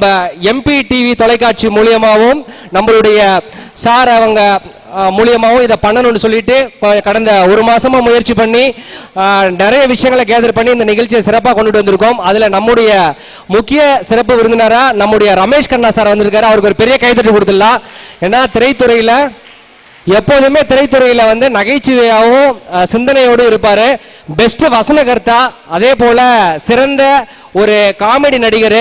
நம்ம MP TV தொலைக்காட்சி மூலியமாகவும் நம்மளுடைய சார் அவங்க மூலியமாகவும் இதை பண்ணணும்னு சொல்லிட்டு கடந்த ஒரு மாசமா முயற்சி பண்ணி நிறைய விஷயங்களை கேதர் பண்ணி இந்த நிகழ்ச்சியை சிறப்பாக கொண்டுட்டு வந்திருக்கோம். அதுல நம்முடைய முக்கிய சிறப்பு விருந்தினரா நம்முடைய ரமேஷ் கண்ணா சார் வந்திருக்காரு. அவருக்கு ஒரு பெரிய கைத்தட்டு கொடுத்துடலாம். ஏன்னா திரைத்துறையில எப்போதுமே திரைத்துறையில வந்து நகைச்சுவையாகவும் சிந்தனையோடு இருப்பாரு. பெஸ்ட் வசனகர்த்தா, அதே போல சிறந்த ஒரு காமெடி நடிகர்.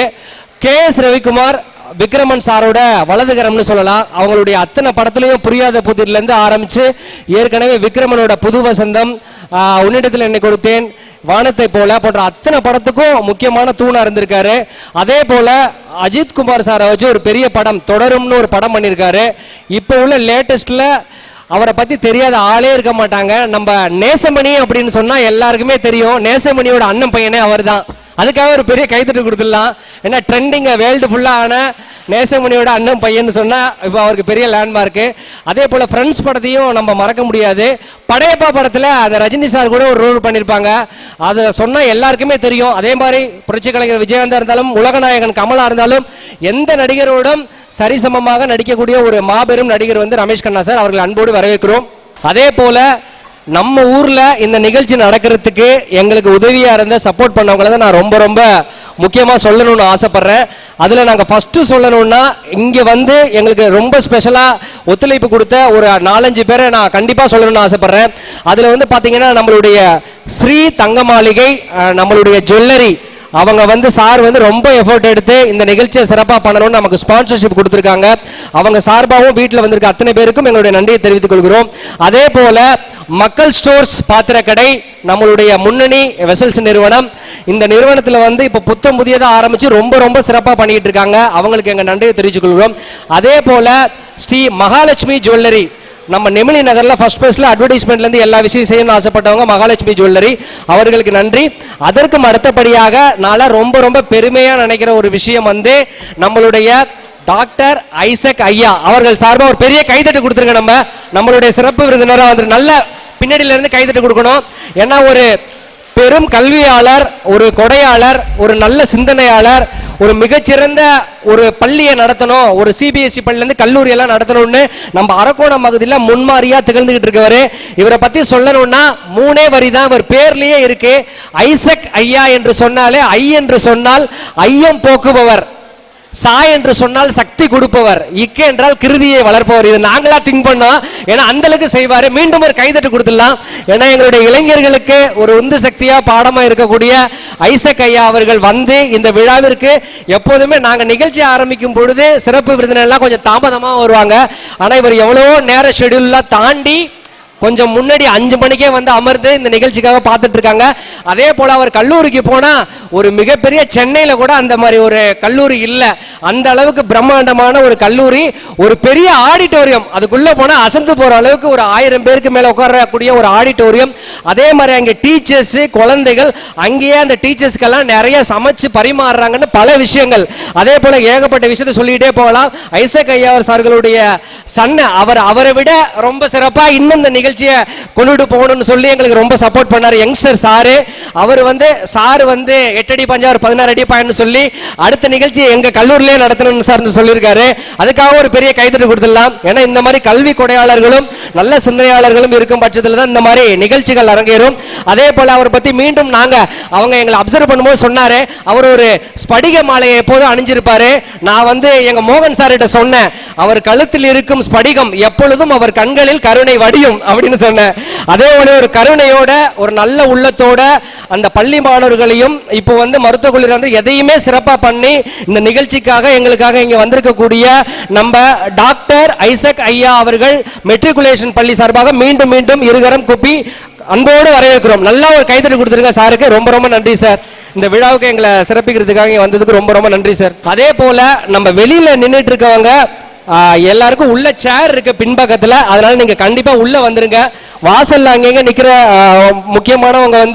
KS ரவிக்குமார் விக்ரமன் சாரோட வலதுகரம்னு சொல்லலாம். அவங்களுடைய அத்தனை படத்துலையும் புரியாத புதிர்ல இருந்து ஆரம்பிச்சு ஏற்கனவே விக்ரமனோட புது வசந்தம், உன்னிடத்தில் என்னை கொடுத்தேன், வானத்தை போல போன்ற அத்தனை படத்துக்கும் முக்கியமான தூணா இருந்திருக்காரு. அதே போல அஜித் குமார் சாரை வச்சு ஒரு பெரிய படம் தொடரும்னு ஒரு படம் பண்ணியிருக்காரு. இப்போ உள்ள லேட்டஸ்ட்ல அவரை பத்தி தெரியாத ஆளே இருக்க மாட்டாங்க. நம்ம நேசமணி அப்படின்னு சொன்னா எல்லாருக்குமே தெரியும். நேசமணியோட அண்ணன் பையனே அவர் தான். அதுக்காக ஒரு பெரிய கைத்தட்டு கொடுத்துடலாம். ஏன்னா ட்ரெண்டிங் வேர்ல்டு ஃபுல்லா ஆன நேசமணியோட அண்ணன் பையன் சொன்னா இப்போ அவருக்கு பெரிய லேண்ட்மார்க்கு. அதே போல ஃப்ரெண்ட்ஸ் படத்தையும் நம்ம மறக்க முடியாது. படையப்பா படத்துல அந்த ரஜினி சார் கூட ஒரு ரோல் பண்ணியிருப்பாங்க. அதை சொன்னா எல்லாருக்குமே தெரியும். அதே மாதிரி புரட்சி கலைஞர் விஜயகாந்தா இருந்தாலும் உலகநாயகன் கமலா இருந்தாலும் எந்த நடிகரோடும் சரிசமமாக நடிக்கக்கூடிய ஒரு மாபெரும் நடிகர் வந்து ரமேஷ் கண்ணா சார். அவர்கள் அன்போடு வரவேற்கிறோம். அதே போல நம்ம ஊர்ல இந்த நிகழ்ச்சி நடக்கிறதுக்கு எங்களுக்கு உதவியா இருந்த சப்போர்ட் பண்ணவங்களை தான் நான் ரொம்ப ரொம்ப முக்கியமா சொல்லணும்னு ஆசைப்படுறேன். அதுல நாங்க ஃபர்ஸ்ட் சொல்லணும்னா இங்க வந்து எங்களுக்கு ரொம்ப ஸ்பெஷலா ஒத்துழைப்பு கொடுத்த ஒரு 4-5 பேரை நான் கண்டிப்பா சொல்லணும்னு ஆசைப்படுறேன். அதுல வந்து பாத்தீங்கன்னா நம்மளுடைய ஸ்ரீ தங்க மாளிகை, நம்மளுடைய ஜுவல்லரி, அவங்க வந்து சார் வந்து ரொம்ப எஃபோர்ட் எடுத்து இந்த நிகழ்ச்சியை சிறப்பாக பண்ணணும்னு நமக்கு ஸ்பான்சர்ஷிப் கொடுத்துருக்காங்க. அவங்க சார்பாகவும் வீட்டில் வந்திருக்க அத்தனை பேருக்கும் எங்களுடைய நன்றியை தெரிவித்துக் கொள்கிறோம். அதே போல மக்கள் ஸ்டோர்ஸ் பாத்திரக்கடை, நம்மளுடைய முன்னணி வெசல்ஸ் நிறுவனம், இந்த நிறுவனத்தில் வந்து இப்போ புத்தம் புதியதாக ஆரம்பிச்சு ரொம்ப ரொம்ப சிறப்பாக பண்ணிட்டு இருக்காங்க. அவங்களுக்கு எங்கள் நன்றியை தெரிவித்துக் கொள்கிறோம். அதே போல ஸ்ரீ மகாலட்சுமி ஜுவல்லரி, நம்ம நெமிலி நகர்ல ஃபர்ஸ்ட் பிளேஸ்ல அட்வர்டைஸ்மெண்ட்ல இருந்து எல்லா விஷயம் செய்யணும்னு ஆசைப்பட்டவங்க மகாலட்சுமி ஜுவல்லரி, அவர்களுக்கு நன்றி. அதற்கும் அடுத்தபடியாக நான் ரொம்ப ரொம்ப பெருமையா நினைக்கிற ஒரு விஷயம் வந்து நம்மளுடைய டாக்டர் ஐசக் ஐயா அவர்கள் சார்பாக ஒரு பெரிய கைதட்டு கொடுத்துருங்க. நம்மளுடைய சிறப்பு விருந்தினராக வந்து நல்ல பின்னாடியில இருந்து கைதட்டு கொடுக்கணும். ஏன்னா ஒரு பெரும் கல்வியாளர், ஒரு கொடையாளர், ஒரு நல்ல சிந்தனையாளர், ஒரு மிகச்சிறந்த ஒரு பள்ளியை நடத்தணும், ஒரு CBSE பள்ளியிலிருந்து கல்லூரி எல்லாம் நடத்தணும்னு நம்ம அரக்கோணம் பகுதியில் முன்மாதிரியா திகழ்ந்துகிட்டு இருக்கவரு. இவரை பத்தி சொல்லணும்னா 3 வரி தான் இவர் பேர்லயே இருக்கு. ஐசக் ஐயா என்று சொன்னாலே, ஐ என்று சொன்னால் ஐயம் போக்குபவர், சா என்று சொன்னால் சக்தி கொடுப்பவர், இக்கு என்றால் கிருதியை வளர்ப்பவர். இது நாங்களா திங்க் பண்ணோம். ஏன்னா அந்த அளவுக்கு செய்வாரு. மீண்டும் ஒரு கைதட்டு கொடுத்துடலாம். ஏன்னா எங்களுடைய இளைஞர்களுக்கு ஒரு உந்து சக்தியா பாடமா இருக்கக்கூடிய ஐசக் ஐயா அவர்கள் வந்து இந்த விழாவிற்கு எப்போதுமே நாங்க நிகழ்ச்சி ஆரம்பிக்கும் பொழுது சிறப்பு விருந்தினர்லாம் கொஞ்சம் தாமதமா வருவாங்க. ஆனா இவர் எவ்வளவோ நேர ஷெட்யூல்லாம் தாண்டி கொஞ்சம் முன்னாடி 5 மணிக்கே வந்து அமர்ந்து இந்த நிகழ்ச்சிக்காக பார்த்துட்டு இருக்காங்க. அதே போல அவர் கல்லூரிக்கு போனா ஒரு மிகப்பெரிய சென்னையில கூட அந்த மாதிரி ஒரு கல்லூரி இல்லை. அந்த அளவுக்கு பிரம்மாண்டமான ஒரு கல்லூரி, ஒரு பெரிய ஆடிட்டோரியம், அதுக்குள்ள போனா அசந்து போற அளவுக்கு ஒரு 1000 பேருக்கு மேல உட்காரக்கூடிய ஒரு ஆடிட்டோரியம். அதே மாதிரி அங்கே டீச்சர்ஸ், குழந்தைகள், அங்கேயே அந்த டீச்சர்ஸ்க்கெல்லாம் நிறைய சமைச்சு பரிமாறுறாங்கன்னு பல விஷயங்கள். அதே போல ஏகப்பட்ட விஷயத்தை சொல்லிட்டே போகலாம். ஐசக் ஐயா சார்களுடைய சன்ன அவரை விட ரொம்ப சிறப்பா இன்னும் இந்த நிகழ்ச்சியை கொண்டுட்டு போகணும்னு சொல்லி எங்களுக்கு ரொம்ப சப்போர்ட் பண்ணாரு. யங்ஸ்டர் சாரு, அவர் வந்து சார் வந்து 8 அடி பஞ்சா 16 அடி பாயின்னு சொல்லி அடுத்த நிகழ்ச்சி எங்க கல்லூரியிலே நடத்தணும்னு சார் சொல்லியிருக்காரு. அதுக்காக ஒரு பெரிய கைதட்டு கொடுத்துடலாம். ஏன்னா இந்த மாதிரி கல்வி கொடையாளர்களும் நல்ல சிந்தனையாளர்களும் இருக்கும் பட்சத்தில் தான் இந்த மாதிரி நிகழ்ச்சிகள் அரங்கேறும். அதே போல அவர் பத்தி மீண்டும் அவங்க எங்களை அப்சர்வ் பண்ணும்போது சொன்னாரு, அவர் ஒரு ஸ்படிக மாலையை எப்போதும் அணிஞ்சிருப்பாரு. நான் வந்து எங்க மோகன் சார் கிட்ட சொன்னேன், அவர் கழுத்தில் இருக்கும் ஸ்படிகம் எப்பொழுதும் அவர் கண்களில் கருணை வடியும் அப்படின்னு சொன்னேன். அதே போல ஒரு கருணையோட ஒரு நல்ல உள்ளத்தோட அந்த பள்ளி மாணவர்களையும் இப்போ வந்து மருத்துவக் கல்லூரி வந்து எதையுமே சிறப்பா பண்ணி இந்த நிகழ்ச்சிக்காக எங்களுக்காக இங்க வந்திருக்கக்கூடிய நம்ம டாக்டர் ஐசக் ஐயா அவர்கள் மெட்ரிகுலேஷன் பள்ளி சார்பாக மீண்டும் மீண்டும் இருகரம் கூப்பி அன்போடு வரவேற்கிறோம். நல்லா ஒரு கைதட்டு கொடுத்துருங்க சாருக்கு. ரொம்ப ரொம்ப நன்றி சார். இந்த விழாவுக்கு எங்களை சிறப்பிக்கிறதுக்காக இங்க வந்ததுக்கு ரொம்ப ரொம்ப நன்றி சார். அதே போல நம்ம வெளியில நின்றுட்டு இருக்கவங்க எல்லாருக்கும் உள்ள சேர் இருக்கு பின்பக்கத்துல, அதனால நீங்க கண்டிப்பா உள்ள வந்துருங்க. வாசல்ல அங்கங்க நிக்கிற முக்கியமானவங்க வந்து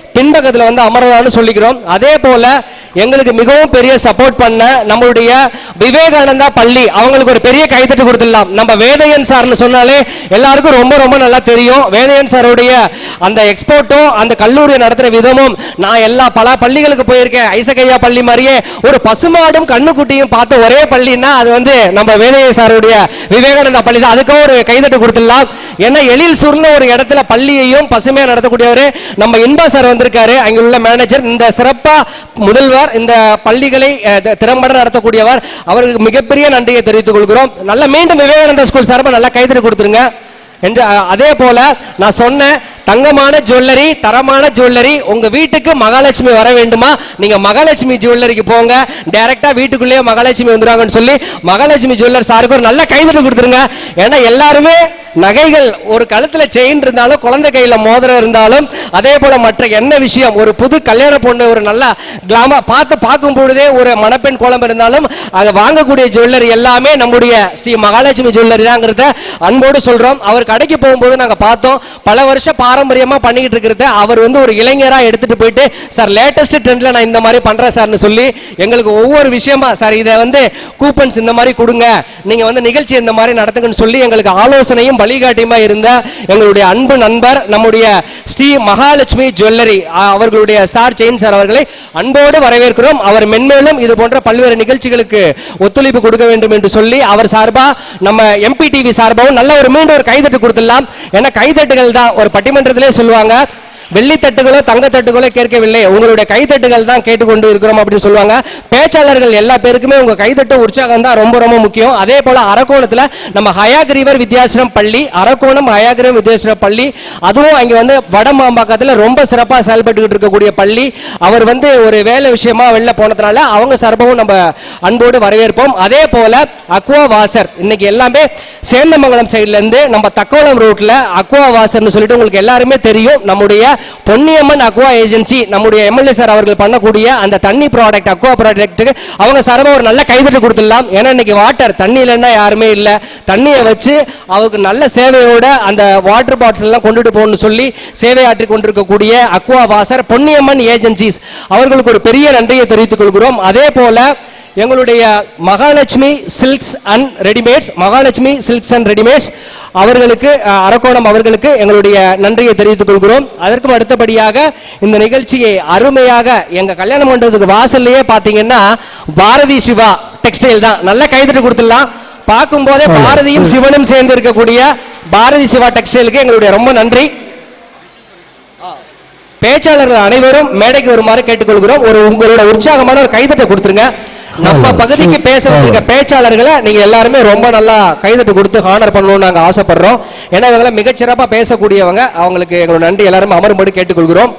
பின்பக்கத்தில் வந்து அமரலாம்னு சொல்லிக்கிறோம். அதே போல எங்களுக்கு மிகவும் பெரிய சப்போர்ட் பண்ண நம்மளுடைய விவேகானந்தா பள்ளி அவங்களுக்கு ஒரு பெரிய கைத்தட்டு கொடுத்துடலாம். நம்ம வேதையன் சார்னு சொன்னாலே எல்லாருக்கும் ரொம்ப ரொம்ப நல்லா தெரியும். வேதையன் சாருடைய அந்த எக்ஸ்போர்ட்டும் அந்த கல்லூரியை நடத்துற விதமும் நான் பல பள்ளிகளுக்கு போயிருக்கேன். ஐசகையா பள்ளி மாதிரியே ஒரு பசுமாடும் கண்ணுக்குட்டியும் பார்த்த ஒரே பள்ளின்னா அது வந்து நம்ம வேதையன் சாருடைய விவேகானந்தா பள்ளி தான். அதுக்கும் ஒரு கைதட்டு கொடுத்துடலாம். ஏன்னா எழில் சூழ்ந்த ஒரு இடத்துல பள்ளியையும் பசுமையா நடத்தக்கூடியவர் நம்ம இன்பா சார் வந்திருக்காரு, அங்க உள்ள மேனேஜர். இந்த சிறப்பா முதல்வர் இந்த பள்ளிகளை திறம்பட நடத்தக்கூடியவர், அவருக்கு மிகப்பெரிய நன்றியை தெரிவித்துக் கொள்கிறோம். நல்ல மீண்டும் விவேகானந்தா ஸ்கூல் சார்பா நல்லா கைதட்டு கொடுத்துருங்க என்று. அதே போல நான் சொன்ன தங்கமான ஜுவல்லரி, தரமான ஜுவல்லரி, உங்க வீட்டுக்கு மகாலட்சுமி வர வேண்டுமா, நீங்க மகாலட்சுமி ஜுவல்லரிக்கு போங்க, டைரக்டா வீட்டுக்குள்ளேயே மகாலட்சுமி வந்துருவாங்கன்னு சொல்லி மகாலட்சுமி ஜுவல்லர் சாருக்கு ஒரு நல்ல கைதட்டு கொடுத்துருங்க. ஏன்னா எல்லாருமே நகைகள், ஒரு கழுத்துல செயின் இருந்தாலும் குழந்தை கையில மோதிரம் இருந்தாலும் அதே போல மற்ற என்ன விஷயம், ஒரு புது கல்யாண பொண்ணு ஒரு நல்ல கிளாமா பார்க்கும் பொழுதே ஒரு மணப்பெண் கோலம் இருந்தாலும் அதை வாங்கக்கூடிய ஜுவல்லரி எல்லாமே நம்முடைய ஸ்ரீ மகாலட்சுமி ஜுவல்லரி தாங்கிறத அன்போடு சொல்றோம். அவர் கடைக்கு போகும்போது நாங்க பார்த்தோம், பல வருஷம் பாரம்பரியமா பண்ணிக்கிட்டு இருக்கிறத அவர் வந்து ஒரு இளைஞரா எடுத்துட்டு போயிட்டு, சார் லேட்டஸ்ட் ட்ரெண்ட்ல நான் இந்த மாதிரி பண்றேன் சார்னு சொல்லி எங்களுக்கு ஒவ்வொரு விஷயமா, சார் இதை வந்து கூப்பன்ஸ் இந்த மாதிரி கொடுங்க, நீங்க வந்து நிகழ்ச்சி இந்த மாதிரி நடத்துங்கன்னு சொல்லி எங்களுக்கு ஆலோசனையும் வழிகாட்டியுமா இருந்த எங்களுடைய அன்பு நண்பர் நம்முடைய ஸ்ரீ மகாலட்சுமி ஜுவல்லரி அவர்களுடைய சார் செயின் சார் அவர்களை அன்போடு வரவேற்கிறோம். அவர் மென்மேலும் இது போன்ற பல்வேறு நிகழ்ச்சிகளுக்கு ஒத்துழைப்பு கொடுக்க வேண்டும் என்று சொல்லி அவர் சார்பா நம்ம MPTV சார்பாகவும் நல்ல ஒரு மீண்டும் ஒரு கைதட்டு கொடுத்துடலாம். ஏன்னா கைதட்டுகள் தான் ஒரு பட்டிமன்றத்திலே சொல்லுவாங்க, வெள்ளித்தட்டுகளோ தங்கத்தட்டுகளோ கேட்கவில்லை, உங்களுடைய கைத்தட்டுகள் தான் கேட்டுக்கொண்டு இருக்கிறோம் அப்படின்னு சொல்லுவாங்க. பேச்சாளர்கள் எல்லா பேருக்குமே உங்க கைத்தட்டு உற்சாகம் தான் ரொம்ப ரொம்ப முக்கியம். அதே போல அரக்கோணத்துல நம்ம ஹயாகிரீவர் வித்யாசிரம் பள்ளி, அரக்கோணம் ஹயாகிரீவர் வித்யாசிரம் பள்ளி, அதுவும் அங்க வந்து வடமாம்பாக்கத்துல ரொம்ப சிறப்பா செயல்பட்டு இருக்கக்கூடிய பள்ளி. அவர் வந்து ஒரு வேலை விஷயமா வெளில போனதுனால அவங்க சார்பாகவும் நம்ம அன்போடு வரவேற்போம். அதே போல அக்வா வாசர், இன்னைக்கு எல்லாமே சேந்தமங்கலம் சைட்ல இருந்து நம்ம தக்கோலம் ரோட்ல அக்வா வாசர்னு சொல்லிட்டு உங்களுக்கு எல்லாருமே தெரியும். நம்முடைய பொன்னியம்மன் அக்வா ஏஜென்சி நம்முடைய MLA சார் அவர்கள் பண்ணக்கூடிய அந்த தண்ணி ப்ராடக்ட் அக்வா ப்ராடக்ட்டுக்கு அவங்க சார்பாக ஒரு நல்ல கைதட்டு கொடுத்துடலாம். ஏன்னா இன்னைக்கு வாட்டர் தண்ணி இல்லைன்னா யாருமே இல்லை, தண்ணியை வச்சு அவருக்கு நல்ல சேவையோட அந்த வாட்டர் பாட்டில் எல்லாம் கொண்டுட்டு போகணும்னு சொல்லி சேவை ஆற்றி கொண்டிருக்கக்கூடிய அக்வா வாசர் பொன்னியம்மன் ஏஜென்சிஸ் அவர்களுக்கு ஒரு பெரிய நன்றியை தெரிவித்துக் கொள்கிறோம். அதே போல எங்களுடைய Mahalakshmi silks and readymades, Mahalakshmi silks and readymades அவர்களுக்கு அரக்கோணம் அவர்களுக்கு எங்களுடைய நன்றியை தெரிவித்துக் கொள்கிறோம். அதற்கும் அடுத்தபடியாக இந்த நிகழ்ச்சியை அருமையாக எங்க கல்யாண மண்டபத்துக்கு வாசல்லையே பாத்தீங்கன்னா பாரதி சிவா டெக்ஸ்டைல் தான், நல்ல கைதட்டு கொடுத்துடலாம். பார்க்கும் போதே பாரதியும் சிவனும் சேர்ந்து இருக்கக்கூடிய பாரதி சிவா டெக்ஸ்டைலுக்கு எங்களுடைய ரொம்ப நன்றி. பேச்சாளர்கள் அனைவரும் மேடைக்கு வருமாறு கேட்டுக்கொள்கிறோம். உங்களோட உற்சாகமான ஒரு கைதட்டை கொடுத்துருங்க. நம்ம பகுதிக்கு பேச வந்திருக்க பேச்சாளர்களை நீங்க எல்லாருமே ரொம்ப நல்லா கைதட்டு கொடுத்து ஹானர் பண்ணணும்னு நாங்க ஆசைப்படுறோம். ஏன்னா இவங்களை மிகச்சிறப்பா பேசக்கூடியவங்க, அவங்களுக்கு எங்களோட நன்றி எல்லாருமே அமரும்படி கேட்டுக்கொள்கிறோம்.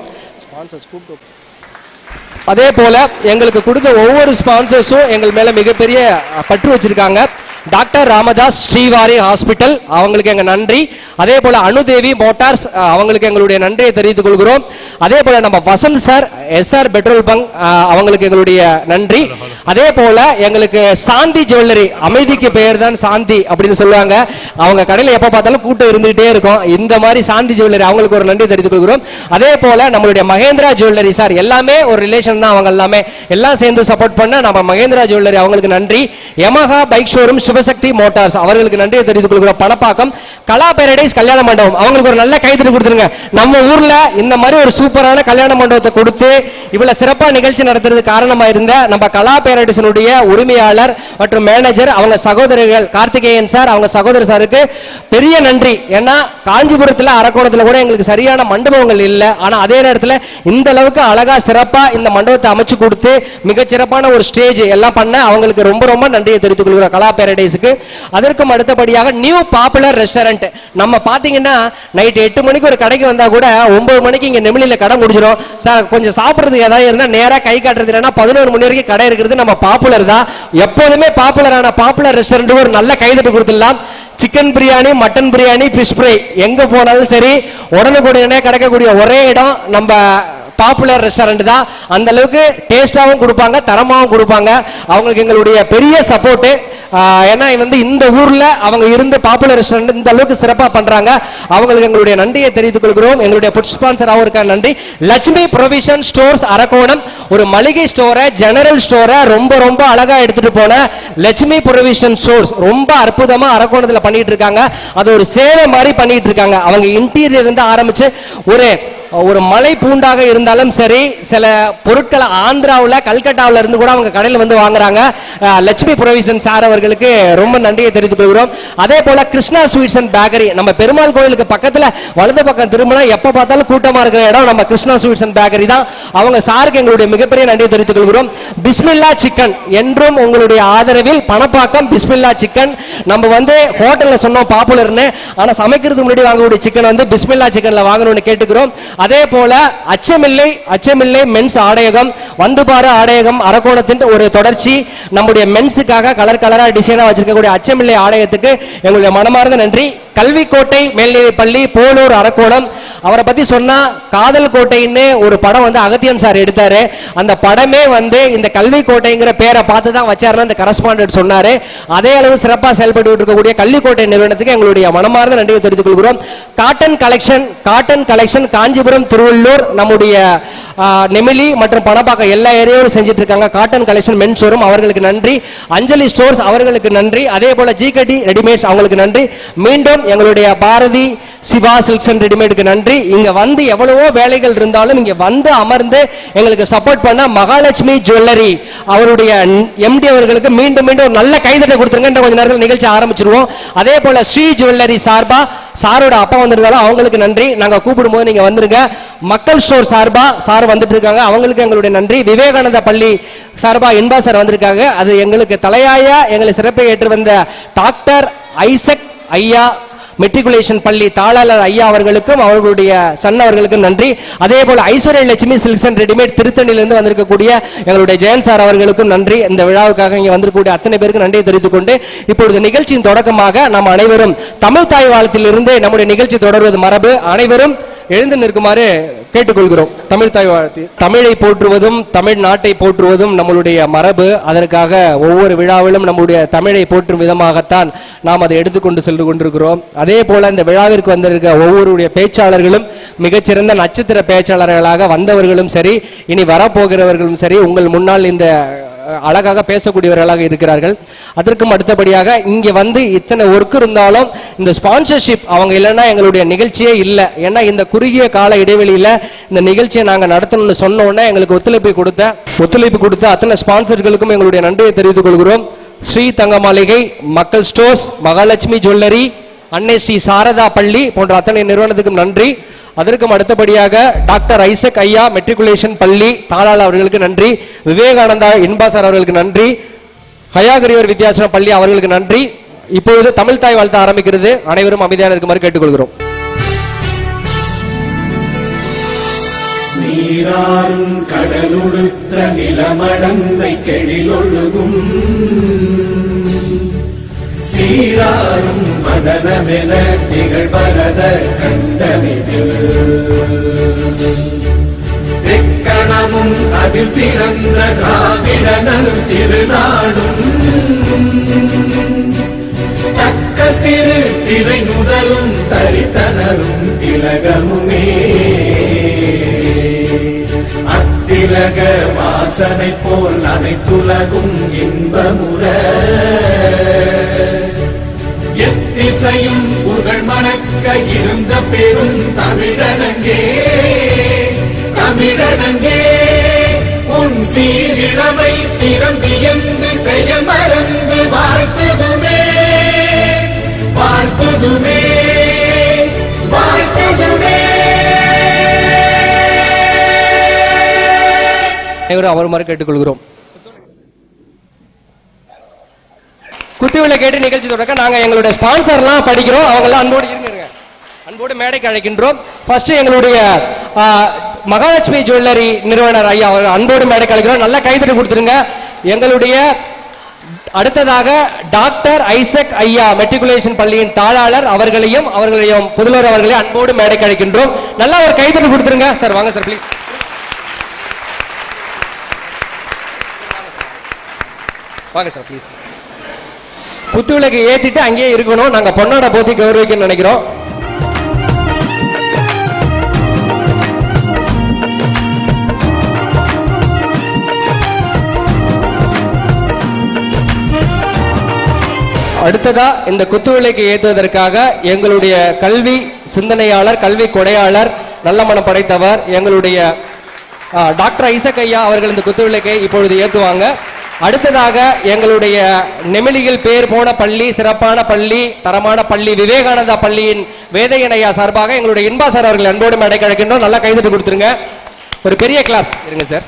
அதே போல எங்களுக்கு கொடுத்த ஒவ்வொரு ஸ்பான்சர்ஸும் எங்கள் மேல மிகப்பெரிய பற்று வச்சிருக்காங்க. டாக்டர் ராமதாஸ் ஸ்ரீவாரி ஹாஸ்பிட்டல் அவங்களுக்கு எங்க நன்றி. அதே போல அனுதேவி மோட்டார்ஸ் அவங்களுக்கு எங்களுடைய நன்றியை தெரிவித்துக் கொள்கிறோம். அதே போல நம்ம Vasanth sir SR petrol bunk அவங்களுக்கு எங்களுடைய நன்றி. அதே போல எங்களுக்கு சாந்தி ஜுவல்லரி, அமைதிக்கு பெயர் தான் சாந்தி அப்படின்னு சொல்லுவாங்க, அவங்க கடையில் எப்ப பார்த்தாலும் கூட்டம் இருந்துகிட்டே இருக்கும். இந்த மாதிரி சாந்தி ஜுவல்லரி அவங்களுக்கு ஒரு நன்றி தெரிவித்துக் கொள்கிறோம். அதே போல நம்மளுடைய மகேந்திரா ஜுவல்லரி சார் எல்லாமே ஒரு ரிலேஷன் தான், அவங்க எல்லாமே எல்லாம் சேர்ந்து சப்போர்ட் பண்ண நம்ம மகேந்திரா ஜுவல்லரி அவங்களுக்கு நன்றி. Yamaha bike showroom Sivasakthi motors அவர்களுக்கு நன்றியை தெரிவித்துக் கொள்கிறோம். பணப்பாக்கம் கலா பேரடைஸ் கல்யாண மண்டபம் அவங்களுக்கு ஒரு நல்ல கைதட்டு கொடுத்துருங்க. நம்ம ஊர்ல இந்த மாதிரி ஒரு சூப்பரான கல்யாண மண்டபத்தை கொடுத்து இவ்வளவு சிறப்பா நிகழ்ச்சி நடத்துறது காரணமா இருந்த நம்ம கலா பேரடைஸினுடைய உரிமையாளர் மற்றும் மேனேஜர் அவங்க சகோதரர்கள் கார்த்திகேயன் சார் அவங்க சகோதரர் சாருக்கு பெரிய நன்றி. ஏன்னா காஞ்சிபுரத்துல அரக்கோணத்துல கூட எங்களுக்கு சரியான மண்டபங்கள் இல்லை, ஆனா அதே நேரத்தில் இந்த அளவுக்கு அழகா சிறப்பா இந்த மண்டபத்தை அமைச்சு கொடுத்து மிகச்சிறப்பான ஒரு ஸ்டேஜ் எல்லாம் பண்ண அவங்களுக்கு ரொம்ப ரொம்ப நன்றியை தெரிவித்துக் கொள்கிறோம் கலா பேரடைஸுக்கு. அதற்கும் அடுத்தபடியாக நியூ பாப்புலர் ரெஸ்டாரண்ட் நம்ம பாத்தீங்கன்னா நைட் 8 மணிக்கு ஒரு கடைக்கு வந்தா கூட 9 மணிக்கு இங்க நெமிலியில கடை முடிஞ்சிடும். சார் கொஞ்சம் சாப்பிடுறதுக்கு ஏதாவது இருந்தா நேரா கை காட்டுறது இல்லைன்னா 11 மணி வரைக்கும் கடை இருக்கிறது நம்ம பாப்புலர் தான். எப்போதுமே பாப்புலரான பாப்புலர் ரெஸ்டாரண்ட் ஒரு நல்ல கைதட்டு கொடுத்துடலாம். Chicken biryani, mutton biryani, fish fry எங்க போனாலும் சரி உடனுக்குடனே கிடைக்கக்கூடிய ஒரே இடம் நம்ம பாப்புலர் ரெஸ்டாரண்ட் தான். அந்த அளவுக்கு டேஸ்டாவும் கொடுப்பாங்க, தரமாவும் கொடுப்பாங்க. அவங்களுக்கு எங்களுடைய பெரிய சப்போர்ட். ஏன்னா இந்த ஊர்ல அவங்க இருந்து பாப்புலர் ரெஸ்டாரண்ட் இந்த அளவுக்கு சிறப்பா பண்றாங்க. அவங்களுக்கு எங்களுடைய நன்றியை தெரிவித்துக் கொள்கிறோம். எங்களுடைய புட் ஸ்பான்சர் அவருக்கு நன்றி. லட்சுமி ப்ரொவிஷன் ஸ்டோர்ஸ் அரக்கோணம் ஒரு மளிகை ஸ்டோரை, ஜெனரல் ஸ்டோரை ரொம்ப ரொம்ப அழகா எடுத்துட்டு போன லட்சுமி ப்ரொவிஷன் ஸ்டோர்ஸ் ரொம்ப அற்புதமா அரக்கோணத்துல பண்ணிட்டு இருக்காங்க. அது ஒரு சேவை மாதிரி பண்ணிட்டு இருக்காங்க. அவங்க இன்டீரியர் இருந்து ஆரம்பிச்சு ஒரு மலை பூண்டாக இருந்தாலும் சரி, சில பொருட்களை ஆந்திராவில் கல்கட்டாவில் இருந்து கூட அவங்க கடையில் வந்து வாங்குறாங்க. லட்சுமி ப்ரொவிஷன் சார் அவர்களுக்கு ரொம்ப நன்றியை தெரிவித்துக் கொள்கிறோம். அதே போல கிருஷ்ணா ஸ்வீட்ஸ் அண்ட் பேக்கரி நம்ம பெருமாள் கோயிலுக்கு பக்கத்தில் வலது பக்கம் திரும்பினா எப்ப பார்த்தாலும் கூட்டமா இருக்கிற இடம் நம்ம கிருஷ்ணா ஸ்வீட்ஸ் அண்ட் பேக்கரி தான். அவங்க சாருக்கு எங்களுடைய மிகப்பெரிய நன்றியை தெரிவித்துக் கொள்கிறோம். பிஸ்மில்லா சிக்கன் என்றும் உங்களுடைய ஆதரவில் பணப்பாக்கம் பிஸ்மில்லா சிக்கன். நம்ம ஹோட்டல்ல சொன்னோம் பாப்புலர்னு, ஆனா சமைக்கிறதுக்கு முன்னாடி வாங்கக்கூடிய சிக்கன் பிஸ்மில்லா சிக்கன்ல வாங்கணும்னு கேட்டுக்கிறோம். அதே போல அச்சமில்லை மென்ஸ் ஆடையகம், வந்துபாரு ஆடையகம் அரக்கோணத்தின் ஒரு தொடர்ச்சி. நம்முடைய மென்ஸுக்காக கலர் கலரா டிசைனா வச்சிருக்கக்கூடிய அச்சமில்லை ஆடையத்துக்கு எங்களுடைய மனமார்ந்த நன்றி. கல்விக்கோட்டை மேல்நிலைப் பள்ளி போலூர் அரக்கோணம். அவரை பத்தி சொன்னா காதல் கோட்டைன்னு ஒரு படம் அகத்தியன் சார் எடுத்தாரு. அந்த படமே இந்த கல்விக்கோட்டைங்கிற பேரை பார்த்து தான் வச்சாருன்னு அந்த கரஸ்பாண்டன்ட் சொன்னாரு. அதே அளவு சிறப்பாக செயல்பட்டு இருக்கக்கூடிய கல்விக்கோட்டை நிறுவனத்துக்கு எங்களுடைய மனமார்ந்த நன்றியை தெரிவித்துக் கொள்கிறோம். காட்டன் கலெக்ஷன் காஞ்சிபுரம், திருவள்ளூர், நம்முடைய நெமிலி மற்றும் பணப்பாக்கம் எல்லா ஏரியாவும் செஞ்சுட்டு இருக்காங்க. காட்டன் கலெக்ஷன் மென்ஸ் ஷோரூம் அவர்களுக்கு நன்றி. அஞ்சலி ஸ்டோர்ஸ் அவர்களுக்கு நன்றி. அதே போல ஜிகடி ரெடிமேட்ஸ் அவங்களுக்கு நன்றி. மீண்டும் எங்களுடைய பாரதி சிவா சில்க்ஸ் அண்ட் ரெடிமேடுக்கு நன்றி. இங்க எவ்வளவோ வேலைகள் இருந்தாலும் இங்க அமர்ந்து எங்களுக்கு சப்போர்ட் பண்ண மகாலட்சுமி ஜுவல்லரி அவருடைய எம்டி அவர்களுக்கு மீண்டும் ஒரு நல்ல கைதட்டை கொடுத்துருங்க. கொஞ்ச நேரத்தில் நிகழ்ச்சி ஆரம்பிச்சிருவோம். அதே போல ஸ்ரீ ஜுவல்லரி சார்பா சாரோட அப்பா வந்திருந்தாலும் அவங்களுக்கு நன்றி. நாங்க கூப்பிடும் போது நீங்க வந்துருங்க. மக்கள் ஸ்டோர் சார்பா சார் வந்துட்டு இருக்காங்க, அவங்களுக்கு எங்களுடைய நன்றி. விவேகானந்த பள்ளி சார்பா இன்பா சார் வந்திருக்காங்க. அது எங்களுக்கு தலையாய எங்களை சிறப்பை ஏற்று வந்த டாக்டர் ஐசக் ஐயா மெட்ரிகுலேஷன் பள்ளி தாளாளர் ஐயா அவர்களுக்கும் அவர்களுடைய சன் அவர்களுக்கும் நன்றி. அதே போல Aishwarya Lakshmi silks and readymade திருத்தணியிலிருந்து வந்திருக்கக்கூடிய எங்களுடைய ஜெயன் சார் அவர்களுக்கும் நன்றி. இந்த விழாவுக்காக இங்கே வந்திருக்கக்கூடிய அத்தனை பேருக்கு நன்றியை தெரிவித்துக் கொண்டு இப்பொழுது நிகழ்ச்சியின் தொடக்கமாக நாம் அனைவரும் தமிழ் தாய் வாழ்த்திலிருந்து நம்முடைய நிகழ்ச்சி தொடர்வது மரபு. அனைவரும் எழுந்து நிற்குமாறு கேட்டுக்கொள்கிறோம். தமிழ் தாய் வாழ்த்து. தமிழை போற்றுவதும் தமிழ் நாட்டை போற்றுவதும் நம்மளுடைய மரபு. அதற்காக ஒவ்வொரு விழாவிலும் நம்முடைய தமிழை போற்றும் விதமாகத்தான் நாம் அதை எடுத்துக்கொண்டு சென்று கொண்டிருக்கிறோம். அதே போல இந்த விழாவிற்கு வந்திருக்க ஒவ்வொருடைய பேச்சாளர்களும் மிகச்சிறந்த நட்சத்திர பேச்சாளர்களாக வந்தவர்களும் சரி, இனி வரப்போகிறவர்களும் சரி, உங்கள் முன்னால் இந்த அழகாக பேசக்கூடியவர்களாக இருக்கிறார்கள். அதற்கும் அடுத்தபடியாக இங்க இத்தனை ஒர்க் இருந்தாலும் இந்த ஸ்பான்சர்ஷிப் அவங்க இல்லைன்னா எங்களுடைய நிகழ்ச்சியே இல்லை. ஏன்னா இந்த குறுகிய கால இடைவெளியில இந்த நிகழ்ச்சியை நாங்க நடத்தணும்னு சொன்ன உடனே எங்களுக்கு ஒத்துழைப்பு கொடுத்த அத்தனை ஸ்பான்சர்களுக்கும் எங்களுடைய நன்றியை தெரிவித்துக் கொள்கிறோம். ஸ்ரீ தங்க மாளிகை, மக்கள் ஸ்டோர்ஸ், மகாலட்சுமி ஜுவல்லரி, அன்னை ஸ்ரீ சாரதா பள்ளி போன்ற அத்தனை நிறுவனத்துக்கும் நன்றி. அதற்கும் அடுத்தபடியாக டாக்டர் ஐசக் ஐயா மெட்ரிகுலேஷன் பள்ளி தாளாளர் அவர்களுக்கு நன்றி. விவேகானந்தா இன்பாசார் அவர்களுக்கு நன்றி. ஹயாகிரிவர் வித்யாசன பள்ளி அவர்களுக்கு நன்றி. இப்பொழுது தமிழ் தாய் வாழ்த்து ஆரம்பிக்கிறது. அனைவரும் அமைதியாக இருக்குமாறு கேட்டுக்கொள்கிறோம். நீராறும் கடலுடுத்த நிலமடந்தை கெழிலொழுகும் சீராரும் மதனமென திகழ்வரத கண்டனிதில் எக்கணமும் அதில் சிறந்த திராவிடனல் திருநாடும் தக்க சிறு திரை முதலும் தரித்தனரும் திலகமுமே அத்திலக வாசனை போல் அனைத்துலகும் இன்பமுற எத்திசையும் புகழ் மணக்க இருந்த பெரும் தமிழனங்கே உன் சீரிழமை திறம்பியந்து செயல் மறந்து வாழ்த்துதுமே அவருமாறு கேட்டுக்கொள்கிறோம். குத்துவிளை கேட்டு நிகழ்ச்சி தொடக்க நாங்க எங்களுடைய ஸ்பான்சர்லாம் படிக்கிறோம். அவங்கெல்லாம் அன்போடு மேடைக்கு அழைக்கின்றோம். ஃபர்ஸ்ட் எங்களுடைய மகாலட்சுமி ஜுவல்லரி நிறுவனர் ஐயா அவர் அன்போடு மேடைக்கு அழைக்கிறோம். நல்லா கைத்தட்டி கொடுத்துருங்க. எங்களுடைய அடுத்ததாக டாக்டர் ஐசக் ஐயா மெட்ரிகுலேஷன் பள்ளியின் தாளாளர் அவர்களையும் புதல்வர் அவர்களையும் அன்போடு மேடைக்கு அழைக்கின்றோம். நல்லா ஒரு கைத்தட்டி கொடுத்துருங்க சார். வாங்க சார் ப்ளீஸ். வாங்க சார் ப்ளீஸ். குத்துவிளக்கு ஏத்திட்டு அங்கேயே இருக்கணும். நாங்க பொன்னாட போத்தி கௌரவிக்கணும்னு நினைக்கிறோம். அடுத்ததா இந்த குத்துவிளக்கு ஏற்றுவதற்காக எங்களுடைய கல்வி சிந்தனையாளர், கல்வி கொடையாளர், நல்ல மனம் படைத்தவர் எங்களுடைய டாக்டர் ஐசக் ஐயா அவர்கள் இந்த குத்துவிளக்கை இப்பொழுது ஏற்றுவாங்க. அடுத்ததாக எங்களுடைய நெமிலியில் பேர் போன பள்ளி, சிறப்பான பள்ளி, தரமான பள்ளி, விவேகானந்தா பள்ளியின் வேதையன் ஐயா சார்பாக எங்களுடைய இன்பா சார் அவர்கள் அன்போடு மேடை கிடைக்கின்றோம். நல்லா கைதட்டு கொடுத்துருங்க. ஒரு பெரிய கிளாஸ் இருங்க சார்.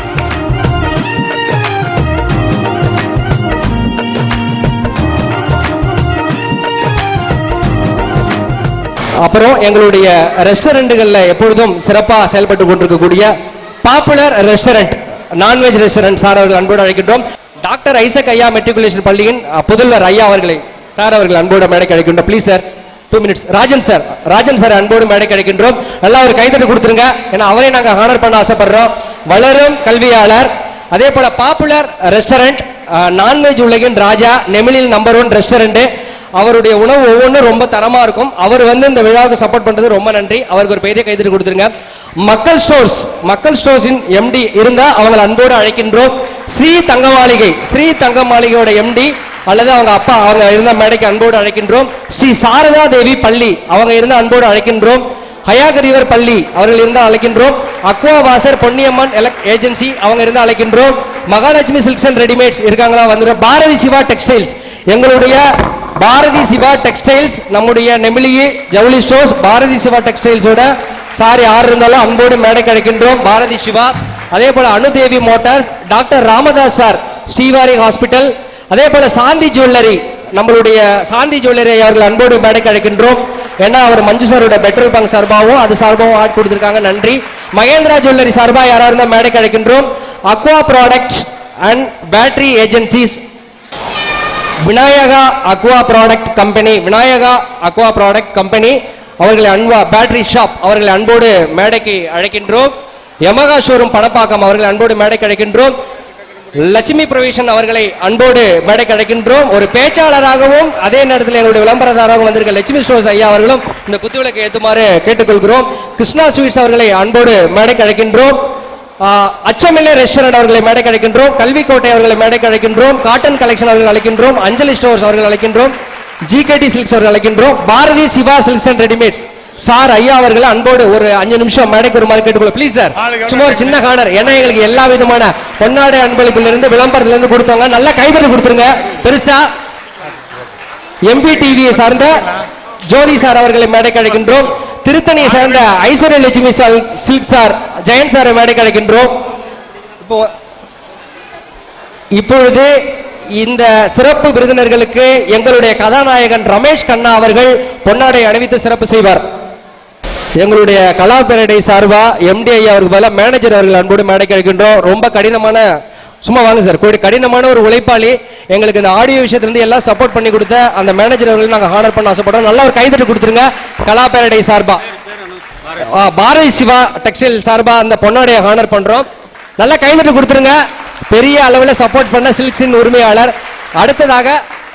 அப்புறம் எங்களுடைய ரெஸ்டாரண்ட்டுகள்ல எப்பொழுதும் சிறப்பாக செயல்பட்டு கொண்டிருக்கக்கூடிய popular restaurant, non veg restaurant sir அவர்கள் அன்போடு அழைக்கின்றோம். டாக்டர் ஐசக் ஐயா மெட்ரிகுலேஷன் பள்ளியின் புதல்வர் ஐயா அவர்களை சார் அவர்கள் அன்போடு மேடை கிடைக்கின்றோம். Please sir 2 minutes. Rajan sir அன்போடு மேடை கிடைக்கின்றோம். நல்லா ஒரு கைதட்டு கொடுத்துருங்க. ஏன்னா அவரை நாங்கள் ஹானர் பண்ண ஆசைப்படுறோம். வளரும் கல்வியாளர், அதே போல பாப்புலர் ரெஸ்டாரண்ட், நான்வெஜ் உலகின் ராஜா, நெமிலில் நம்பர் 1 ரெஸ்டாரண்ட். அவருடைய உணவு ஒவ்வொன்றும் ரொம்ப தரமா இருக்கும். அவர் இந்த விழாவுக்கு சப்போர்ட் பண்றது ரொம்ப நன்றி. அவருக்கு ஒரு பெரிய கைதட்டு கொடுத்துருங்க. மக்கள் ஸ்டோர்ஸின் எம்டி இருந்தா அவங்களை அன்போடு அழைக்கின்றோம். ஸ்ரீ தங்கமாளிகையோட எம்டி அல்லது அவங்க அப்பா அவங்க இருந்த மேடைக்கு அன்போடு அழைக்கின்றோம். ஸ்ரீ சாரதா தேவி பள்ளி அவங்க இருந்த அன்போடு அழைக்கின்றோம். ஹயாகரிவர் பள்ளி அவர்கள் இருந்தால் அழைக்கின்றோம். அக்வா வாசர் பொன்னியம்மன் ஏஜென்சி அவங்க இருந்தால் அழைக்கின்றோம். மகாலட்சுமி சில்க்ஸ் அண்ட் ரெடிமேட்ஸ் இருக்காங்களா வந்துடும். பாரதி சிவா டெக்ஸ்டைல்ஸ், எங்களுடைய பாரதி சிவா டெக்ஸ்டைல்ஸ், நம்முடைய நெமிலியே ஜவுளி ஸ்டோர்ஸ், பாரதி சிவா டெக்ஸ்டைல்ஸோட சார் யார் இருந்தாலும் அன்போடு மேடை கிடைக்கின்றோம். பாரதி சிவா, அதே போல Anudevi motors, doctor Ramadoss sir Srivari hospital, அதே போல சாந்தி ஜுவல்லரி, நம்மளுடைய சாந்தி ஜுவல்லரி அவர்கள் அன்போடு மேடை கிடைக்கின்றோம். ஏன்னா அவர் மஞ்சு சாரோட பெட்ரோல் பங்க் சார்பாகவும் அது சார்பாகவும் ஆட் கொடுத்திருக்காங்க, நன்றி. மகேந்திரா ஜுவல்லரி சார்பாக யாரா இருந்தால் மேடை கிடைக்கின்றோம். Aqua products and battery agencies, Vinayaka aqua product company அவர்களை பேட்டரி ஷாப் அவர்களை அன்போடு மேடைக்கு அழைக்கின்றோம். யமகா ஷோரூம் பணப்பாக்கம் அவர்களை அன்போடு மேடை கிடைக்கின்றோம். லட்சுமி ப்ரொவிஷன் அவர்களை அன்போடு மேடை கிடைக்கின்றோம். ஒரு பேச்சாளராகவும் அதே நேரத்தில் எங்களுடைய விளம்பரதாராகவும் வந்திருக்க லட்சுமி ஸ்டோர்ஸ் ஐயா அவர்களும் இந்த குத்துவிளக்கு ஏற்றுமாறு கேட்டுக்கொள்கிறோம். கிருஷ்ணா ஸ்வீட்ஸ் அவர்களை அன்போடு மேடை கிடைக்கின்றோம். அச்சமில்லை ரெஸ்டாரண்ட் அவர்களை மேடை கிடைக்கின்றோம். கல்விக்கோட்டை அவர்களை மேடை கிடைக்கின்றோம். காட்டன் கலெக்ஷன் அவர்கள் அழைக்கின்றோம். அஞ்சலி ஸ்டோர்ஸ் அவர்கள் அழைக்கின்றோம். ஜிகேடி சில்க்ஸ் அவர்கள் அழைக்கின்றோம். Bharathi Siva silks and readymades sir ஐயா அவர்களை அன்போடு ஒரு 5 நிமிஷம் மேடைக்கு வருமாறு கேட்டுக்கொள்ள ப்ளீஸ் சார். சும்மா ஒரு சின்ன கார்னர், ஏன்னா எங்களுக்கு எல்லா விதமான பொன்னாடை அன்பளிப்புல இருந்து விளம்பரத்துல இருந்து கொடுத்தவங்க, நல்லா கைதட்டி கொடுத்துருங்க பெருசா. எம்பி டிவியை சார்ந்த ஜோதி சார் அவர்களை மேடை கிடைக்கின்றோம். திருத்தணியை சேர்ந்த ஐஸ்வர்ய லட்சுமி சில்க் சார் ஜெயந்த் சாரை மேடை கிடைக்கின்றோம். இப்பொழுது இந்த சிறப்பு விருந்தினர்களுக்கு எங்களுடைய கதாநாயகன் ரமேஷ் கண்ணா அவர்கள் பொன்னாடை அணிவித்து சிறப்பு செய்வார். எங்களுடைய கலா பேரடை சார்பா எம்டி ஐயா அவருக்கு பதிலாக மேனேஜர் அவர்கள் அன்போடு மேடை கிடைக்கின்றோம். ரொம்ப கடினமான, சும்மா வாங்க சார், கடினமான ஒரு உழைப்பாளி. எங்களுக்கு இந்த ஆடியோ விஷயத்திலிருந்து எல்லாம் சப்போர்ட் பண்ணி கொடுத்த அந்த மேனேஜர் அவர்கள் நாங்கள் ஹானர் பண்ண ஆசைப்படுறோம். நல்லா ஒரு கைதட்டு கொடுத்துருங்க. கலா பேரடை சார்பா பாரதி சிவா டெக்ஸ்டைல் சார்பா அந்த பொன்னாடையை ஹானர் பண்றோம். நல்லா கைதட்டு கொடுத்துருங்க. பெரிய அளவில் சப்போர்ட் பண்ண சில்க்ஸின் உரிமையாளர். அடுத்ததாக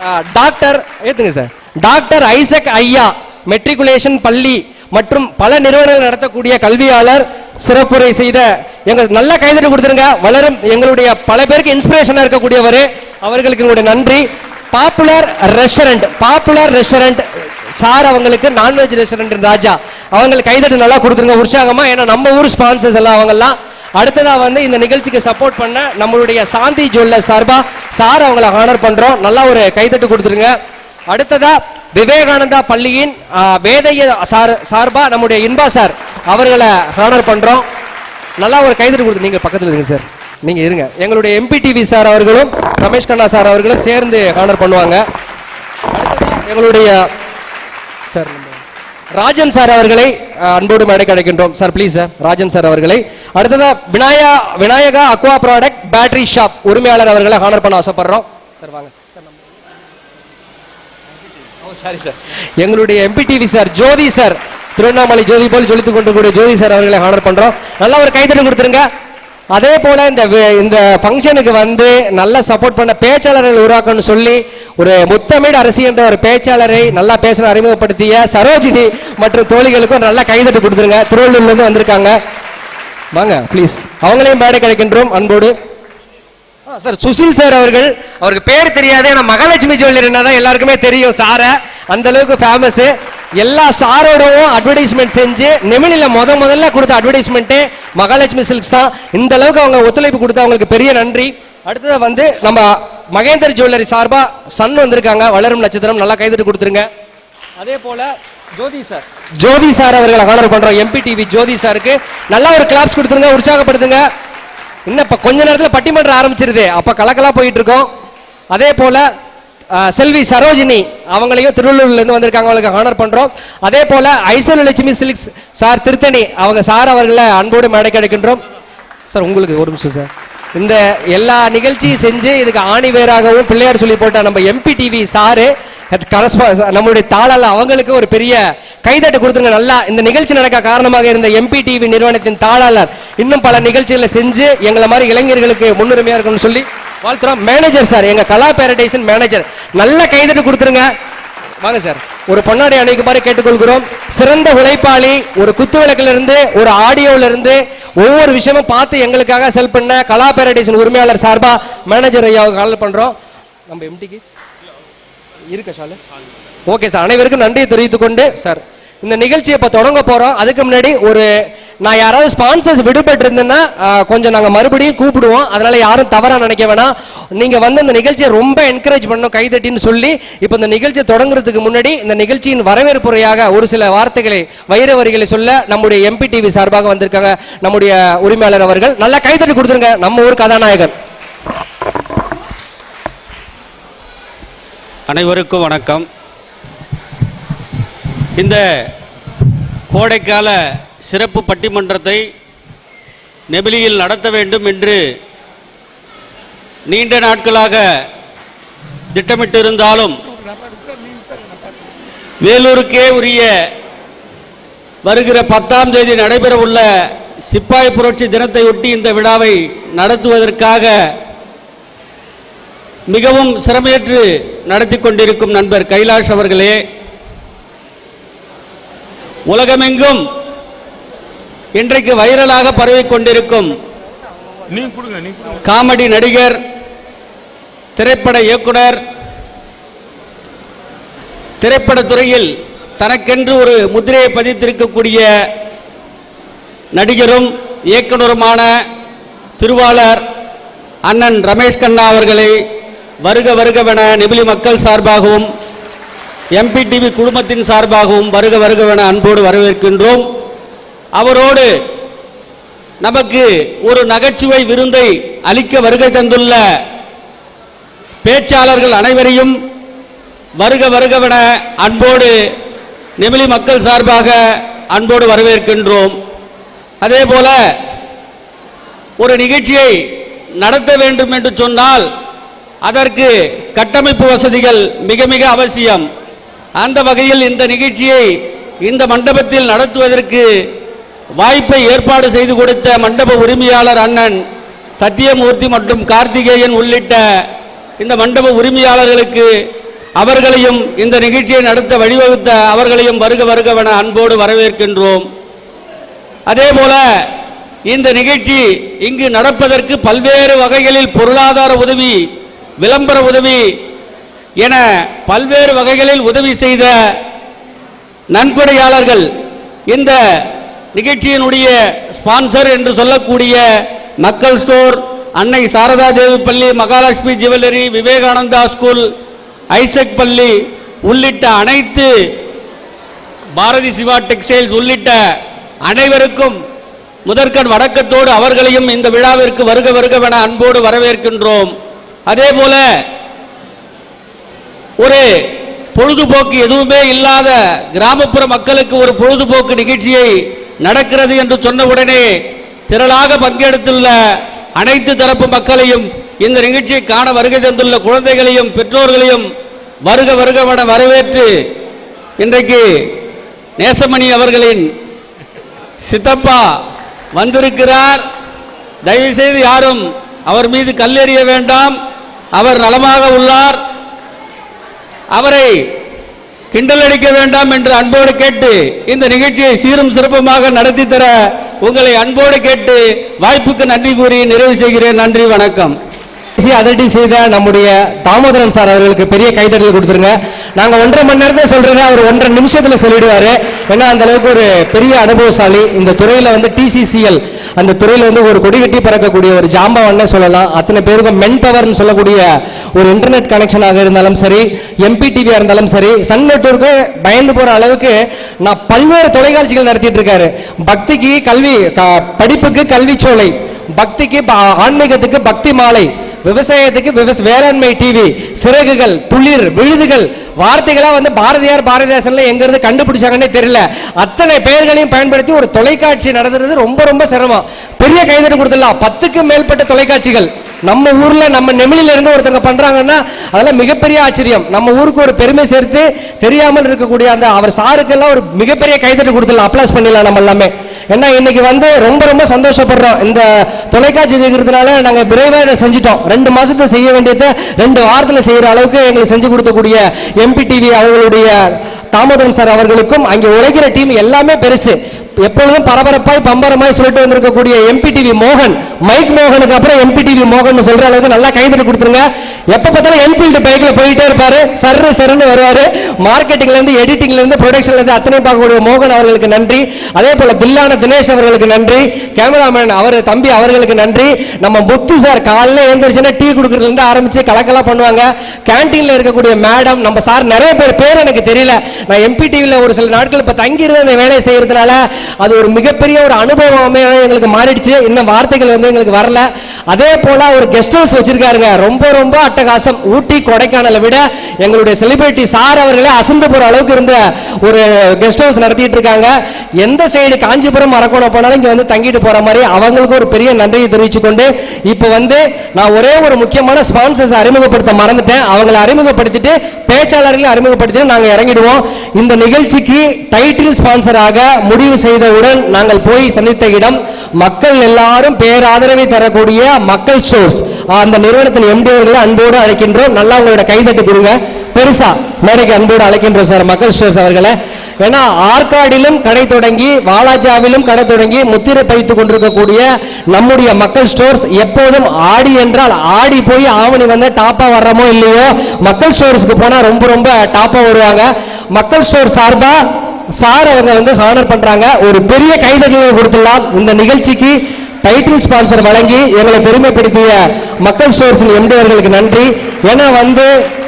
டாக்டர் ஐசக் ஐயா மெட்ரிகுலேஷன் பள்ளி மற்றும் பல நிறுவனங்கள் நடத்தக்கூடிய கல்வியாளர், சிறப்புரை செய்த எங்கள் நல்ல கைதட்டு கொடுத்துருங்க. வளரும் எங்களுடைய பல பேருக்கு இன்ஸ்பிரேஷனா இருக்கக்கூடியவர், அவர்களுக்கு எங்களுடைய நன்றி. பாப்புலர் ரெஸ்டாரண்ட் சார் அவங்களுக்கு நான்வெஜ் ரெஸ்டாரண்ட் ராஜா அவங்களுக்கு கைதட்டு நல்லா கொடுத்துருங்க உற்சாகமா. ஏன்னா நம்ம ஊர் ஸ்பான்சர்ஸ் எல்லாம் அவங்கெல்லாம். அடுத்ததா இந்த நிகழ்ச்சிக்கு சப்போர்ட் பண்ண நம்மளுடைய சாந்தி ஜுவல்லர்ஸ் சார்பா சார் அவங்களை ஹானர் பண்றோம். நல்லா ஒரு கைதட்டு கொடுத்துருங்க. அடுத்ததா விவேகானந்தா பள்ளியின் வேதைய சார்பா நம்முடைய இன்பா சார் அவர்களை ஹானர் பண்றோம். நல்லா ஒரு கைதட்டு கொடுத்து, நீங்க பக்கத்தில் இருங்க சார், நீங்க இருங்க. எங்களுடைய எம்பி டிவி சார் அவர்களும் ரமேஷ் கண்ணா சார் அவர்களும் சேர்ந்து ஹானர் பண்ணுவாங்க. எங்களுடைய சார் ராஜன் சார் அவர்களை அன்போடு மேடை கிடைக்கின்றோம். Sir please sir, Rajan sir அவர்களை. அடுத்ததா Vinayaka aqua product battery shop உரிமையாளர் அவர்களை ஹானர் பண்ண ஆசைப்படுறோம். சார் வாங்க. சாரி சார், எங்களுடைய MP TV sir Jothi sir, Tiruvannamalai ஜோதி போல் ஜொலித்துக் கொண்டிருக்கூடிய ஜோதி சார் அவர்களை ஹானர் பண்றோம். நல்லா ஒரு கைதட்டு கொடுத்துருங்க. அதே போல இந்த ஃபங்க்ஷனுக்கு வந்து நல்ல சப்போர்ட் பண்ண பேச்சாளர்கள் உருவாக்கணும்னு சொல்லி ஒரு முத்தமிழ் அரசி என்ற ஒரு பேச்சாளரை நல்லா பேச அறிமுகப்படுத்திய சரோஜினி மற்றும் தோழிகளுக்கும் நல்லா கைதட்டு கொடுத்துருங்க. திருவள்ளூர்ல இருந்து வந்திருக்காங்க, வாங்க ப்ளீஸ். அவங்களையும் மேடை கிடைக்கின்றோம் அன்போடு. சார் சுசில் சார் அவருக்கு பேர் தெரியாது, ஆனா மகாலட்சுமி ஜுவல்லரினா தான் எல்லாருக்குமே தெரியும் சார. அந்த அளவுக்கு ஃபேமஸ். எல்லா ஸ்டாரோடவும் அட்வர்டைஸ்மெண்ட் செஞ்சு நெமிலில முதல்ல கொடுத்த அட்வர்டைஸ்மெண்ட்டே மகாலட்சுமி சில்க்ஸ் தான். இந்த அளவுக்கு அவங்க ஒத்துழைப்பு கொடுத்தா அவங்களுக்கு பெரிய நன்றி. அடுத்தது வந்து நம்ம மகேந்தர் ஜுவல்லரி சார்பா சன் வந்திருக்காங்க, வளரும் நட்சத்திரம், நல்லா கைதட்டு கொடுத்துருங்க. அதே போல ஜோதி சார் அவர்களை ஆனர் பண்றோம். எம்பி டிவி ஜோதி சாருக்கு நல்லா ஒரு கிளாப்ஸ் கொடுத்துருங்க, உற்சாகப்படுத்துங்க. இன்னும் இப்ப கொஞ்ச நேரத்தில் பட்டிமன்றம் ஆரம்பிச்சிருது, அப்ப கலக்கலா போயிட்டு இருக்கோம். அதே போல செல்வி சரோஜினி அவங்களையும் திருவள்ளூர்ல இருந்து வந்திருக்காங்க, அவங்களுக்கு ஆனர் பண்றோம். அதே போல ஐஸ்வர்யலட்சுமி சில்க்ஸ் சார் திருத்தணி அவங்க சார் அவர்களை அன்போடு மேடை கிடைக்கின்றோம். சார் உங்களுக்கு ஒரு நிமிஷம் சார். இந்த எல்லா நிகழ்ச்சியும் செஞ்சு இதுக்கு ஆணி வேறாகவும் பிள்ளையார் சொல்லி போட்ட நம்ம எம்பி டிவி சாரு நம்மளுடைய தாளாள அவங்களுக்கு ஒரு பெரிய கைதட்டு கொடுத்துருங்க. நல்லா இந்த நிகழ்ச்சி நடக்க காரணமாக இருந்த எம்பி டிவி நிறுவனத்தின் தாளாளர் இன்னும் பல நிகழ்ச்சிகளை செஞ்சு எங்களை மாதிரி இளைஞர்களுக்கு முன்னுரிமையா இருக்கணும்னு சொல்லி வாழ்த்துறோம். மேனேஜர் சார், எங்க கலா பேரடைஸின் மேனேஜர், நல்ல கைதட்டு கொடுத்துருங்க. வாங்க சார், ஒரு பொன்னாடை அணிக்குமாறு கேட்டுக்கொள்கிறோம். சிறந்த உழைப்பாளி, ஒரு குத்துவிளக்குல இருந்து ஒரு ஆடியோல இருந்து ஒவ்வொரு விஷயமும் பார்த்து எங்களுக்காக செல் பண்ண கலா பேரடைஸின் உரிமையாளர் சார்பா மேனேஜர் ஐயாவுக்கு கால் பண்றோம். நம்ம எம்டிக்கு இருக்க சார். ஓகே சார், அனைவருக்கும் நன்றியை தெரிவித்துக் கொண்டு சார் இந்த நிகழ்ச்சியை இப்போ தொடங்க போறோம். அதுக்கு முன்னாடி நான் யாராவது ஸ்பான்சர்ஸ் விடுபட்டு இருந்தேன்னா கொஞ்சம் நாங்கள் மறுபடியும் கூப்பிடுவோம். அதனால யாரும் தவறா நினைக்க வேணாம். நீங்க வந்து இந்த நிகழ்ச்சியை ரொம்ப என்கரேஜ் பண்ணணும் கைதட்டின்னு சொல்லி இப்போ இந்த நிகழ்ச்சியை தொடங்குறதுக்கு முன்னாடி இந்த நிகழ்ச்சியின் வரவேற்புரையாக ஒரு சில வார்த்தைகளை வைர வரிகளை சொல்ல நம்முடைய எம்பி டிவி சார்பாக வந்திருக்காங்க நம்முடைய உரிமையாளர் அவர்கள். நல்லா கைதட்டி கொடுத்துருங்க. நம்ம ஊர் கதாநாயகன். அனைவருக்கும் வணக்கம். இந்த கோடைக்கால சிறப்பு பட்டிமன்றத்தை நெபிலியில் நடத்த வேண்டும் என்று நீண்ட நாட்களாக திட்டமிட்டிருந்தாலும் வேலூருக்கே உரிய வருகிற 10ஆம் தேதி நடைபெறவுள்ள சிப்பாய் புரட்சி தினத்தை ஒட்டி இந்த விழாவை நடத்துவதற்காக மிகவும் சிரமேற்று நடத்தி கொண்டிருக்கும் நண்பர் கைலாஷ் அவர்களே, உலகமெங்கும் இன்றைக்கு வைரலாக பரவிக் கொண்டிருக்கும் காமெடி நடிகர், திரைப்பட இயக்குனர், திரைப்படத்துறையில் தனக்கென்று ஒரு முத்திரையை பதித்திருக்கக்கூடிய நடிகரும் இயக்குனருமான திருவாளர் அண்ணன் ரமேஷ் கண்ணா அவர்களை வருக வருகவென நெபிலி மக்கள் சார்பாகவும் எம்பி டிவி குழுமத்தின் சார்பாகவும் வருக வருகவென அன்போடு வரவேற்கின்றோம். அவரோடு நமக்கு ஒரு நகைச்சுவை விருந்தை அளிக்க வருகை தந்துள்ள பேச்சாளர்கள் அனைவரையும் வருக வருகவென அன்போடு நெபிலி மக்கள் சார்பாக அன்போடு வரவேற்கின்றோம். அதே போல ஒரு நிகழ்ச்சியை நடத்த வேண்டும் என்று சொன்னால் அதற்கு கட்டமைப்பு வசதிகள் மிக மிக அவசியம். அந்த வகையில் இந்த நிகழ்ச்சியை இந்த மண்டபத்தில் நடத்துவதற்கு வாய்ப்பை ஏற்பாடு செய்து கொடுத்த மண்டப உரிமையாளர் அண்ணன் சத்தியமூர்த்தி மற்றும் கார்த்திகேயன் உள்ளிட்ட இந்த மண்டப உரிமையாளர்களுக்கு அவர்களையும் இந்த நிகழ்ச்சியை நடத்த வழிவகுத்த அவர்களையும் வருக வருகவென அன்போடு வரவேற்கின்றோம். அதேபோல இந்த நிகழ்ச்சி இங்கு நடப்பதற்கு பல்வேறு வகைகளில் பொருளாதார உதவி, விளம்பர உதவி என பல்வேறு வகைகளில் உதவி செய்த நன்கொடையாளர்கள், இந்த நிகழ்ச்சியினுடைய ஸ்பான்சர் என்று சொல்லக்கூடிய மக்கள் ஸ்டோர், அன்னை சாரதா தேவி பள்ளி, Mahalakshmi jewellery, Vivekananda school, Isaac பள்ளி உள்ளிட்ட அனைத்து, பாரதி சிவா டெக்ஸ்டைல்ஸ் உள்ளிட்ட அனைவருக்கும் முதற்கண் வணக்கத்தோடு அவர்களையும் இந்த விழாவிற்கு வருக வருகவென அன்போடு வரவேற்கின்றோம். அதே போல ஒரு பொழுதுபோக்கு எதுவுமே இல்லாத கிராமப்புற மக்களுக்கு ஒரு பொழுதுபோக்கு நிகழ்ச்சியை நடக்கிறது என்று சொன்னவுடனே திரளாக பங்கெடுத்துள்ள அனைத்து தரப்பு மக்களையும், இந்த நிகழ்ச்சியை காண வருகை தந்துள்ள குழந்தைகளையும் பெற்றோர்களையும் வருக வருகவென வரவேற்று இன்றைக்கு நேசமணி அவர்களின் சித்தப்பா வந்திருக்கிறார். தயவு செய்து யாரும் அவர் மீது கல்லெறிய வேண்டாம். அவர் நலமாக உள்ளார், அவரை கிண்டல் அடிக்க வேண்டாம் என்று அன்போடு கேட்டு இந்த நிகழ்ச்சியை சீரும் சிறப்புமாக நடத்தி தர உங்களை அன்போடு கேட்டு வாய்ப்புக்கு நன்றி கூறி நிறைவு செய்கிறேன். நன்றி, வணக்கம். அதட்டி செய்த நம்முடைய தாமோதரன் சார் அவர்களுக்கு பெரிய கைதட்டல் கொடுத்துருங்க. நாங்க 1.5 மணி நேரத்தை சொல்றதை அவர் 1.5 நிமிஷத்துல சொல்லிடுவாரு. ஏன்னா அந்த அளவுக்கு ஒரு பெரிய அனுபவசாலி. இந்த துறையில வந்து TCCL அந்த துறையில வந்து ஒரு கொடி கட்டி பறக்கக்கூடிய ஒரு ஜாம்பவான்னு சொல்லலாம். அத்தனை பேருக்கும் மென் பவர்னு சொல்லக்கூடிய ஒரு இன்டர்நெட் கனெக்ஷனாக இருந்தாலும் சரி, MPTV இருந்தாலும் சரி, சன் நெட்வொர்க்கு பயந்து போற அளவுக்கு நான் பல்வேறு தொலைக்காட்சிகள் நடத்திட்டு இருக்காரு. பக்திக்கு கல்வி, படிப்புக்கு கல்விச்சோலை, பக்திக்கு ஆன்மீகத்துக்கு பக்தி மாலை, விவசாயத்துக்கு வேளாண்மை டிவி, சிறகுகள், துளிர், விழுதுகள், வார்த்தைகளா வந்து பாரதிதாசன்ல எங்க இருந்து கண்டுபிடிச்சாங்கன்னே தெரியல. அத்தனை பெயர்களையும் பயன்படுத்தி ஒரு தொலைக்காட்சி நடத்துறது ரொம்ப ரொம்ப சிரமம். பெரிய கைதட்டு கொடுத்துடலாம். 10க்கும் மேற்பட்ட தொலைக்காட்சிகள் நம்ம ஊர்ல, நம்ம நெமிலில இருந்து ஒருத்தங்க பண்றாங்கன்னா அதெல்லாம் மிகப்பெரிய ஆச்சரியம். நம்ம ஊருக்கு ஒரு பெருமை சேர்த்து தெரியாமல் இருக்கக்கூடிய அந்த அவர் சாருக்கெல்லாம் ஒரு மிகப்பெரிய கைதட்டு கொடுத்துடலாம், அப்ளாஸ் பண்ணிடலாம் நம்ம எல்லாமே. ஏன்னா இன்னைக்கு வந்து ரொம்ப ரொம்ப சந்தோஷப்படுறோம். இந்த தொலைக்காட்சி இருக்கிறதுனால நாங்க விரைவாக இதை செஞ்சிட்டோம். 2 மாசத்துல செய்ய வேண்டியதை 2 வாரத்துல செய்யற அளவுக்கு எங்களுக்கு செஞ்சு கொடுக்கக்கூடிய MPTV அவர்களுடைய தாமோதரன் சார் அவர்களுக்கும் அங்கே உழைக்கிற டீம் எல்லாமே பெருசு. எப்பொழுதும் பரபரப்பாய் பம்பரமாய் சொல்லிட்டு வந்திருக்கக்கூடிய MPTV மோகன், மைக் மோகனுக்கு அப்புறம் MPTV மோகன் சொல்ற அளவுக்கு நல்லா கைதட்டி கொடுத்துருங்க. எப்ப பார்த்தாலும் என்ஃபீல்டு பைக்ல போயிட்டே இருப்பாரு, சர்ன்னு வருவாரு. மார்க்கெட்டிங்ல இருந்து, எடிட்டிங்ல இருந்து, ப்ரொடக்ஷன்ல இருந்து அத்தனை பார்க்கக்கூடிய மோகன் அவர்களுக்கு நன்றி. அதே போல தில்லான தினேஷ் அவர்களுக்கு நன்றி. கேமராமேன் அவர் தம்பி அவர்களுக்கு நன்றி. நம்ம முத்து சார் காலையில எழுந்திரிச்சுன்னா டீ கொடுக்கறதுல இருந்து ஆரம்பிச்சு கலக்கெல்லாம் பண்ணுவாங்க. கேன்டீன்ல இருக்கக்கூடிய மேடம், நம்ம சார் நிறைய பேர் எனக்கு தெரியல. நான் MPTVல ஒரு சில நாட்கள் இப்ப தங்கி இருந்த அந்த வேலையை செய்யறதுனால அது ஒரு மிகப்பெரிய ஒரு அனுபவமே எங்களுக்கு மாறிடுச்சு. இன்னும் வார்த்தைகள் வந்து எங்களுக்கு வரல. அதே போல ஒரு கெஸ்ட் ஹவுஸ் வச்சிருக்காருங்க, ரொம்ப ரொம்ப அட்டகாசம். ஊட்டி கொடைக்கானலை விட எங்களுடைய செலிபிரிட்டி சார் அவர்களே அசந்து போற அளவுக்கு இருந்த ஒரு கெஸ்ட் ஹவுஸ் நடத்திட்டு இருக்காங்க. எந்த சைடு காஞ்சிபுரம் அரக்கோணம் போனாலும் இங்க வந்து தங்கிட்டு போற மாதிரி அவங்களுக்கு ஒரு பெரிய நன்றியை தெரிவிச்சு கொண்டு இப்ப வந்து நான் ஒரே ஒரு முக்கியமான ஸ்பான்சர்ஸ் அறிமுகப்படுத்த மறந்துட்டேன். அவங்களை அறிமுகப்படுத்திட்டு பேச்சாளர்களை அறிமுகப்படுத்திட்டு நாங்க இறங்கிடுவோம். இந்த நிகழ்ச்சிக்கு டைட்டில் ஸ்பான்சராக முடிவு செய்தவுடன் நாங்கள் போய் சந்தித்த இடம் மக்கள் எல்லாரும் பேராதரவை தரக்கூடிய மக்கள் ஸ்டோர்ஸ். அந்த நிறுவனத்தின் MD அவர்களை அன்போடு அழைக்கின்றோம். நல்லா உங்களோட கைதட்டி கொடுங்க. பெருசா மேடைக்கு அன்போடு அழைக்கின்றோம் சார் மக்கள் ஸ்டோர்ஸ் அவர்களை. ஏன்னா ஆற்காடிலும் கடை தொடங்கி, வாலாஜாவிலும் கடை தொடங்கி முத்திரை பதித்துக் கொண்டிருக்கக்கூடிய நம்முடைய மக்கள் ஸ்டோர்ஸ் எப்போதும் ஆடி என்றால் ஆடி போய் ஆவணி வந்து டாப்பா வர்றமோ இல்லையோ, மக்கள் ஸ்டோர்ஸ்க்கு போனா ரொம்ப ரொம்ப டாப்பா வருவாங்க. மக்கள் ஸ்டோர் சார்பா சார் அவங்க வந்து ஹானர் பண்றாங்க. ஒரு பெரிய கைதட்டலை கொடுத்துடலாம். இந்த நிகழ்ச்சிக்கு டைட்டில் ஸ்பான்சர் வழங்கி எங்களை பெருமைப்படுத்திய மக்கள் ஸ்டோர்ஸின் MD அவர்களுக்கு நன்றி. ஏன்னா வந்து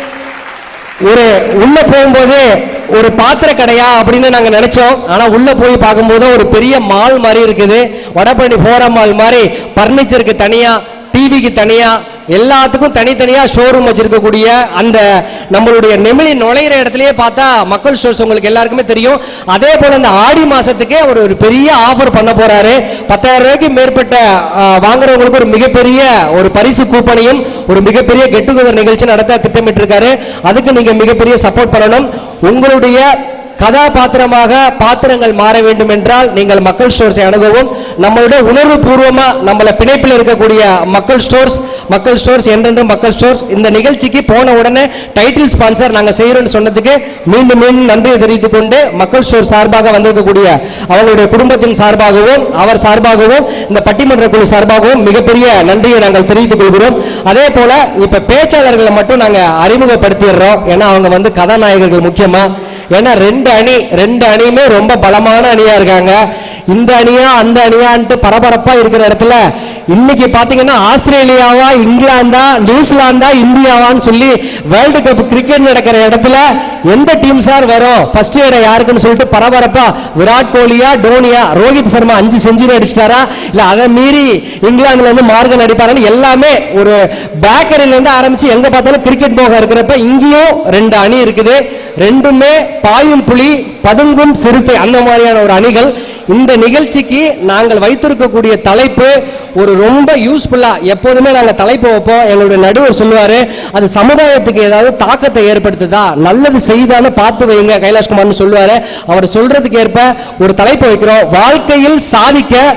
ஒரு உள்ள போகும்போது ஒரு பாத்திர கடையா அப்படின்னு நாங்க நினைச்சோம். ஆனா உள்ள போய் பார்க்கும்போது ஒரு பெரிய மால் மாதிரி இருக்குது. வடபழனி ஃபோரம் மால் மாதிரி பர்னிச்சருக்கு தனியா, டிவிக்கு தனியா, எல்லாத்துக்கும் தனித்தனியா ஷோரூம் வச்சிருக்கக்கூடிய அந்த நம்மளுடைய நெமிலி நுழையிற இடத்துலயே பார்த்தா மக்கள் ஸ்டோர்ஸ் உங்களுக்கு எல்லாருக்குமே தெரியும். அதே போல இந்த ஆடி மாசத்துக்கே ஒரு பெரிய ஆஃபர் பண்ண போறாரு. 10,000 ரூபாய்க்கு மேற்பட்ட வாங்குறவங்களுக்கு ஒரு மிகப்பெரிய ஒரு பரிசு கூப்பனையும் ஒரு மிகப்பெரிய கெட் டுகெதர் நிகழ்ச்சி நடத்த திட்டமிட்டு இருக்காரு. அதுக்கு நீங்க மிகப்பெரிய சப்போர்ட் பண்ணணும். உங்களுடைய கதாபாத்திரமாக பாத்திரங்கள் மாற வேண்டும் என்றால் நீங்கள் மக்கள் ஸ்டோர்ஸை அணுகவும். நம்மளுடைய உணர்வு பூர்வமா நம்மள பிணைப்பில் இருக்கக்கூடிய மக்கள் ஸ்டோர்ஸ் என்றென்றும் மக்கள் ஸ்டோர்ஸ். இந்த நிகழ்ச்சிக்கு போன உடனே டைட்டில் ஸ்பான்சர் நாங்க செய்யறோம்னு சொன்னதுக்கு மீண்டும் மீண்டும் நன்றியை தெரிவித்துக் கொண்டு மக்கள் ஸ்டோர் சார்பாக வந்திருக்கக்கூடிய அவங்களுடைய குடும்பத்தின் சார்பாகவும் அவர் சார்பாகவும் இந்த பட்டிமன்ற குழு சார்பாகவும் மிகப்பெரிய நன்றியை நாங்கள் தெரிவித்துக் கொள்கிறோம். அதே போல இப்ப பேச்சாளர்களை மட்டும் நாங்க அறிமுகப்படுத்திடுறோம். ஏன்னா அவங்க வந்து கதாநாயகர்கள் முக்கியமா. ஏன்னா 2 அணியுமே ரொம்ப பலமான அணியா இருக்காங்க. இந்த அணியா அந்த அணியான்ட்டு பரபரப்பா இருக்கிற இடத்துல இன்னைக்கு பாத்தீங்கன்னா ஆஸ்திரேலியாவா, இங்கிலாந்தா, நியூசிலாந்தா, இந்தியாவான்னு சொல்லி வேர்ல்டு கப் கிரிக்கெட் நடக்கிற இடத்துல எந்த டீம் சார் வரும், ஃபர்ஸ்ட் இடம் யாருக்குன்னு சொல்லிட்டு பரபரப்பா விராட் கோலியா, டோனியா, ரோஹித் சர்மா 5 செஞ்சுரி அடிச்சிட்டாரா, இல்ல அதை மீறி இங்கிலாந்துல இருந்து மார்கன் அடிப்பாரான்னு எல்லாமே ஒரு பேக்கரியில இருந்து ஆரம்பிச்சு எங்க பார்த்தாலும் கிரிக்கெட் மோகம் இருக்கிறப்ப இங்கேயும் 2 அணி இருக்குது. 2மே பாயும் புலி பதுங்கும் சிறுத்தை அந்த மாதிரியான ஒரு அணிகள். இந்த நிகழ்ச்சிக்கு நாங்கள் வைத்திருக்கக்கூடிய தலைப்பு ஒரு ரொம்ப யூஸ்ஃபுல்லா, எப்போதுமே நாங்கள் தலைப்பு வைப்போம். எங்களுடைய நடுவர் சொல்லுவாரு, அது சமுதாயத்துக்கு ஏதாவது தாக்கத்தை ஏற்படுத்துதா, நல்லது செய்தாலும் பார்த்து வைங்க கைலாஷ்குமார்னு சொல்லுவாரு. அவர் சொல்றதுக்கு ஏற்ப ஒரு தலைப்பு வைக்கிறோம். வாழ்க்கையில் சாதிக்க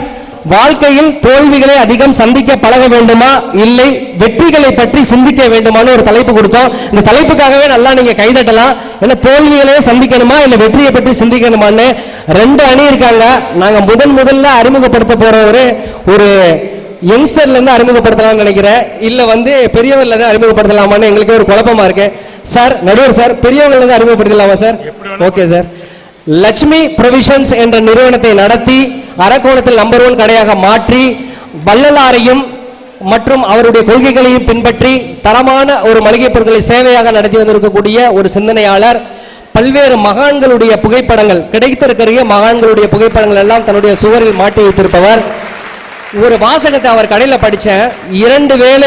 வாழ்க்கையில் தோல்விகளை அதிகம் சந்திக்க பழக வேண்டுமா இல்லை வெற்றிகளை பற்றி சிந்திக்க வேண்டுமான்னு ஒரு தலைப்பு கொடுத்தோம். இந்த தலைப்புக்காகவே நல்லா நீங்க கைதட்டலாம். ஏன்னா தோல்விகளே சந்திக்கணுமா இல்ல வெற்றியை பற்றி சிந்திக்கணுமான்னு 2 அணி இருக்காங்க. நாங்க முதல்ல அறிமுகப்படுத்த போற ஒரு யங்ஸ்டர்ல இருந்து அறிமுகப்படுத்தலாம்னு நினைக்கிறேன். இல்ல பெரியவர்ல இருந்து அறிமுகப்படுத்தலாமான்னு எங்களுக்கு ஒரு குழப்பமா இருக்கு. சார் நடுவர் சார், பெரியவங்கல இருந்து அறிமுகப்படுத்தலாமா sir? Okay sir. Lakshmi provisions என்ற நிறுவனத்தை நடத்தி அரக்கோணத்தில் நம்பர் 1 கடையாக மாற்றி வள்ளலாரையும் மற்றும் அவருடைய கொள்கைகளையும் பின்பற்றி தரமான ஒரு மளிகை பொருட்களை சேவையாக நடத்தி வந்திருக்கக்கூடிய ஒரு சிந்தனையாளர். பல்வேறு மகான்களுடைய புகைப்படங்கள் கிடைத்திருக்கிற மகான்களுடைய புகைப்படங்கள் எல்லாம் தன்னுடைய சுவரில் மாட்டி வைத்திருப்பவர். ஒரு வாசகத்தை அவர் கடையில் படித்தேன். 2 வேளை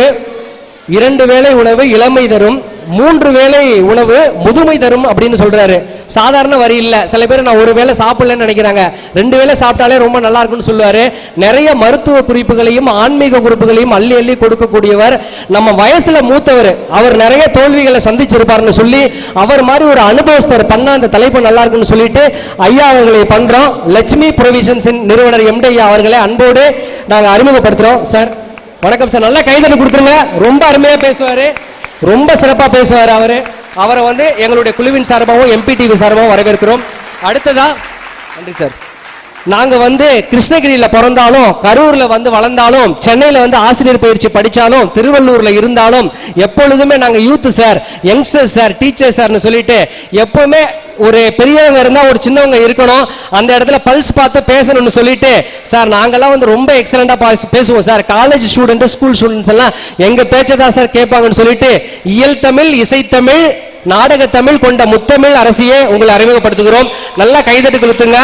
உணவு இளமை தரும், 3 வேளை உணவு முதுமை தரும் அப்படின்னு சொல்றாரு. சாதாரண வரி இல்ல. சில பேர் நான் ஒரு வேளை சாப்பிடலன்னு நினைக்கிறாங்க, 2 வேளை சாப்பிட்டாலே ரொம்ப நல்லா இருக்குன்னு சொல்லுவாரு. நிறைய மருத்துவ குறிப்புகளையும் ஆன்மீக குறிப்புகளையும் அள்ளி அள்ளி கொடுக்கக்கூடியவர். நம்ம வயசுல மூத்தவர், அவர் நிறைய தோல்விகளை சந்திச்சிருப்பாருன்னு சொல்லி அவர் மாதிரி ஒரு அனுபவஸ்தர் பண்ண அந்த தலைப்பு நல்லா இருக்குன்னு சொல்லிட்டு ஐயா அவர்களை பண்றோம். லட்சுமி ப்ரொவிஷன்ஸ் நிறுவனர் எம்டி ஐயா அவர்களை அன்போடு நாங்க அறிமுகப்படுத்துறோம். சார் வணக்கம் சார். நல்லா கைதட்டி கொடுத்துருங்க. ரொம்ப அருமையா பேசுவாரு, ரொம்ப சிறப்பா பேசுவார். அவரை எங்களுடைய குழுவின் சார்பாகவும் MPTV சார்பாகவும் வரவேற்கிறோம். அடுத்ததா நன்றி சார். நாங்க கிருஷ்ணகிரியில பிறந்தாலும், கரூர்ல வளர்ந்தாலும், சென்னையில ஆசிரியர் பயிற்சி படிச்சாலும், திருவள்ளூர்ல இருந்தாலும் எப்பொழுதுமே நாங்க youth sir, youngster sir, teacher சார்னு சொல்லிட்டு எப்பவுமே ஒரு பெரியவங்க இருந்தா ஒரு சின்னவங்க இருக்கணும், அந்த இடத்துல பல்ஸ் பார்த்து பேசணும்னு சொல்லிட்டு சார் நாங்கெல்லாம் ரொம்ப எக்ஸலண்டா பேசுவோம் sir. College student, school students எல்லாம் எங்க பேச்சதான் சார் கேட்பாங்கன்னு சொல்லிட்டு இயல் தமிழ், இசைத்தமிழ், நாடக தமிழ் கொண்ட முத்தமிழ் அரசியை உங்களை அறிமுகப்படுத்துகிறோம். நல்லா கைதட்டு கொடுத்துங்க.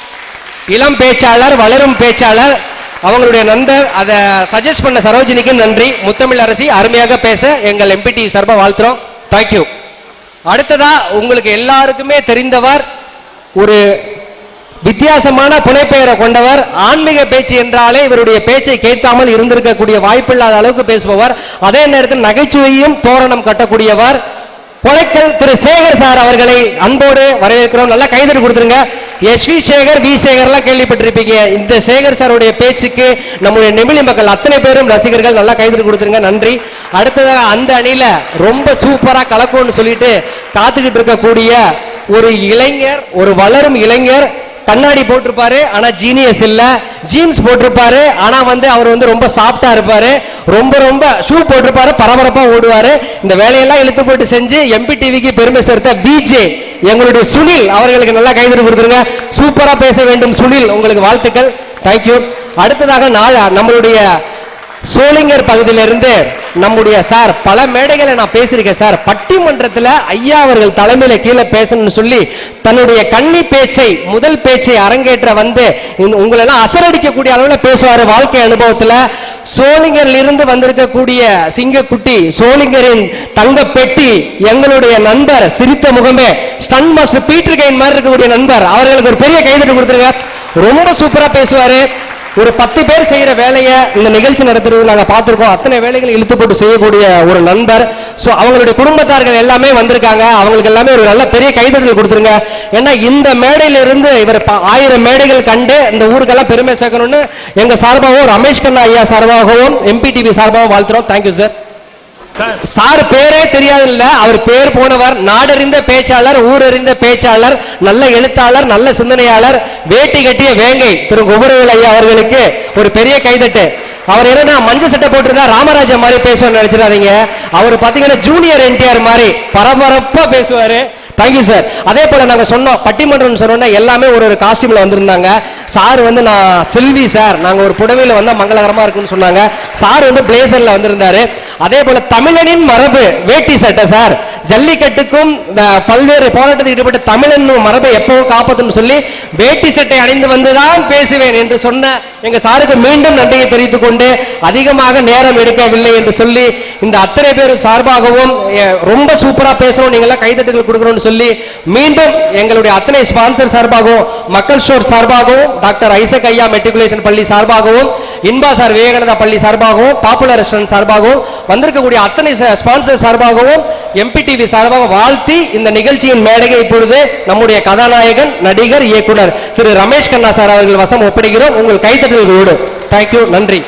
இளம் பேச்சாளர், வளரும் பேச்சாளர், அவங்களுடைய நண்பர், அதை சஜஸ்ட் பண்ண சரோஜினிக்கு நன்றி. முத்தமிழ் அரசி அருமையாக பேச எங்கள் MPTV சார்பா வாழ்த்துறோம். தேங்க்யூ. அடுத்ததா உங்களுக்கு எல்லாருக்குமே தெரிந்தவர், ஒரு வித்தியாசமான புனைப்பெயரை கொண்டவர். ஆன்மீக பேச்சு என்றாலே இவருடைய பேச்சை கேட்காமல் இருந்திருக்கக்கூடிய வாய்ப்பில்லாத அளவுக்கு பேசுபவர். அதே நேரத்தில் நகைச்சுவையும் தோரணம் கட்டக்கூடியவர். கொலைக்கல் திரு சேகர் சார் அவர்களை அன்போடு வரவேற்கிறோம். நல்லா கைதட்டி கொடுத்துருங்க. SV சேகர், V சேகர்லாம் கேள்விப்பட்டிருப்பீங்க. இந்த சேகர் சாருடைய பேச்சுக்கு நம்முடைய நெமிலி மக்கள் அத்தனை பேரும் ரசிகர்கள். நல்லா கைதட்டி கொடுத்துருங்க. நன்றி. அடுத்ததாக அந்த அணியில ரொம்ப சூப்பரா கலக்கும்னு சொல்லிட்டு காத்துக்கிட்டு இருக்கக்கூடிய ஒரு இளைஞர், ஒரு வளரும் இளைஞர். கண்ணாடி போட்டிருப்பாரு, ஆனா ஜீனியஸ் இல்ல. ஜீன்ஸ் போட்டிருப்பாரு, ஆனா அவர் ரொம்ப சாஃப்டா இருப்பாரு. ரொம்ப ஷூ போட்டிருப்பாரு, பரபரப்பா ஓடுவாரு. இந்த வேலையெல்லாம் இழுத்து போட்டு செஞ்சு MPTVக்கு பெருமை சேர்த்த VJ எங்களுடைய சுனில் அவர்களுக்கு நல்லா கைதட்டி கொடுத்துருங்க. சூப்பரா பேச வேண்டும் சுனில், உங்களுக்கு வாழ்த்துக்கள். தேங்க்யூ. அடுத்ததாக நம்மளுடைய சோளிங்கர் பகுதியிலிருந்து நம்முடைய சார், பல மேடைகளை நான் பேசியிருக்கேன் சார். பட்டிமன்றத்தில் ஐயா அவர்கள் தலைமையில கீழே பேசணும்னு சொல்லி தன்னுடைய கன்னி பேச்சை, முதல் பேச்சை அரங்கேற்ற உங்களெல்லாம் அசரடிக்கக்கூடிய அளவில் பேசுவார். வாழ்க்கை அனுபவத்தில் சோளிங்கரில் இருந்து வந்திருக்கக்கூடிய சிங்கக்குட்டி, சோளிங்கரின் தங்க பெட்டி, எங்களுடைய நண்பர், சிரித்த முகமே, ஸ்டன் மாஸ்டர் பீட்டர் கெயின் மாதிரி இருக்கக்கூடிய நண்பர், அவர்களுக்கு ஒரு பெரிய கைதட்டு கொடுத்துருங்க. ரொம்ப சூப்பரா பேசுவாரு. ஒரு 10 பேர் செய்யற வேலையை இந்த நிகழ்ச்சி நடத்துறது நாங்க பார்த்திருக்கோம். அத்தனை வேலைகளை இழுத்து போட்டு செய்யக்கூடிய ஒரு நண்பர். சோ அவங்களுடைய குடும்பத்தார்கள் எல்லாமே வந்திருக்காங்க. அவங்களுக்கு எல்லாமே ஒரு நல்ல பெரிய கைதட்டல் கொடுத்துருங்க. ஏன்னா இந்த மேடையில இருந்து இவர் 1000 மேடைகள் கண்டு இந்த ஊருக்கெல்லாம் பெருமை சேர்க்கணும்னு எங்க சார்பாகவும், ரமேஷ் கண்ணா ஐயா சார்பாகவும், MPTV சார்பாகவும் வாழ்த்துறோம். Thank you sir. சார் பேரே தெரியாது இல்ல, அவர் பேர் போனவர், நாடறிந்த பேச்சாளர், ஊரறிந்த பேச்சாளர், நல்ல எழுத்தாளர், நல்ல சிந்தனையாளர், வேட்டி கட்டிய வேங்கை திரு குபரவேல் ஐயா அவர்களுக்கு ஒரு பெரிய கைதட்டு. அவர் என்னன்னா மஞ்சள் சட்டை போட்டிருந்தா ராமராஜா மாதிரி பேசுவார் நினைச்சிடாதீங்க. அவர் பாத்தீங்கன்னா ஜூனியர் NTR மாதிரி பரபரப்பா பேசுவாரு. Thank you sir. அதே போல நாங்க சொன்னோம், பட்டிமன்றம் சொன்னோம்னா எல்லாமே ஒரு காஸ்டியூம்ல வந்திருந்தாங்க. சார் நான் செல்வி சார், நாங்க ஒரு புடவையில வந்தா மங்களகரமா இருக்குன்னு சொன்னாங்க. சார் பிளேசர்ல வந்திருந்தாரு. அதே போல தமிழனின் மரபு வேட்டி சட்டை சார், ஜல்லிக்கட்டுக்கும் பல்வேறு போராட்டத்தில் ஈடுபட்ட தமிழன் மரபை எப்பவும் காப்பாற்றுன்னு சொல்லி வேட்டி சட்டை அணிந்து வந்துதான் பேசுவேன் என்று சொன்ன எங்க சாருக்கு மீண்டும் நன்றியை தெரிவித்துக் கொண்டு, அதிகமாக நேரம் எடுக்கவில்லை என்று சொல்லி இந்த அத்தனை பேரும் சார்பாகவும் ரொம்ப சூப்பரா பேசணும், நீங்க எல்லாம் கைதட்டுகள் கொடுக்கணும்னு சொல்லி மீண்டும் எங்களுடைய அத்தனை ஸ்பான்சர் சார்பாகவும், மக்கள் ஸ்டோர் சார்பாகவும், டாக்டர் ஐசக் ஐயா மெட்ரிகுலேஷன் பள்ளி சார்பாகவும், இன்பா சார் விவேகானந்தா பள்ளி சார்பாகவும், பாப்புலர் ரெஸ்டாரண்ட் சார்பாகவும், வந்திருக்கக்கூடிய அத்தனை ஸ்பான்சர் சார்பாகவும், MPTV டிவி சார்பாக வாழ்த்தி இந்த நிகழ்ச்சியின் மேடையை இப்பொழுது நம்முடைய கதாநாயகன் நடிகர் இயக்குனர் திரு ரமேஷ் கண்ணா சார் அவர்கள் வசம் ஒப்படைக்கிறோம். உங்கள் கைத்தட்டல்களோடு. தேங்க்யூ, நன்றி.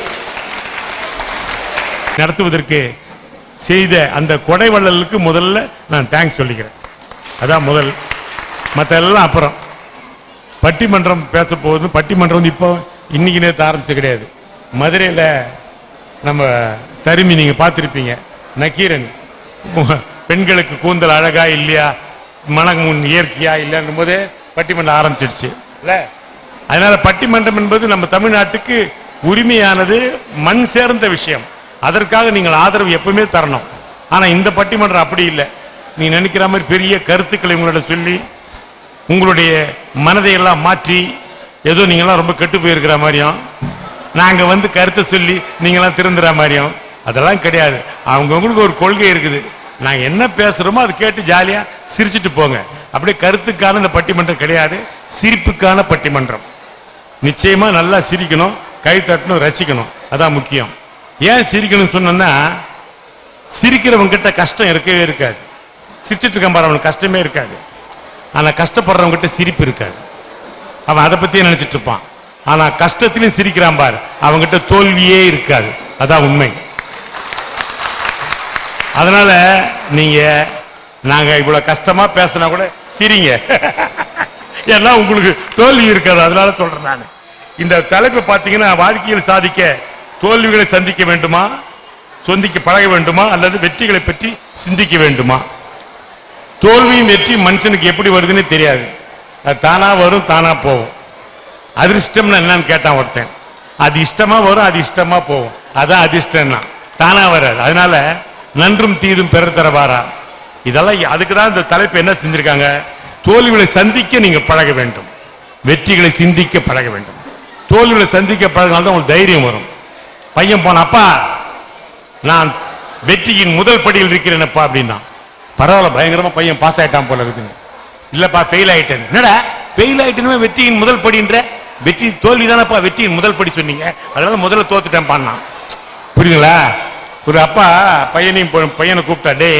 நடத்துவதற்கு செய்த அந்த கொடைவள்ளலுக்கு முதல்ல நான் தேங்க்ஸ் சொல்லிக்கிறேன். அதான் முதல், மற்ற எல்லாம் அப்புறம். பட்டிமன்றம் பேச போகுது. பட்டிமன்றம் வந்து இப்போ இன்னைக்கு நேற்று ஆரம்பிச்சு கிடையாது. மதுரையில் நம்ம தருமி நீங்கள் பார்த்துருப்பீங்க, நக்கீரன் பெண்களுக்கு கூந்தல் அழகா இல்லையா, மனம் இயற்கையா இல்லைன்னும் போதே பட்டிமன்றம் ஆரம்பிச்சிடுச்சு இல்லை. அதனால பட்டிமன்றம் என்பது நம்ம தமிழ்நாட்டுக்கு உரிமையானது, மண் சேர்ந்த விஷயம். அதற்காக நீங்கள் ஆதரவு எப்பவுமே தரணும். ஆனால் இந்த பட்டிமன்றம் அப்படி இல்லை. நீ நினைக்கிற மாதிரி பெரிய கருத்துக்களை உங்களோட சொல்லி உங்களுடைய மனதை எல்லாம் மாற்றி ஏதோ நீங்களாம் ரொம்ப கெட்டு போயிருக்கிற மாதிரியும், நாங்கள் வந்து கருத்தை சொல்லி நீங்களாம் திருந்துற மாதிரியும் அதெல்லாம் கிடையாது. அவங்கவுங்களுக்கு ஒரு கொள்கை இருக்குது. நாங்கள் என்ன பேசுகிறோமோ அதை கேட்டு ஜாலியாக சிரிச்சுட்டு போங்க. அப்படியே கருத்துக்கான இந்த பட்டிமன்றம் கிடையாது, சிரிப்புக்கான பட்டிமன்றம். நிச்சயமாக நல்லா சிரிக்கணும், கை தட்டணும், ரசிக்கணும். அதான் முக்கியம். ஏன் சிரிக்கணும்னு சொன்னா, சிரிக்கிறவங்க கிட்ட கஷ்டம் இருக்கவே இருக்காது. சிரிச்சிட்டு இருக்க பாரு, அவனுக்கு கஷ்டமே இருக்காது. ஆனால் கஷ்டப்படுறவங்க கிட்ட சிரிப்பு இருக்காது. அவன் அதை பற்றியே நினைச்சிட்டு இருப்பான். ஆனால் கஷ்டத்திலையும் சிரிக்கிறான் பாரு, அவங்ககிட்ட தோல்வியே இருக்காது. அதான் உண்மை. அதனால நீங்க நாங்க இவ்வளவு கஷ்டமா பேசினா கூட சிரிங்க, ஏன்னா உங்களுக்கு தோல்வி இருக்காது. அதனால சொல்றேன் நான். இந்த தலைப்பு பார்த்தீங்கன்னா, வாழ்க்கையில் சாதிக்க தோல்விகளை சந்திக்க வேண்டுமா, சொந்திக்க பழக வேண்டுமா, அல்லது வெற்றிகளை பற்றி சிந்திக்க வேண்டுமா? தோல்வியும் வெற்றி மனுஷனுக்கு எப்படி வருதுன்னு தெரியாது. அது தானா வரும், தானா போகும். அதிர்ஷ்டம்னா என்னன்னு கேட்டான் ஒருத்தன். அது இஷ்டமா வரும், அது இஷ்டமா போகும். அதான் அதிர்ஷ்டம்னா, தானா வராது. அதனால நன்றும் தீதும் பிறர் தரவாரா, இதெல்லாம் அதுக்குதான் இந்த தலைப்பு என்ன செஞ்சிருக்காங்க. தோல்விகளை சந்திக்க நீங்க பழக வேண்டும், வெற்றிகளை சிந்திக்க பழக வேண்டும். தோல்விகளை சந்திக்க பழகினால்தான் உங்களுக்கு தைரியம் வரும். பையன் போனப்பா, நான் வெற்றியின் முதல் படியில் இருக்கிறேனப்பா அப்படின்னா, பரவாயில்ல, பயங்கரமா பையன் பாஸ் ஆயிட்டான் போல இருக்குங்க. இல்லப்பா ஃபெயில் ஆயிட்டேன். என்னடா ஃபெயில் ஆயிட்டேன்னு வெற்றியின் முதல் படின்ற? வெற்றி தோல்வி தானப்பா வெற்றியின் முதல் படி சொன்னீங்க, அதனால முதல்ல தோத்துட்டேன் பான்னா. புரியுதுங்களா? ஒரு அப்பா பையனை கூப்பிட்டா, டே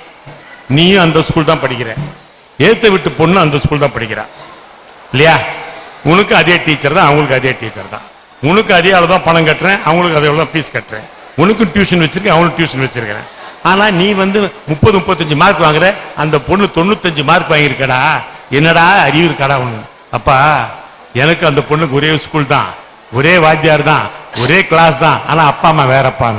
நீயும் அந்த ஸ்கூல் தான் படிக்கிற, ஏத்த விட்டு பொண்ணு அந்த ஸ்கூல் தான் படிக்கிறா இல்லையா? உனக்கு அதே டீச்சர் தான், அவங்களுக்கு அதே டீச்சர் தான். உனக்கு அதே அளவு தான் பணம் கட்டுறேன், அவங்களுக்கு அதே அளவு தான் ஃபீஸ் கட்டுறேன். உனக்கும் டியூஷன் வச்சிருக்கேன், அவனுக்கு டியூஷன் வச்சிருக்கிறேன். ஆனா நீ வந்து 30-35 மார்க் வாங்குற, அந்த பொண்ணு 95 மார்க் வாங்கியிருக்கடா. என்னடா அறிவு இருக்காடா ஒண்ணு? அப்பா, எனக்கு அந்த பொண்ணுக்கு ஒரே ஸ்கூல் தான், ஒரே வாத்தியார் தான், ஒரே கிளாஸ் தான், ஆனா அப்பா அம்மா வேறப்பா.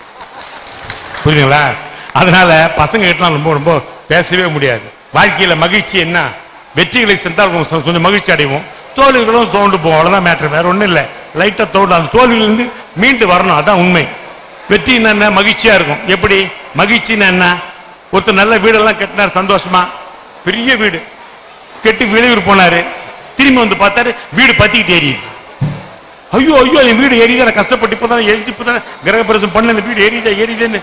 புரியுதுங்களா? அதனால பசங்க கிட்ட ரொம்ப ரொம்ப பேசவே முடியாது. வாழ்க்கையில மகிழ்ச்சி என்ன? வெற்றிகளை சென்றால் கொஞ்சம் மகிழ்ச்சி அடைவோம், தோல்விகளும் தோண்டு போவோம். அவ்வளவுதான் மேட்டர், வேற ஒன்றும் இல்லை. லைட்டா தோண்டு, அந்த தோல்வியிலிருந்து மீண்டு வரணும். அதான் உண்மை. வெற்றின்னா என்ன? மகிழ்ச்சியா இருக்கும். எப்படி மகிழ்ச்சின்னா என்ன? ஒருத்தர் நல்ல வீடெல்லாம் கட்டினார், சந்தோஷமா பெரிய வீடு கட்டி வெளியூர் போனாரு, திரும்பி வந்து பார்த்தாரு வீடு பத்திக்கிட்டு எரியுது. ஐயோ ஐயோ, என் வீடு எரியுது, நான் கஷ்டப்பட்டு இப்பதான் எரிஞ்சு இப்பதான் கிரகப்பிரவேசம் பண்ண, இந்த வீடு எரியுதுன்னு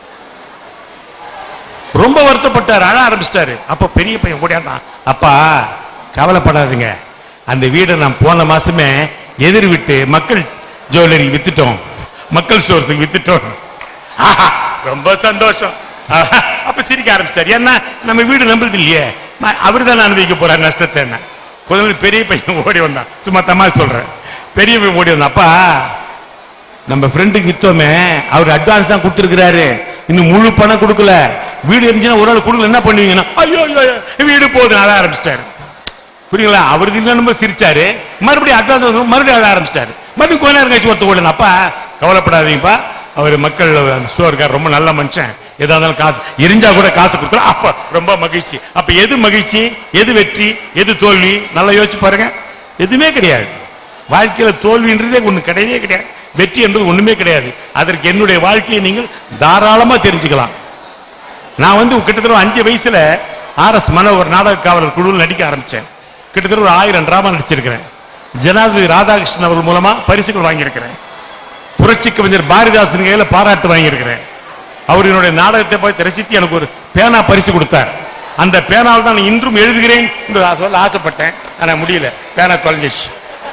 ரொம்ப வருத்தப்பட்டார், அழ ஆரம்பிச்சிட்டாரு. அப்ப பெரிய பையன் ஓடியாந்தான், அப்பா கவலைப்படாதுங்க, அந்த வீடை நான் போன மாசமே எதிர் விட்டு மக்கள் ஜுவல்லரி வித்துட்டோம், மக்கள் ஸ்டோர்ஸுக்கு வித்துட்டோம். ரொம்ப சந்தோஷம். அப்ப சிரிக்க ஆரம்பிச்சார். ஏன்னா நம்ம வீடு நம்புறது இல்லையே, அவரு தான் அனுபவிக்க போறார் நஷ்டத்தை. என்ன கொஞ்சம் பெரிய பையன் ஓடி வந்தான், சும்மா தமாஷ் சொல்றேன். பெரிய பையன் ஓடி வந்தான், அப்பா நம்ம ஃப்ரெண்டுக்கு வித்தோமே, அவர் அட்வான்ஸ் தான் கொடுத்துருக்கிறாரு, இன்னும் முழு பணம் கொடுக்கல, வீடு இருந்துச்சுன்னா ஒரு நாள் கொடுக்கல, என்ன பண்ணுவீங்கன்னா ஐயோ வீடு போகுது அழ ஆரம்பிச்சிட்டாரு. புரியுங்களா? அவருக்கு இல்லைன்னு சிரிச்சாரு, மறுபடியும் அட்வான்ஸ் மறுபடியும் அழ ஆரம்பிச்சிட்டாரு. மறுபடியும் கொஞ்ச நேரம் கழிச்சு ஒருத்த ஓடுனா, அப்பா கவலைப்படாதீங்கப்பா, அவர் மக்கள் அந்த ஸ்டோருக்கார் ரொம்ப நல்ல மனுஷன், எதா இருந்தாலும் காசு எரிஞ்சா கூட காசு கொடுத்துரும். அப்ப ரொம்ப மகிழ்ச்சி. அப்ப எது மகிழ்ச்சி, எது வெற்றி, எது தோல்வி? நல்லா யோசிச்சு பாருங்க. எதுவுமே கிடையாது. வாழ்க்கையில தோல்வின்றதே ஒண்ணு கிடையவே கிடையாது, வெற்றி என்பது ஒண்ணுமே கிடையாது. அதற்கு என்னுடைய வாழ்க்கையை நீங்கள் தாராளமா தெரிஞ்சுக்கலாம். நான் வந்து கிட்டத்தட்ட 5 வயசுல RS மனோகர் நாடக காவலர் குழுவில் நடிக்க ஆரம்பிச்சேன். கிட்டத்தட்ட ஒரு 1000 டிராமா நடிச்சிருக்கிறேன். ஜனாதிபதி ராதாகிருஷ்ணன் அவர்கள் மூலமா பரிசுகள் வாங்கியிருக்கிறேன். புரட்சி கவிஞர் பாரதிதாசன் கையில பாராட்டு வாங்கியிருக்கிறேன். அவர் என்னுடைய நாடகத்தை பார்த்து ரசித்து எனக்கு ஒரு பேனா பரிசு கொடுத்தார். அந்த பேனாவில் தான் இன்றும் எழுதுகிறேன் என்று சொல்ல ஆசைப்பட்டேன், ஆனா முடியல, பேனா தொலைஞ்சிச்சு.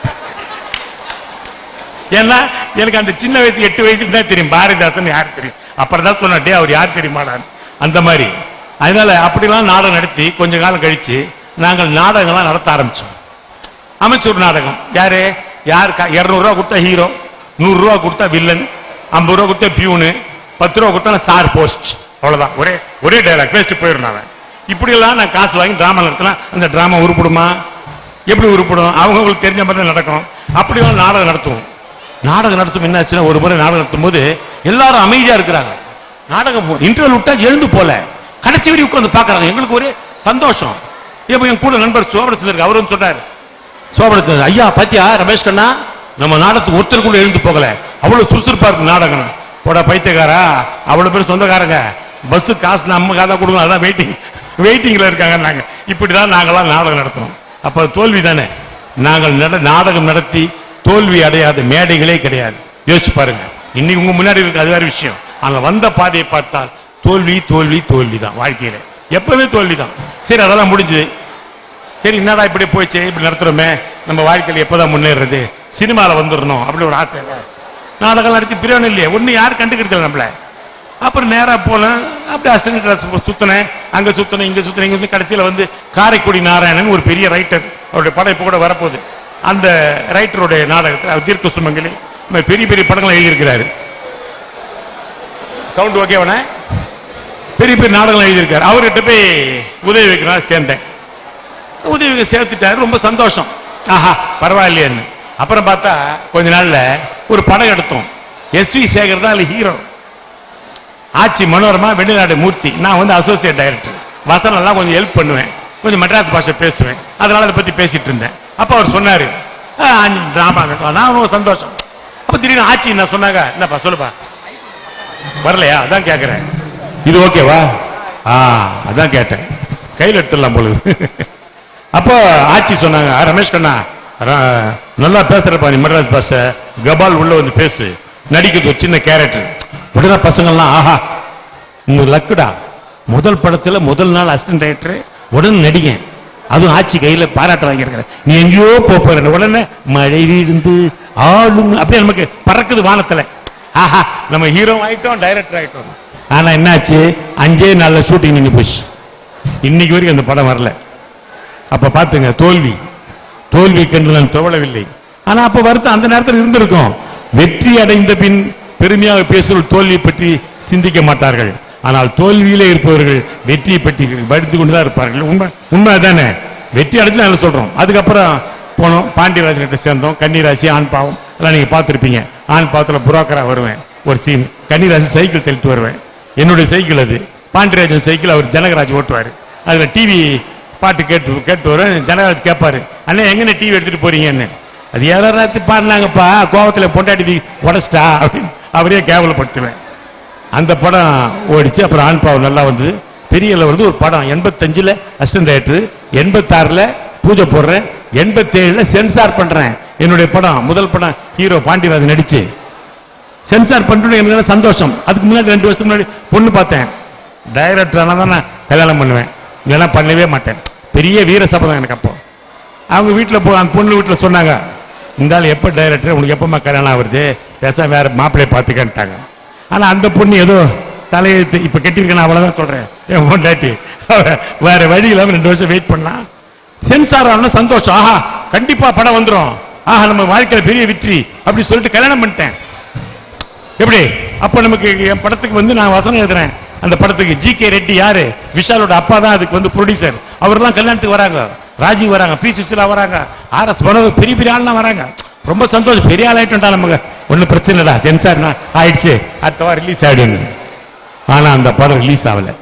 ஏன்னா எனக்கு அந்த சின்ன வயசு 8 வயசுக்கு தான் தெரியும் பாரதிதாசன் யார் தெரியும். அப்புறம் தான் சொன்னே அவர் யார் தெரியுமா. அந்த மாதிரி அதனால அப்படிலாம் நாடகம் நடத்தி கொஞ்ச காலம் கழிச்சு நாங்கள் நாடகங்கள்லாம் நடத்த ஆரம்பிச்சோம். அமைச்சர் நாடகம் யாரு 200 ரூபா கொடுத்தா ஹீரோ, 100 ரூபா கொடுத்தா வில்லன், 50 ரூபா கொடுத்தா பியூனு, 10 ரூபா கொடுத்தா சார் போஸ்ட், அவ்வளவுதான். ஒரே டைலாக் பேசிட்டு போயிருந்தாங்க. இப்படி எல்லாம் நான் காசு வாங்கி டிராமா நடத்தினா அந்த டிராமா உருப்படுமா? எப்படி உருப்படும்? அவங்களுக்கு தெரிஞ்ச மாதிரி தான் நடக்கும். அப்படிலாம் நாடகம் நடத்துவோம். நாடகம் நடத்தும் என்னாச்சுன்னா, ஒரு முறை நாடகம் நடத்தும் போது எல்லாரும் அமைதியா இருக்கிறாங்க. நாடகம் இன்டர்வல் விட்டா எழுந்து போல கடைசி வரை உட்காந்து பாக்குறாங்க. எங்களுக்கு ஒரே சந்தோஷம். இப்ப என் கூட நண்பர் சோபடத்தினர் அவரும் சொன்னார், சோபடத்தினர் ஐயா பாத்தியா ரமேஷ் கண்ணா, நம்ம நாடகத்துக்கு ஒருத்தர் கூட எழுந்து போகல, அவ்வளவு சுறுசுறுப்பா இருக்கு நாடகம். போட பைத்தியக்காரா, அவ்வளவு பேர் சொந்தக்காரங்க, பஸ் காசு நம்ம காதா கொடுக்கணும், அதான் வெயிட்டிங்ல இருக்காங்க. நாங்க இப்படிதான் நாங்களாம் நாடகம் நடத்தணும். அப்ப தோல்வி தானே. நாங்கள் நாடகம் நடத்தி தோல்வி அடையாத மேடைகளே கிடையாது. யோசிச்சு பாருங்க. இன்னைக்கு உங்க முன்னாடி இருக்கு அது வேற விஷயம். அங்க வந்த பாதையை பார்த்தால் தோல்வி தோல்வி தோல்வி தான். வாழ்க்கையில எப்பவுமே தோல்வி தான். சரி அதெல்லாம் முடிஞ்சது. சரி என்னடா இப்படி போயிடுச்சு, இப்படி நடத்துறோமே, நம்ம வாழ்க்கையில் எப்பதான் முன்னேறது, சினிமாவில் வந்துடணும் அப்படி ஒரு ஆசை. நாடகம் நடத்தி பிரியாணம் இல்லையே, ஒன்றும் யாரும் கண்டுக்கிறது நம்மள. அப்புறம் நேராக போனேன், அப்படி அசிஸ்டன்ட் கிளாஸ் சுத்தினேன், அங்கே சுத்தினேன், இங்கே சுத்தினேன், இங்கே சுற்றி கடைசியில் வந்து காரைக்குடி நாராயணன் ஒரு பெரிய ரைட்டர், அவருடைய படம் இப்போ கூட வரப்போகுது. அந்த ரைட்டருடைய நாடகத்தில் அவர் தீர்க்க சுமங்கலி பெரிய பெரிய படங்களை எழுதியிருக்கிறாரு. சவுண்ட் ஓகேவன பெரிய பெரிய நாடகங்கள் எழுதியிருக்காரு. அவர்கிட்ட போய் உதவி வைக்கிறார். சேர்ந்தேன். உதவி சேர்த்துட்டாரு. ரொம்ப சந்தோஷம். ஆஹா பரவாயில்லையேன்னு. அப்புறம் பார்த்தா கொஞ்ச நாள்ல ஒரு படம் எடுத்தோம். எஸ்வி சேகர் தான் ஹீரோ, ஆட்சி மனோரமா, வெளிநாடு மூர்த்தி. நான் வந்து அசோசியேட் டைரக்டர். வசனம் எல்லாம் கொஞ்சம் ஹெல்ப் பண்ணுவேன், கொஞ்சம் மெட்ராஸ் பாஷை பேசுவேன். அதனால அதை பத்தி பேசிட்டு இருந்தேன். அப்ப அவர் சொன்னாரு டிராமா கட்டுவா. நான் ரொம்ப சந்தோஷம். அப்ப திடீர்னு ஆட்சி நான் சொன்னாங்க, என்னப்பா சொல்லுப்பா, வரலையா? அதான் கேட்கிறேன். இது ஓகேவா? அதான் கேட்டேன். கையில் எடுத்துடலாம் பொழுது. அப்போ ஆட்சி சொன்னாங்க, ரமேஷ் கண்ணா நல்லா பேசுறப்பா, நீ மெட்ராஸ் பாஷை, கபால் உள்ள வந்து பேசு, நடிக்கிறது ஒரு சின்ன கேரக்டர். உடனே பசங்கள்லாம் ஆஹா உங்க லக்குடா, முதல் படத்துல முதல் நாள் அசிஸ்டன்ட் டைரக்டர், உடனே நடிகன், அதுவும் ஆட்சி கையில பாராட்ட வாங்கியிருக்கிற, நீ எங்கேயோ போற. உடனே மழை வீழ்ந்து ஆளும் அப்படியே நமக்கு பறக்குது வானத்துல. ஆஹா நம்ம ஹீரோ ஆயிட்டோம், டைரக்டர் ஆயிட்டோம். ஆனா என்னாச்சு, 5 நாள்ல ஷூட்டிங் நின்று போச்சு. இன்னைக்கு வரைக்கும் அந்த படம் வரல. அப்ப பாத்துங்க, தோல்வி தோல்வி கண்டு நான் துவளவில்லை. ஆனா அப்ப வருத்தம் அந்த நேரத்தில் இருந்திருக்கும். வெற்றி அடைந்த பின் பெருமையாக பேசுவோர் தோல்வியை பற்றி சிந்திக்க மாட்டார்கள். ஆனால் தோல்வியிலே இருப்பவர்கள் வெற்றியை பற்றி படித்து கொண்டுதான் இருப்பார்கள். உண்மை தானே. வெற்றி அடைச்சு நாங்கள் சொல்றோம். அதுக்கப்புறம் போனோம், பாண்டியராஜன் கிட்ட சேர்ந்தோம். கன்னிராசி, ஆண் பாவம் எல்லாம் நீங்க பார்த்துருப்பீங்க. ஆண் பாவத்தில் புரோக்கரா வருவேன். ஒரு சீன் கன்னிராசி சைக்கிள் தள்ளிட்டு வருவேன். என்னுடைய சைக்கிள் அது. பாண்டியராஜன் சைக்கிள் அவர் ஜனகராஜ் ஓட்டுவார். அதுல டிவி பாட்டு கேட்டு வருவேன். ஜனகராஜ் கேட்பாரு, அண்ணே எங்கன்னு டிவி எடுத்துட்டு போறீங்கன்னு. அது யாராவது பாடினாங்கப்பா, கோவத்தில் பொண்டாட்டி உடச்சிட்டா அப்படின்னு அவரே கேவலப்படுத்துவேன். அந்த படம் ஓடிச்சு. அப்புறம் ஆண் பாவம் நல்லா வந்தது. பெரிய வந்து ஒரு படம் 85ல் அசிஸ்டன்ட் டைரக்டர், 86ல் பூஜை போடுறேன், 87ல் சென்சார் பண்றேன். என்னுடைய படம் முதல் படம் ஹீரோ பாண்டியராஜன் நடிச்சு சென்சார் பண்ணுறது எனக்கு சந்தோஷம். அதுக்கு முன்னாடி 2 வருஷத்துக்கு முன்னாடி பொண்ணு பார்த்தேன். டைரக்டர் ஆனால் தான் நான் கல்யாணம் பண்ணுவேன், இல்லைன்னா பண்ணவே மாட்டேன். பெரிய வீர சபதம் எனக்கு. அப்போ அவங்க வீட்டில் அந்த பொண்ணு வீட்டில் சொன்னாங்க, இந்த ஆள் எப்போ டைரக்டர், உனக்கு எப்பமா கல்யாணம் ஆகுறது, பேச வேற மாப்பிள்ளையை பார்த்துக்கன்ட்டாங்க. ஆனால் அந்த பொண்ணு ஏதோ தலையெழுத்து இப்போ கட்டியிருக்கேன், அவ்வளோதான் சொல்கிறேன். என் பொண்டாட்டி வேற வழி இல்லாமல் 2 வருஷம் வெயிட் பண்ணலாம். சென்சார் ஆனால் சந்தோஷம். ஆஹா கண்டிப்பாக படம் வந்துடும், ஆஹா நம்ம வாழ்க்கையில் பெரிய வெற்றி அப்படி சொல்லிட்டு கல்யாணம் பண்ணிட்டேன். எப்படி? அப்போ நமக்கு என் படத்துக்கு வந்து நான் வசனம் எழுதுறேன். அந்த படத்துக்கு ஜி.கே. ரெட்டி யாரு, விஷாலோட அப்பா தான் அதுக்கு வந்து ப்ரொடியூசர். அவர்லாம் கல்யாணத்துக்கு வராங்க, ராஜீவ் வராங்க, பி. சுசிலா வராங்க, ஆர்.எஸ். மனோகர், பெரிய பெரிய ஆள்லாம் வராங்க. ரொம்ப சந்தோஷம், பெரிய ஆள் ஆயிட்டோம்டா நமக்கு, ஒன்றும் பிரச்சனை இல்லடா, சென்சார் ஆயிடுச்சு, அடுத்த வாரம் ரிலீஸ் ஆயிடுன்னு. ஆனா அந்த படம் ரிலீஸ் ஆகல.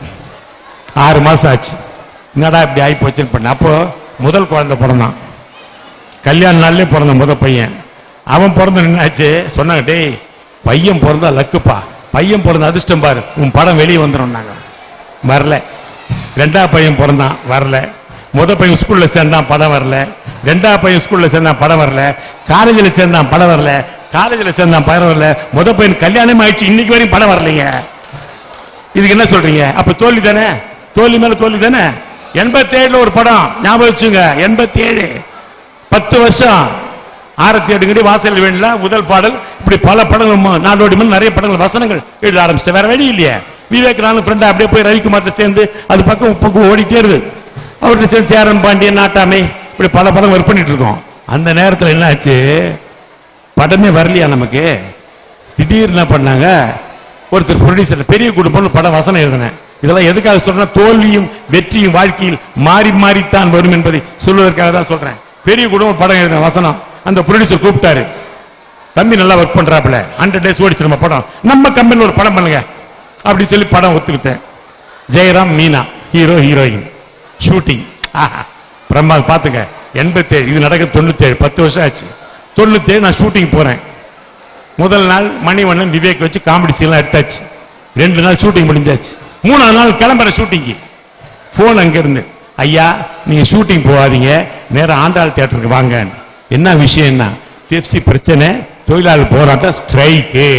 6 மாசம் ஆச்சு. என்னடா இப்படி ஆகி போச்சுன்னு பண்ண. அப்போ முதல் குழந்தை பிறந்தான். கல்யாண நாள்லயே பிறந்த முதல் பையன். அவன் பிறந்த என்னாச்சு சொன்னாங்க, டேய் பையன் பிறந்தா லக்குப்பா, பையன் பிறந்த அதிர்ஷ்டம் பாரு, உன் படம் வெளியே வந்துடும். வரல. 2ஆவது பையன் பிறந்தான், வரல. முதல் பையன் ஸ்கூல்ல சேர்ந்தான், படம் வரல. 2ஆவது பையன் ஸ்கூல்ல சேர்ந்தான், படம் வரல. காலேஜில் சேர்ந்தான், படம் வரல. காலேஜில் சேர்ந்தான், படம் வரல. முதல் பையன் கல்யாணம் ஆயிடுச்சு, இன்னைக்கு வரையும் படம் வரலைங்க. இதுக்கு என்ன சொல்றீங்க? அப்ப தோல்வி தானே, தோல்வி மேல தோல்வி தானே. 87ல் ஒரு படம் ஞாபகம் வச்சுங்க, 87 10 வருஷம். ஆரத்தி எடுங்கடி வாசல் வேண்டல முதல் பாடல். இப்படி பல படங்கள், நாடோடி மேல் நிறைய படங்கள், வசனங்கள் எழுத ஆரம்பிச்சேன். வேற வழி இல்லையே. விவேக் நானும் ஃப்ரெண்டா அப்படியே போய் ரவிக்குமார்ட்ட சேர்ந்து அது பக்கம் ஓடிட்டே இருக்கு. அவர்கிட்ட சேர்ந்து சேரன் பாண்டியன் நாட்டாமை இப்படி பல படம் ஒர்க் பண்ணிட்டு இருக்கோம். அந்த நேரத்தில் என்ன ஆச்சு, படமே வரலையா நமக்கு. திடீர்னு என்ன பண்ணாங்க, ஒருத்தர் ப்ரொடியூசர் பெரிய குடும்பம்னு படம் வசனம் எழுதினேன். இதெல்லாம் எதுக்காக சொல்றேன், தோல்வியும் வெற்றியும் வாழ்க்கையில் மாறி மாறித்தான் வரும் என்பதை சொல்வதற்காக தான் சொல்றேன். பெரிய குடும்பம் படம் எழுதின வசனம். அந்த ப்ரொடியூசர் கூப்பிட்டாரு, தம்பி நல்லா ஒர்க் பண்றாப்புல, 100 days ஓடிச்சு நம்ம படம், நம்ம கம்பெனியில் ஒரு படம் பண்ணுங்க அப்படின்னு சொல்லி படம் ஒத்துக்கிட்டேன். Jayaram Meena hero heroine shooting. Brahma பாத்துங்க. 87 இது நடக்க 97 10 வருஷம் ஆச்சு. 97 நான் ஷூட்டிங் போறேன். முதல் நாள் மணிவண்ணன் விவேக் வச்சு காமெடி சீன்லாம் எடுத்தாச்சு. 2 நாள் ஷூட்டிங் முடிஞ்சாச்சு. 3ஆவது நாள் கிளம்புற ஷூட்டிங்கு போன் அங்க இருந்து, ஐயா நீங்க ஷூட்டிங் போகாதீங்க, நேரம் ஆண்டாள் தியேட்டருக்கு வாங்க. என்ன விஷயம்னா பெப்சி பிரச்சனை, தொழிலாளர் போராட்டம், ஸ்ட்ரைக்கு.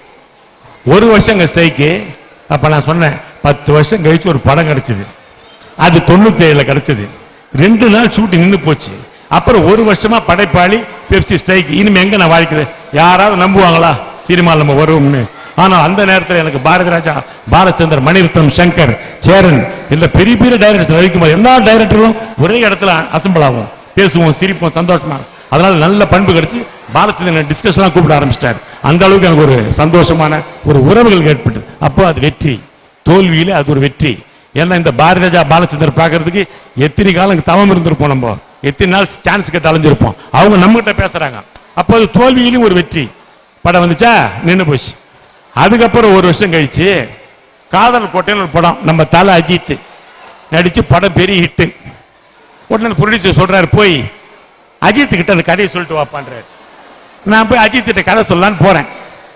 1 வருஷம் ஸ்ட்ரைக்கு. அப்ப நான் சொன்னேன் 10 வருஷம் கழிச்சு ஒரு படம் கிடைச்சது, அது 97 கிடைச்சது. 2 நாள் ஷூட்டிங் நின்று போச்சு. அப்புறம் 1 வருஷமா படைப்பாளி பெப்சி ஸ்ட்ரைக். இனிமே எங்க நான் வாழ்க்கிறேன், யாராவது நம்புவாங்களா சினிமாவில் நம்ம வருவோம்னு? ஆனால் அந்த நேரத்தில் எனக்கு பாரதி ராஜா, பாலச்சந்தர், மணிரத்னம், சங்கர், சேரன் இல்ல பெரிய பெரிய டைரக்டர்ஸ் ரவிக்குமார், எல்லா டைரக்டரும் ஒரே இடத்துல அசம்பிள் ஆகும், பேசுவோம், சிரிப்போம், சந்தோஷமா. அதனால நல்ல பண்பு கிடைச்சு பாலச்சந்திரன் டிஸ்கஷன்லாம் கூப்பிட ஆரம்பிச்சிட்டார். அந்த அளவுக்கு எனக்கு ஒரு சந்தோஷமான ஒரு உறவுகள் ஏற்பட்டது. அப்போ அது வெற்றி, தோல்வியிலே அது ஒரு வெற்றி. ஏன்னா இந்த பாரதி ராஜா பாலச்சந்தர் பார்க்கறதுக்கு எத்தனை காலம் தவம் இருந்திருப்போம், நம்ம எத்தனை நாள் சான்ஸ் கேட்டு அலைஞ்சிருப்போம். அவங்க நம்ம கிட்ட பேசுறாங்க. அப்போ அது தோல்வியிலும் ஒரு வெற்றி. படம் வந்துச்சா நின்று போச்சு. அதுக்கப்புறம் 1 வருஷம் கழிச்சு காதல் கோட்டைன்னு ஒரு படம், நம்ம தலை அஜித் நடிச்சு படம் பெரிய ஹிட்டு. உடனே ப்ரொடியூசர் சொல்றாரு, போய் அஜித் கிட்ட அந்த கதையை சொல்லிட்டு வாப்பான்றாரு. நான் போய் அஜித் கிட்ட கதை சொல்லலான்னு போறேன்.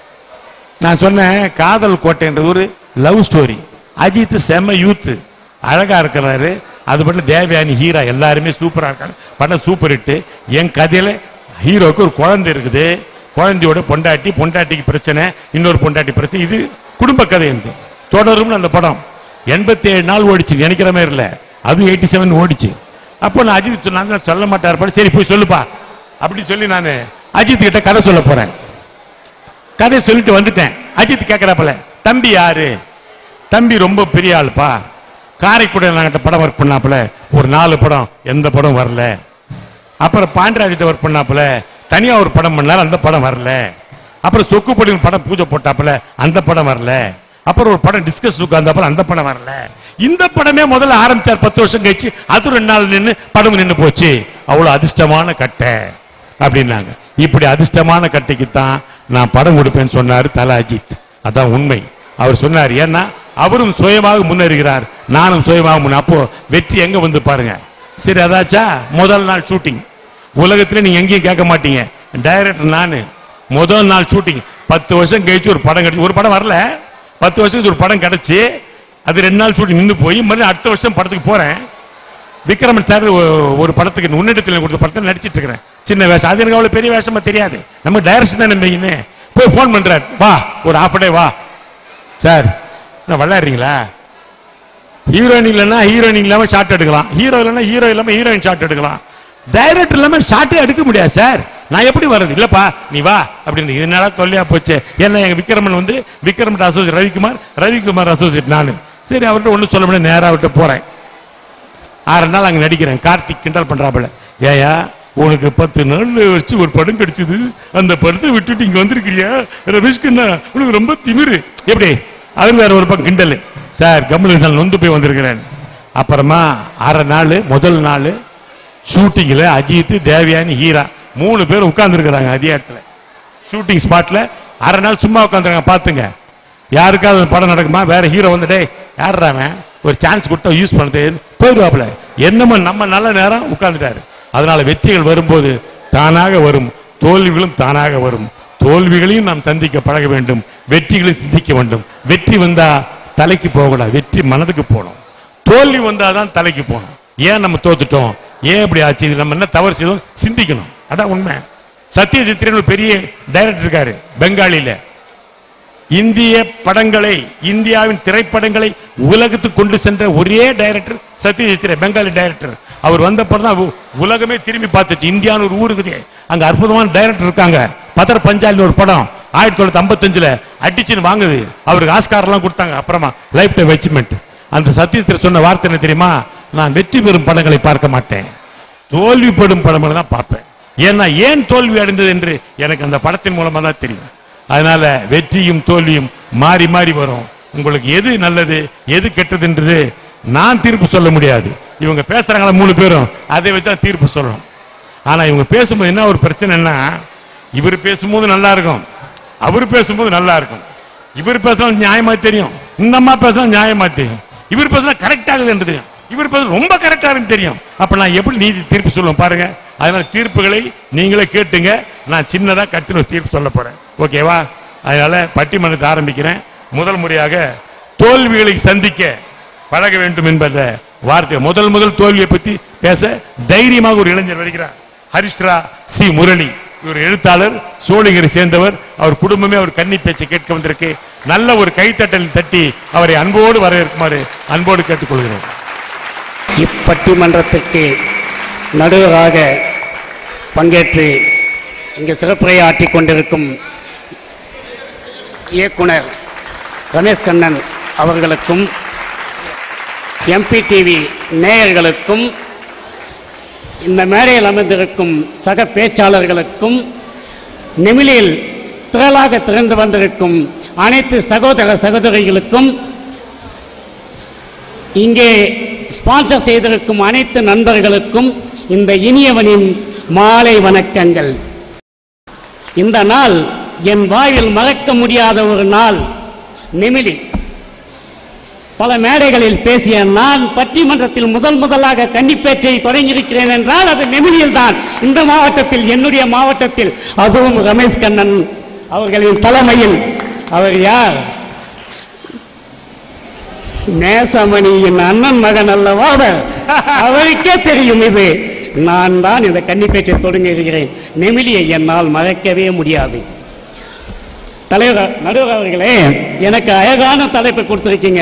நான் சொன்னேன், காதல் கோட்டைன்றது ஒரு லவ் ஸ்டோரி. அஜித் செம்ம யூத்து, அழகா இருக்கிறாரு. அது மட்டும் தேவயானி ஹீரா எல்லாருமே சூப்பரா இருக்காங்க. படம் சூப்பர் ஹிட்டு. என் கதையில ஹீரோக்கு ஒரு குழந்தை இருக்குது, குழந்தையோட பொண்டாட்டி, பொண்டாட்டிக்கு பிரச்சனை, இன்னொரு பொண்டாட்டி பிரச்சனை. இது குடும்ப கதை இருந்து தொடரும்னு அந்த படம் 87 நாள் ஓடிச்சு, நினைக்கிற மாதிரி இல்லை. அதுவும் 87 ஓடிச்சு. அப்போ நான் அஜித் சொன்னா சொல்ல மாட்டார், சரி போய் சொல்லுப்பா அப்படின்னு சொல்லி நான் அஜித் கிட்ட கதை சொல்ல போறேன். கதை சொல்லிட்டு வந்துட்டேன். அஜித் கேட்கிறாப்பல, தம்பி யாரு? தம்பி ரொம்ப பெரிய ஆளுப்பா, காரைக்குடியில் நாங்கிட்ட படம் ஒர்க் பண்ணாப்புல, ஒரு 4 படம், எந்த படம் வரல. அப்புறம் பாண்டியராஜிட்ட ஒர்க் பண்ணாப்புல, தனியா ஒரு படம் பண்ணாரு, அந்த படம் வரல. அப்புறம் சொக்குப்படி படம் பூஜை போட்டாப்புல, அந்த படம் வரல. அப்புறம் ஒரு படம் டிஸ்கஸ் உட்கார்ந்தாப்புல, அந்த படம் வரல. இந்த படமே முதல்ல ஆரம்பிச்சார் 10 வருஷம் கழிச்சு, அது 2 நாள் நின்று படம் நின்று போச்சு. அவ்வளவு அதிர்ஷ்டமான கட்டை அப்படின்னாங்க. இப்படி அதிர்ஷ்டமான கட்டைக்கு தான் நான் படம் கொடுப்பேன்னு சொன்னாரு தல அஜித். அதான் உண்மை. அவர் சொன்னார், ஏன்னா அவரும் சுயமாக முன்னேறுகிறார், நானும் சுயமாக முன்ன. அப்போ வெற்றி எங்க வந்து பாருங்க. சரி அதாச்சா முதல் நாள் ஷூட்டிங். உலகத்துல நீங்க எங்கேயும் கேட்க மாட்டீங்க, டைரக்டர் நானு. முதல் நாள் ஷூட்டிங் 10 வருஷம் கழிச்சு ஒரு படம் கிடைச்சு, ஒரு படம் வரல, 10 வருஷம் கழிச்சு ஒரு படம் கிடைச்சு, அது 2 நாள் ஷூட்டிங் நின்று போய் மறுபடியும் அடுத்த வருஷம் படத்துக்கு போறேன். விக்ரமன் சார் ஒரு படத்துக்கு உன்னிடத்தில் கொடுத்த படத்தில் நடிச்சிட்டு இருக்கிறேன், சின்ன வேஷம். அது எனக்கு அவ்வளவு பெரிய வேஷமா தெரியாது, நம்ம டைரக்ஷன் தான் நம்பிங்கன்னு. போய் ஃபோன் பண்றாரு, வா ஒரு ஹாஃப் டே வா சார், நான் விளையாடுறீங்களா? ஹீரோயின் இல்லைன்னா ஹீரோயின் இல்லாம ஷார்ட் எடுக்கலாம், ஹீரோ இல்லைன்னா ஹீரோ இல்லாம ஹீரோயின் ஷார்ட் எடுக்கலாம், டைரக்டர் இல்லாம ஷார்ட்டே எடுக்க முடியாது சார், நான் எப்படி வர்றது? இல்லப்பா நீ வா அப்படின்னு. இதனால தொல்லையா போச்சு. ஏன்னா எங்க விக்ரமன் வந்து விக்ரமன் அசோசியேட் ரவிக்குமார், ரவிக்குமார் அசோசியேட் நானு. சரி அவர்கிட்ட ஒன்றும் சொல்ல முடியாது, நேராக அவர்கிட்ட போறேன். 6 நாள் அங்கே நடிக்கிறேன். கார்த்திக் கிண்டல் பண்றாப்புல, ஏயா உனக்கு 10 நாள் வச்சு ஒரு படம் கிடைச்சது, அந்த படத்தை விட்டுட்டு இங்க வந்திருக்கிறியா ரமேஷ்கண்ணா, உனக்கு ரொம்ப திமிரு எப்படி? அவர் வேற ஒரு பக்கம் கிண்டல். சார் கம்பெனி நொந்து போய் வந்திருக்கிறேன். அப்புறமா 6 நாள் முதல் நாள் ஷூட்டிங்கில் அஜித், தேவயானி, ஹீரா 3 பேர் உட்கார்ந்துருக்கிறாங்க அதே இடத்துல ஷூட்டிங் ஸ்பாட்ல. 6 நாள் சும்மா உட்காந்துருக்காங்க. பார்த்துங்க, யாருக்காவது படம் நடக்குமா? வேற ஹீரோ வந்துட்டே யாருறாம ஒரு சான்ஸ் கொடுத்தா யூஸ் பண்ணது போயிடுவாப்புல. என்னமோ நம்ம நல்ல நேரம் உட்கார்ந்துட்டாரு. அதனால வெற்றிகள் வரும்போது தானாக வரும், தோல்விகளும் தானாக வரும். தோல்விகளையும் நாம் சந்திக்க பழக வேண்டும், வெற்றிகளை சிந்திக்க வேண்டும். வெற்றி வந்தா தலைக்கு போகக்கூடாது, வெற்றி மனதுக்கு போகணும். தோல்வி வந்தாதான் தலைக்கு போகணும். ஏன் நம்ம தோத்துட்டோம், ஏன் இப்படி ஆச்சு, இது நம்ம என்ன தவறு செய்தோம் சிந்திக்கணும். அதான் உண்மை. சத்யஜித்ரன் ஒரு பெரிய டைரக்டர் இருக்காரு பெங்காலில. இந்திய படங்களை, இந்தியாவின் திரைப்படங்களை உலகத்துக்கு கொண்டு சென்ற ஒரே டைரக்டர் சத்யஜித் ரே, பெங்காலி டைரக்டர். அவர் வந்த தான் உலகமே திரும்பி பார்த்துச்சு. இந்தியான்னு ஒரு ஊர் இருக்குது, அங்க அற்புதமான டைரக்டர் இருக்காங்க. பதர் பஞ்சாலின்னு ஒரு படம், 1955 அடிச்சுன்னு வாங்குது. அவருக்கு ஆஸ்கார்லாம் கொடுத்தாங்க. அப்புறமா லைஃப் டைம் அச்சீவ்மெண்ட். அந்த சத்யஜித் சொன்ன வார்த்தை என்ன தெரியுமா? நான் வெற்றி பெறும் படங்களை பார்க்க மாட்டேன், தோல்விப்படும் படங்களை தான் பார்ப்பேன். ஏன்னா ஏன் தோல்வி அடைந்தது என்று எனக்கு அந்த படத்தின் மூலமா தான் தெரியும். அதனால வெற்றியும் தோல்வியும் மாறி மாறி வரும். உங்களுக்கு எது நல்லது எது கெட்டதுன்றது நான் தீர்ப்பு சொல்ல முடியாது. இவங்க பேசுறாங்களா 3 பேரும், அதை வச்சு தான் தீர்ப்பு சொல்லணும். ஆனா இவங்க பேசும்போது என்ன ஒரு பிரச்சனைன்னா, இவர் பேசும்போது நல்லா இருக்கும், அவர் பேசும்போது நல்லா இருக்கும். இவர் பேசலாம் நியாயமா தெரியும், இந்த அம்மா பேசலாம் நியாயமா தெரியும். இவர் பேசினா கரெக்ட் ஆகுது என்று தெரியும், இவர் பேச ரொம்ப கரெக்டா இருக்குன்னு தெரியும். அப்ப நான் எப்படி நீதி தீர்ப்பு சொல்லுவேன் பாருங்க. அதனால தீர்ப்புகளை நீங்களே கேட்டுங்க. நான் சின்னதா கட்சியில் ஒரு தீர்ப்பு சொல்ல போறேன். ஓகேவா? அதனால பட்டிமன்றத்தை ஆரம்பிக்கிறேன். முதல் முறையாக தோல்விகளை சந்திக்க பழக வேண்டும் என்பத வார்த்தை. முதல் தோல்வியை பத்தி பேச தைரியமாக ஒரு இளைஞர் வருகிறார். ஹரிஸ்ரா சி முரளி. இவர் எழுத்தாளர், சோழிங்கரை சேர்ந்தவர். அவர் குடும்பமே அவர் கன்னி பேச்சை கேட்க வந்திருக்கு. நல்ல ஒரு கைத்தட்டல் தட்டி அவரை அன்போடு வரவேற்குமாறு அன்போடு கேட்டுக்கொள்கிறேன். இப்பட்டிமன்றத்திற்கு நடுவராக பங்கேற்று இங்கு சிறப்புரையாற்றிக் கொண்டிருக்கும் இயக்குனர் ரமேஷ் கண்ணன் அவர்களுக்கும், MPTV நேயர்களுக்கும், இந்த மேடையில் அமர்ந்திருக்கும் சக பேச்சாளர்களுக்கும், நெமிலியில் திரளாக திறந்து வந்திருக்கும் அனைத்து சகோதர சகோதரிகளுக்கும், இங்கே ஸ்பான்சர் செய்திருக்கும் அனைத்து நண்பர்களுக்கும் இந்த இனியவனின் மாலை வணக்கங்கள். இந்த நாள் என் வாயில் மறக்க முடியாத ஒரு நாள். நெமிலி பல மேடைகளில் பேசிய நான் பட்டிமன்றத்தில் முதலாக கன்னிப்பேச்சை தொடங்கியிருக்கிறேன் என்றால் அது நெமிலியில் தான். இந்த மாவட்டத்தில், என்னுடைய மாவட்டத்தில், அதுவும் ரமேஷ் கண்ணன் அவர்களின் தலைமையில். அவர் யார்? நேசமணியின் அண்ணன் மகன் அல்லவா அவர். அவருக்கே தெரியும் இது. நான் தான் இந்த கன்னிப்பேச்சை தொடங்குகிறேன். நெமிலியை என்னால் மறக்கவே முடியாது. தலைவர் நடுவர் அவர்களே, எனக்கு அழகான தலைப்பை கொடுத்திருக்கீங்க.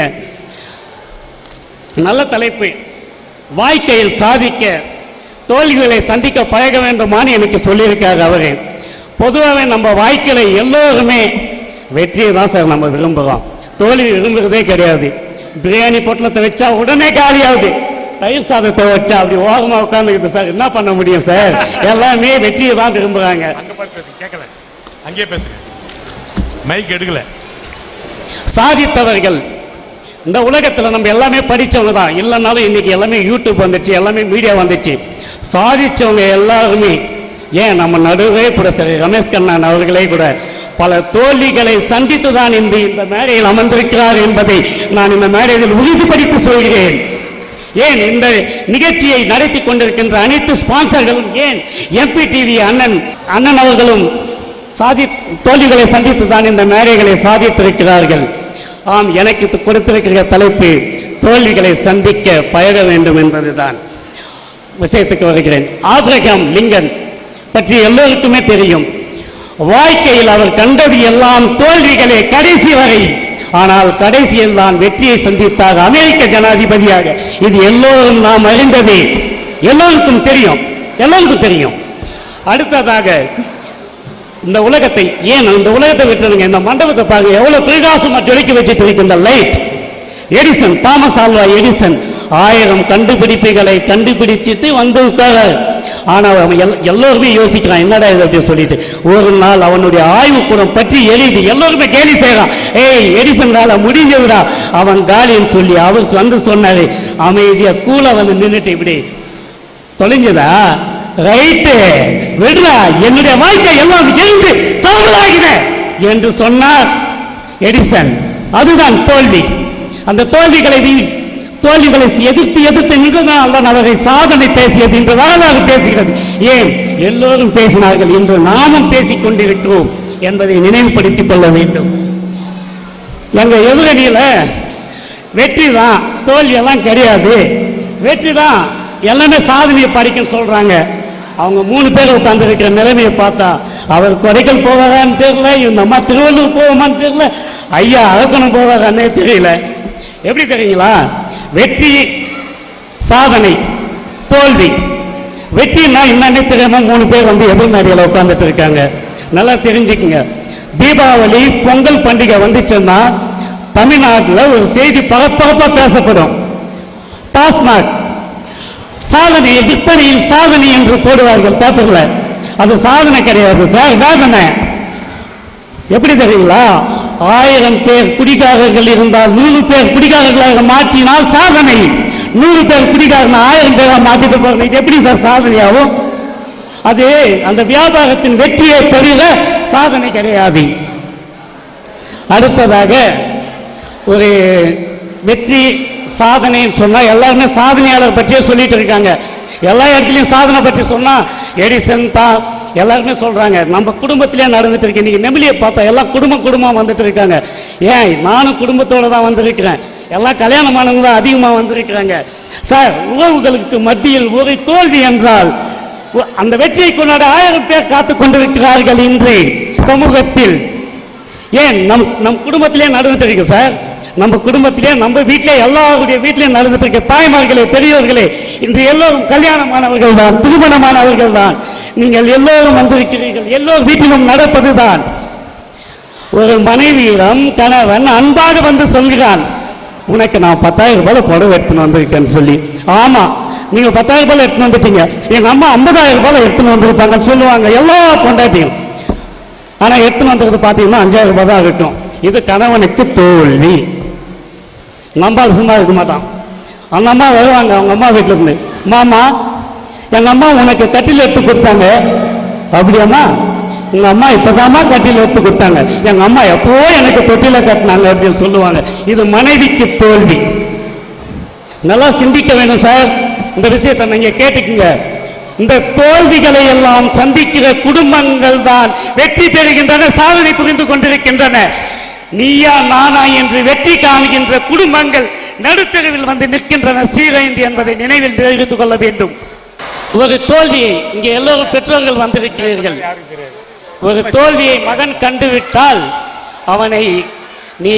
நல்ல தலைப்பு. வாழ்க்கையில் சாதிக்க தோல்விகளை சந்திக்க பழக வேண்டுமான்னு எனக்கு சொல்லியிருக்காரு அவரு. பொதுவாகவே நம்ம வாழ்க்கையில எல்லோருமே வெற்றியை தான் சார் நம்ம விரும்புகிறோம், தோல்வி விரும்புகிறதே கிடையாது. பிரியாணி பொட்டலத்தை வச்சா உடனே காலியாகுது, தயிர் சாதத்தை வச்சா அப்படி ஓரமா உட்காந்துக்குது சார். என்ன பண்ண முடியும் சார்? எல்லாமே வெற்றியை தான் விரும்புகிறாங்க. சாதித்தவர்கள் இந்த உலகத்தில் நம்ம எல்லாமே படித்தவங்க தான். இல்லைனாலும் இன்னைக்கு எல்லாமே யூடியூப் வந்துச்சு, எல்லாமே மீடியா வந்துச்சு. சாதிச்சவங்க எல்லாருமே, ஏன் நம்ம நடுவே கூட சரி ரமேஷ் கண்ணன் அவர்களே கூட பல தோல்விகளை சந்தித்து தான் இந்த மேடையில் அமர்ந்திருக்கிறார் என்பதை நான் இந்த மேடையில் உறுதிப்படுத்தி சொல்கிறேன். ஏன் இந்த நிகழ்ச்சியை நடத்தி கொண்டிருக்கின்ற அனைத்து ஸ்பான்சர்களும், ஏன் MPTV அண்ணன் அவர்களும் தோல்விகளை சந்தித்து தான் இந்த மேடைகளை சாதித்திருக்கிறார்கள். ஆம், எனக்கு கொடுத்திருக்கிற தலைப்பு தோல்விகளை சந்திக்க பழக வேண்டும் என்பதுதான். விஷயத்துக்கு வருகிறேன். ஆபிரகாம் லிங்கன் பற்றி எல்லோருக்குமே தெரியும். வாழ்க்கையில் அவர் கண்டது எல்லாம் தோல்விகளே கடைசி வரை. ஆனால் கடைசியில் தான் வெற்றியை சந்தித்தார், அமெரிக்க ஜனாதிபதியாக. இது எல்லோரும் நாம் அறிந்ததே, எல்லோருக்கும் தெரியும். அடுத்ததாக இந்த உலகத்தை, ஏன் இந்த உலகத்தை விட்டுருங்க, இந்த மண்டபத்தை பாருங்க, எவ்வளவு பிரகாசமா ஜொலிக்க வச்சுட்டு இருக்கு இந்த light. Edison, Thomas Alva Edison 1000 கண்டுபிடிப்புகளை கண்டுபிடிச்சிட்டு வந்து உட்கார. ஆனால் எல்லோருமே யோசிக்கிறான், என்னடா இது அப்படின்னு சொல்லிட்டு. ஒரு நாள் அவனுடைய ஆய்வுக்கூடம் பற்றி எழுதி எல்லோருமே கேலி செய்யறான். ஏய், எடிசன் வேலை முடிஞ்சதுடா, அவன் காலின்னு சொல்லி அவர் வந்து சொன்னாரு. அமைதியா கூல வந்து நின்றுட்டு இப்படி தொலைஞ்சதா, ரைட்டு விடுறா, என்னுடைய வாழ்க்கை எல்லாம் எழுந்து தோல்வியாகின என்று சொன்னார் எடிசன். அதுதான் தோல்வி. அந்த தோல்விகளை எதிர்த்து நின்றதால் தான் அவரை சாதனை பேசியது என்று வரலாறு பேசுகிறது. ஏன் எல்லோரும் பேசினார்கள், இன்று நாமும் பேசிக் கொண்டிருக்கிறோம் என்பதை நினைவுபடுத்திக் கொள்ள வேண்டும். எங்க எதிரணியில வெற்றி தான், தோல்வி எல்லாம் கிடையாது, வெற்றி தான், எல்லாமே சாதனையை படிக்க சொல்றாங்க. அவங்க 3 பேர் உட்கார்ந்து இருக்கிற நிலைமையை பார்த்தா, அவர் கொடைக்கல் போவாரான்னு தெரியல, இந்த அம்மா திருவள்ளூர் போவோமான்னு தெரியல, ஐயா அரக்கணம் போவாரான்னே தெரியல. எப்படி தெரியுங்களா? வெற்றி, சாதனை, தோல்வி. வெற்றினா என்னன்னு தெரியாம 3 பேர் வந்து எதிர்மறையில உட்கார்ந்துட்டு இருக்காங்க. நல்லா தெரிஞ்சுக்குங்க. தீபாவளி பொங்கல் பண்டிகை வந்துச்சுன்னா தமிழ்நாட்டில் ஒரு செய்தி பரபரப்பா பேசப்படும். டாஸ்மாக் சாதனை, விற்பனையில் சாதனை என்று போடுவார்கள் பேப்பர்ல. அது சாதனை கிடையாது சார், வேதனை. எப்படி தெரியுங்களா? 1000 பேர் குடிகாரர்கள் இருந்தால் 100 பேர் குடிகாரர்களாக மாற்றினால் சாதனை. 100 பேர் குடிகாரன் 1000 பேரா மாற்றிட்டு போறது, இது எப்படி சார் சாதனையாகும்? அது அந்த வியாபாரத்தின் வெற்றியை தவிர சாதனை கிடையாது. அடுத்ததாக ஒரு வெற்றி சாதனைன்னு சொன்னா எல்லாருமே சாதனையாளர் பற்றியே சொல்லிட்டு இருக்காங்க. எல்லா இடத்துலையும் சாதனை பற்றி சொன்னா எடிசன் தான் எல்லாருமே சொல்றாங்க. நம்ம குடும்பத்திலே நடந்துட்டு இருக்கு. இன்னைக்கு நெமிலியை பார்த்தா எல்லாம் குடும்பமா வந்துட்டு இருக்காங்க. ஏன் நானும் குடும்பத்தோட தான் வந்திருக்கிறேன். எல்லாம் கல்யாணமானவங்க தான் அதிகமா வந்திருக்கிறாங்க. சார், உறவுகளுக்கு மத்தியில் ஒரு தோல்வி என்றால் அந்த வெற்றியை கொண்டாட 1000 பேர் காத்துக் கொண்டிருக்கிறார்கள் இன்று சமூகத்தில். ஏன் நம் குடும்பத்திலே நடந்துட்டு இருக்கு சார். நம்ம குடும்பத்திலே, நம்ம வீட்டிலே, எல்லாருடைய வீட்டிலையும் நடந்துட்டு இருக்க தாய்மார்களே, பெரியவர்களே, இன்று எல்லோரும் கல்யாணமானவர்கள் தான், திருமணமானவர்கள் தான். நீங்கள் எல்லோரும் வந்திருக்கிறீர்கள். எல்லோரும் வீட்டிலும் நடப்பதுதான். ஒரு மனைவியிடம் கணவன் அன்பாக வந்து சொல்கிறான், உனக்கு நான் 10,000 ரூபாய் புடவை எடுத்துன்னு வந்திருக்கேன்னு சொல்லி. ஆமா, நீங்க 10,000 ரூபாய் எடுத்துன்னு வந்துட்டீங்க, எங்க அம்மா 50,000 ரூபாய் எடுத்துன்னு வந்திருப்பாங்கன்னு சொல்லுவாங்க எல்லா பொண்டாட்டியும். ஆனா எடுத்துன்னு வந்தது பாத்தீங்கன்னா 5,000 ரூபாய் தான் இருக்கும். இது கணவனுக்கு தோல்வி. நம்பால் சும்மா இருக்க மாட்டான். அந்த அம்மா வருவாங்க அவங்க அம்மா வீட்டுல இருந்து, மாமா எங்க அம்மா உனக்கு கட்டில் எடுத்து கொடுத்தாங்க. அப்படியாம்மா? உங்க அம்மா இப்பதாம்மா கட்டில் எடுத்து கொடுத்தாங்க, எங்க அம்மா எப்போ எனக்கு தொட்டில கட்டினாங்க அப்படின்னு சொல்லுவாங்க. இது மனைவிக்கு தோல்வி. நல்லா சிந்திக்க வேணும் சார். இந்த விஷயத்தை நீங்க கேட்டுக்குங்க. இந்த தோல்விகளை எல்லாம் சந்திக்கிற குடும்பங்கள் தான் வெற்றி பெறுகின்றன, சாதனை புரிந்து கொண்டிருக்கின்றன. நீயா நானா என்று வெற்றி காணுகின்ற குடும்பங்கள் நடுத்தருவில் வந்து நிற்கின்றன சீரைந்து என்பதை நினைவில் தெரிவித்துக் கொள்ள வேண்டும். ஒரு தோல்வியை, இங்கே எல்லோரும் பெற்றோர்கள் வந்திருக்கிறீர்கள், ஒரு தோல்வியை மகன் கண்டுவிட்டால் அவனை நீ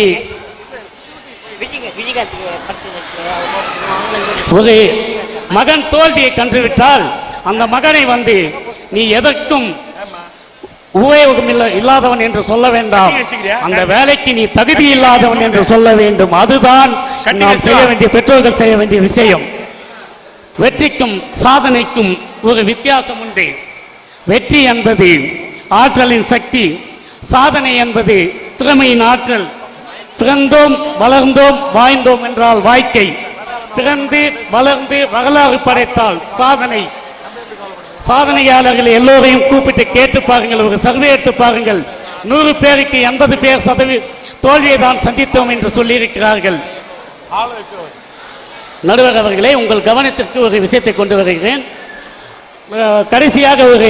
ஒரு மகன் தோல்வியை கண்டுவிட்டால் அந்த மகனை வந்து நீ எதற்கும் உபயோகம் இல்லாதவன் என்று சொல்ல வேண்டாம், அந்த வேலைக்கு நீ தகுதி இல்லாதவன் என்று சொல்ல வேண்டும். அதுதான் நாம் செய்ய வேண்டிய, பெற்றோர்கள் செய்ய வேண்டிய விஷயம். வெற்றிக்கும் சாதனைக்கும் ஒரு வித்தியாசம் உண்டு. வெற்றி என்பது ஆற்றலின் சக்தி, சாதனை என்பது திறமையின் ஆற்றல். பிறந்தோம் வளர்ந்தோம் வாழ்ந்தோம் என்றால் வாழ்க்கை, பிறந்து வளர்ந்து வரலாறு படைத்தால் சாதனை. சாதனையாளர்கள் எல்லோரையும் கூப்பிட்டு கேட்டு பாருங்கள், ஒரு சர்வே எடுத்து பாருங்கள். 100 பேருக்கு 80 பேர் தோல்வியை தான் சந்தித்தோம் என்று சொல்லியிருக்கிறார்கள். நடுவர் அவர்களே, உங்கள் கவனத்திற்கு ஒரு விஷயத்தை கொண்டு வருகிறேன். கடைசியாக ஒரு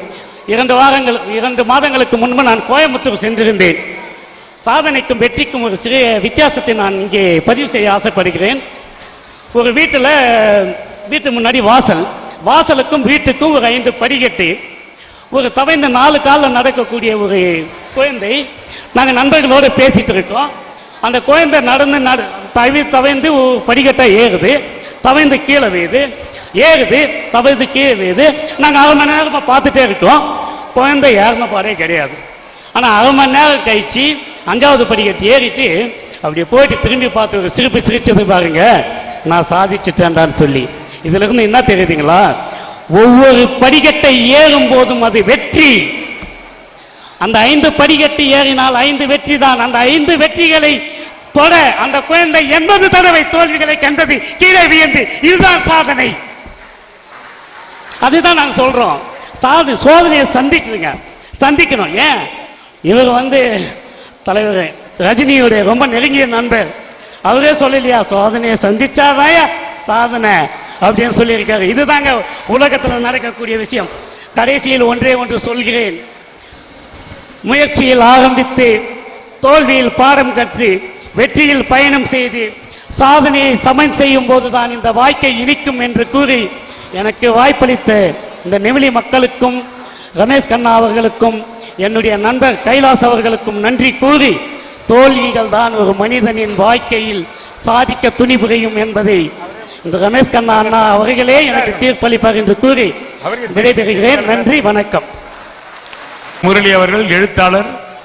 2 மாதங்களுக்கு முன்பு நான் கோயம்புத்தூர் சென்றிருந்தேன். சாதனைக்கும் வெற்றிக்கும் ஒரு சிறிய வித்தியாசத்தை நான் இங்கே பதிவு செய்ய ஆசைப்படுகிறேன். ஒரு வீட்டு முன்னாடி வாசலுக்கும் வீட்டுக்கும் ஒரு 5 படிக்கட்டு, ஒரு தவைந்த 4 காலில் நடக்கக்கூடிய ஒரு குழந்தை. நாங்கள் நண்பர்களோடு பேசிட்டு இருக்கோம். அந்த குழந்தை தவைந்து படிக்கட்டா ஏறுது, தவைந்து கீழே வீது, ஏறுது, தவைந்து கீழே வீது. நாங்கள் 1/2 மணி நேரமா பார்த்துட்டே இருக்கோம். குழந்தை ஏறின பாடே கிடையாது. ஆனால் 1/2 மணி நேரம் கழிச்சு 5வது படிக்கட்டு ஏறிட்டு அப்படியே போயிட்டு திரும்பி பார்த்து ஒரு சிரிச்சது பாருங்க, நான் சாதிச்சுட்டேன்டான்னு சொல்லி. இதுல இருந்து என்ன தெரியுதுங்களா? ஒவ்வொரு படிக்கட்டை ஏறும் போதும் அது வெற்றி. அந்த 5 படிக்கட்டு ஏறினால் 5 வெற்றி தான். அந்த 5 வெற்றிகளை தொட அந்த குழந்தை 80 தடவை தோல்விகளை கண்டது, கீழே வியந்து. இதுதான் சாதனை. அதுதான் நாங்க சொல்றோம். சோதனையை சந்திக்கணும். ஏன் இவர் தலைவர் ரஜினியுடைய ரொம்ப நெருங்கிய நண்பர், அவரே சொல்லலையா, சோதனையை சந்திச்சாதாயா சாதனை அப்படின்னு சொல்லியிருக்காரு. இதுதாங்க உலகத்தில் நடக்கக்கூடிய விஷயம். கடைசியில் ஒன்றே ஒன்று சொல்கிறேன். முயற்சியில் ஆரம்பித்து தோல்வியில் பாடம் கற்று வெற்றியில் பயணம் செய்து சாதனையை சமன் செய்யும் போதுதான் இந்த வாழ்க்கை இனிக்கும் என்று கூறி எனக்கு வாய்ப்பளித்த இந்த நெமிலி மக்களுக்கும் ரமேஷ் கண்ணா அவர்களுக்கும் என்னுடைய நண்பர் கைலாஸ் அவர்களுக்கும் நன்றி கூறி, தோல்விகள் தான் ஒரு மனிதனின் வாழ்க்கையில் சாதிக்க துணிபுரியும் என்பதை இந்த ரமேஷ் கண்ணா அண்ணா அவர்களே எனக்கு தீர்ப்பளிப்பார் என்று கூறி விடைபெறுகிறேன். நன்றி, வணக்கம். முரளி அவர்கள் எழுத்தாளர்,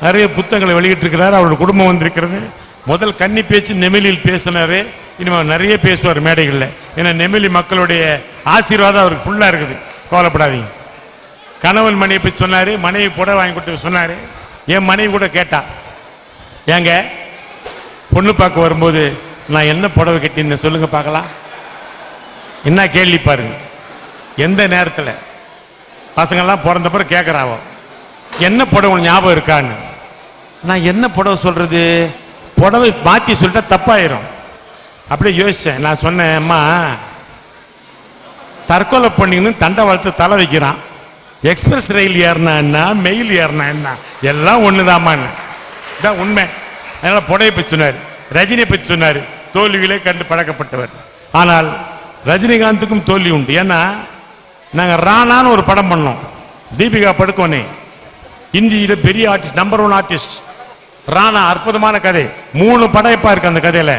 நிறைய புத்தகங்களை வெளியிட்டிருக்கிறார். அவருடைய குடும்பம் வந்திருக்கிறது. முதல் கன்னி பேச்சு நெமிலியில் பேசினாரு. இனிமேல் நிறைய பேசுவார் மேடைகளில். ஏன்னா நெமிலி மக்களுடைய ஆசீர்வாதம் அவருக்கு ஃபுல்லாக இருக்குது. கவலைப்படாதீங்க. கணவன் மனைவி பற்றி சொன்னார். மனைவி புடவை வாங்கி கொடுத்து சொன்னார். என் மனைவி கூட கேட்டா, ஏங்க பொண்ணு பார்க்க வரும்போது நான் என்ன புடவை கட்டியிருந்தேன் சொல்லுங்க பார்க்கலாம். என்ன கேள்வி பாருங்க. எந்த நேரத்தில் பசங்கள்லாம் பிறந்த பிறகு கேட்குறாவோ என்ன புடவை ஞாபகம் இருக்கான்னு. நான் என்ன புடவை சொல்றது, புடவை மாற்றி சொல்லிட்டா தப்பாயிரும். அப்படியே யோசிச்சேன். நான் சொன்னேன், அம்மா தற்கொலை பண்ணிங்கன்னு தண்டை வளர்த்து தலை வைக்கிறான். எக்ஸ்பிரஸ் ரயில் ஏறினா என்ன, மெயில் ஏறினா என்ன, எல்லாம் ஒண்ணுதாமான்னு. இதான் உண்மை. அதனால புடவை பற்றி சொன்னார். ரஜினியை பற்றி சொன்னார். தோல்விகளே கண்டு பழக்கப்பட்டவர். ஆனால் ரஜினிகாந்துக்கும் தோல்வி உண்டு. ஏன்னா நாங்கள் ராணான்னு ஒரு படம் பண்ணோம். தீபிகா படுகோனே இந்தியில பெரிய ஆர்டிஸ்ட், நம்பர் 1 ஆர்டிஸ்ட். ராணா அற்புதமான கதை. 3 படைப்பா இருக்கு அந்த கதையில.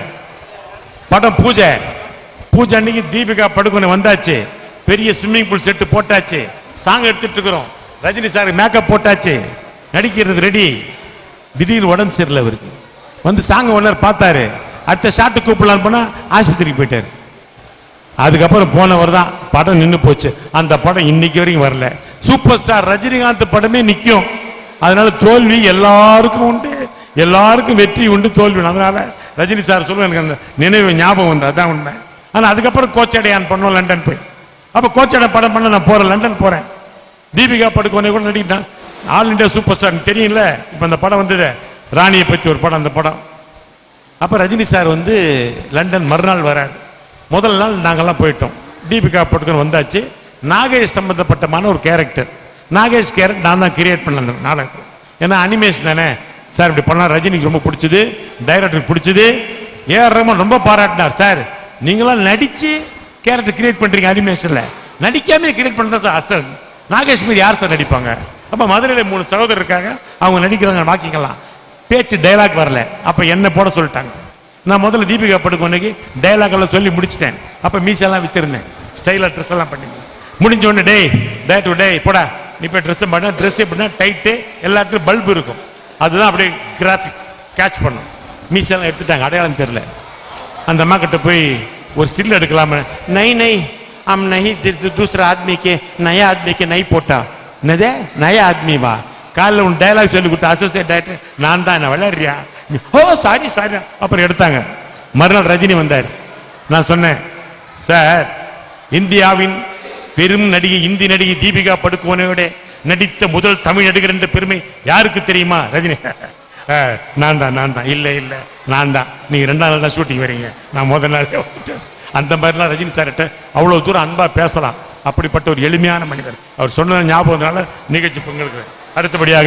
படம் பூஜை அன்னைக்கு தீபிகா படுகோனே வந்தாச்சு. பெரிய ஸ்விம்மிங் பூல் செட்டு போட்டாச்சு. சாங் எடுத்துட்டு இருக்கிறோம். ரஜினி சார் மேக்கப் போட்டாச்சு. நடிக்கிறது ரெடி. திடீர்னு உடம்பு சரியில்லை அவருக்கு. வந்து சாங் ஒன்னர் பார்த்தாரு. அடுத்த ஷாட்டு கூப்பிடலான்னு போனா ஆஸ்பத்திரிக்கு போயிட்டாரு. அதுக்கப்புறம் போனவர் தான் படம் நின்று போச்சு. அந்த படம் இன்னைக்கு வரைக்கும் வரல. சூப்பர் ஸ்டார் ரஜினிகாந்த் படமே நிற்கும். அதனால தோல்வி எல்லாருக்கும் உண்டு, எல்லாருக்கும் வெற்றி உண்டு, தோல்வி. அதனால ரஜினி சார் சொல்லுவேன், எனக்கு அந்த நினைவு ஞாபகம் வந்து அதான் உண்மை. ஆனால் அதுக்கப்புறம் கோச்சடையான் பண்ணோம் லண்டன் போய். அப்போ கோச்சடை படம் பண்ண நான் போறேன், லண்டன் போறேன். தீபிகா படுகோனே கூட நடிக்கிட்டேன். ஆல் இண்டியா சூப்பர் ஸ்டார் தெரியல. இப்போ அந்த படம் வந்தது ராணியை பற்றி ஒரு படம். அந்த படம் அப்போ ரஜினி சார் வந்து லண்டன் மறுநாள் வரார். முதல் நாள் நாங்கள்லாம் போயிட்டோம். தீபிகா படுகோனே வந்தாச்சு. நாகேஷ் சம்பந்தப்பட்டமான ஒரு கேரக்டர். நாகேஷ் கேரக்டர் நான் தான் கிரியேட் பண்ண அந்த நாடகத்தில். ஏன்னா அனிமேஷன் தானே சார். இப்படி பண்ணால் ரஜினிக்கு ரொம்ப பிடிச்சது, டைரக்டருக்கு பிடிச்சது. ஏஆர் ரஹ்மான் ரொம்ப பாராட்டினார். சார் நீங்களாம் நடிச்சு கேரக்டர் கிரியேட் பண்றீங்க, அனிமேஷன்ல நடிக்காமே கிரியேட் பண்றதா சார் அசல். நாகேஷ் மீது யார் சார் நடிப்பாங்க? அப்ப மதுரையில் 3 சகோதரர் இருக்காங்க, அவங்க நடிக்கிறாங்க. வாக்கிக்கலாம் பேச்சு டைலாக் வரல. அப்ப என்ன போட சொல்லிட்டாங்க. நான் முதல்ல தீபிகா படுகோனேக்கு டைலாக் எல்லாம் சொல்லி முடிச்சிட்டேன். அப்ப மீசெல்லாம் வச்சிருந்தேன், ஸ்டைலா ட்ரெஸ் எல்லாம் பண்ணி முடிஞ்ச உடனே டேய் போடா நீ போய் ட்ரெஸ் பண்ண. ட்ரெஸ் எப்படின்னா டைட்டு, எல்லா இடத்துலையும் பல்பு இருக்கும். அதுதான் அப்படியே கிராஃபிக் கேட்ச் பண்ணும். மீசெல்லாம் எடுத்துட்டாங்க, அடையாளம் தெரியல. அந்த அம்மா கிட்ட போய் ஒரு ஸ்டில் எடுக்கலாமே. நை हम नहीं दूसरा आदमी के नया आदमी के नहीं போட்டா. என்னதே நய ஆத்மி வா? காலைல உன் டைலாக் சொல்லி கொடுத்த அசோசியேட் டைரக்டர் நான் தான். என்ன விளையாடுறியா? Oh sorry. அப்புறம் எடுத்தாங்க. மறுநாள் ரஜினி வந்தார். நான் சொன்னேன், சார் இந்தியாவின் பெரும் நடிகை, இந்தி நடிகை தீபிகா படுகோனேயோட நடித்த முதல் தமிழ் நடிகர் என்ற பெருமை யாருக்கு தெரியுமா? ரஜினி நான் தான். இல்லை நான் தான். நீங்க 2 நாள் தான் ஷூட்டிங் வரீங்க, நான் முதல் நாள் வந்துட்டேன். அந்த மாதிரிலாம் ரஜினி சார்கிட்ட அவ்வளோ தூரம் அன்பா பேசலாம். அப்படிப்பட்ட ஒரு எளிமையான மனிதர். அவர் சொன்ன ஞாபகத்தினால நிகழ்ச்சி பங்களுக்கு. அடுத்தபடியாக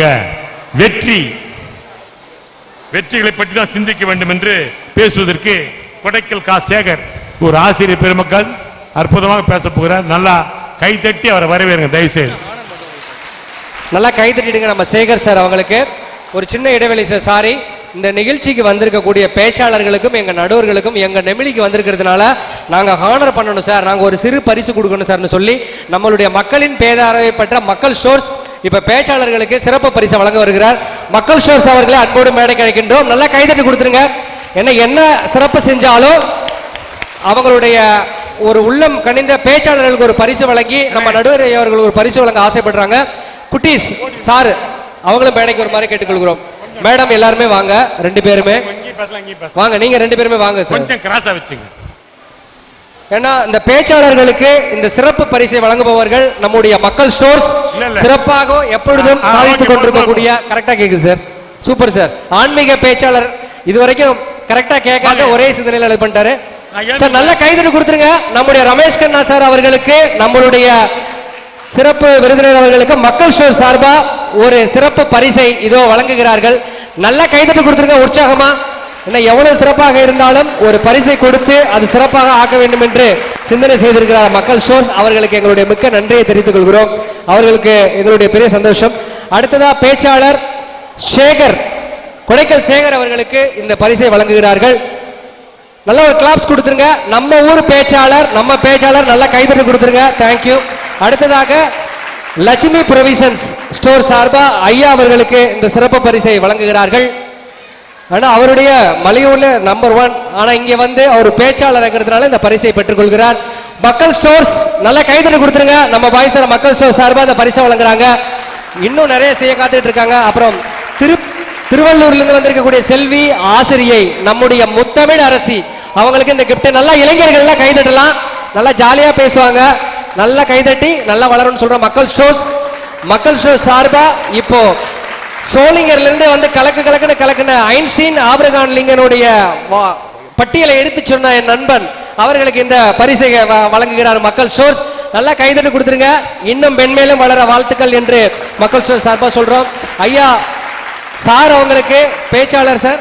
வெற்றிகளை பற்றி தான் சிந்திக்க வேண்டும் என்று பேசுவதற்கு கொடைக்கல் கா சேகர் ஒரு ஆசிரியர் பெருமக்கள் அற்புதமாக பேச போகிறார். நல்லா கைத்தட்டி அவரை வரவேறுங்க தயவுசெய்து. நல்லா கைத்தட்டிடுங்க நம்ம சேகர் சார் அவங்களுக்கு. ஒரு சின்ன இடைவெளி சார். சாரி, இந்த நிகழ்ச்சிக்கு வந்திருக்கக்கூடிய பேச்சாளர்களுக்கும் எங்க நடுவர்களுக்கும் எங்க நெமிலிக்கு வந்திருக்கிறதுனால நாங்க ஹானர் பண்ணணும் சார், நாங்க ஒரு சிறு பரிசு கொடுக்கணும் சார்னு சொல்லி நம்மளுடைய மக்களின் பேராதரவை பெற்ற மக்கள் ஸ்டோர்ஸ் இப்ப பேச்சாளர்களுக்கு சிறப்பு பரிசு வழங்க வருகிறார். மக்கள் ஸ்டோர்ஸ் அவர்களை அன்போடு மேடை கிடைக்கின்றோம். நல்லா கைதட்டி கொடுத்துருங்க. என்ன சிறப்பு செஞ்சாலும் அவங்களுடைய ஒரு உள்ளம் கனிந்த பேச்சாளர்களுக்கு ஒரு பரிசு வழங்கி நம்ம நடுவர் அவர்களுக்கு ஒரு பரிசு வழங்க ஆசைப்படுறாங்க. குட்டீஸ் சார் அவங்களும் மேடைக்கு ஒரு மாதிரி கேட்டுக்கொள்கிறோம். மேடம் எல்லாருமே வாங்க, 2 பேருமே வாங்க. நீங்க 2 பேருமே வாங்க சார். கொஞ்சம் கிராஸா வச்சுங்க. ஏன்னா இந்த பேச்சாளர்களுக்கு இந்த சிறப்பு பரிசை வழங்குபவர்கள் நம்முடைய மக்கள் ஸ்டோர்ஸ் சிறப்பாக எப்பொழுதும் சாதித்துக் கொண்டிருக்கக்கூடிய. கரெக்டா கேக்குது சார், சூப்பர் சார். ஆன்மீக பேச்சாளர் இதுவரைக்கும் கரெக்டா கேட்காத ஒரே சிந்தனையில் இது பண்ணிட்டாரு சார். நல்ல கைதட்டி கொடுத்துருங்க. நம்முடைய ரமேஷ் கண்ணா சார் அவர்களுக்கு நம்மளுடைய சிறப்பு விருந்தினர் அவர்களுக்கு மக்கள் ஸ்டோர் சார்பா ஒரு சிறப்பு பரிசை இதோ வழங்குகிறார்கள். நல்ல கைதட்டி கொடுத்துருங்க உற்சாகமா. என்ன எவ்வளவு சிறப்பாக இருந்தாலும் ஒரு பரிசை கொடுத்து அது சிறப்பாக ஆக்க வேண்டும் என்று சிந்தனை செய்திருக்கிறார் மக்கள் ஸ்டோர்ஸ். அவர்களுக்கு எங்களுடைய மிக்க நன்றியை தெரிவித்துக் கொள்கிறோம். அவர்களுக்கு எங்களுடைய பெரிய சந்தோஷம். அடுத்ததா பேச்சாளர் சேகர், கொடைக்கல் சேகர் அவர்களுக்கு இந்த பரிசை வழங்குகிறார்கள். நல்ல ஒரு கிளாப்ஸ் கொடுத்துருங்க. நம்ம ஊர் பேச்சாளர், நம்ம பேச்சாளர் நல்லா கைதட்டி கொடுத்துருங்க. தேங்க்யூ. அடுத்ததாக லட்சுமி ப்ரொவிஷன்ஸ் ஸ்டோர் சார்பா ஐயா அவர்களுக்கு இந்த சிறப்பு பரிசை வழங்குகிறார்கள். ஆனா அவருடைய மலையூர்ல நம்பர் 1, ஆனா இங்க வந்து அவர் பேச்சாளர் இருக்கிறதுனால இந்த பரிசை பெற்றுக்கொள்கிறார். மக்கள் ஸ்டோர்ஸ் நல்ல கைதட்டி கொடுத்துருங்க. நம்ம பாய்சர மக்கள் ஸ்டோர் சார்பா இந்த பரிசை வழங்குறாங்க. இன்னும் நிறைய செய்ய காத்துட்டு இருக்காங்க. அப்புறம் திருவள்ளூர்ல இருந்து வந்திருக்கக்கூடிய செல்வி ஆசிரியை நம்முடைய முத்தமிழ் அரசி அவங்களுக்கு இந்த கிஃப்ட். நல்லா இளைஞர்கள் எல்லாம் கைதட்டலாம், நல்லா ஜாலியா பேசுவாங்க, நல்லா கைதட்டி நல்லா வளரும்னு சொல்ற மக்கள் ஸ்டோர்ஸ் சார்பா இப்போ சோளிங்கர்ல இருந்து வந்து கலக்குன ஐன்ஸ்டீன் ஆபிரகாம் லிங்கனுடைய பட்டியலை எடுத்து சொன்ன என் நண்பன் அவர்களுக்கு இந்த பரிசை வழங்குகிறார் மக்கள் ஸ்டோர்ஸ். நல்லா கைதட்டி கொடுத்துருங்க. இன்னும் மென்மேலும் வளர வாழ்த்துக்கள் என்று மக்கள் ஸ்டோர்ஸ் சார்பா சொல்றோம். ஐயா சார் அவங்களுக்கு பேச்சாளர் சார்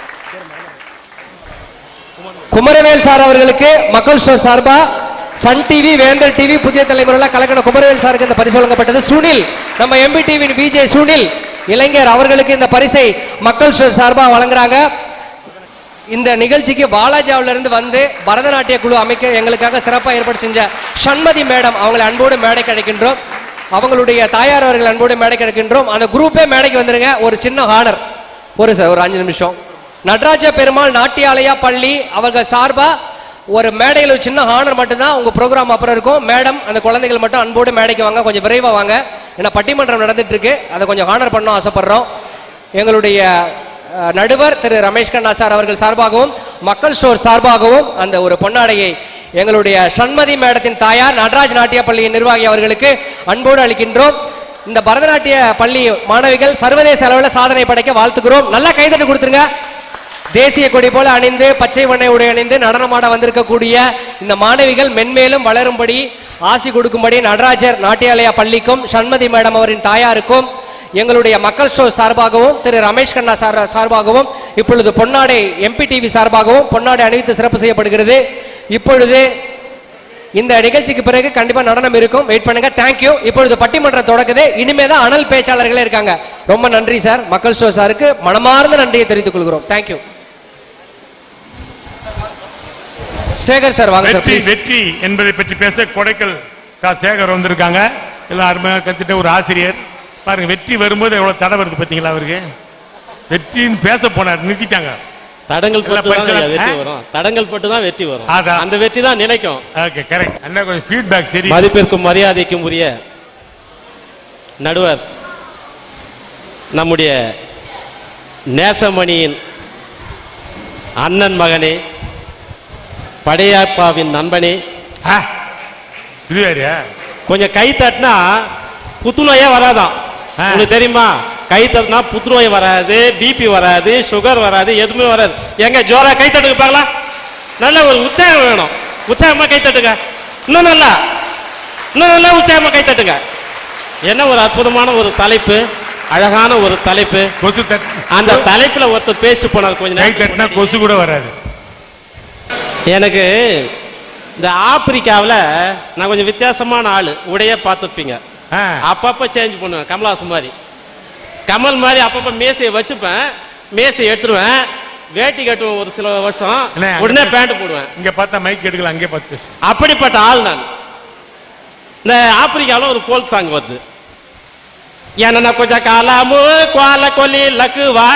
குமரவேல் சார் அவர்களுக்கு மக்கள் ஸ்டோர் சார்பா சன் டிவி, வேந்தர் டிவி, புதிய தலைமுறையில் கலக்கண குமரவேல் சாருக்கு இந்த பரிசு வழங்கப்பட்டது. சுனில் நம்ம எம்பி டிவி விஜய் சுனில் இளைஞர் அவர்களுக்கு இந்த பரிசை மக்கள் ஸ்டோர் சார்பா வழங்குறாங்க. இந்த நிகழ்ச்சிக்கு பாலாஜாவில இருந்து வந்து பரதநாட்டிய குழு அமைக்க எங்களுக்காக சிறப்பாக ஏற்பாடு செஞ்ச சண்மதி மேடம் அவங்களை அன்போடு மேடை கிடைக்கின்றோம். அவங்களுடைய தாயார் அவர்கள் அன்போடு மேடை கிடைக்கின்றோம். அந்த குரூப்பே மேடைக்கு வந்துருங்க. ஒரு சின்ன ஹானர் ஒரு 5 நிமிஷம். நடராஜ பெருமாள் நாட்டியாலயா பள்ளி அவர்கள் சார்பா ஒரு மேடையில் ஒரு சின்ன ஹானர் மட்டும்தான். உங்க ப்ரோக்ராம் அப்புறம் இருக்கும். மேடம் அந்த குழந்தைகள் மட்டும் அன்போடு மேடைக்கு வாங்க, கொஞ்சம் விரைவா வாங்க. ஏன்னா பட்டிமன்றம் நடந்துட்டு இருக்கு, அதை கொஞ்சம் ஹானர் பண்ண ஆசைப்படுறோம். எங்களுடைய நடுவர் திரு ரமேஷ் கண்ணா சார் அவர்கள் சார்பாகவும் மக்கள் ஸ்டோர் சார்பாகவும் அந்த ஒரு பொன்னாடையை எங்களுடைய சண்மதி மேடத்தின் தாயார் நடராஜ் நாட்டிய பள்ளியின் நிர்வாகி அவர்களுக்கு அன்போடு அளிக்கின்றோம். இந்த பரதநாட்டிய பள்ளி மாணவிகள் சர்வதேச அளவில் சாதனை படைக்க வாழ்த்துக்கிறோம். நல்லா கைதட்டு கொடுத்துருங்க. தேசிய கொடி போல அணிந்து பச்சை வண்ணை உடை அணிந்து நடனமாட வந்திருக்கக்கூடிய இந்த மாணவிகள் மென்மேலும் வளரும்படி ஆசி கொடுக்கும்படி நடராஜர் நாட்டியாலயா பள்ளிக்கும் சண்மதி மேடம் அவரின் தாயாருக்கும் எங்களுடைய மக்கள் ஸ்டோர் சார்பாகவும் திரு ரமேஷ் கண்ணா சார்பாகவும் இப்பொழுது பொன்னாடை எம்பி டிவி சார்பாகவும் பொன்னாடை அணிவித்து சிறப்பு செய்யப்படுகிறது. இப்பொழுது இந்த நிகழ்ச்சிக்கு பிறகு கண்டிப்பா நடனம் இருக்கும். வெயிட் பண்ணுங்க. தேங்க்யூ. இப்பொழுது பட்டிமன்றம் தொடக்குது. இனிமேதான் அனல் பேச்சாளர்களே இருக்காங்க. ரொம்ப நன்றி சார். மக்கள் ஸ்டோர் சாருக்கு மனமார்ந்த நன்றியை தெரிவித்துக் கொள்கிறோம். தேங்க்யூ. சேகர் சார் வாங்க. வெற்றி என்பதை பற்றி பேச கொடைக்கல் சேகர் வந்திருக்காங்க. எல்லாம் அருமையாக கத்துட்ட ஒரு ஆசிரியர். பாருங்க, வெற்றி வரும்போது எவ்வளவு தடை வருது பாத்தீங்களா? அவருக்கு வெற்றின்னு பேச போனார், நிறுத்திட்டாங்க. தடங்கள் போட்டு தான் வெற்றி வரும். அந்த வெற்றி தான் நினைக்கும். Okay, correct. அண்ணா கொஞ்சம் ஃபீட்பேக் சரி. மதிப்பிற்கும் மரியாதைக்கும் உரிய நடுவர் நம்முடைய நேசமணியின் அண்ணன் மகனே, படையப்பாவின் நண்பனே, இது வேற கொஞ்சம் கை தட்டினா புத்துநோயே வராதான். உங்களுக்கு தெரியுமா? கை தட்டினா புத்துநோய் வராது, பிபி வராது, சுகர் வராது, எதுவுமே வராது. எங்க ஜோரா கை தட்டுங்க பார்க்கலாம். நல்ல ஒரு உற்சாகம் வேணும். உற்சாகமா கை தட்டுங்க. இன்னும் நல்லா உற்சாகமா கை தட்டுங்க. என்ன ஒரு அற்புதமான ஒரு தலைப்பு, அழகான ஒரு தலைப்பு. கொசு அந்த தலைப்புல ஒருத்தர் பேசிட்டு போனார். கொஞ்சம் கை தட்டினா கொசு கூட வராது. எனக்கு இந்த ஆப்பிரிக்காவில் நான் கொஞ்சம் வித்தியாசமான ஆளு. உடைய பார்த்துருப்பீங்க. அப்பப்ப சேஞ்ச் பண்ணுவேன். கமல்ஹாசன் மாதிரி, கமல் மாதிரி அப்பப்ப மேசையை வச்சுப்பேன், மேசையை எடுத்துருவேன், வேட்டி கட்டுவேன் ஒரு சில வருஷம், உடனே பேண்ட் போடுவேன். இங்க பார்த்தா மைக் எடுக்கலாம், அங்கே பார்த்து பேசு. அப்படிப்பட்ட ஆள் நான். இந்த ஆப்பிரிக்காவில் ஒரு போல்க் சாங் வருது. என்ன கொஞ்சம் காலாமு குவால கொல்லி லக்குவா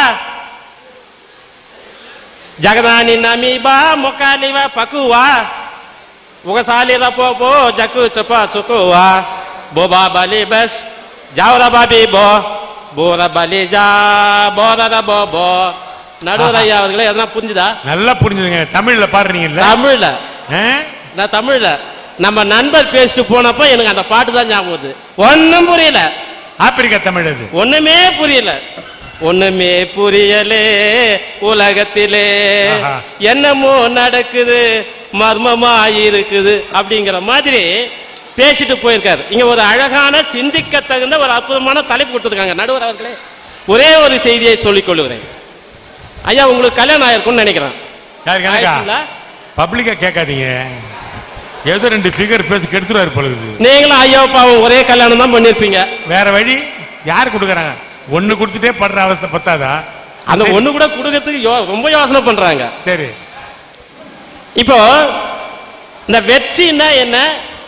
ஜகதானி நமீபா மொக்காலிவா பக்குவா உகசாலிதா போ ஜக்கு சப்பா சுக்குவா போபா பலி பஸ் ஜாவதா பாபி போ போத பலி ஜா போதா போ போ. நடுவர் ஐயா அவர்களே, எதனா புரிஞ்சுதா? நல்லா புரிஞ்சுதுங்க. தமிழ்ல பாடுறீங்கல்ல? தமிழ்ல. நான் தமிழ்ல நம்ம நண்பர் பேசிட்டு போனப்ப எனக்கு அந்த பாட்டு தான் ஞாபகம் வருது. ஒன்னும் புரியல. ஆப்பிரிக்கா தமிழ் அது ஒண்ணுமே புரியல. ஒண்ணுமே புரியலே உலகத்திலே என்னமோ நடக்குது மர்மமா இருக்குது அப்படிங்கிற மாதிரி பேசிட்டு போயிருக்காரு. இங்க ஒரு அழகான சிந்திக்க தகுந்த ஒரு அற்புதமான தலைப்பு கொடுத்துருக்காங்க நடுவர் அவர்களே. ஒரே ஒரு செய்தியை சொல்லிக் கொள்ளுகிறேன். ஐயா, உங்களுக்கு கல்யாணம் ஆயிருக்கும்னு நினைக்கிறேன். பப்ளிக்கா கேட்காதீங்க. ஏதோ 2 ஃபிகர் பேசி கெடுத்துருவாரு பொழுது. நீங்களும் ஐயா பாவம் ஒரே கல்யாணம் தான் பண்ணிருப்பீங்க. வேற வழி யார் கொடுக்குறாங்க? ஒண்ணு கொடுத்துட்டே படுற அவஸ்தை பத்தாதா? அந்த ஒண்ணு கூட கொடுக்கறதுக்கு ரொம்ப யோசனை பண்றாங்க. சரி, இப்போ இந்த வெற்றின்னா என்ன,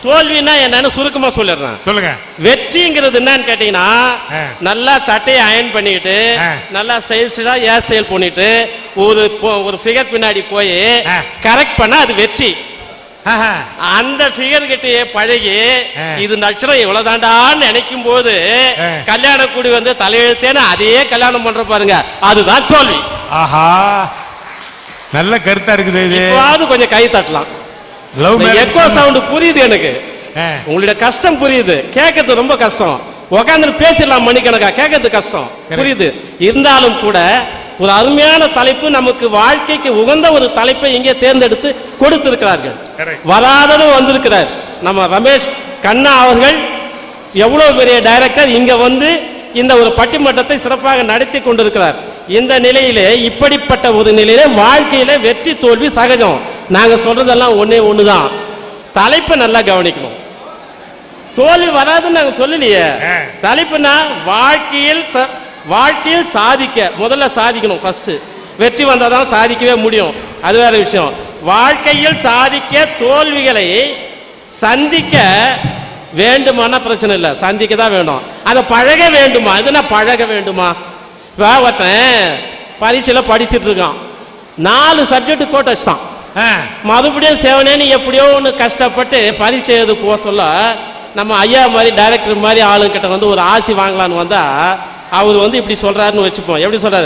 தோல்வினா என்னன்னு சுருக்கமா சொல்லிடுறேன். சொல்லுங்க. வெற்றிங்கிறது என்னன்னு கேட்டீங்கன்னா, நல்லா சட்டையை அயன் பண்ணிட்டு நல்லா ஸ்டைல்ஸா ஹேர் ஸ்டைல் பண்ணிட்டு ஒரு ஃபிகர் பின்னாடி போய் கரெக்ட் பண்ணா அது வெற்றி. அந்த ஃபிகர் கிட்டே பழகி இது நட்சத்திரம் இவ்வளவுதாண்டான்னு நினைக்கும் போது கல்யாண கூடி வந்து தலையெழுத்தேன்னு அதே கல்யாணம் பண்ற பாருங்க, அதுதான் தோல்வி. ஆஹா, நல்ல கருத்தா இருக்குது. இப்போது கொஞ்சம் கை தட்டலாம். எக்கோ சவுண்ட் புரியுது எனக்கு, உங்களுடைய கஷ்டம் புரியுது, கேட்கறது ரொம்ப கஷ்டம். உட்காந்து பேசிடலாம் மணிக்கணக்கா, கேட்கறது கஷ்டம் புரியுது. இருந்தாலும் கூட ஒரு அருமையான தலைப்பு, நமக்கு வாழ்க்கைக்கு உகந்த ஒரு தலைப்பை இங்கே தேர்ந்தெடுத்து கொடுத்திருக்கிறார்கள். வராததும் வந்திருக்கிறார் நம்ம ரமேஷ் கண்ணா அவர்கள். எவ்வளவு பெரிய டைரக்டர் இங்க வந்து இந்த ஒரு பட்டிமன்றத்தை சிறப்பாக நடத்தி கொண்டிருக்கிறார். இந்த நிலையிலே, இப்படிப்பட்ட ஒரு நிலையிலே வாழ்க்கையில வெற்றி தோல்வி சகஜம். நாங்க சொல்றதெல்லாம் ஒன்னே ஒண்ணுதான், தலைப்பை நல்லா கவனிக்கணும். தோல்வி வராதுன்னு நாங்க சொல்லலையே. தலைப்புனா வாழ்க்கையில் சாதிக்க முதல்ல சாதிக்கணும். ஃபர்ஸ்ட் வெற்றி வந்தாதான் சாதிக்கவே முடியும், அது வேற விஷயம். வாழ்க்கையில் சாதிக்க தோல்விகளை சந்திக்க வேண்டுமான பிரச்சனை இல்லை, சந்திக்க தான் வேண்டும். அதை பழக வேண்டுமா? இதுனா பழக வேண்டுமா? ஒருத்தன் பரீட்சையில படிச்சுட்டு இருக்கான், 4 சப்ஜெக்ட் கோட் வச்சான். மறுபடியும் சேவனேன்னு எப்படியோ ஒன்று கஷ்டப்பட்டு பரீட்சை எழுத போக சொல்ல, நம்ம ஐயா மாதிரி டைரக்டர் மாதிரி ஆளுங்கிட்ட வந்து ஒரு ஆசி வாங்கலான்னு வந்தா அவர் வந்து இப்படி சொல்றாருன்னு வச்சுப்போம். எப்படி சொல்றாரு?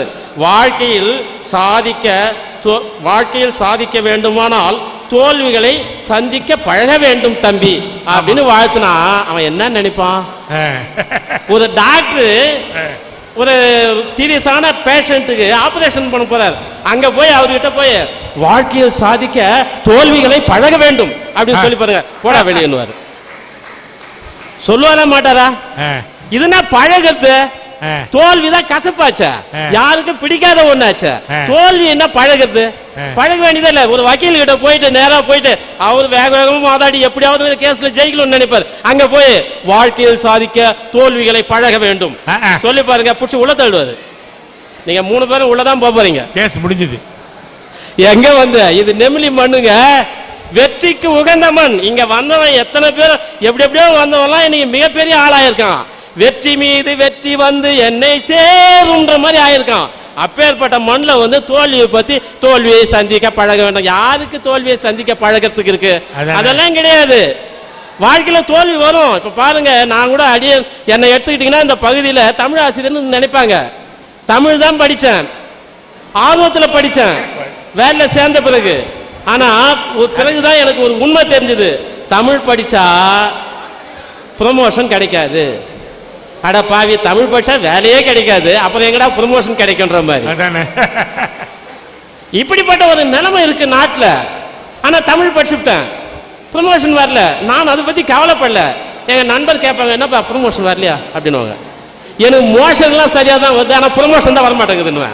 வாழ்க்கையில் சாதிக்க வேண்டுமானால் தோல்விகளை சந்திக்க பழக வேண்டும் தம்பி அப்படின்னு வாழ்த்துனா அவன் என்ன நினைப்பான்? ஒரு டாக்டர் ஒரு சீரியஸான பேஷண்ட்டுக்கு ஆபரேஷன் பண்ண போறார், அங்க போய் அவர்கிட்ட போய் வாழ்க்கையில் சாதிக்க தோல்விகளை பழக வேண்டும் அப்படின்னு சொல்லி பாருங்க, போடா வெளியேன்னு சொல்லுவாரா மாட்டாரா? இதுனா பழகிறது. தோல்விதான் கசப்பாச்சா, யாருக்கும் பிடிக்காத ஒண்ணாச்சா? தோல்வி என்ன பழகிறது? பழக வேண்டியதே இல்ல. ஒரு வக்கீல் கிட்ட போயிட்டு நேரா போயிட்டு அவர் வேக வேகமா வாதாடி எப்படியாவது கேஸ்ல ஜெயிக்கணும்னு நினைப்பார். அங்க போய் வாழ்க்கையில் சாதிக்க தோல்விகளை பழக வேண்டும் சொல்லி பாருங்க, புடிச்சு உள்ள தள்ளுவாரு. நீங்க 3 பேரும் உள்ளதான் போறீங்க, கேஸ் முடிஞ்சது. எங்க வந்து இது நெமிலி மண்ணுங்க, வெற்றிக்கு உகந்த மண். இங்க வந்தவன் எத்தனை பேர் எப்படி எப்படியோ வந்தவன்லாம் இன்னைக்கு மிகப்பெரிய ஆளாயிருக்கான். வெற்றி மீது வெற்றி வந்து என்னை சேருன்ற மாதிரி ஆயிருக்கான். அப்பேற்பட்ட மண்ணில் வந்து தோல்வியை பத்தி, தோல்வியை சந்திக்க பழக வேண்டும். யாருக்கு தோல்வியை சந்திக்க பழகிறதுக்கு இருக்கு? அதெல்லாம் கிடையாது. வாழ்க்கையில தோல்வி வரும். இப்ப பாருங்க, நான் கூட என்னை எடுத்துக்கிட்டீங்கன்னா இந்த பகுதியில தமிழ் ஆசிரியர்னு நினைப்பாங்க. தமிழ் தான் படிச்சேன், ஆர்வத்தில் படிச்சேன், வேலையில சேர்ந்த பிறகு. ஆனா பிறகுதான் எனக்கு ஒரு உண்மை தெரிஞ்சது, தமிழ் படிச்சா ப்ரமோஷன் கிடைக்காது. அட பாவி, தமிழ் படிச்சா வேலையே கிடைக்காது, அப்புறம் எங்கடா ப்ரமோஷன் கிடைக்குன்ற மாதிரி இப்படிப்பட்ட ஒரு நிலைமை இருக்கு நாட்டில். ஆனா தமிழ் படிச்சுட்டேன், ப்ரமோஷன் வரல. நான் அதை பத்தி கவலைப்படல. எங்க நண்பர் கேட்பாங்க, என்னப்பா ப்ரமோஷன் வரலையா அப்படின்னுவாங்க. எனக்கு மோஷன்லாம் சரியா தான் வருது, ஆனா ப்ரமோஷன் தான் வரமாட்டேங்குதுன்னு.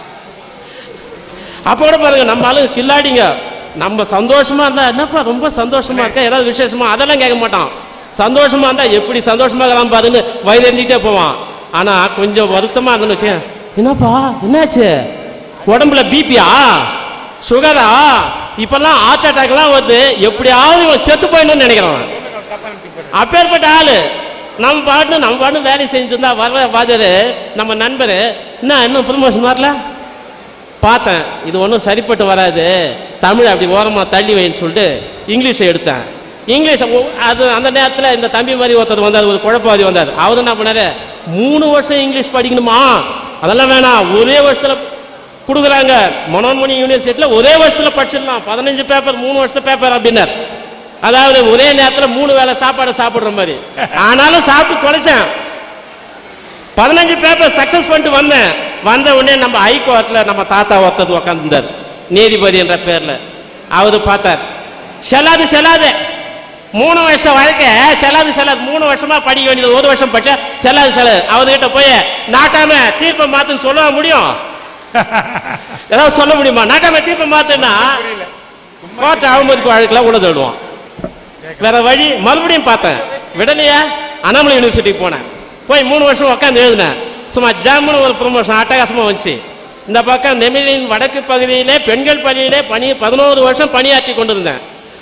அப்போ கூட பாருங்க, நம்ம ஆளு கில்லாடிங்க. நம்ம சந்தோஷமா இருந்தா என்னப்பா ரொம்ப சந்தோஷமா இருக்க, ஏதாவது விசேஷமா, அதெல்லாம் கேட்க மாட்டான். சந்தோஷமா இருந்தா எப்படி சந்தோஷமா இருக்கலாம் பாருன்னு வயதெறிஞ்சிட்டே போவான். ஆனா கொஞ்சம் வருத்தமா இருந்துன்னு வச்சு, என்னப்பா என்னாச்சு, உடம்புல பிபியா சுகரா, இப்பெல்லாம் ஹார்ட் அட்டாக் எல்லாம் வருது, எப்படியாவது செத்து போயிடணும்னு நினைக்கிறோம். அப்பேற்பட்ட ஆளு நம்ம பாட்டு வேலை செஞ்சுட்டு இருந்தா வர்ற வாதரு நம்ம நண்பரு, என்ன இன்னும் ப்ரமோஷன் வரல, பார்த்தேன் இது ஒன்றும் சரிப்பட்டு வராது, தமிழ் அப்படி ஓரமாக தள்ளி வைன்னு சொல்லிட்டு இங்கிலீஷை எடுத்தேன். இங்கிலீஷ் அது அந்த நேரத்தில் இந்த தம்பி மாதிரி ஒருத்தர் வந்தார், ஒரு குழப்பவாதி வந்தார். அவரு என்ன பண்ணாரு, 3 வருஷம் இங்கிலீஷ் படிக்கணுமா, அதெல்லாம் வேணாம், ஒரே வருஷத்துல கொடுக்குறாங்க. மனோன்மணி யூனிவர்சிட்டியில் ஒரே வருஷத்துல படிச்சிடலாம், 15 பேப்பர் 3 வருஷத்து பேப்பர் அப்படின்னார். அதாவது ஒரே நேரத்தில் 3 வேளை சாப்பாடு சாப்பிடுற மாதிரி. ஆனாலும் சாப்பிட்டு தொலைச்சேன். 15 பேப்பர் சக்சஸ் பண்ணிட்டு வந்தேன். வந்த உடனே நம்ம ஹைகோர்ட்ல நம்ம தாத்தா ஒருத்தர் உட்காந்துருந்தார், நீதிபதி என்ற பேர்ல. அவரு பார்த்தார், செல்லாது 3 வருஷம் வாழ்க்கை செல்லாது 3 வருஷமா படிக்க வேண்டியது 1 வருஷம் படிச்சா செல்லாது. அவர்கிட்ட போய் நாட்டாம தீர்ப்பை மாத்துன்னு சொல்ல முடியும்? ஏதாவது சொல்ல முடியுமா? நாட்டாம தீர்ப்பை மாத்துன்னா கோர்ட் அவமதிப்பு வழக்குல உள்ள தள்ளுவான். வேற வழி. மறுபடியும் பார்த்தேன், விடலையா, அண்ணாமலை யூனிவர்சிட்டிக்கு போனேன். போய் 3 வருஷம் உட்காந்து எழுதினேன். சும்மா ஜாமுன்னு ஒரு ப்ரமோஷன் அட்டகாசமா வந்துச்சு. இந்த பக்கம் நெமிலின் வடக்கு பகுதியிலே பெண்கள் பள்ளியிலே 11 வருஷம் பணியாற்றி கொண்டிருந்தேன்.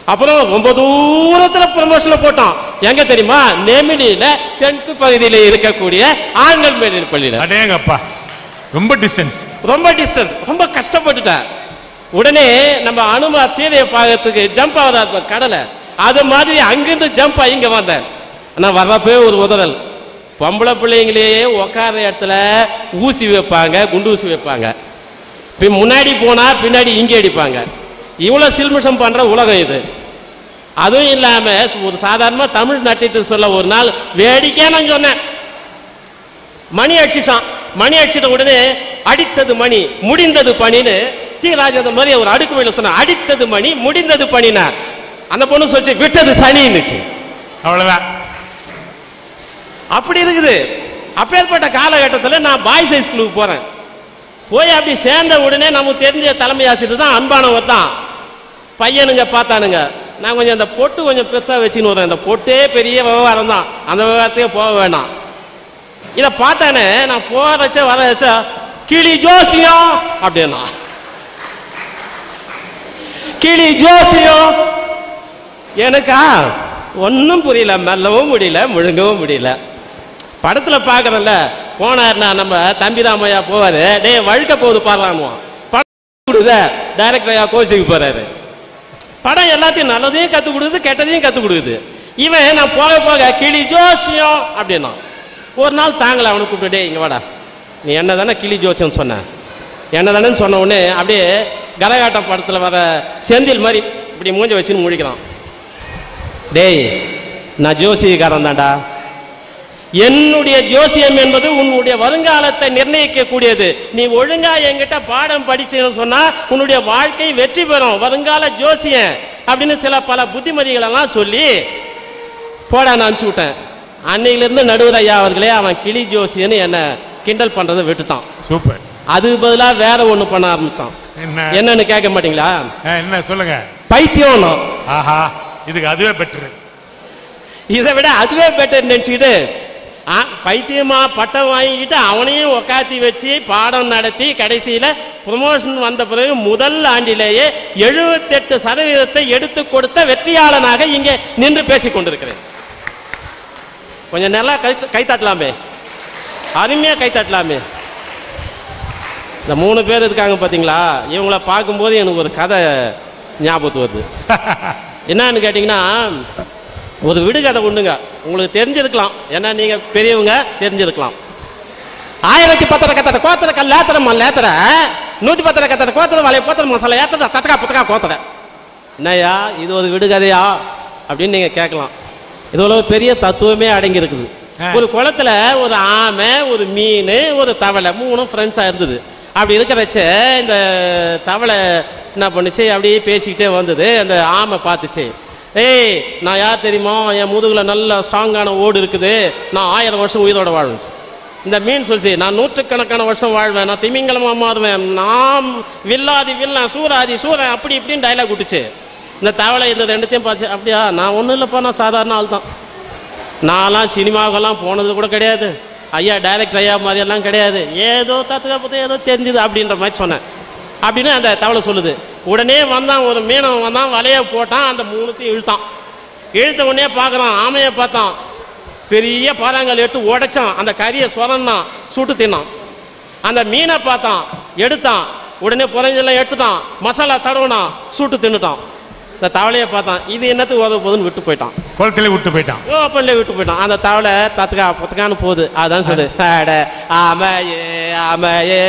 அப்புறம் ரொம்ப தூரத்துல ப்ரமோஷன் போட்டோம். எங்க தெரியுமா? நெமிலியில தெற்கு பகுதியில் இருக்கக்கூடிய ஆண்கள் மேல்நிலைப் பள்ளியில. அடேங்கப்பா, ரொம்ப டிஸ்டன்ஸ், ரொம்ப கஷ்டப்பட்டுட்டேன். உடனே நம்ம அனுமார் சீதையை பார்க்கறதுக்கு ஜம்ப் ஆகுது கடலை, அது மாதிரி அங்கிருந்து ஜம்ப் ஆகி இங்க வந்தேன். ஆனா வர்றப்பே ஒரு உதறல், பொம்பளை பிள்ளைங்களையே உக்கார இடத்துல ஊசி வைப்பாங்க, குண்டு ஊசி வைப்பாங்க. முன்னாடி போனா பின்னாடி இங்கே அடிப்பாங்க. இவ்வளவு சில்மிஷம் பண்ற உலகம் இது. அதுவும் இல்லாம ஒரு சாதாரணமா தமிழ் நட்டிட்டு சொல்ல ஒரு நாள் வேடிக்கையா நான் சொன்னேன். மணி அடிச்சிட்டான். மணி அடிச்சிட்ட உடனே அடித்தது மணி முடிந்தது பணின்னு டி ராஜேந்திர மாதிரி ஒரு அடுக்குமையில சொன்ன, அடித்தது மணி முடிந்தது பணினா அந்த பொண்ணு சொல்லிச்சு விட்டது சனின்னுச்சு. அவ்வளவுதான். அப்படி இருக்குது. அப்பேற்பட்ட காலகட்டத்தில் நான் பாய்ஸ் ஹை ஸ்கூலுக்கு போறேன். போய் அப்படி சேர்ந்த உடனே நமக்கு தெரிஞ்ச தலைமை ஆசிரியர் தான், அன்பானவர் தான். பையனுங்க பார்த்தானுங்க. நான் கொஞ்சம் அந்த பொட்டு கொஞ்சம் பெருசா வச்சுன்னு வரேன். இந்த பொட்டே பெரிய விவகாரம் தான், அந்த விவகாரத்தையே போக வேண்டாம். இதை பார்த்தானே நான் போறச்ச வர வச்ச கிளி ஜோசியம் அப்படின்னா, கிளி ஜோசியம் எனக்கா ஒன்னும் புரியல, மெல்லவும் முடியல, முழுங்கவும் முடியல. படத்துல பாக்குறேன்ல, போனாருன்னா நம்ம தம்பிராமையா போவாரு, டே வழுக்க போகுது பாடுறானுவான். படம் கொடுத டைரக்டர் ஐயா கோச்சிக்கு போறாரு. படம் எல்லாத்தையும் நல்லதையும் கத்து கொடுக்குது, கெட்டதையும் கத்து கொடுக்குது. இவன் நான் போக போக கிளி ஜோசியம் அப்படின்னா, ஒரு நாள் தாங்கல அவனுக்கு கூப்பிட்டு, இங்க வாடா, நீ என்ன தானே கிளி ஜோசியம் சொன்ன, என்ன தானே சொன்ன உடனே அப்படியே கரகாட்டம் படத்துல வர செந்தில் மாதிரி இப்படி மூஞ்ச வச்சுன்னு முடிக்கிறான். டேய், நான் ஜோசியக்காரன் தான்டா. என்னுடைய ஜோசியம் என்பது உன்னுடைய வருங்காலத்தை நிர்ணயிக்க கூடியது. நீ ஒழுங்கா என்கிட்ட பாடம் படிச்சுன்னு சொன்னா உன்னுடைய வாழ்க்கை வெற்றி பெறும், வருங்கால ஜோசியம் அப்படின்னு பல புத்திமதிகள் எல்லாம் சொல்லி போடா நான் அனுப்பிச்சு விட்டேன். அன்னையிலிருந்து நடுவர் ஐயா அவர்களே அவன் கிளி ஜோசியன்னு என்ன கிண்டல் பண்றதை விட்டுட்டான். சூப்பர். அது பதிலா வேற ஒண்ணு பண்ண ஆரம்பிச்சான். என்னன்னு கேட்க மாட்டீங்களா? என்ன சொல்லுங்க? பைத்தியம். ஆஹா, இதுக்கு அதுவே பெட்டர், இதை விட அதுவே பெட்டர் நினைச்சுக்கிட்டு பைத்தியமா பட்டம் வாங்கிக்கிட்டு அவனையும் உக்காத்தி வச்சு பாடம் நடத்தி கடைசியில ப்ரமோஷன் வந்த பிறகு முதல் ஆண்டிலேயே 78% எடுத்து கொடுத்த வெற்றியாளனாக இங்கே நின்று பேசிக் கொண்டிருக்கிறேன். கொஞ்சம் நல்லா கைத்தட்டலாமே, அருமையா கைத்தட்டலாமே. இந்த 3 பேர் இருக்காங்க பாத்தீங்களா, இவங்களை பார்க்கும்போது எனக்கு ஒரு கதை ஞாபகத்து வருது. என்னன்னு கேட்டீங்கன்னா, ஒரு விடுகதை உண்டுங்க, உங்களுக்கு தெரிஞ்சிருக்கலாம், ஏன்னா நீங்க பெரியவங்க, தெரிஞ்சிருக்கலாம். 1010 கத்தர கோத்தர கல்லேத்தர மல்லேத்தர 110 கத்தர கோத்தர வலைய போத்தர மசாலா ஏத்தர தட்டக்கா புத்தக்கா கோத்தர. என்னையா இது ஒரு விடுகதையா அப்படின்னு நீங்க கேட்கலாம். இதுல பெரிய தத்துவமே அடங்கி இருக்குது. ஒரு குளத்துல ஒரு ஆமை, ஒரு மீன், ஒரு தவளை 3 ஃப்ரெண்ட்ஸா இருந்தது. அப்படி இருக்கிறச்ச இந்த தவளை என்ன பண்ணுச்சு, அப்படியே பேசிக்கிட்டே வந்தது. அந்த ஆமை பார்த்துச்சு, ஏய் நான் யார் தெரியுமா, என் முதுகுல நல்ல ஸ்ட்ராங்கான ஓடு இருக்குது, நான் 1000 வருஷம் உயிரோட வாழ்வேன். இந்த மீன் சொல்லிச்சு, நான் 100கணக்கான வருஷம் வாழ்வேன், நான் திமிங்கலமா மாறுவேன், நான் வில்லாதி வில்லன் சூராதி சூரன் அப்படி இப்படின்னு டைலாக் விட்டுச்சு. இந்த தவளை இந்த 2த்தையும் பார்த்து, அப்படியா நான் ஒன்றும் இல்லைப்பா, நான் சாதாரண ஆள் தான், நான்லாம் சினிமாவுக்கெல்லாம் போனது கூட கிடையாது, ஐயா டைரக்டர் ஐயா மாதிரி எல்லாம் கிடையாது, ஏதோ தத்துவத்தை ஏதோ தெரிஞ்சுது அப்படின்ற மாதிரி சொன்னேன் அப்படின்னு அந்த தவளை சொல்லுது. உடனே வந்தான் ஒரு மீனவன் வந்தான், வலைய போட்டான், அந்த 3த்தையும் இழுத்தான். இழுத்த உடனே பார்க்குறான், ஆமையை பார்த்தான், பெரிய பாறாங்கல் எடுத்து உடைச்சான், அந்த கறியை சொரன்னான், சுட்டு தின்னான். அந்த மீனை பார்த்தான், எடுத்தான், உடனே புறைஞ்செல்லாம் எடுத்துட்டான், மசாலா தடவுனான், சுட்டு தின்னுட்டான். இந்த தவளையை பார்த்தான், இது என்னத்துக்கு உதவ போகுதுன்னு விட்டு போயிட்டான், குளத்திலே விட்டு போயிட்டான், ஓப்பன்ல விட்டு போயிட்டான். அந்த தவளை தத்துக்கா புத்துக்கான்னு போகுது. அதான் சொல்லு, ஆமையே ஆமையே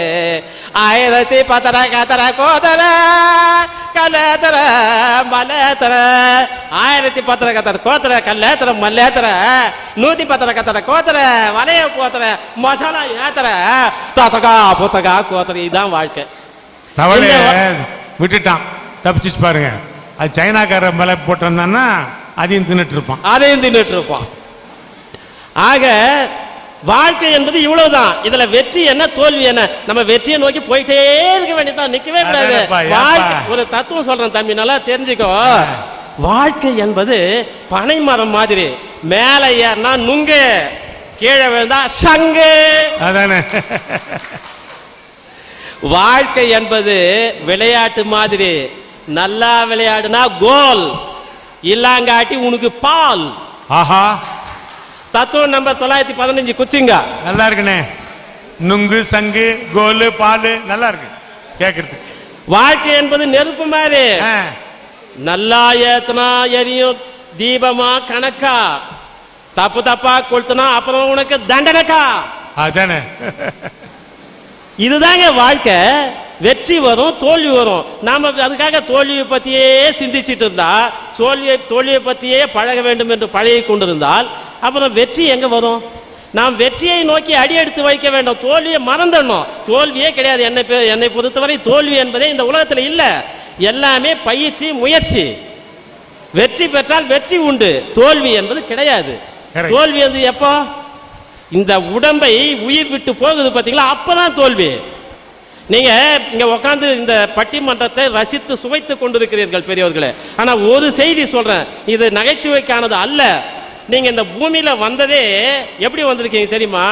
1010 கத்தர கோதர கல்லேத்தர மல்லேத்தர 1010 கத்தர கோத்தர கல்லேத்தர மல்லேத்தர 110 கத்தர கோத்தர வலைய போத்தர மசாலா ஏத்தர தத்தகா புத்தகா கோத்தர. இதுதான் வாழ்க்கை. தவளை விட்டுட்டான், தப்பிச்சு பாருங்க. அது சைனாக்கார மேல போட்டிருந்தான்னா அதையும் தின்னுட்டு இருப்பான். ஆக வாழ்க்கை என்பது இவ்வளவுதான். இதுல வெற்றி என்ன தோல்வி என்ன, நம்ம வெற்றியை நோக்கி போயிட்டே இருக்க வேண்டியதான், நிக்கவே கூடாது. ஒரு தத்துவம் சொல்றேன் தம்பி, நல்லா தெரிஞ்சுக்கோ. வாழ்க்கை என்பது பனை மரம் மாதிரி, மேல ஏறினா நுங்கு, கீழே விழுந்தா சங்கு. அதானே வாழ்க்கை என்பது விளையாட்டு மாதிரி, நல்லா விளையாடுனா கோல், இல்லாங்காட்டி உனக்கு பால். ஆஹா, தத்துவம் நம்பர் 915 குச்சிங்க. நல்லா இருக்குண்ணே. நுங்கு சங்கு கோலு பால் நல்லா இருக்கு கேக்குறதுக்கு. வாழ்க்கை என்பது நெருப்பு மாதிரி, நல்லா ஏத்தனா எரியும் தீபமா கணக்கா, தப்பு தப்பா கொளுத்துனா அப்புறம் உனக்கு தண்டனைக்கா. அதானே, இதுதாங்க வாழ்க்கை. வெற்றி வரும் தோல்வி வரும். நாம அதுக்காக தோல்வியை பத்தியே சிந்திச்சுட்டு இருந்தா, தோல்வியை பற்றியே பழக வேண்டும் என்று பழகி கொண்டிருந்தால் அப்புறம் வெற்றி எங்க வரும்? நாம் வெற்றியை நோக்கி அடி எடுத்து வைக்க வேண்டும், தோல்வியை மறந்துடணும். தோல்வியே கிடையாது. என்னை பொறுத்தவரை தோல்வி என்பதே இந்த உலகத்தில் இல்லை. எல்லாமே பயிற்சி முயற்சி. வெற்றி பெற்றால் வெற்றி உண்டு, தோல்வி என்பது கிடையாது. தோல்வி வந்து எப்போ இந்த உடம்பை உயிர் விட்டு போகுது பார்த்தீங்களா, அப்பதான் தோல்வி. நீங்க இங்க உட்காந்து இந்த பட்டிமன்றத்தை ரசித்து சுவைத்து கொண்டிருக்கிறீர்கள் பெரியவர்களே. ஆனா ஒரு செய்தி சொல்றேன், இது நகைச்சுவைக்கானது அல்ல. நீங்க இந்த பூமியில வந்ததே எப்படி வந்திருக்கீங்க தெரியுமா?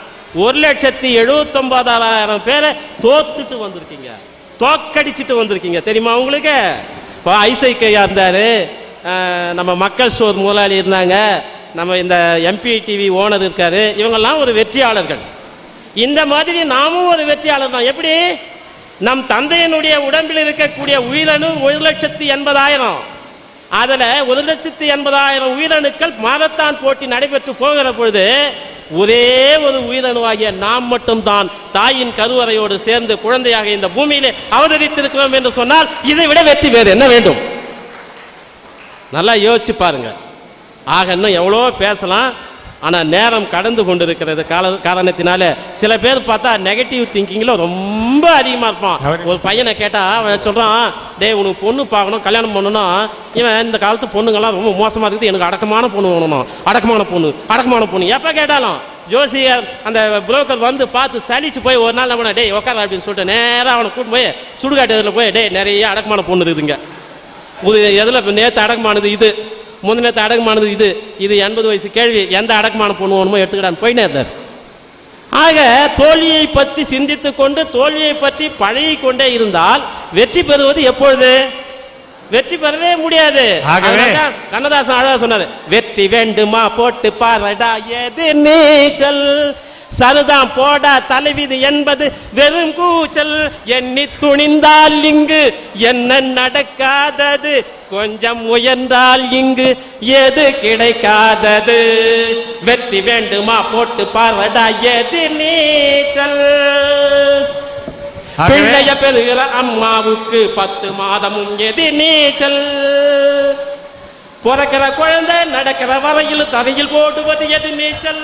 1,79,000 பேரை தோத்துட்டு வந்திருக்கீங்க, தோக்கடிச்சிட்டு வந்திருக்கீங்க. தெரியுமா உங்களுக்கு? இப்போ ஐசைக்கையா இருந்தாரு, நம்ம மக்கள் ஸ்டோர் முதலாளி இருந்தாங்க, நம்ம இந்த MP டிவி ஓனர் இருக்காரு. இவங்கெல்லாம் ஒரு வெற்றியாளர்கள். இந்த மாதிரி நாமும் ஒரு வெற்றியாளர் தான். எப்படி? நம் தந்தையினுடைய உடம்பில் இருக்கக்கூடிய உயிரணு 1,80,000. அதுல 1,80,000 உயிரணுக்கள் மாரத்தான் போட்டி நடைபெற்று போகிற பொழுது ஒரே ஒரு உயிரணுவாகிய நாம் மட்டும்தான் தாயின் கருவறையோடு சேர்ந்து குழந்தையாக இந்த பூமியிலே அவதரித்திருக்கிறோம் என்று சொன்னால் இதை விட வெற்றி வேறு என்ன வேண்டும்? நல்லா யோசிச்சு பாருங்க. ஆக இன்னும் எவ்வளோ பேசலாம், ஆனால் நேரம் கடந்து கொண்டிருக்கிறது காரணத்தினால சில பேர் பார்த்தா நெகட்டிவ் திங்கிங்ல ரொம்ப அதிகமாக இருப்பான். ஒரு பையனை கேட்டால் அவன் சொல்கிறான், டே உனக்கு பொண்ணு பார்க்கணும் கல்யாணம் பண்ணணும். இவன் இந்த காலத்து பொண்ணுங்கள்லாம் ரொம்ப மோசமாக இருக்குது, எனக்கு அடக்கமான பொண்ணு வேணும், அடக்கமான பொண்ணு எப்போ கேட்டாலும் ஜோசியர் அந்த புரோக்கர் வந்து பார்த்து சலிச்சு போய் ஒரு நாள் நம்ம டே உட்கார அப்படின்னு சொல்லிட்டு நேராக அவனை கூட்டு போய் சுடுகாட்டு இதில் போய் டே நிறைய அடக்கமான பொண்ணு இருக்குதுங்க. எதில் நேற்று அடக்கமானது இது, முந்தினத்தை அடக்கமானது இது, இது 80 வயசு கேள்வி, எந்த அடக்கமான பொண்ணு வேணுமோ எடுத்துக்கிட்டான்னு போயினே இருந்தார். ஆக தோல்வியை பற்றி சிந்தித்துக் கொண்டு தோல்வியை பற்றி பழகி கொண்டே இருந்தால் வெற்றி பெறுவது எப்பொழுது? வெற்றி பெறவே முடியாது. கண்ணதாசன் அழகா சொன்னது, வெற்றி வேண்டுமா போட்டு பாரடா எது நீச்சல், சருதான் போடா தலைவிதி என்பது வெறும் கூச்சல், எண்ணி துணிந்தால் இங்கு என்ன நடக்காதது, கொஞ்சம் முயன்றால் இங்கு எது கிடைக்காதது, வெற்றி வேண்டுமா போட்டு பாரடா எது நீச்சல். பிள்ளைய பெறுகிற அம்மாவுக்கு 10 மாதமும் எது நீச்சல், பிறக்கிற குழந்தை நடக்கிற வரையில் தரையில் போடுவது எது நீச்சல்,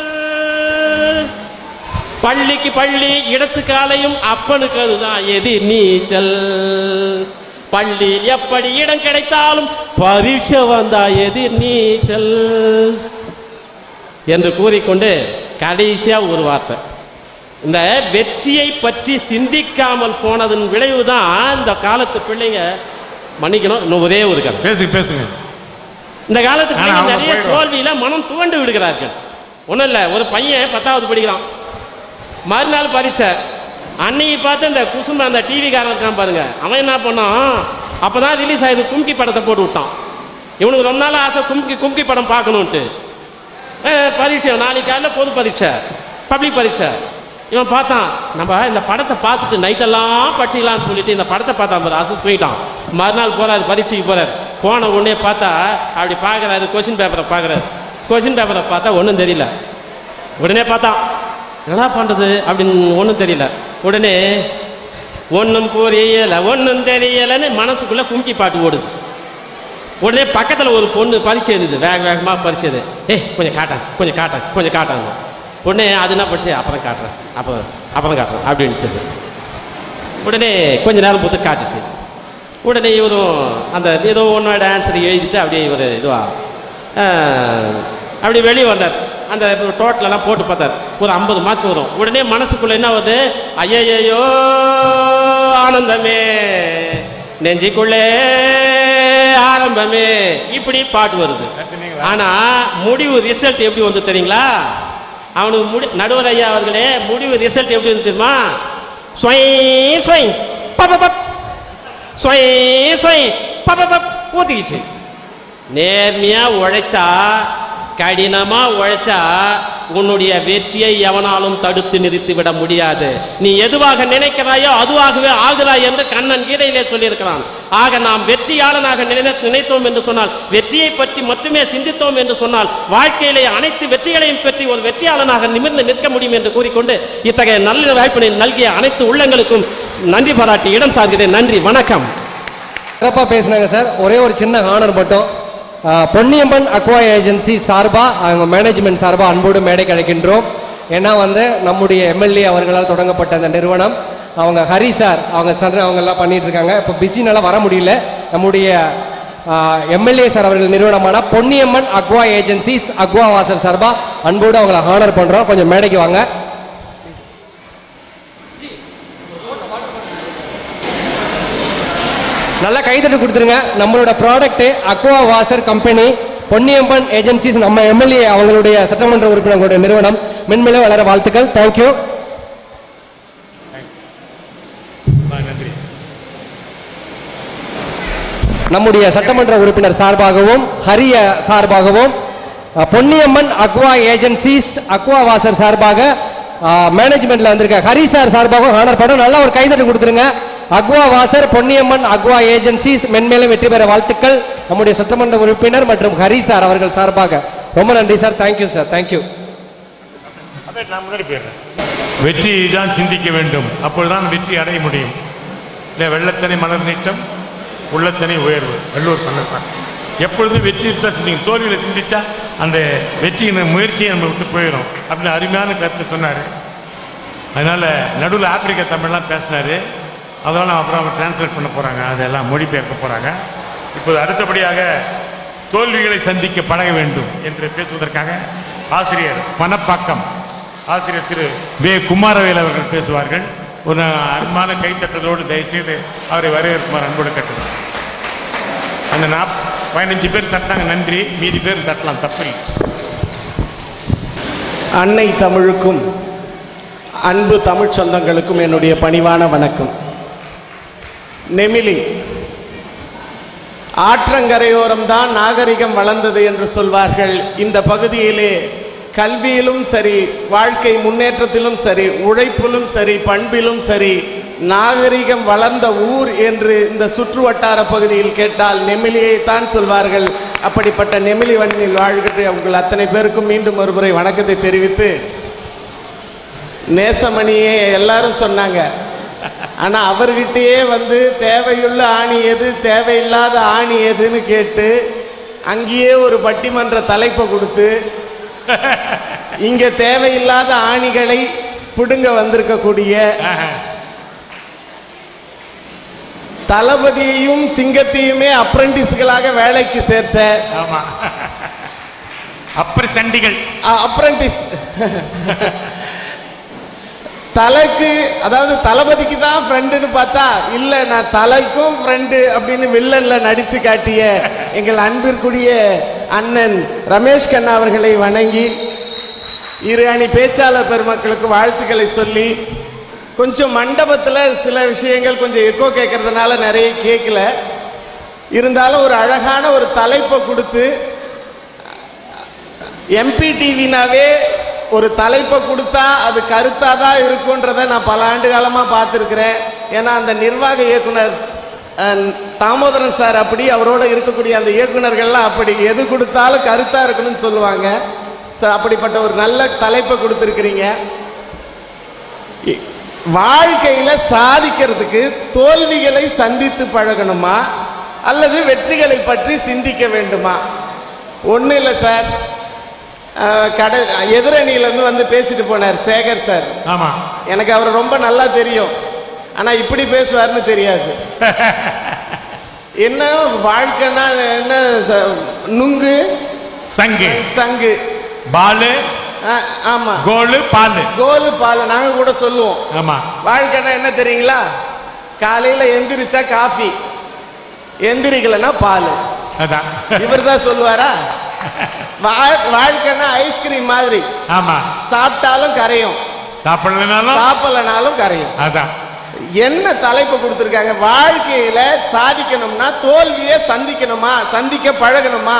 பள்ளிக்கு பள்ளி இடத்துக்கு ஆலையும் அப்பனுக்கு அதுதான் எது நீச்சல், பள்ளி எப்படி இடம் கிடைத்தாலும் பரீட்சை வந்தா எதிர் நீச்சல் என்று கூறிக்கொண்டு கடைசியா ஒரு வார்த்தை, இந்த வெற்றியை பற்றி சிந்திக்காமல் போனதன் விளைவுதான் இந்த காலத்து பிள்ளைங்க, மன்னிக்கணும் இன்னும் ஒரே ஒரு கதை பேசுங்க. இந்த காலத்து பிள்ளைங்க நிறைய தோல்வியில மனம் துவண்டு விடுகிறார்கள். ஒன்றும் இல்லை, ஒரு பையன் 10வது படிக்கிறான், மறுநாள் பரீட்சை. அன்னைக்கு பார்த்து இந்த குசும்ப அந்த டிவி காரன் இருக்கான் பாருங்க, அவன் என்ன பண்ணான், அப்பதான் ரிலீஸ் ஆகுது கும்கி படத்தை போட்டு விட்டான். இவனுக்கு ரொம்ப நாள் ஆசை கும்கி படம் பார்க்கணுன்ட்டு. பரீட்சை நாளைக்கு காலையில் பொது பரீட்சை, பப்ளிக் பரீட்சை. இவன் பார்த்தான், நம்ம இந்த படத்தை பார்த்துட்டு நைட்டெல்லாம் படிச்சிக்கலாம்னு சொல்லிட்டு இந்த படத்தை பார்த்தான் பாரு, அது போயிட்டான். மறுநாள் போறாரு, பரீட்சைக்கு போறாரு. போன உடனே பார்த்தா அப்படி பார்க்குறாரு, கொஸ்டின் பேப்பரை பார்க்குறாரு. கொஸ்டின் பேப்பரை பார்த்தா ஒன்றும் தெரியல. உடனே பார்த்தான், என்ன பண்ணுறது அப்படின்னு ஒன்றும் தெரியல. உடனே ஒன்றும் புரியலை ஒன்றும் தெரியலைன்னு மனசுக்குள்ளே கும்கி பாட்டு ஓடுது. உடனே பக்கத்தில் ஒரு பொண்ணு பரீட்சை இருந்தது, வேகமாக பரீட்சை. கொஞ்சம் காட்டாங்க. உடனே அது என்ன படிச்சு, அப்புறம் காட்டுறேன் அப்படின்னு சொல்லி உடனே கொஞ்ச நேரம் பொறுத்து காட்டுச்சு. உடனே இவரும் அந்த ஏதோ ஒன்னோட ஆன்சர் எழுதிட்டு அப்படியே இவர் இதுவா அப்படி வெளியே வந்தார். அந்த டோட்டலெல்லாம் போட்டு பார்த்தார், ஒரு 50 மார்க் வரும். உடனே மனசுக்குள்ள என்ன வருது, ஐயையோ ஆனந்தமே நெஞ்சிக்குள்ளே ஆரம்பமே, இப்படி பாட்டு வருது. ஆனா முடிவு ரிசல்ட் எப்படி வந்து தெரியுங்களா? அவனுக்கு நடுவர் ஐயா அவர்களே, முடிவு ரிசல்ட் எப்படி வந்து தெரியுமா? சொய் சொய் ஊத்திக்கிச்சு. நேர்மையா உழைச்சா, கடினமா உழைச்சா உன்னுடைய வெற்றியை எவனாலும் தடுத்து நிறுத்திவிட முடியாது. நீ எதுவாக நினைக்கிறாயோ அதுவாகவே ஆகிறாய் என்று கண்ணன் கீதையிலே சொல்லியிருக்கிறான். ஆக நாம் வெற்றியாளனாக நினைத்தோம் என்று சொன்னால், வெற்றியை பற்றி மட்டுமே சிந்தித்தோம் என்று சொன்னால், வாழ்க்கையிலே அனைத்து வெற்றிகளையும் பற்றி ஒரு வெற்றியாளனாக நிமிர்ந்து நிற்க முடியும் என்று கூறிக்கொண்டு இத்தகைய நல்ல வாய்ப்பினை நல்கிய அனைத்து உள்ளங்களுக்கும் நன்றி பாராட்டி இடம் சார்கிறேன். நன்றி, வணக்கம். சிறப்பாக பேசினாங்க சார். ஒரே ஒரு சின்ன ஆனர் மட்டும், பொன்னியம்மன் அக்வா ஏஜென்சி சார்பா, அவங்க மேனேஜ்மெண்ட் சார்பா அன்போடு மேடைக்கு அழைக்கின்றோம். ஏன்னா நம்முடைய எம்எல்ஏ அவர்களால் தொடங்கப்பட்ட அந்த நிறுவனம், அவங்க ஹரி சார் அவங்க எல்லாம் பண்ணிட்டு இருக்காங்க. இப்போ பிஸினால வர முடியல. நம்முடைய எம்எல்ஏ சார் அவர்கள் நிறுவனமான பொன்னியம்மன் அக்வா ஏஜென்சிஸ் அக்வா வாசர் சார்பா அன்போடு அவங்களை ஹானர் பண்றோம். கொஞ்சம் மேடைக்கு வாங்க. நல்லா கைதட்டு கொடுத்துருங்க. நம்மளோட ப்ராடக்ட் அக்வா வாசர் கம்பெனி, பொன்னியம்மன் ஏஜென்சிஸ், நம்ம எம்எல்ஏ அவங்களுடைய சட்டமன்ற உறுப்பினர்களுடைய நிறுவனம் மென்மேலும் வளர வாழ்த்துக்கள். தேங்க்யூ. நம்முடைய சட்டமன்ற உறுப்பினர் சார்பாகவும் ஹரிய சார்பாகவும் பொன்னியம்மன் அக்வா ஏஜென்சிஸ் அக்வா வாசர் சார்பாக மேனேஜ்மெண்ட்ல வந்திருக்க ஹரி சார் சார்பாகவும் ஹானர் படம். நல்லா ஒரு கைதட்டு கொடுத்துருங்க. அக்வா வாசர், பொன்னியம்மன் அக்வா ஏஜென்சிஸ் மென்மேலும் வெற்றி பெற வாழ்த்துக்கள். நம்முடைய சட்டமன்ற உறுப்பினர் மற்றும் ஹரி சார் அவர்கள் சார்பாக ரொம்ப நன்றி சார். Thank you sir. தேங்க்யூ. வெற்றி தான் சிந்திக்க வேண்டும், அப்பொழுதுதான் வெற்றி அடைய முடியும். இல்லை வெள்ளத்தனை மலர் நீட்டம், உள்ளத்தனை உயர்வு, வள்ளுவர் சொன்னார். எப்பொழுதும் வெற்றி தான் சிந்திக்கும். தோல்வியில் சிந்திச்சா அந்த வெற்றியின் முயற்சியை நம்ம விட்டு போயிடும் அப்படின்னு அருமையான கருத்து சொன்னார். அதனால நடுவில் ஆப்பிரிக்கா தமிழ்லாம் பேசினாரு. அதெல்லாம் அப்புறம் அவங்க டிரான்ஸ்லேட் பண்ண போகிறாங்க, அதெல்லாம் மொழிபெயர்க்க போகிறாங்க. இப்போது அடுத்தபடியாக தோல்விகளை சந்திக்க பழக வேண்டும் என்று பேசுவதற்காக ஆசிரியர் பணப்பாக்கம் ஆசிரியர் திரு வே குமாரவேல் அவர்கள் பேசுவார்கள். ஒரு அருமையான கைத்தட்டலோடு தயவுசெய்து அவரை வரவேற்குமாறு அன்போடு கட்டுவார். அந்த 15 பேர் தட்டினாங்க, நன்றி. மீதி பேர் தட்டலாம், தப்பில்லை. அன்னை தமிழுக்கும் அன்பு தமிழ் சொந்தங்களுக்கும் என்னுடைய பணிவான வணக்கம். நெமிலி ஆற்றங்கரையோரம்தான் நாகரிகம் வளர்ந்தது என்று சொல்வார்கள். இந்த பகுதியிலே கல்வியிலும் சரி, வாழ்க்கை முன்னேற்றத்திலும் சரி, உழைப்பிலும் சரி, பண்பிலும் சரி நாகரிகம் வளர்ந்த ஊர் என்று இந்த சுற்று வட்டார பகுதியில் கேட்டால் நெமிலியை தான் சொல்வார்கள். அப்படிப்பட்ட நெமிலி வண்டியில் வாழ்கின்ற உங்கள் அத்தனை பேருக்கும் மீண்டும் ஒருமுறை வணக்கத்தை தெரிவித்து, நேசமணியே எல்லாரும் சொன்னாங்க, ஆனால் அவர்கிட்டயே தேவையுள்ள ஆணி எது, தேவையில்லாத ஆணி எதுன்னு கேட்டு அங்கேயே ஒரு பட்டிமன்ற தலைப்பை கொடுத்து இங்கே தேவையில்லாத ஆணிகளை பிடுங்க வந்திருக்கக்கூடிய தளபதியையும் சிங்கத்தையுமே அப்ரெண்டிஸ்களாக வேலைக்கு சேர்த்த அப்ரெண்டிஸ் தலைக்கு, அதாவது தளபதிக்கு தான் ஃப்ரெண்டுன்னு பார்த்தா இல்லை, நான் தலைக்கும் ஃப்ரெண்டு அப்படின்னு வில்லன்ல நடிச்சு காட்டிய எங்கள் அன்பிற்குரிய அண்ணன் ரமேஷ் கண்ணா அவர்களை வணங்கி இரு அணி பேச்சாளர் பெருமக்களுக்கு வாழ்த்துக்களை சொல்லி, கொஞ்சம் மண்டபத்தில் சில விஷயங்கள் கொஞ்சம் எக்கோ கேட்கறதுனால நிறைய கேட்கல, இருந்தாலும் ஒரு அழகான ஒரு தலைப்பை கொடுத்து, எம்பி டிவினாவே ஒரு தலைப்பை கொடுத்தா அது கருத்தாக தான் இருக்குன்றதை நான் பல ஆண்டு காலமாக பார்த்துருக்குறேன். ஏன்னா அந்த நிர்வாக இயக்குனர் தாமோதரன் சார் அப்படி, அவரோட இருக்கக்கூடிய அந்த இயக்குனர்கள்லாம் அப்படி, எது கொடுத்தாலும் கருத்தாக இருக்கணும்னு சொல்லுவாங்க. ஸோ அப்படிப்பட்ட ஒரு நல்ல தலைப்பை கொடுத்துருக்குறீங்க. வாழ்க்கையில் சாதிக்கிறதுக்கு தோல்விகளை சந்தித்து பழகணுமா அல்லது வெற்றிகளை பற்றி சிந்திக்க வேண்டுமா? ஒன்றும் இல்லை சார், எதிரணியிலேருந்து பேசிட்டு போனார் சேகர் சார். ஆமாம், எனக்கு அவர் ரொம்ப நல்லா தெரியும், ஆனால் இப்படி பேசுவார்னு தெரியாது. என்ன வாழ்க்கைன்னா என்ன, நுங்கு சங்கு சங்கு பாலு, ஆமா, கோலு பால், கோலு பால் நாங்கள் கூட சொல்லுவோம். ஆமா, வாழ்க்கைன்னா என்ன தெரியுங்களா? காலையில் எந்திரிச்சா காஃபி, எந்திரிக்கலன்னா பால். அதான் இவர் தான் சொல்லுவாரா? வாழ்க்கைன்னா ஐஸ்கிரீம் மாதிரி. ஆமா, சாப்பிட்டாலும் கரையும், சாப்பிடலனாலும் கரையும். அதான் என்ன தலைப்பு கொடுத்திருக்காங்க? வாழ்க்கையில சாதிக்கணும்னா தோல்வியை சந்திக்கணுமா, சந்திக்க பழகணுமா?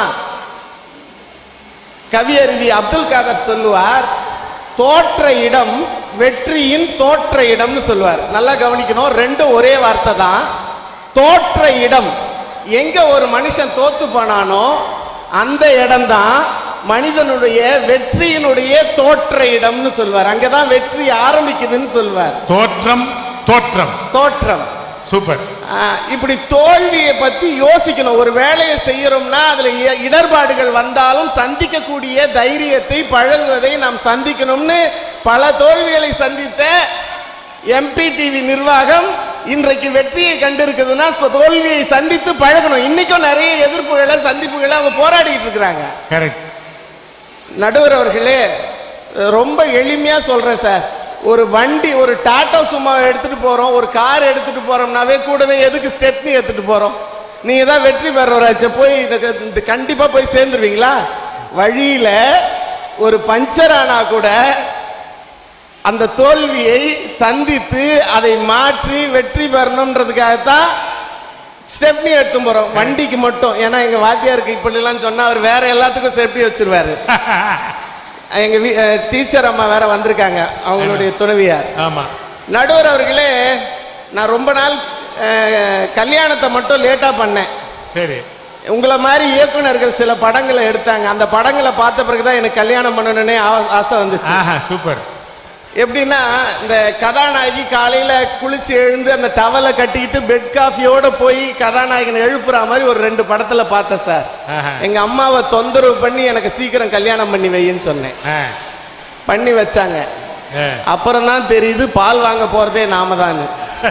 கவியறிவி அப்துல் காதர் சொல்லுவார், தோற்ற இடம் வெற்றியின் தோற்ற இடம்னு சொல்லுவார். நல்லா கவனிக்கணும், ரெண்டும் ஒரே வார்த்தை தான். தோற்ற இடம், எங்க ஒரு மனுஷன் தோத்து போனானோ அந்த இடம்தான் மனிதனுடைய வெற்றியினுடைய தோற்ற இடம்னு சொல்வார். அங்கதான் வெற்றி ஆரம்பிக்குதுன்னு சொல்வார். தோற்றம் தோற்றம் தோற்றம். சூப்பர். இப்படி தோல்வியை பத்தி யோசிக்கணும். ஒரு வேலையை செய்யறோம்னா அதுல இடர்பாடுகள் வந்தாலும் சந்திக்கக்கூடிய தைரியத்தை, பழகுவதை நாம் சந்திக்கணும்னு பல தோல்விகளை சந்தித்த MPTV நிர்வாகம் இன்றைக்கு வெற்றியை கண்டிருக்குதுன்னா தோல்வியை சந்தித்து பழகணும். இன்னைக்கும் நிறைய எதிர்ப்புகளை சந்திப்புகளை அவங்க போராடிட்டு இருக்கிறாங்க. நடுவர் அவர்களே, ரொம்ப எளிமையா சொல்றேன் சார். ஒரு வண்டி, ஒரு டாடா சும்மா எடுத்துட்டு போறோம், ஒரு கார் எடுத்துட்டு போறோம்னாவே கூடவே எதுக்கு ஸ்டெப்னி எடுத்துட்டு போறோம்? நீங்க தான் வெற்றி பெறவராச்சு, போய் கண்டிப்பா போய் சேர்ந்துருவீங்களா? வழியில ஒரு பஞ்சர் ஆனா கூட அந்த தோல்வியை சந்தித்து அதை மாற்றி வெற்றி பெறணும்ன்றதுக்காகத்தான் ஸ்டெப்னி எடுத்து போறோம். வண்டிக்கு மட்டும். ஏன்னா எங்க வாத்தியாருக்கு இப்படி எல்லாம் சொன்னா அவர் வேற எல்லாத்துக்கும் ஸ்டெப்னி வச்சிருவாரு. எங்க டீச்சர் அம்மா வேற வந்திருக்காங்க, அவங்களுடைய துணைவியார். நடுவர் அவர்களே, நான் ரொம்ப நாள் கல்யாணத்தை மட்டும் லேட்டா பண்ணேன். சரி, உங்களை மாதிரி இயக்குனர்கள் சில படங்களை எடுத்தாங்க. அந்த படங்களை பார்த்த பிறகுதான் எனக்கு கல்யாணம் பண்ணணும்னே ஆசை வந்துச்சு. சூப்பர். எப்படின்னா, இந்த கதாநாயகி காலையில குளிச்சு எழுந்து அந்த டவலை கட்டிக்கிட்டு பெட் காஃபியோட போய் கதாநாயகனை எழுப்புற மாதிரி ஒரு 2 படத்துல பார்த்தேன் சார். எங்க அம்மாவை தொந்தரவு பண்ணி எனக்கு சீக்கிரம் கல்யாணம் பண்ணி வைன்னு சொன்னேன். பண்ணி வச்சாங்க. அப்புறம் தான் தெரியுது பால் வாங்க போறதே நாம தான்.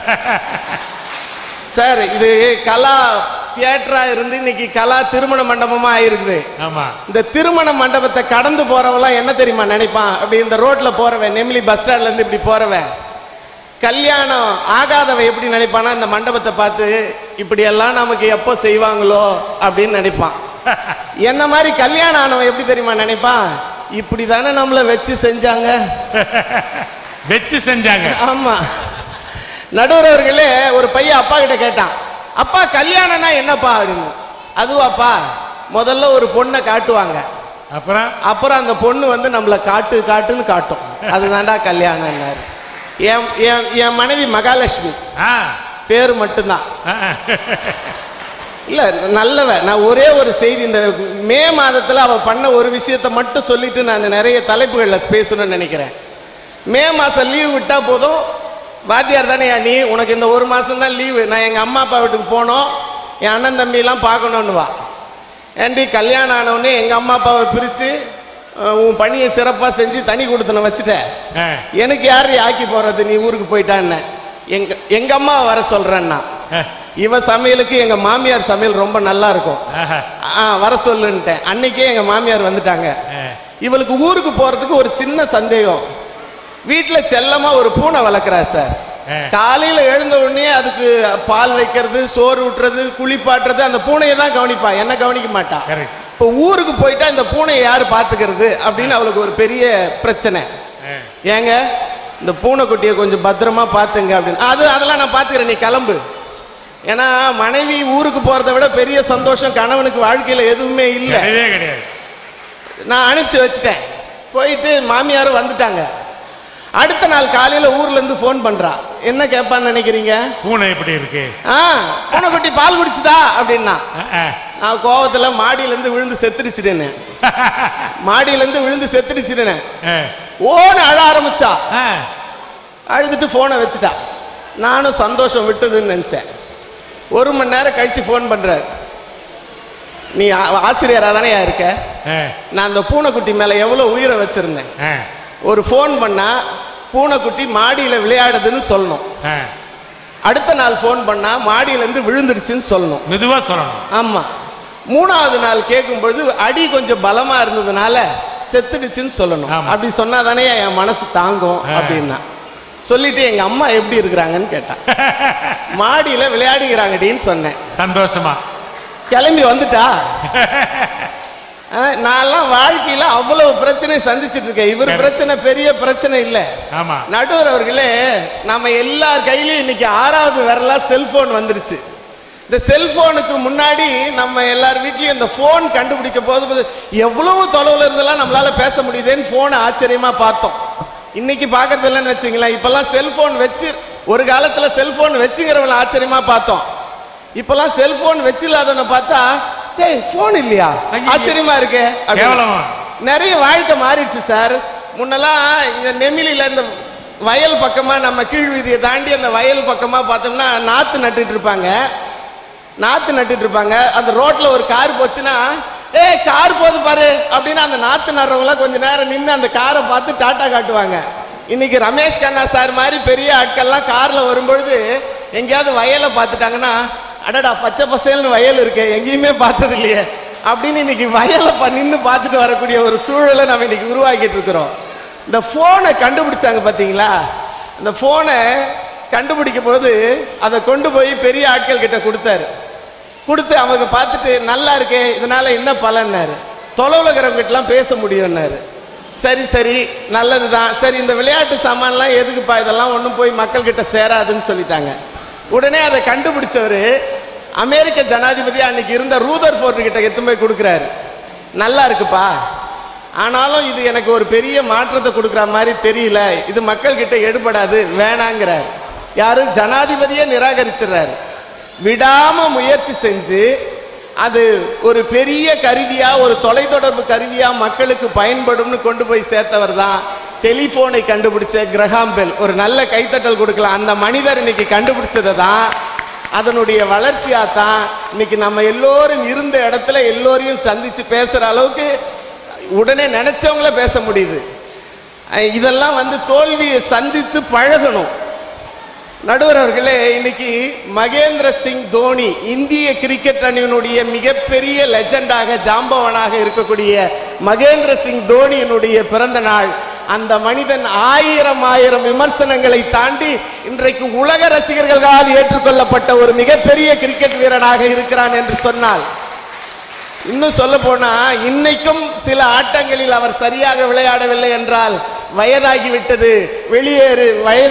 சார், இது கலா தியேட்டரா இருந்து இன்னைக்கு கலா திருமண மண்டபமா ஆயிருக்குது. இந்த திருமண மண்டபத்தை கடந்து போறவெல்லாம் என்ன தெரியுமா நினைப்பான்? அப்படி இந்த ரோட்ல போறவன், நெமிலி பஸ் ஸ்டாண்ட்ல இருந்து இப்படி போறவன், கல்யாணம் ஆகாதவன் எப்படி நினைப்பானா, இந்த மண்டபத்தை பார்த்து இப்படி எல்லாம் நமக்கு எப்போ செய்வாங்களோ அப்படின்னு நினைப்பான். என்ன மாதிரி கல்யாணம் ஆனவன் எப்படி தெரியுமா நினைப்பான்? இப்படி தானே நம்மள வச்சு செஞ்சாங்க. வச்சு செஞ்சாங்க. ஆமா. நடுவர்களே, ஒரு பையன் அப்பா கிட்ட கேட்டான், அப்பா கல்யாணம்னா என்னப்பா அப்படின்னு. அதுவாப்பா, முதல்ல ஒரு பொண்ணை காட்டுவாங்க, அப்புறம் அந்த பொண்ணு வந்து நம்மளை காட்டுன்னு காட்டும், அதுதான்டா கல்யாணம். என் மனைவி மகாலட்சுமி, பேரு மட்டும்தான். இல்ல நல்லவ. நான் ஒரே ஒரு செய்தி, இந்த மே மாதத்துல அவ பண்ண ஒரு விஷயத்தை மட்டும் சொல்லிட்டு நான் நிறைய தலைப்புகள்ல பேசணும்னு நினைக்கிறேன். மே மாசம் லீவ் விட்டா போதும், வாத்தியார் தானே நீ, உனக்கு இந்த 1 மாசம் தான் லீவு, நான் எங்க அம்மா அப்பா வீட்டுக்கு போனோம், என் அண்ணன் தம்பி எல்லாம் பார்க்கணும்னு வா. ஏண்டி கல்யாணம் ஆனவுடனே எங்க அம்மா அப்பாவை பிரிச்சு உன் பணியை சிறப்பா செஞ்சு தனி கொடுத்தன வச்சுட்ட, எனக்கு யாரு ஆக்கி போறது, நீ ஊருக்கு போயிட்டான்னு. எங்க அம்மா வர சொல்றேன்னா, இவ சமையலுக்கு எங்க மாமியார் சமையல் ரொம்ப நல்லா இருக்கும், வர சொல்லுன்ட்டேன். அன்னைக்கே எங்க மாமியார் வந்துட்டாங்க. இவளுக்கு ஊருக்கு போறதுக்கு ஒரு சின்ன சந்தேகம். வீட்டுல செல்லமா ஒரு பூனை வளர்க்கிறா சார். காலையில எழுந்த உடனே அதுக்கு பால் வைக்கிறது, சோறு ஊட்டுறது, குளிப்பாட்டுறது, அந்த பூனையை தான் கவனிப்பா, என்ன கவனிக்க மாட்டா. இப்ப ஊருக்கு போயிட்டா இந்த பூனையை யாரு பாத்துக்கிறது அப்படின்னு அவளுக்கு ஒரு பெரிய பிரச்சனை. ஏங்க இந்த பூனைக்குட்டியை கொஞ்சம் பத்திரமா பாத்துங்க அப்படின்னு. அதெல்லாம் நான் பாத்துக்கிறேன், நீ கிளம்பு. ஏன்னா மனைவி ஊருக்கு போறதை விட பெரிய சந்தோஷம் கணவனுக்கு வாழ்க்கையில எதுவுமே இல்லை. நான் அனுப்பிச்சு வச்சுட்டேன். போயிட்டு மாமியாரும் வந்துட்டாங்க. அடுத்த நாள் காலையில ஊர்ல இருந்து போன் பண்றா. என்ன கேட்பான்னு நினைக்கிறீங்க? பூனை எப்படி இருக்கு? பூனைக்குட்டி பால் குடிச்சுதா அப்படின்னா. நான் கோவத்துல மாடியில இருந்து விழுந்து செத்துடுச்சுட்டேன்னு. மாடியில இருந்து விழுந்து செத்துடுச்சுட்டேன்னு ஓன்னு அழ ஆரம்பிச்சா. அழுதுட்டு போனை வச்சுட்டா. நானும் சந்தோஷம் விட்டதுன்னு நினைச்சேன். 1 மணி நேரம் கழிச்சு போன் பண்ற, நீ ஆசிரியரா தானே இருக்க, நான் அந்த பூனைக்குட்டி மேல எவ்வளவு உயிரை வச்சிருந்தேன், ஒரு போன் பண்ணா பூனைக்குட்டி மாடியில விளையாடுதுன்னு சொல்லணும், அடுத்த நாள் போன் பண்ணா மாடியில இருந்து விழுந்துடுச்சுன்னு சொல்லணும், மெதுவா சொல்லணும். ஆமா. 3வது நாள் கேட்கும் பொழுது அடி கொஞ்சம் பலமா இருந்ததுனால செத்துடுச்சுன்னு சொல்லணும். அப்படி சொன்னாதானே என் மனசு தாங்கும் அப்படின்னா. சொல்லிட்டு எங்க அம்மா எப்படி இருக்கிறாங்கன்னு கேட்டா. மாடியில விளையாடுகிறாங்கடின்னு சொன்னேன். சந்தோஷமா கிளம்பி வந்துட்டா. நான்லாம் வாழ்க்கையில அவ்வளவு பிரச்சனை சந்திச்சிட்டு இருக்கேன். இவர் பிரச்சனை பெரிய பிரச்சனை இல்ல. நடுவர் அவர்களே, நம்ம எல்லார் கையிலயும் இன்னைக்கு 6வது விரலா செல்போன் வந்துருச்சு. இந்த செல்போனுக்கு முன்னாடி நம்ம எல்லார் வீட்லயும் இந்த போன் கண்டுபிடிக்க போது எவ்வளவு தொலைவில் இருந்தெல்லாம் நம்மளால பேச முடியுதுன்னு போனை ஆச்சரியமா பார்த்தோம். இன்னைக்கு பாக்குறது இல்லைன்னு வச்சுங்களேன். இப்பெல்லாம் செல்போன் வச்சு, ஒரு காலத்துல செல்போன் வச்சுங்கிறவங்க ஆச்சரியமா பார்த்தோம். இப்பெல்லாம் செல்போன் வச்சு இல்லாதவனை பார்த்தா டேய் போன் இல்லையா ஆச்சரியமா இருக்கு. நிறைய வாழ்க்கை மாறிடுச்சு சார். முன்னெல்லாம் இந்த நெமிலில இந்த வயல் பக்கமா, நம்ம கீழ் வீதியை தாண்டி அந்த வயல் பக்கமா பார்த்தோம்னா நாத்து நட்டுட்டு இருப்பாங்க. அந்த ரோட்ல ஒரு கார் போச்சுன்னா, கார் போது பாரு அப்படின்னு அந்த நாத்து நடுறவங்க கொஞ்ச நேரம் நின்று அந்த காரை பார்த்து டாட்டா காட்டுவாங்க. இன்னைக்கு ரமேஷ் கண்ணா சார் மாதிரி பெரிய ஆட்கள்லாம் கார்ல வரும்பொழுது எங்கேயாவது வயலை பார்த்துட்டாங்கன்னா, அடடா பச்சை பசேல்னு வயல் இருக்கு, எங்கேயுமே பார்த்தது இல்லையே அப்படின்னு இன்னைக்கு வயலை நின்று பார்த்துட்டு வரக்கூடிய ஒரு சூழலை நம்ம இன்னைக்கு உருவாக்கிட்டு இருக்கிறோம். இந்த போனை கண்டுபிடிச்சாங்க பாத்தீங்களா? அந்த போனை கண்டுபிடிக்கும் போது அதை கொண்டு போய் பெரிய ஆட்கள் கிட்ட கொடுத்து அவங்க பார்த்துட்டு நல்லா இருக்கே, இதனால என்ன பலன்னாரு. தொலைவுலகிறவங்கிட்டலாம் பேச முடியும்னாரு. சரி நல்லதுதான். சரி, இந்த விளையாட்டு சாமான்லாம் எதுக்குப்பா, இதெல்லாம் ஒன்றும் போய் மக்கள் கிட்ட சேராதுன்னு சொல்லிட்டாங்க. உடனே அதை கண்டுபிடிச்சவரு அமெரிக்க ஜனாதிபதி அன்னைக்கு இருந்த ரூதர்ஃபோர்டு கிட்ட எடுத்து போய் கொடுக்குறாரு. நல்லா இருக்குப்பா, ஆனாலும் இது எனக்கு ஒரு பெரிய மாற்றத்தை கொடுக்குற மாதிரி தெரியல, இது மக்கள் கிட்ட எடுபடாது, வேணாங்கிறார். யாரு? ஜனாதிபதியே நிராகரிச்சிடறாரு. விடாம முயற்சி செஞ்சு அது ஒரு பெரிய கருவியா, ஒரு தொலைத்தொடர்பு கருவியா மக்களுக்கு பயன்படும்னு கொண்டு போய் சேர்த்தவர் தான் டெலிபோனை கண்டுபிடிச்ச கிரஹாம் பெல். ஒரு நல்ல கைத்தட்டல் கொடுக்கலாம். அந்த மனிதர் இன்னைக்கு கண்டுபிடிச்சதை தான், அதனுடைய வளர்ச்சியா தான் இன்னைக்கு நம்ம எல்லோரும் இருந்த இடத்துல எல்லோரையும் சந்திச்சு பேசுற அளவுக்கு உடனே நினைச்சவங்கள பேச முடியுது. இதெல்லாம் தோல்வியை சந்தித்து பழகணும். நடுவர் அவர்களே, இன்னைக்கு மகேந்திர சிங் தோனி இந்திய கிரிக்கெட் அணியினுடைய மிகப்பெரிய லெஜெண்டாக, ஜாம்பவனாக இருக்கக்கூடிய மகேந்திர சிங் தோனியினுடைய பிறந்த நாள். அந்த மனிதன் ஆயிரம் விமர்சனங்களை தாண்டி இன்றைக்கு உலக ரசிகர்களால் ஏற்றுக்கொள்ளப்பட்ட ஒரு மிகப்பெரிய கிரிக்கெட் வீரனாக இருக்கிறான் என்று சொன்னால், இன்னும் சொல்ல போனா இன்னைக்கும் சில ஆட்டங்களில் அவர் சரியாக விளையாடவில்லை என்றால், வயதாகிவிட்டது வெளியேறு,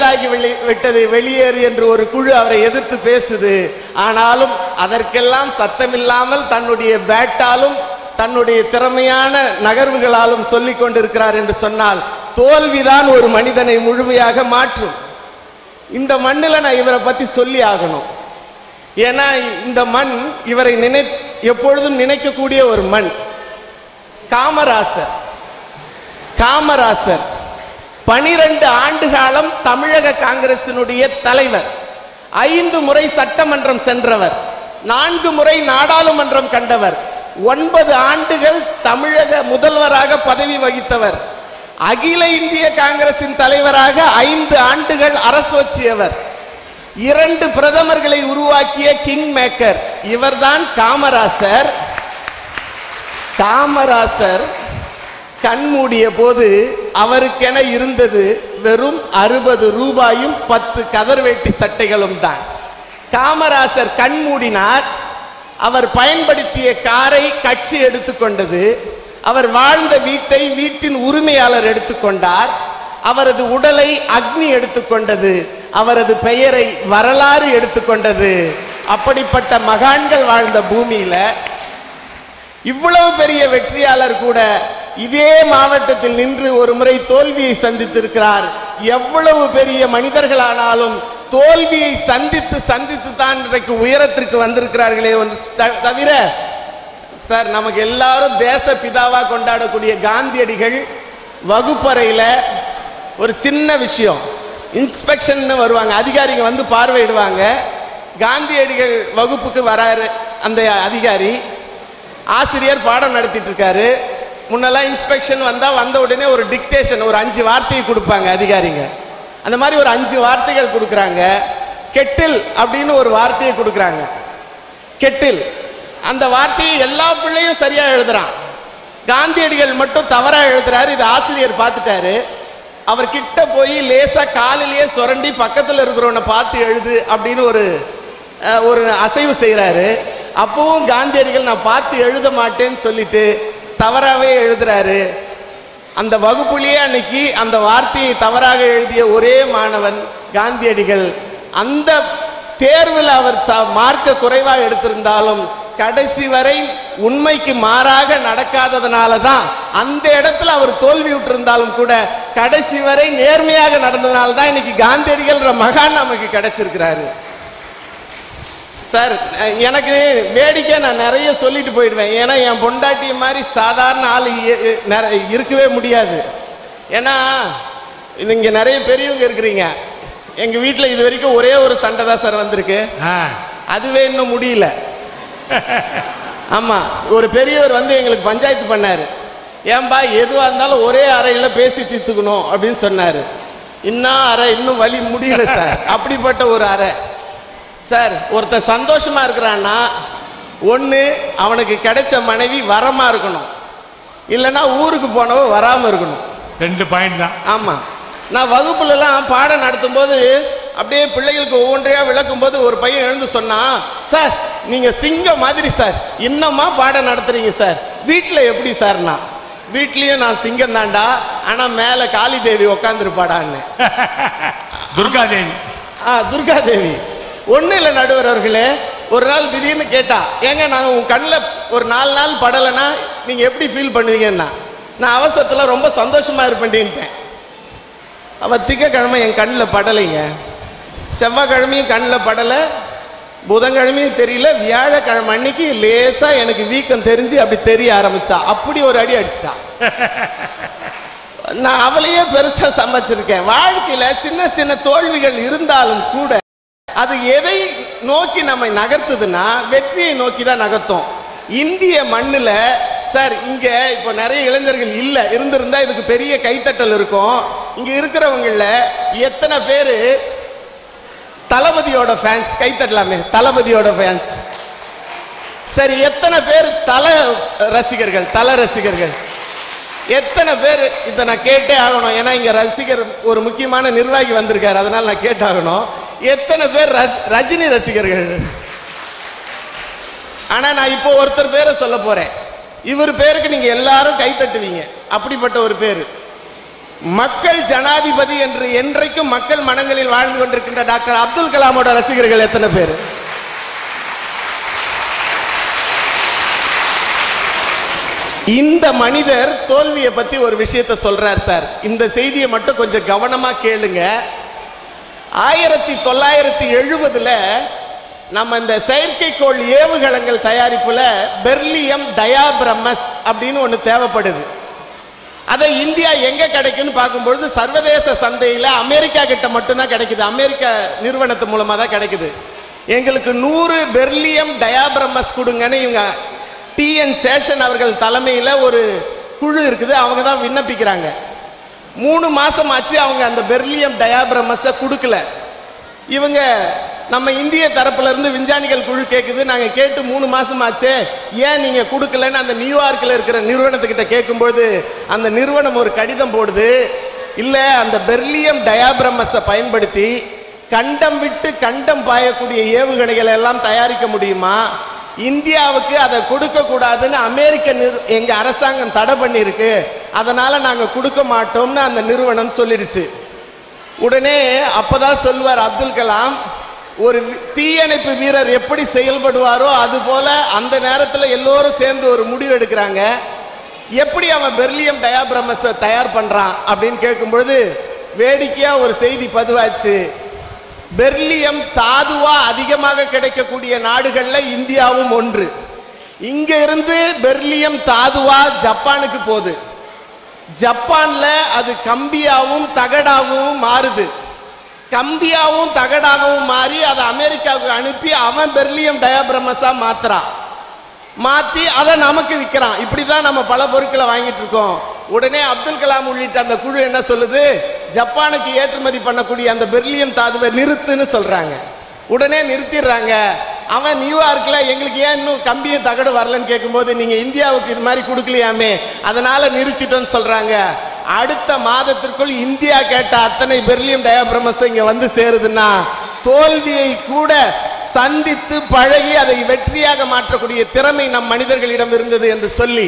வெளியேறு என்று ஒரு குழு அவரை எதிர்த்து பேசுது. ஆனாலும் அதற்கெல்லாம் சத்தமில்லாமல் தன்னுடைய பேட்டாலும் தன்னுடைய திறமையான நகர்வுகளாலும் சொல்லிக் கொண்டிருக்கிறார் என்று சொன்னால், தோல்விதான் ஒரு மனிதனை முழுமையாக மாற்றும். இந்த மண்ணில் நான் இவரை பத்தி சொல்லி ஆகணும். ஏன்னா இந்த மண் இவரை எப்பொழுதும் நினைக்கக்கூடிய ஒரு மண். காமராசர் 12 ஆண்டு காலம் தமிழக காங்கிரசினுடைய தலைவர், 5 முறை சட்டமன்றம் சென்றவர், 4 முறை நாடாளுமன்றம் கண்டவர், 9 ஆண்டுகள் தமிழக முதல்வராக பதவி வகித்தவர், அகில இந்திய காங்கிரசின் தலைவராக 5 ஆண்டுகள் அரசோச்சியவர், 2 பிரதமர்களை உருவாக்கிய கிங் மேக்கர் இவர்தான் காமராசர். காமராசர் கண்மூடிய போது அவருக்கென இருந்தது வெறும் 60 ரூபாயும் 10 கதர்வேட்டி சட்டைகளும் தான். காமராசர் கண்மூடினார். அவர் பயன்படுத்திய காரை கட்சி எடுத்துக்கொண்டது. அவர் வாழ்ந்த வீட்டை வீட்டின் உரிமையாளர் எடுத்துக்கொண்டார். அவரது உடலை அக்னி எடுத்துக்கொண்டது. அவரது பெயரை வரலாறு எடுத்துக்கொண்டது. அப்படிப்பட்ட மகான்கள் வாழ்ந்த பூமியில இவ்வளவு பெரிய வெற்றியாளர் கூட இதே மாவட்டத்தில் நின்று ஒரு முறை தோல்வியை சந்தித்திருக்கிறார். எவ்வளவு பெரிய மனிதர்களானாலும் தோல்வியை சந்தித்து தான் இன்றைக்கு உயரத்திற்கு வந்திருக்கிறார்களே தவிர, சார் நமக்கு எல்லாரும் தேச பிதாவா கொண்டாடக்கூடிய காந்தியடிகள் வகுப்பறையில ஒரு சின்ன விஷயம், இன்ஸ்பெக்ஷன் வருவாங்க, அதிகாரிங்க வந்து பார்வையிடுவாங்க. காந்தியடிகள் வகுப்புக்கு வராரு அந்த அதிகாரி, ஆசிரியர் பாடம் நடத்திட்டு இருக்காரு. முன்னெல்லாம் இன்ஸ்பெக்ஷன் வந்த உடனே ஒரு டிக்டேஷன், ஒரு 5 வார்த்தையை கொடுப்பாங்க அதிகாரிங்க. அந்த மாதிரி ஒரு 5 வார்த்தைகள் கொடுக்குறாங்க. கெட்டில் அப்படின்னு ஒரு வார்த்தையை கொடுக்குறாங்க. கெட்டில் அந்த வார்த்தையை எல்லா பிள்ளையும் சரியா எழுதுறான், காந்தியடிகள் மட்டும் தவறா எழுதுறாரு. இது ஆசிரியர் பார்த்துட்டாரு. அவர் கிட்ட போய் லேசா காலிலேயே சுரண்டி பக்கத்தில் இருக்கிறவனை பார்த்து எழுது அப்படின்னு ஒரு அசைவு செய்யறாரு. அப்பவும் காந்தியடிகள் நான் பார்த்து எழுத மாட்டேன்னு சொல்லிட்டு தவறாகவே எழுதுறாரு. அந்த வகுப்புலேயே அன்னைக்கு அந்த வார்த்தையை தவறாக எழுதிய ஒரே மாணவன் காந்தியடிகள். அந்த தேர்வில் அவர் மார்க்க குறைவாக எடுத்திருந்தாலும் கடைசி வரை உண்மைக்கு மாறாக நடக்காததுனால தான் அந்த இடத்துல அவர் தோல்வி விட்டிருந்தாலும் கூட கடைசி வரை நேர்மையாக நடந்ததுனால தான் இன்னைக்கு காந்தியடிகள் மகான் நமக்கு கிடைச்சிருக்கிறாரு. சார், எனக்கு வேடிக்கை நான் நிறைய சொல்லிட்டு போயிடுவேன். ஏன்னா என் பொண்டாட்டி மாதிரி சாதாரண ஆள் இருக்கவே முடியாது. ஏன்னா இது இங்கே நிறைய பெரியவங்க இருக்கிறீங்க. எங்கள் வீட்டில் இது வரைக்கும் ஒரே ஒரு சண்டை தான் சார் வந்திருக்கு. அதுவே இன்னும் முடியல. ஆமாம், ஒரு பெரியவர் வந்து எங்களுக்கு பஞ்சாயத்து பண்ணார். ஏன்பா எதுவாக இருந்தாலும் ஒரே அறையில் பேசி தீர்த்துக்கணும் அப்படின்னு சொன்னார். இன்னும் அறை இன்னும் வழி முடியல சார். அப்படிப்பட்ட ஒரு அறை சார். ஒருத்தன் சந்தோஷமா இருக்கிறான்னா ஒன்று அவனுக்கு கிடைச்ச மனைவி வரமா இருக்கணும், இல்லைன்னா ஊருக்கு போனவ வராமல் இருக்கணும். 2 பாயிண்ட் தான். ஆமாம், நான் வகுப்புலலாம் பாடம் நடத்தும் போது அப்படியே பிள்ளைகளுக்கு ஒவ்வொன்றையா விளக்கும் போது ஒரு பையன் எழுந்து சொன்னான், சார் நீங்க சிங்கம் மாதிரி சார், இன்னமா பாடம் நடத்துறீங்க சார், வீட்டில் எப்படி சார்னா? வீட்லயும் நான் சிங்கம் தாண்டா, ஆனா மேல காளி தேவி உட்காந்துருப்பாடான்னு. துர்காதேவி. துர்காதேவி ஒன்றும் இல்லை நடுவர் அவர்களே. ஒரு நாள் திடீர்னு கேட்டா, ஏங்க நாங்கள் உன் கண்ணில் ஒரு 4 நாள் படலைன்னா நீங்கள் எப்படி ஃபீல் பண்ணுவீங்கன்னா, நான் அவசரத்தில் ரொம்ப சந்தோஷமாக இருப்பேன்ட்டேன். அவள் திங்கக்கிழமை என் கண்ணில் படலைங்க, செவ்வாய்க்கிழமையும் கண்ணில் படலை, புதன்கிழமையும் தெரியல, வியாழக்கிழமை அன்னைக்கு லேசாக எனக்கு வீக்கம் தெரிஞ்சு அப்படி தெரிய ஆரம்பிச்சா. அப்படி ஒரு அடி அடிச்சிட்டா. நான் அவளையே பெருசாக சமைச்சிருக்கேன். வாழ்க்கையில் சின்ன சின்ன தோல்விகள் இருந்தாலும் கூட அது எதை நோக்கி நம்மை நகர்த்துதுன்னா வெற்றியை நோக்கி தான் நகர்த்தும். இந்திய மண்ணில் சார் இங்க இப்போ நிறைய இளைஞர்கள் இல்லை, இருந்திருந்தா இதுக்கு பெரிய கைத்தட்டல் இருக்கும். இங்க இருக்கிறவங்கள எத்தனை பேர் தளபதியோட ஃபேன்ஸ்? கைத்தட்டலாமே. தளபதியோட ஃபேன்ஸ். சரி, எத்தனை பேர் தல ரசிகர்கள்? தல ரசிகர்கள் எத்தனை பேர்? இதை நான் கேட்டே ஆகணும், ஏன்னா இங்க ரசிகர் ஒரு முக்கியமான நிர்வாகி வந்திருக்காரு, அதனால நான் கேட்டாகணும். எத்தனை பேர் ரஜினி ரசிகர்கள்? ஆனா நான் இப்போ ஒருத்தர் பேரை சொல்ல போறேன். இவர் பேருக்கு நீங்க எல்லாரும் கை தட்டுவீங்க. அப்படிப்பட்ட ஒரு பேரு, மக்கள் ஜனாதிபதி என்று என்றைக்கும் மக்கள் மனங்களில் வாழ்ந்து கொண்டிருக்கின்ற டாக்டர் அப்துல் கலாமோட ரசிகர்கள் எத்தனை பேர்? இந்த மனிதர் தோல்வியை பத்தி ஒரு விஷயத்தை சொல்றார் சார். இந்த செய்தியை மட்டும் கொஞ்சம் கவனமா கேளுங்க. 1970 நம்ம இந்த செயற்கைக்கோள் ஏவுகணங்கள் தயாரிப்புல பெர்லியம் டயாபிரமஸ் அப்படின்னு ஒன்று தேவைப்படுது. அதை இந்தியா எங்க கிடைக்குன்னு பார்க்கும்பொழுது சர்வதேச சந்தையில் அமெரிக்கா கிட்ட மட்டும்தான் கிடைக்குது. அமெரிக்கா நிறுவனத்து மூலமா தான் கிடைக்குது. எங்களுக்கு 100 பெர்லியம் டயாபிரமஸ் கொடுங்கன்னு இவங்க TN சேஷன் அவர்கள் தலைமையில் ஒரு குழு இருக்குது, அவங்க தான் விண்ணப்பிக்கிறாங்க. 3 மாசம் ஆச்சு, அவங்க அந்த பெர்லியம் டயாபிரமஸை கொடுக்கல. இவங்க நம்ம இந்திய தரப்புல இருந்து விஞ்ஞானிகள் குழு கேட்குது, நாங்க கேட்டு 3 மாசம் ஆச்சு, ஏன் நீங்க கொடுக்கலன்னு அந்த நியூயார்க்கில் இருக்கிற நிறுவனத்துக்கிட்ட கேட்கும்போது அந்த நிறுவனம் ஒரு கடிதம் போடுது. இல்ல, அந்த பெர்லியம் டயாபிரமஸை பயன்படுத்தி கண்டம் விட்டு கண்டம் பாயக்கூடிய ஏவுகணைகள் எல்லாம் தயாரிக்க முடியுமா, இந்தியாவுக்கு அதை கொடுக்க கூடாதுன்னு அமெரிக்க எங்க அரசாங்கம் தடை பண்ணிருக்கு, அதனால நாங்க கொடுக்க மாட்டோம்னு அந்த நிறுவனம் சொல்லிடுச்சு. உடனே அப்பதான் சொல்வார் அப்துல் கலாம், ஒரு தீயணைப்பு வீரர் எப்படி செயல்படுவாரோ அது போல அந்த நேரத்தில் எல்லோரும் சேர்ந்து ஒரு முடிவு எடுக்கிறாங்க. எப்படி அவன் பெர்லியம் டயாபிரமஸை தயார் பண்றான் அப்படின்னு கேட்கும்பொழுது வேடிக்கையா ஒரு செய்தி பதிவாச்சு. பெர்லியம் தாதுவா அதிகமாக கிடைக்கக்கூடிய நாடுகள்ல இந்தியாவும் ஒன்று. இங்க இருந்து பெர்லியம் தாதுவா ஜப்பானுக்கு போகுது. ஜப்பான்ல அது கம்பியாவும் தகடாகவும் மாறுது. கம்பியாவும் தகடாகவும் மாறி அதை அமெரிக்காவுக்கு அனுப்பி அவன் பெர்லியம் டயாபிரமஸா மாத்துறான். மாத்தி அதை நமக்கு விற்கிறான். இப்படிதான் நம்ம பல பொருட்களை வாங்கிட்டு இருக்கோம். உடனே அப்துல் கலாம் உள்ளிட்ட அந்த குழு என்ன சொல்லுது, ஜப்பானுக்கு ஏற்றுமதி பண்ணக்கூடிய அந்த பெர்லியம் தாதுவை நிறுத்துன்னு சொல்றாங்க. உடனே நிறுத்திடுறாங்க. அவன் நியூயார்க்ல எங்களுக்கு ஏன் இன்னும் கம்பியும் தகடு வரலன்னு கேட்கும்போது நீங்க இந்தியாவுக்கு இது மாதிரி கொடுக்கலையாமே, அதனால நிறுத்திட்டோன்னு சொல்றாங்க. அடுத்த மாதத்திற்குள் இந்தியா கேட்ட அத்தனை பெர்லியம் டயாபிரமஸ் இங்க வந்து சேருதுன்னா தோல்வியை கூட சந்தித்து பழகி அதை வெற்றியாக மாற்றக்கூடிய திறமை நம் மனிதர்களிடம் இருந்தது என்று சொல்லி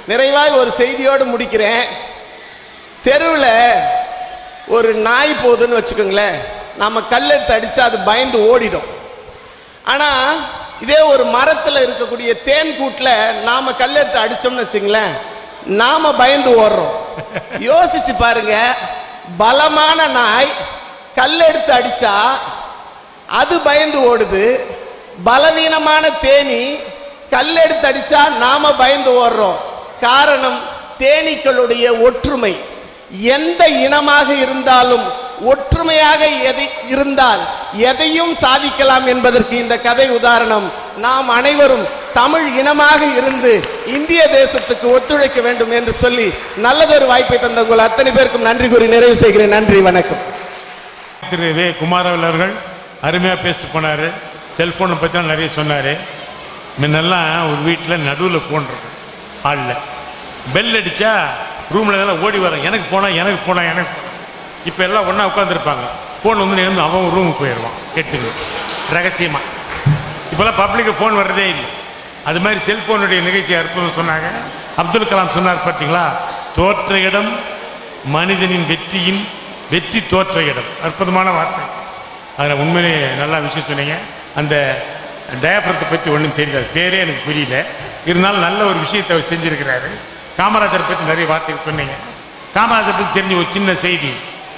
நிறைவாய் ஒரு செய்தியோடு முடிக்கிறேன். தெருவில் ஒரு நாய் போகுதுன்னு வச்சுக்கோங்களேன், நம்ம கல்லெடுத்து அடிச்சா அது பயந்து ஓடிடும். ஆனா இதே ஒரு மரத்தில் இருக்கக்கூடிய தேன் கூட்டில் நாம கல்லெடுத்து அடிச்சோம்னு வச்சுங்களேன், நாம பயந்து ஓடுறோம். யோசிச்சு பாருங்க, பலமான நாய் கல்லெடுத்து அடிச்சா அது பயந்து ஓடுது, பலவீனமான தேனி கல்லெடுத்து அடிச்சா நாம பயந்து ஓடுறோம். காரணம் தேனீக்களுடைய ஒற்றுமை. எந்த இனமாக இருந்தாலும் ஒற்றுமையாக இருந்தால் எதையும் சாதிக்கலாம் என்பதற்கு இந்த கதை உதாரணம். நாம் அனைவரும் தமிழ் இனமாக இருந்து இந்திய தேசத்துக்கு ஒத்துழைக்க வேண்டும் என்று சொல்லி நல்லதொரு வாய்ப்பை தந்த உங்கள் அத்தனை பேருக்கும் நன்றி கூறி நிறைவு செய்கிறேன். நன்றி, வணக்கம். திரு வே குமாரவேல் அவர்கள் அருமையாக பேசிட்டு போனார். செல்ஃபோனை பற்றி நிறைய சொன்னார். முன்னெல்லாம் ஒரு வீட்டில் நடுவில் ஃபோன் இருக்கும், ஹாலில் பெல் அடித்தா ரூமில் எல்லாம் ஓடி வரோம், எனக்கு போனா எனக்கு போனா எனக்கு போனா. இப்போ எல்லாம் ஒன்றா உட்காந்துருப்பாங்க, ஃபோன் வந்து நேர்ந்து அவன் ரூமுக்கு போயிடுவான் கேட்டுங்க ரகசியமாக. இப்போல்லாம் பப்ளிக்கு ஃபோன் வர்றதே இல்லை. அது மாதிரி செல்ஃபோனுடைய நிகழ்ச்சி அற்புதம் சொன்னாங்க. அப்துல் கலாம் சொன்னார் பார்த்தீங்களா, தோற்ற இடம் மனிதனின் வெற்றியின் வெற்றி தோற்ற இடம். அற்புதமான வார்த்தை. அதில் உண்மையிலே நல்லா விஷயம் சொன்னீங்க. அந்த டயஃப்ரத்தை பற்றி ஒன்றும் தெரியாது, பேரே எனக்கு புரியல, இருந்தாலும் நல்ல ஒரு விஷயத்தை அவர் செஞ்சுருக்கிறாரு. காமராஜரை பற்றி நிறைய வார்த்தைகள் சொன்னீங்க. காமராஜரை பற்றி தெரிஞ்ச ஒரு சின்ன செய்தி,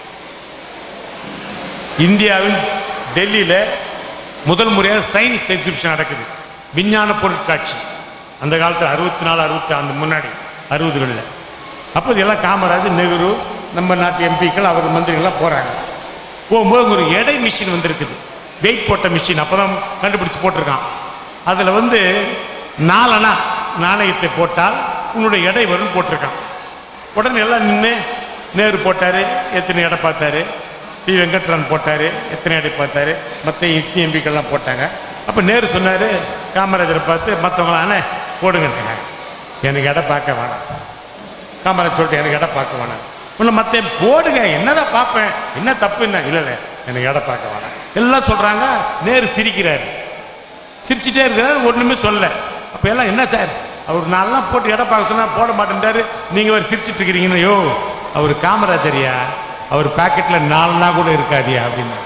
இந்தியாவின் டெல்லியில் முதல் முறையாக சயின்ஸ் எக்ஸிபிஷன் நடக்குது, விஞ்ஞான பொருட்காட்சி. அந்த காலத்தில் 64 65 முன்னாடி 60களில். அப்போ இதெல்லாம் காமராஜர், நெஹ்ரு, நம்ம நாட்டு எம்பிக்கள், அவர் மந்திரிகள்லாம் போகிறாங்க. போகும்போது ஒரு எடை மிஷின் வந்துருக்குது, வெயிட் போட்ட மிஷின். அப்போ தான் கண்டுபிடிச்சி போட்டிருக்கான். அதில் வந்து 4 அணா நாணயத்தை போட்டால் உன்னுடைய எடை வரும்னு போட்டிருக்கான். உடனே எல்லாம் நின்று நேரு போட்டார், எத்தனை எடை பார்த்தாரு. டி வெங்கட்ராமன் போட்டார், எத்தனை எடை பார்த்தாரு. மற்ற எம்பிக்கள்லாம் போட்டாங்க. அப்போ நேரு சொன்னார் காமராஜரை பார்த்து, மற்றவங்களானே போடுங்க, எனக்கு எடை பார்க்க வேணாம். காமராஜர் சொல்லிட்டு, எனக்கு எடை பார்க்க வேணாம். இன்னும் மற்ற போடுங்க, என்னதான் பார்ப்பேன், என்ன தப்பு, என்ன இல்லை இல்லை எனக்கு எடை பார்க்க வேணாம். எல்லாம் சொல்கிறாங்க. நேரு சிரிக்கிறாரு, சிரிச்சுட்டே இருக்கிறாரு, ஒன்றுமே சொல்ல. அப்போ எல்லாம் என்ன சார், அவர் நான்லாம் போட்டு எடை பார்க்க சொன்னால் போட மாட்டேன்றாரு, நீங்கள் அவர் சிரிச்சிட்டு இருக்கிறீங்கன்னு. யோ, அவர் காமராஜரியா, அவர் பாக்கெட்டில் 4 கூட இருக்காதியா அப்படின்னு.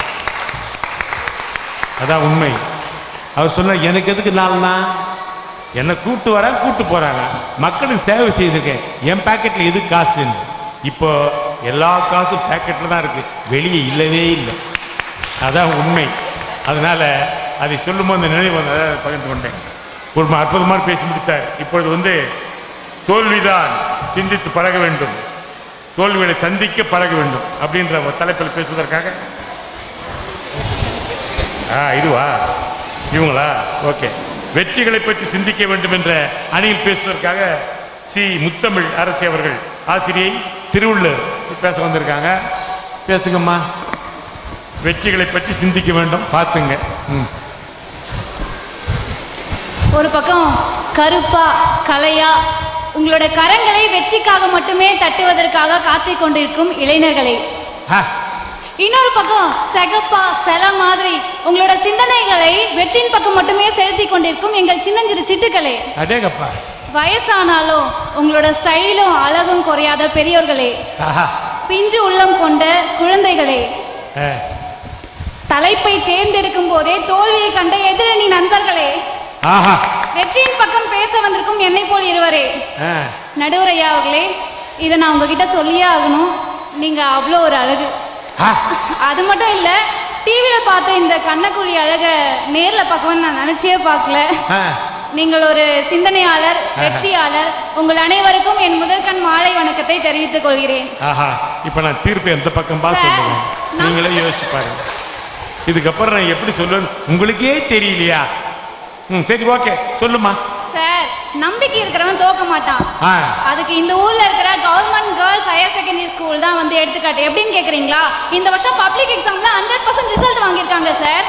அதான் உண்மை. அவர் சொன்னார், எனக்கு எதுக்கு 4 என்னை கூப்பிட்டு வராங்க, கூப்பிட்டு போகிறாங்க, மக்களுக்கு சேவை செய்திருக்கேன், என் பாக்கெட்டில் எது காசுன்னு. இப்போ எல்லா காசும் பாக்கெட்டில் தான் இருக்குது, வெளியே இல்லவே இல்லை. அதான் உண்மை. அதனால் அதை சொல்லும்போது அந்த நினைவு வந்து அதை பகிர்ந்து கொண்டேன். ஒரு அற்புதமாக பேசி முடித்தார். இப்பொழுது வந்து தோல்விதான் சிந்தித்து பழக வேண்டும், தோல்விகளை சந்திக்க பழக வேண்டும் அப்படின்ற ஒரு தலைப்பில் பேசுவதற்காக இதுவா இவங்களா ஓகே, வெற்றிகளை பற்றி சிந்திக்க வேண்டும் என்ற அணியில் பேசுவதற்காக சி முத்தமிழ் அரசி அவர்கள், ஆசிரியை, திருவள்ளூர் பேச வந்திருக்காங்க. பேசுங்கம்மா. வெற்றிகளை பற்றி சிந்திக்க வேண்டும், பார்த்துங்க. ஒரு பக்கம் கருப்பா கலையா உங்களோட கரங்களை வெற்றிக்காக மட்டுமே தட்டுவதற்காக காத்துக் கொண்டிருக்கும் இளைஞர்களை, இன்னொரு பக்கம் செகப்பா செல மாதிரி உங்களோட சிந்தனைகளை வெற்றியின் பக்கம் மட்டுமே செலுத்தி கொண்டிருக்கும் எங்கள் சின்னஞ்சிறு சிட்டுக்களே, வயசானாலும் உங்களோட ஸ்டைலும் அழகும் குறையாத பெரியோர்களே, பிஞ்சு உள்ளம் கொண்ட குழந்தைகளே, தலைப்பை தேர்ந்தெடுக்கும் போதே தோல்வியை கண்ட எதிரணி நண்பர்களே, வெற்றியின் பக்கம் பேச வந்திருக்கும் என்னை போல் இருவரே, நடுவர் ஐயா அவர்களே, இதை நான் உங்ககிட்ட சொல்லியே ஆகணும். நீங்க அவ்வளோ ஒரு அழகு. அது மட்டும் இல்ல, டிவியில பார்த்த இந்த கண்ணக்குழி அழக நேர்ல பார்க்கணும்னு நான் நினைச்சே பார்க்கல. நீங்கள் ஒரு சிந்தனையாளர், வெற்றியாளர். உங்கள் அனைவருக்கும் என் முதற்கண் மாலை வணக்கத்தை தெரிவித்துக் கொள்கிறேன். இப்ப நான் தீர்ப்பு எந்த பக்கம் சொல்லுவேன், நீங்களே யோசிச்சு பாருங்க. இதுக்கப்புறம் நான் எப்படி சொல்லுவேன் உங்களுக்கே தெரியலையா? சரி, ஓகே, சொல்லுமா. சார், நம்பிக்கை இருக்கிறவன் தோக்க மாட்டான். அதுக்கு இந்த ஊர்ல இருக்கிற government girls higher secondary school தான் வந்து எடுத்துக்காட்டு. எப்படின்னு கேக்குறீங்களா? இந்த வருஷம் பப்ளிக் எக்ஸாம்ல 100% ரிசல்ட் வாங்கியிருக்காங்க சார்.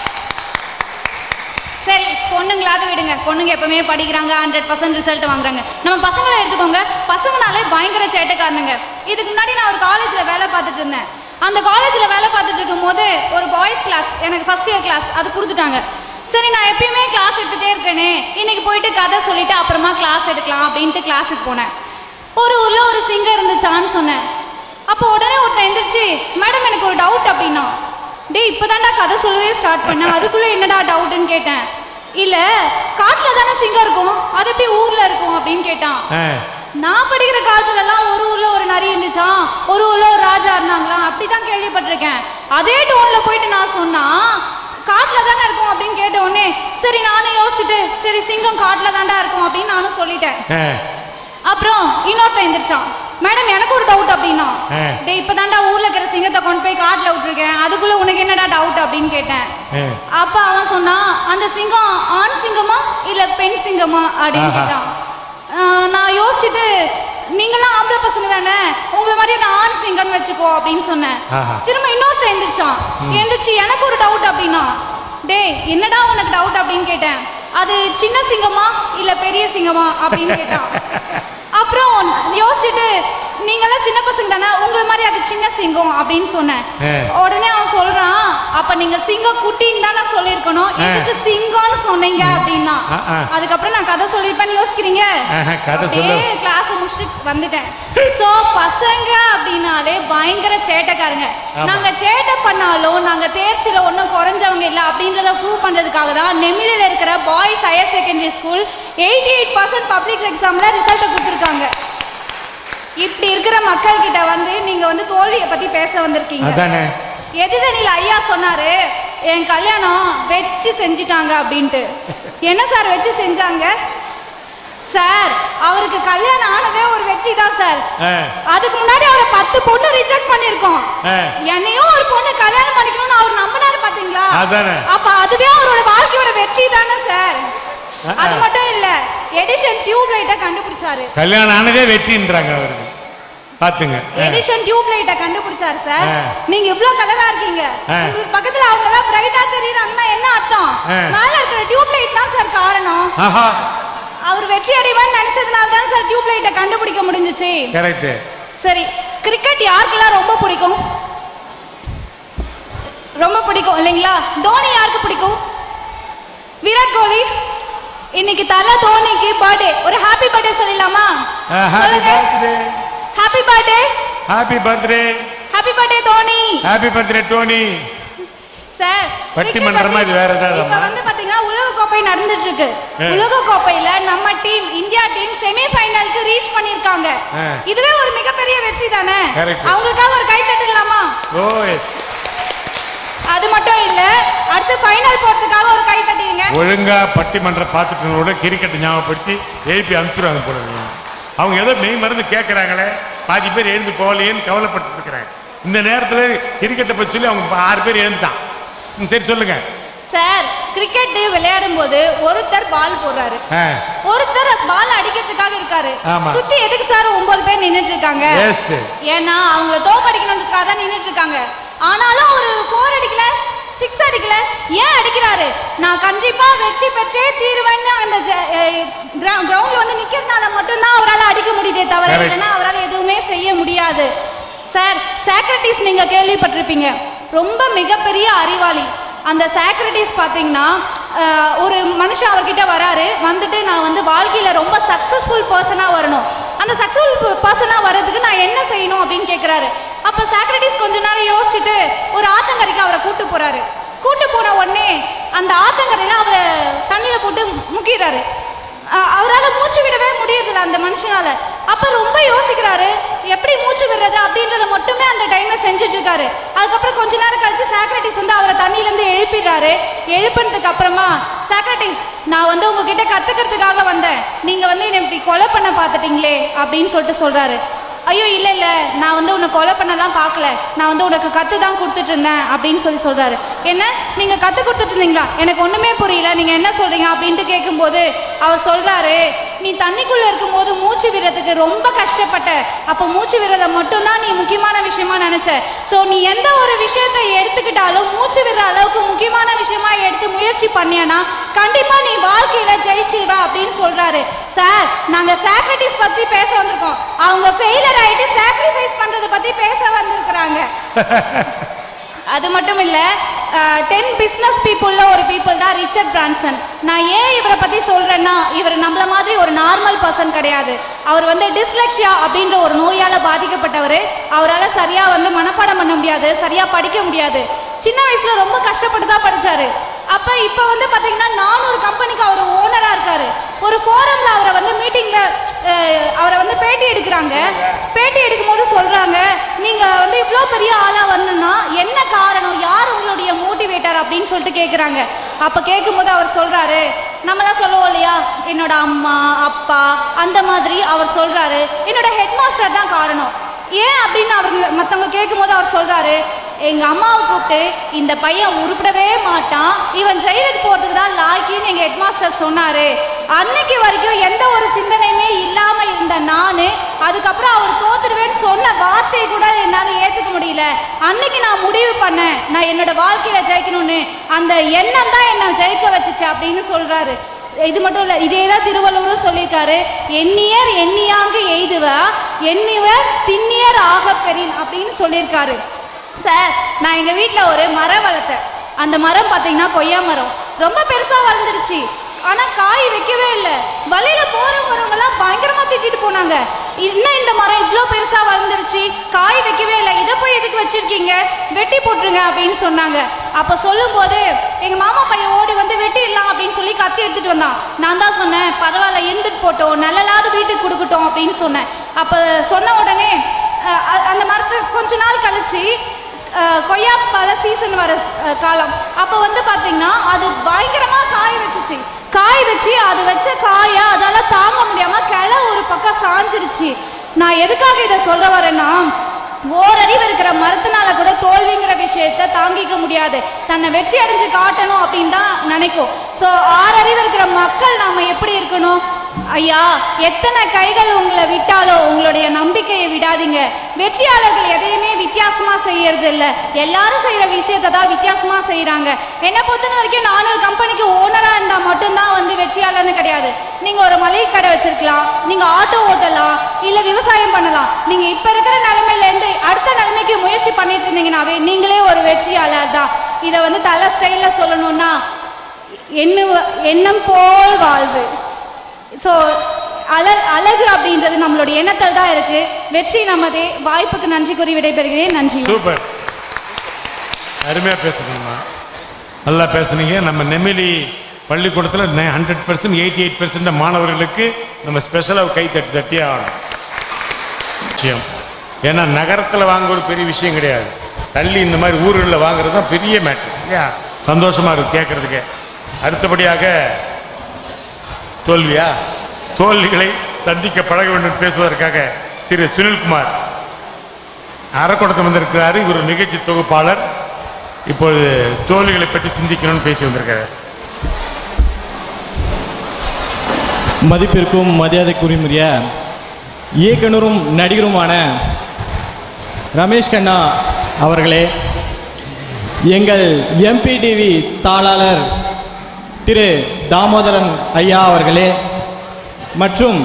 சரி, பொண்ணுங்களாவது விடுங்க, பொண்ணுங்க எப்பவுமே படிக்கிறாங்க, 100% ரிசல்ட் வாங்குறாங்க. நம்ம பசங்களை எடுத்துக்கோங்க, பசங்கனாலே பயங்கர சேட்டைக்காரனுங்க. இதுக்கு முன்னாடி நான் ஒரு காலேஜ்ல வேலை பார்த்துட்டு இருந்தேன். அந்த காலேஜ்ல வேலை பார்த்துட்டு இருக்கும் போது ஒரு பாய்ஸ் கிளாஸ், எனக்கு ஃபர்ஸ்ட் இயர் கிளாஸ் அது கொடுத்துட்டாங்க. சரி நான் எப்பயுமே கிளாஸ் எடுத்துகிட்டே இருக்கேனே, இன்னைக்கு போயிட்டு கதை சொல்லிட்டு அப்புறமா கிளாஸ் எடுக்கலாம் அப்படின்ட்டு கிளாஸுக்கு போனேன். ஒரு ஊரில் ஒரு சிங்கம் இருந்துச்சான்னு சொன்னேன். அப்போ உடனே ஒருத்தன் எந்திரிச்சு, மேடம் எனக்கு ஒரு டவுட் அப்படின்னா. டே இப்போதான்டா கதை சொல்லவே ஸ்டார்ட் பண்ணேன், அதுக்குள்ளே என்னடா டவுட்டுன்னு கேட்டேன். இல்லை காட்டில் தானே சிங்கம் இருக்கும், அது எப்படி ஊரில் இருக்கும் அப்படின்னு கேட்டான். நான் படிக்கிற காலத்துலலாம் ஒரு ஊரில் ஒரு நரி இருந்துச்சான், ஒரு ஊரில் ஒரு ராஜா இருந்தாங்களாம், அப்படி தான் கேள்விப்பட்டிருக்கேன். அதே டோனில் போயிட்டு நான் சொன்னா காட்டில் தானே இருக்கும் அப்படின்னு கேட்ட உடனே சரி நானும் யோசிச்சுட்டு சரி சிங்கம் காட்டில் தாண்டா இருக்கும் அப்படின்னு நானும் சொல்லிட்டேன். அப்புறம் இன்னொருத்தன் எந்திரிச்சான், மேடம் எனக்கு ஒரு டவுட் அப்படின்னா. டே இப்பதான்டா ஊர்ல இருக்கிற சிங்கத்தை கொண்டு போய் காட்டுல விட்டுருக்கேன், அதுக்குள்ள உனக்கு என்னடா டவுட் அப்படின்னு கேட்டேன். அப்ப அவன் சொன்னான், அந்த சிங்கம் ஆண் சிங்கமா இல்ல பெண் சிங்கமா அப்படின்னு கேட்டான். நான் யோசிச்சுட்டு நீங்களாம் ஆம்பளை பசங்க தானே, உங்களை மாதிரி அந்த ஆண் சிங்கம்னு வச்சுக்கோ அப்படின்னு சொன்னேன். திரும்ப இன்னொருத்தன் எந்திரிச்சு எனக்கு ஒரு டவுட் அப்படின்னா. டே என்னடா உனக்கு டவுட் அப்படின்னு கேட்டேன். அது சின்ன சிங்கமா இல்ல பெரிய சிங்கமா அப்படின்னு கேட்டான். அப்புறம் யோசிச்சுட்டு நீங்களாம் சின்ன பசங்க தானே, உங்களை மாதிரி அது சின்ன சிங்கம் அப்படின்னு சொன்னேன். உடனே அவன் சொல்றான், அப்ப நீங்க சிங்கம் குட்டின்னு தானே சொல்லியிருக்கணும், இதுக்கு சிங்கம்னு சொன்னீங்க அப்படின்னா. அதுக்கப்புறம் நான் கதை சொல்லிருப்பேன்னு யோசிக்கிறீங்க. கிளாஸ் முடிச்சுட்டு வந்துட்டேன். சோ பசங்க அப்படின்னாலே பயங்கர சேட்டைக்காரங்க. நாங்க சேட்டை பண்ணாலும் நாங்க தேர்ச்சியில ஒன்றும் குறைஞ்சவங்க இல்லை அப்படின்றத ப்ரூவ் பண்றதுக்காக தான் நெமிலில் இருக்கிற boys higher secondary school 88% public எக்ஸாம்ல ரிசல்ட்டை கொடுத்துருக்காங்க. இப்படி இருக்கிற மக்கள் கிட்ட வந்து நீங்க வந்து தோல்வியை பத்தி பேச வந்திருக்கீங்க. எதிரணியில் ஐயா சொன்னாரு, என் கல்யாணம் வச்சு செஞ்சுட்டாங்க அப்படின்ட்டு. என்ன சார் வச்சு செஞ்சாங்க சார்? அவருக்கு கல்யாணம் ஆனதே ஒரு வெற்றி தான் சார். அதுக்கு முன்னாடி அவரை 10 பொண்ணு ரிஜெக்ட் பண்ணிருக்கோம். என்னையும் ஒரு பொண்ணு கல்யாணம் பண்ணிக்கணும்னு அவர் நம்பினாரு பாத்தீங்களா? அப்ப அதுவே அவரோட வாழ்க்கையோட வெற்றி தானே சார். அது மட்டும் இல்ல, எடிஷன் டியூப் லைட்ட கண்டுபிடிச்சாரு. கல்யாணம் ஆனதே வெற்றின்றாங்க அவருக்கு. பாத்துங்க, எடிஷன் டியூப் லைட்ட கண்டுபிடிச்சாரு சார். நீங்க இவ்ளோ கலரா இருக்கீங்க, உங்களுக்கு பக்கத்துல அவங்க எல்லாம் பிரைட்டா தெரியறாங்கன்னா என்ன அர்த்தம்? மேல இருக்கிற டியூப் லைட் தான் சார் காரணம். அவர் வெற்றி அடைவான்னு நினைச்சதுனால தான் சார் டியூப் லைட்ட கண்டுபிடிக்க முடிஞ்சுச்சு. கரெக்ட். சரி, கிரிக்கெட் யாருக்கெல்லாம் ரொம்ப பிடிக்கும்? ரொம்ப பிடிக்கும் இல்லைங்களா? தோனி யாருக்கு பிடிக்கும்? விராட் கோலி. இன்னைக்கு தல தோனிக்கு பர்த்டே, ஒரு ஹாப்பி பர்த்டே சொல்லலாமா? Happy birthday, happy birthday, happy birthday, happy birthday Dhoni, happy birthday Dhoni. Sir பட்டிமன்றமா இது வேற ஏதாவது? இப்ப வந்து பாத்தீங்கன்னா உலக கோப்பை நடந்துட்டு இருக்கு. உலக கோப்பையில நம்ம டீம், இந்தியா டீம் செமி ஃபைனலுக்கு ரீச் பண்ணிருக்காங்க. இதுவே ஒரு மிகப்பெரிய வெற்றி தானே. அவங்களுக்காக ஒரு கை தட்டலாமா? ஓ எஸ். அது மட்டும் இல்ல, அடுத்து ஃபைனல் போறதுக்காக ஒரு கை தட்டிடுங்க. ஒழுங்கா பட்டிமன்றம் பார்த்துட்டு கிரிக்கெட் ஞாபகப்படுத்தி எழுப்பி அனுப்பிச்சுருவாங்க போல. அவங்க ஏதோ மெய் மருந்து கேட்கறாங்களே, பாதி பேர் எழுந்து போகலையேன்னு கவலைப்பட்டு இருக்கிறாங்க. இந்த நேரத்தில் கிரிக்கெட்டை பற்றி சொல்லி அவங்க 6 பேர் எழுந்துட்டான். சரி சொல்லுங்க சார். கிரிக்கெட் விளையாடும் போது ஒருத்தர் பால் போடுறாரு, ஒருத்தர் பால் அடிக்கிறதுக்காக இருக்காரு. சுத்தி எதுக்கு சார் 9 பேர் நின்னுட்டு இருக்காங்க? ஏன்னா அவங்க தோக்கடிக்கணும்ன்றதுக்காக தான் நின்னுட்டு இருக்காங்க. ஆனாலும் ஒரு 4 அடிக்கல, 6 அடிக்கல, ஏன் அடிக்கிறாரு? நான் கண்டிப்பா வெற்றி பெற்றே தீர்வேன்னு அந்த கிரவுண்ட்ல வந்து நிக்கிறதுனால மட்டும்தான் அவரால் அடிக்க முடியுதே தவிர இல்லைன்னா அவரால் எதுவுமே செய்ய முடியாது. சார், சாக்ரட்டிஸ் நீங்க கேள்விப்பட்டிருப்பீங்க, ரொம்ப மிகப்பெரிய அறிவாளி. அந்த சாக்ரட்டிஸ் பார்த்தீங்கன்னா ஒரு மனுஷன் அவர்கிட்ட வராரு, வந்துட்டு நான் வந்து வாழ்க்கையில் ரொம்ப சக்ஸஸ்ஃபுல் பர்சனாக வரணும், அந்த சக்ஸஸ்ஃபுல் பர்சனாக வர்றதுக்கு நான் என்ன செய்யணும் அப்படின்னு கேட்குறாரு. அப்போ சாக்ரட்டிஸ் கொஞ்ச நேரம் யோசிச்சுட்டு ஒரு ஆத்தங்கரைக்கு அவரை கூட்டு போகிறாரு. கூட்டு போன உடனே அந்த ஆத்தங்கரையில் அவரை தண்ணியில் போட்டு முக்கிறாரு. அவரால் மூச்சு விடவே முடியறதில்ல அந்த மனுஷனால. அப்ப ரொம்ப யோசிக்கிறாரு, எப்படி மூச்சு விடுறது அப்படின்றத மட்டுமே அந்த டைம்ல செஞ்சுட்டு இருக்காரு. அதுக்கப்புறம் கொஞ்ச நேரம் கழிச்சு சாக்ரட்டிஸ் வந்து அவரை தண்ணியிலேருந்து எழுப்பிடுறாரு. எழுப்பினதுக்கு அப்புறமா, சாக்ரட்டிஸ் நான் வந்து உங்ககிட்ட கத்துக்கிறதுக்காக வந்தேன், நீங்க வந்து என்னை இப்படி கொலை பண்ண பார்த்துட்டீங்களே அப்படின்னு சொல்றாரு. ஐயோ இல்லை இல்லை, நான் வந்து உன்னை கொலை பண்ணலாம் பார்க்கல, நான் வந்து உனக்கு கற்று தான் கொடுத்துட்டு இருந்தேன் அப்படின்னு சொல்கிறாரு. என்ன நீங்கள் கற்றுக் கொடுத்துட்டு இருந்தீங்களா? எனக்கு ஒன்றுமே புரியல, நீங்கள் என்ன சொல்கிறீங்க அப்படின்ட்டு கேட்கும்போது அவர் சொல்கிறாரு, நீ தண்ணிக்குள்ளே இருக்கும்போது மூச்சு விடுறதுக்கு ரொம்ப கஷ்டப்பட்ட, அப்போ மூச்சு விடுறதை மட்டும்தான் நீ முக்கியமான விஷயமா நினச்ச. ஸோ நீ எந்த ஒரு விஷயத்தை எடுத்துக்கிட்டாலும் மூச்சு விடுற அளவுக்கு முக்கியமான விஷயமா எடுத்து முயற்சி பண்ணியனா கண்டிப்பாக நீ வாழ்க்கையில் ஜெயிச்சிருவா அப்படின்னு சொல்கிறாரு. சார், நாங்கள் சாக்ரட்டிஸ் பற்றி பேச வந்திருக்கோம், அவங்க ஃபெயிலர் ஆகிட்டு சாக்ரிஃபைஸ் பண்ணுறதை பற்றி பேச வந்திருக்கிறாங்க. அது மட்டும் இல்லை, 10 பிஸ்னஸ் பீப்புள்ல ஒரு பீப்புள் தான் ரிச்சர்ட் பிரான்சன். நான் ஏன் இவரை பற்றி சொல்கிறேன்னா, இவர் நம்மள மாதிரி ஒரு நார்மல் பர்சன் கிடையாது. அவர் வந்து டிஸ்லெக்ஷியா அப்படின்ற ஒரு நோயால் பாதிக்கப்பட்டவர். அவரால் சரியாக வந்து மனப்பாடம் பண்ண முடியாது, சரியாக படிக்க முடியாது. சின்ன வயசில் ரொம்ப கஷ்டப்பட்டு தான் படித்தார். அப்போ இப்போ வந்து பார்த்தீங்கன்னா 400 கம்பெனிக்கு அவர் ஓனராக இருக்கார். ஒரு ஃபோரமில் அவரை வந்து மீட்டிங்கில் அவரை வந்து பேட்டி எடுக்கிறாங்க. பேட்டி எடுக்கும்போது சொல்கிறாங்க, நீங்கள் வந்து இவ்வளோ பெரிய ஆளாக வரணும்னா என்ன காரணம், யார் உங்களுடைய மோட்டிவேட்டர் அப்படின்னு சொல்லிட்டு கேட்குறாங்க. அப்போ கேட்கும்போது அவர் சொல்கிறாரு, நம்மளாம் சொல்லுவோம் இல்லையா, என்னோட அம்மா அப்பா அந்த மாதிரி. அவர் சொல்கிறாரு, என்னோட ஹெட் மாஸ்டர் தான் காரணம். ஏன் அப்படின்னு அவர் மற்றவங்க கேட்கும்போது அவர் சொல்கிறாரு, எங்கள் அம்மாவை கூப்பிட்டு இந்த பையன் உருப்பிடவே மாட்டான், இவன் ஜெயிலுக்கு போகிறதுக்கு தான் லாய்க்கின்னு எங்கள் ஹெட்மாஸ்டர் சொன்னார். அன்னைக்கு வரைக்கும் எந்த ஒரு சிந்தனையுமே இல்லாமல் இருந்த நான், அதுக்கப்புறம் அவர் தோத்துடுவேன்னு சொன்ன வார்த்தையை கூட என்னால் ஏற்றுக்க முடியல. அன்னைக்கு நான் முடிவு பண்ணேன், நான் என்னோட வாழ்க்கையில் ஜெயிக்கணும்னு. அந்த எண்ணம் தான் என்னை ஜெயிக்க வச்சுச்சு அப்படின்னு சொல்கிறாரு. இது மட்டும் இல்லை, இதே தான் திருவள்ளுவரும் சொல்லியிருக்காரு, எண்ணியர் எண்ணியாங்கு எய்துவா எண்ணிவர் திண்ணியர் ஆக பெறின் அப்படின்னு சொல்லியிருக்காரு. சார், நான் எங்கள் வீட்டில் ஒரு மரம் வளர்த்தேன். அந்த மரம் பார்த்தீங்கன்னா கொய்யா மரம் ரொம்ப பெருசாக வளர்ந்துருச்சு. ஆனால் காய் வைக்கவே இல்லை. வழியில் போகிறவங்கலாம் பயங்கரமாக திட்டிட்டு போனாங்க, இன்னும் இந்த மரம் இவ்வளோ பெருசாக வளர்ந்துருச்சு, காய் வைக்கவே இல்லை, இதை போய் எதுக்கு வச்சுருக்கீங்க, வெட்டி போட்டுருங்க அப்படின்னு சொன்னாங்க. அப்போ சொல்லும்போது எங்கள் மாமா பையன் ஓடி வந்து வெட்டிடலாம் அப்படின்னு சொல்லி கத்தி எடுத்துகிட்டு வந்தான். நான் தான் சொன்னேன், பரவாயில்ல இருந்துட்டு போட்டோம், நல்லலாவது வீட்டுக்கு கொடுக்கட்டும் அப்படின்னு சொன்னேன். அப்போ சொன்ன உடனே அந்த மரத்துக்கு கொஞ்ச நாள் கழிச்சு கொய்யா பழ சீசன் வர காலம், அப்போ வந்து பார்த்தீங்கன்னா அது பயங்கரமாக காய் வச்சுச்சு. காய் வச்சு அது வச்ச காயை அதால் தாங்க முடியாமல் கிளை ஒரு பக்கம் சாஞ்சிருச்சு. நான் எதுக்காக இதை சொல்ல வரேன்னா, ஓரறிவு இருக்கிற மரத்தினால கூட தோல்விங்கிற விஷயத்த தாங்கிக்க முடியாது, தன்னை வெற்றி அடைஞ்சு காட்டணும் அப்படின்னு தான் நினைக்கும். ஸோ 6 அறிவு இருக்கிற மக்கள் நாம எப்படி இருக்கணும்? ஐயா, எத்தனை கைகள் உங்களை விட்டாலோ உங்களுடைய நம்பிக்கையை விடாதீங்க. வெற்றியாளர்கள் எதையுமே வித்தியாசமா செய்யறது இல்லை, எல்லாரும் செய்யற விஷயத்தை தான் வித்தியாசமா செய்யறாங்க. என்னை பொறுத்த வரைக்கும் 400 கம்பெனிக்கு ஓனரா இருந்தா மட்டும்தான் வந்து வெற்றியாளர்னு கிடையாது. நீங்க ஒரு மளிகை கடை வச்சிருக்கலாம், நீங்க ஆட்டோ ஓட்டலாம், இல்ல விவசாயம் பண்ணலாம். நீங்க இப்ப இருக்கிற நிலைமையில இருந்து அடுத்த நிலைமைக்கு முயற்சி பண்ணிட்டு இருந்தீங்கன்னாவே நீங்களே ஒரு வெற்றியாளர் தான். இதை வந்து தலை ஸ்டைல்ல சொல்லணும்னா, எண்ணம் போல் வாழ்வு. ஸோ அழகு அப்படின்றது நம்மளுடைய எண்ணத்தில் தான் இருக்கு. வெற்றி நமதே. வாய்ப்புக்கு நன்றி கூறி விடைபெறுகிறேன். நன்றி. சூப்பர், அருமையா பேசுறீங்கம்மா, நல்லா பேசுனீங்க. நம்ம நெமிலி பள்ளிக்கூடத்தில் 100% 88% மாணவர்களுக்கு நம்ம ஸ்பெஷலாக கை தட்டி ஆகணும் விஷயம். ஏன்னா நகரத்தில் வாங்குவது பெரிய விஷயம் கிடையாது, தள்ளி இந்த மாதிரி ஊர்களில் வாங்குறது தான் பெரிய மேட்ரு இல்லையா? சந்தோஷமா இருக்கு கேட்கறதுக்கு. அடுத்தபடியாக தோல்விகளை சந்திக்க பழக வேண்டும் பேசுவதற்காக திரு சுனில்குமார் அரக்கோணத்தில் வந்திருக்கிறார். இவர் நிகழ்ச்சி தொகுப்பாளர். இப்பொழுது தோல்விகளை பற்றி சிந்திக்கணும்னு பேசி வந்திருக்கிறார். மதிப்பிற்கும் மரியாதைக்குரிய இயக்குனரும் நடிகருமான ரமேஷ் கண்ணா அவர்களே, எங்கள் எம்பிடிவி தாளாளர் திரு தாமோதரன் ஐயா அவர்களே, மற்றும்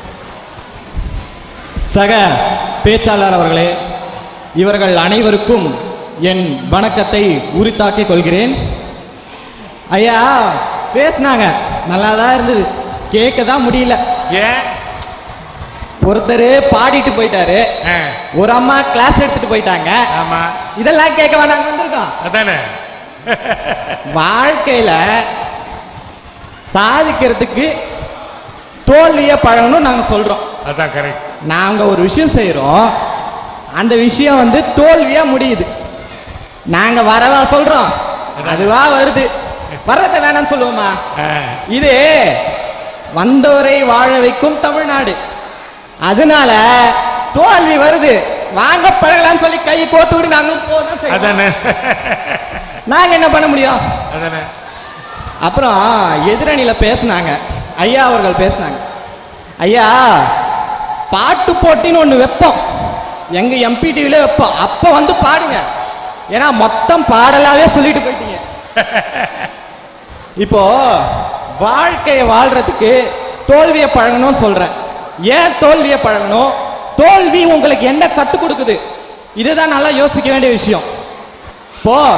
சக பேச்சாளர் அவர்களே, இவர்கள் அனைவருக்கும் என் வணக்கத்தை உரித்தாக்கிக் கொள்கிறேன். ஐயா பேசினாங்க, நல்லா தான் இருந்தது, கேட்க தான் முடியல. ஏன்? ஒருத்தர் பாடிட்டு போயிட்டாரு, ஒரு அம்மா கிளாஸ் எடுத்துட்டு போயிட்டாங்க. ஆமா, இதெல்லாம் கேட்க வேண்டாம் வந்திருக்கோம். அதானே வாழ்க்கையில சாதிக்கிறதுக்கு தோல்வியை பழகணும் நாங்க சொல்றோம். அதான் கரெக்ட். நாங்க ஒரு விஷயம் செய்யறோம், அந்த விஷயம் வந்து தோல்வியா முடியுது, நாங்க வரவா சொல்றோம், அதுவா வருது. வர்றத வேணாம்னு சொல்லுவோமா? இது வந்தோரை வாழ வைக்கும் தமிழ்நாடு. அதனால தோல்வி வருது, வாங்க பழகலான்னு சொல்லி கை கோத்து விடு, நாங்க நாங்க என்ன பண்ண முடியும்? அப்புறம் எதிரணியில பேசினாங்க, ஐயா அவர்கள் பேசினாங்க, ஐயா பாட்டு போட்டின்னு ஒண்ணு வைப்போம், எங்க எம்பிடிவில வைப்போம், அப்ப வந்து பாடுங்க, ஏன்னா மொத்தம் பாடலாவே சொல்லிட்டு போயிட்டீங்க. இப்போ வாழ்க்கையை வாழ்றதுக்கு தோல்வியை பழகணும்னு சொல்றேன். ஏன் தோல்வியை பழகணும்? தோல்வி உங்களுக்கு என்ன கத்துக் கொடுக்குது? இதுதான் நல்லா யோசிக்க வேண்டிய விஷயம். இப்போ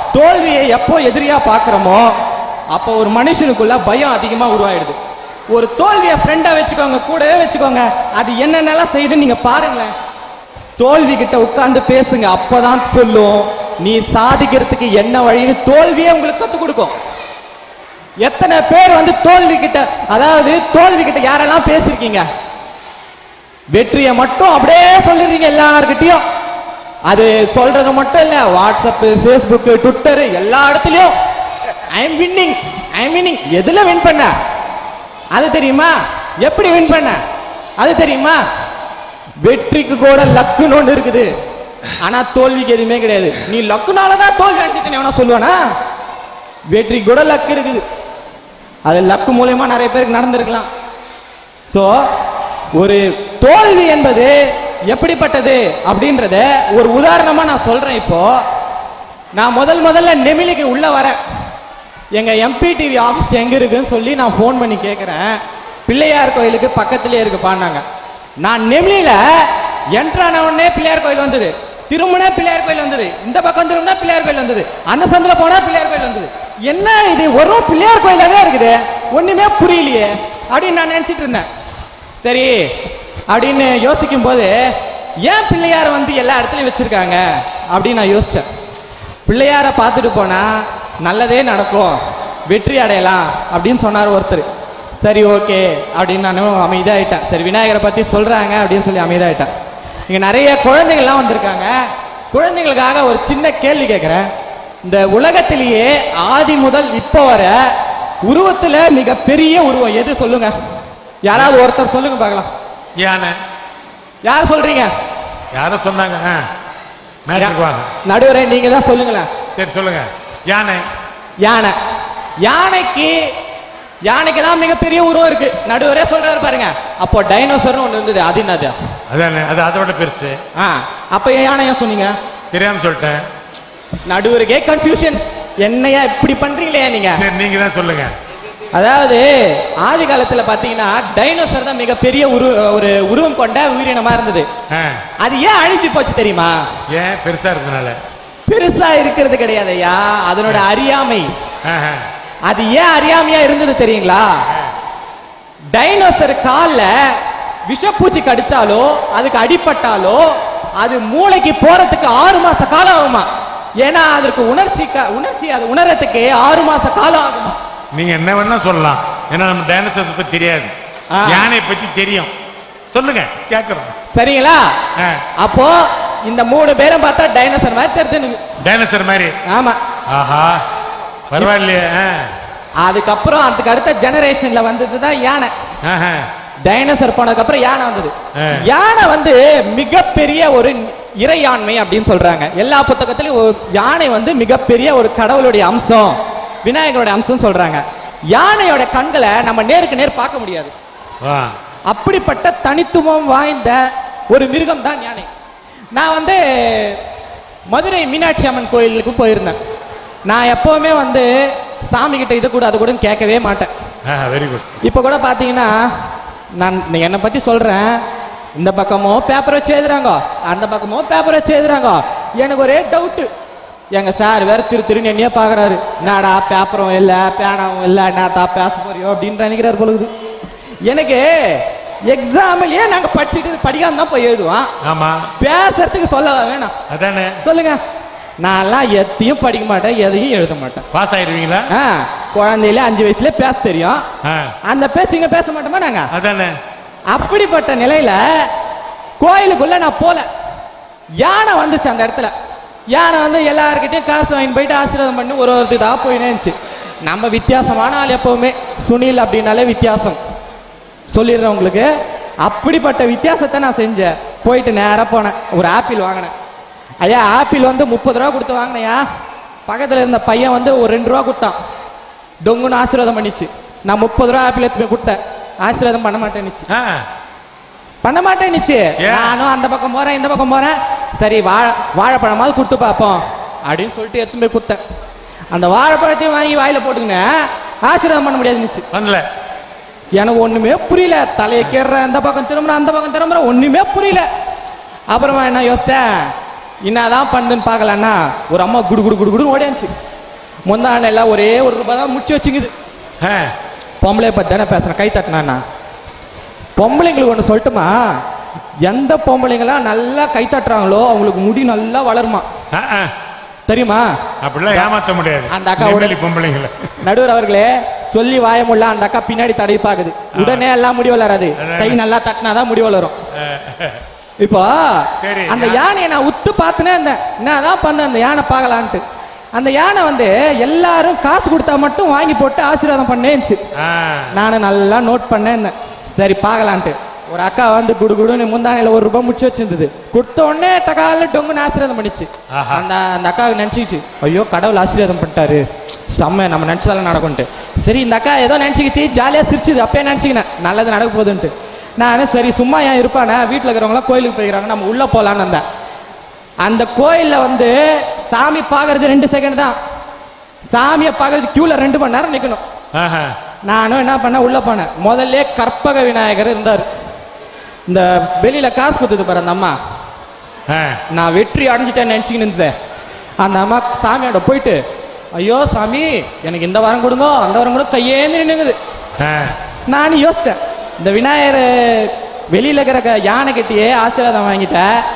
தோல்வியை எப்போ எதிரியா பார்க்குறோமோ அப்போ ஒரு மனுஷனுக்குள்ள பயம் அதிகமா உருவாயிடுது. ஒரு தோல்வியை ஃப்ரெண்டா வச்சுக்கோங்க, கூடவே வச்சுக்கோங்க. அது என்னென்னலாம் செய்யுதுன்னு நீங்க பாருங்களேன். தோல்வி கிட்ட உட்கார்ந்து பேசுங்க, அப்பதான் சொல்லும் நீ சாதிக்கிறதுக்கு என்ன வழின்னு. தோல்வியே உங்களுக்கு கத்துக் கொடுக்கும். எத்தனை பேர் வந்து தோல்வி கிட்ட, அதாவது தோல்வி கிட்ட யாரெல்லாம் பேசிருக்கீங்க? வெற்றியை மட்டும் அப்படியே சொல்லிடுறீங்க எல்லார்கிட்டையும். அது சொல்றது மட்டும் இல்ல, வாட்ஸ்அப், ஃபேஸ்புக், ட்விட்டர் எல்லா இடத்துலயும் I am winning, I am winning. எதுல வின் பண்ண அது தெரியுமா? எப்படி வின் பண்ண அது தெரியுமா? வெற்றிக்கு கூட லக்குன்னு ஒன்று இருக்குது, ஆனா தோல்விக்கு எதுவுமே கிடையாது. நீ லக்குனாலதான் தோல்வி அடிச்சுட்டு சொல்லுவானா? வெற்றி கூட லக்கு இருக்குது. அது லக்கு மூலமா நிறைய பேருக்கு நடந்திருக்கலாம். சோ ஒரு தோல்வி என்பது எப்படிப்பட்டது அப்படின்றத ஒரு உதாரணமா நான் சொல்றேன். இப்போ நான் முதல்ல நெமிலிக்கு உள்ள வரேன். எங்க எம்பிடிவி ஆபீஸ் எங்க இருக்குன்னு சொல்லி நான் போன் பண்ணி கேட்கிறேன். பிள்ளையார் கோயிலுக்கு பக்கத்திலே இருக்கு பாண்டாங்க. நான் நெமிலியில என்ட்ரான உடனே பிள்ளையார் கோயில் வந்தது, திரும்பினா பிள்ளையார் கோயில் வந்தது, இந்த பக்கம் திரும்பினா பிள்ளையார் கோயில் வந்தது, அந்த சந்தில போனா பிள்ளையார் கோயில் வந்தது. என்ன இது ஒரு பிள்ளையார் கோயிலாவே இருக்குது, ஒண்ணுமே புரியலையே அப்படின்னு நான் நினைச்சிட்டு இருந்தேன். சரி அப்படின்னு யோசிக்கும் போது ஏன் பிள்ளையார வந்து எல்லா இடத்துலயும் வச்சிருக்காங்க அப்படின்னு நான் யோசிச்சேன். பிள்ளையார பார்த்துட்டு போனா நல்லதே நடக்கும், வெற்றி அடையலாம் அப்படின்னு சொன்னார் ஒருத்தர். சரி ஓகே அப்படின்னு நானும் அமைதியாயிட்டேன். சரி விநாயகரை பத்தி சொல்றாங்க அப்படின்னு சொல்லி அமைதியாயிட்டேன். இங்க நிறைய குழந்தைகள்லாம் வந்திருக்காங்க. குழந்தைகளுக்காக ஒரு சின்ன கேள்வி கேட்கிறேன். இந்த உலகத்திலேயே ஆதி முதல் இப்போ வர உருவத்துல மிக பெரிய உருவம் எது சொல்லுங்க? யாராவது ஒருத்தர் சொல்லுங்க பார்க்கலாம். யானை. யார் சொல்றீங்க? யார சொன்னாங்க? நடுவரே நீங்க தான் சொல்லுங்களேன். சரி சொல்லுங்க. யானை. யானை. யானைக்கு தான் மிகப்பெரிய உருவம் இருக்கு. நடுவரே சொல்றாரு பாருங்க. அப்போ டைனோசர்னு ஒண்ணு இருந்தது, அது என்னது? அதானே, அது அதோட பெருசு. அப்ப யானையா சொன்னீங்க? தெரியாம சொல்லிட்டேன். நடுவருக்கே கன்ஃபியூஷன். என்னையா இப்படி பண்றீங்களே நீங்க? சரி நீங்க தான் சொல்லுங்க. அதாவது ஆதி காலத்துல பாத்தீங்கன்னா டைனோசர் தான் மிகப்பெரிய ஒரு உருவம் கொண்ட உயிரினமா இருந்தது. அது ஏன் அழிஞ்சு போச்சு தெரியுமா? ஏன்? பெருசா இருந்தனால? பெருசா இருக்கிறது கிடையாது ஐயா, அதனோட அறியாமை. அது ஏன் அறியாமையா இருந்தது தெரியுங்களா? டைனோசர் கால்ல விஷப்பூச்சி கடிச்சாலோ அதுக்கு அடிபட்டாலோ அது மூளைக்கு போறதுக்கு 6 மாச காலம் ஆகுமா. ஏன்னா அதற்கு உணர்ச்சி அது உணரத்துக்கு 6 மாச காலம் ஆகுமா. நீங்க என்ன வேணா சொல்லலாம், ஏன்னா நம்ம டைனோசர்ஸ் பத்தி தெரியாது, யானை பத்தி தெரியும். சொல்லுங்க கேக்குறோம். சரிங்களா? அப்போ இந்த 3 பேரும் பார்த்தா டைனோசர் மாதிரி தெரியுது. டைனோசர் மாதிரி? ஆமா. ஆஹா பரவாயில்லையே. அதுக்கப்புறம் அதுக்கு அடுத்த ஜெனரேஷன்ல வந்ததுதான் யானை. டைனோசர் போனதுக்கு அப்புறம் யானை வந்தது. யானை வந்து மிகப்பெரிய ஒரு இறையாண்மை அப்படின்னு சொல்றாங்க. எல்லா புத்தகத்திலும் யானை வந்து மிகப்பெரிய ஒரு கடவுளுடைய அம்சம், விநாயகருடைய அம்சம் சொல்றாங்க. யானையோட கண்களை நம்ம நேருக்கு நேர் பார்க்க முடியாது. அப்படிப்பட்ட தனித்துவம் வாய்ந்த ஒரு மிருகம் தான் யானை. நான் வந்து மதுரை மீனாட்சி அம்மன் கோயிலுக்கு போயிருந்தேன். நான் எப்பவுமே வந்து சாமி கிட்ட இது கூட அது கூட கேட்கவே மாட்டேன். Very good. இப்ப கூட பாத்தீங்கன்னா நான் என்னை பத்தி சொல்றேன். இந்த பக்கமோ பேப்பர் வச்சு எழுதுறாங்க, அந்த பக்கமோ பேப்பர் வச்சு எழுதுறாங்க. எனக்கு ஒரே டவுட், எங்க சார் வேற திருன்னு என்னையே பாக்குறாரு. நாடா பேப்பரும் இல்ல பேனாவும் இல்ல, என்னத்தா பேச போறியோ அப்படின்னு நினைக்கிறாரு பொழுது. எனக்கு எக்ஸாம்லயே நாங்க படிக்காம தான் போய் எழுதுவோம். ஆமா, பேசுறதுக்கு சொல்ல வேணாம். அதானே சொல்லுங்க. நான்லாம் எதையும் படிக்க மாட்டேன், எதையும் எழுத மாட்டேன். பாஸ் ஆயிடுவீங்களா? குழந்தையில 5 வயசுல பேச தெரியும், அந்த பேச்சுங்க பேச மாட்டோமா நாங்க? அதானே. அப்படிப்பட்ட நிலையில கோயிலுக்குள்ள நான் போல, யானை வந்துச்சு அந்த இடத்துல. யானை வந்து எல்லாருக்கிட்டையும் காசு வாங்கி போயிட்டு ஆசீர்வாதம் பண்ணி ஒருத்தா போய் நினைச்சு. நம்ம வித்தியாசமான ஆள், எப்பவுமே சுனில் அப்படின்னாலே வித்தியாசம் சொல்லிடுறேன் உங்களுக்கு. அப்படிப்பட்ட வித்தியாசத்தை நான் செஞ்சேன். போயிட்டு நேராக போனேன், ஒரு ஆப்பிள் வாங்கினேன். ஐயா ஆப்பிள் வந்து 30 ரூபா கொடுத்து வாங்கினையா. பக்கத்தில் இருந்த பையன் வந்து ஒரு 2 ரூபா கொடுத்தான். டொங்குன்னு ஆசீர்வாதம் பண்ணிச்சு. நான் 30 ரூபா ஆப்பிள் எடுத்து கொடுத்தேன். ஆசீர்வாதம் பண்ண மாட்டேன்னுச்சு. பண்ண மாட்டேன்னுச்சு. நானும் அந்த பக்கம் போறேன், இந்த பக்கம் போறேன். சரி வாழைப்பழமாவது கொடுத்து பார்ப்போம் அப்படின்னு சொல்லிட்டு எடுத்து போய் கொடுத்தேன். அந்த வாழைப்பழத்தையும் வாங்கி வாயில போட்டுக்கினேன். ஆசீர்வாதம் பண்ண முடியாதுன்னுச்சு. பண்ணல. எனக்கு ஒண்ணுமே புரியல. தலையை கேடுறேன், இந்த பக்கம் திரும்புறேன், அந்த பக்கம் திரும்புறேன், ஒண்ணுமே புரியல. அப்புறமா என்ன யோசிச்சேன், என்னதான் பண்ணுன்னு பார்க்கலான்னா ஒரு அம்மா குடு குடு குடு குடுன்னு ஓடியாச்சு. முந்தான எல்லாம் ஒரே ₹1 தான் முடிச்சு வச்சுங்குது. பொம்பளை பத்தி தானே பேசுறேன், கை தட்டினா. பொம்பளைங்களுக்கு ஒன்று சொல்லட்டுமா, எந்த பொம்பளைங்களாம் நல்லா கை தட்டுறாங்களோ அவங்களுக்கு முடி நல்லா வளருமா தெரியுமா? அப்படிலாம் ஏமாத்த முடியாது அந்த அக்கா பொம்பளைங்களை. நடுவர் அவர்களே சொல்லி வாய முடியல, அந்த அக்கா பின்னாடி தடவி பாக்குது. உடனே எல்லாம் முடி வளராது, கை நல்லா தட்டினாதான் முடி வளரும். இப்போ அந்த யானையை நான் உத்து பார்த்துனே இருந்தேன், என்னதான் பண்ண அந்த யானை பார்க்கலான்ட்டு. அந்த யானை வந்து எல்லாரும் காசு கொடுத்தா மட்டும் வாங்கி போட்டு ஆசீர்வாதம் பண்ணேச்சு. நானும் நல்லா நோட் பண்ணேன், சரி பார்க்கலான்ட்டு. ஒரு அக்கா வந்து குடு குடுன்னு முந்தானையில ₹1 முடிச்சு வச்சிருந்தது. கொடுத்த உடனே டகால டொங்குன்னு ஆசீர்வாதம் பண்ணிச்சு. அந்த அக்காவுக்கு நினைச்சிச்சு, ஐயோ கடவுள் ஆசீர்வாதம் பண்ணிட்டாரு, செம்ம நம்ம நினைச்சதெல்லாம் நடக்கும்ட்டு. சரி இந்த அக்கா ஏதோ நினைச்சுக்கிச்சு, ஜாலியா சிரிச்சுது. அப்பயே நினைச்சுக்கினேன் நல்லது நடக்க போகுதுன்ட்டு. நான் சரி சும்மா ஏன் இருப்பானே, வீட்டில் இருக்கிறவங்களாம் கோயிலுக்கு போய்க்கிறாங்க, நம்ம உள்ள போலான்னு வந்தேன். அந்த கோயில்ல வந்து சாமி பார்க்கறது 2 செகண்ட் தான். சாமியை பார்க்கறது கியூல 2 மணி நேரம் நிக்கணும். நானும் என்ன பண்ண உள்ள போனேன். முதல்ல கற்பக விநாயகர் இருந்தார். இந்த வெளியில காசு கொடுத்தது பாரு அந்த அம்மா, நான் வெற்றி அடைஞ்சிட்டேன்னு நினைச்சுக்கின்னு இருந்தேன். அந்த அம்மா சாமியோட போயிட்டு, ஐயோ சாமி எனக்கு இந்த வாரம் கொடுங்க அந்த வாரம் கூட கையேந்து நின்னுங்குது. நான் யோசிச்சேன், இந்த விநாயகர் வெளியில இருக்கிற யானை கிட்டயே ஆசீர்வாதம் வாங்கிட்ட,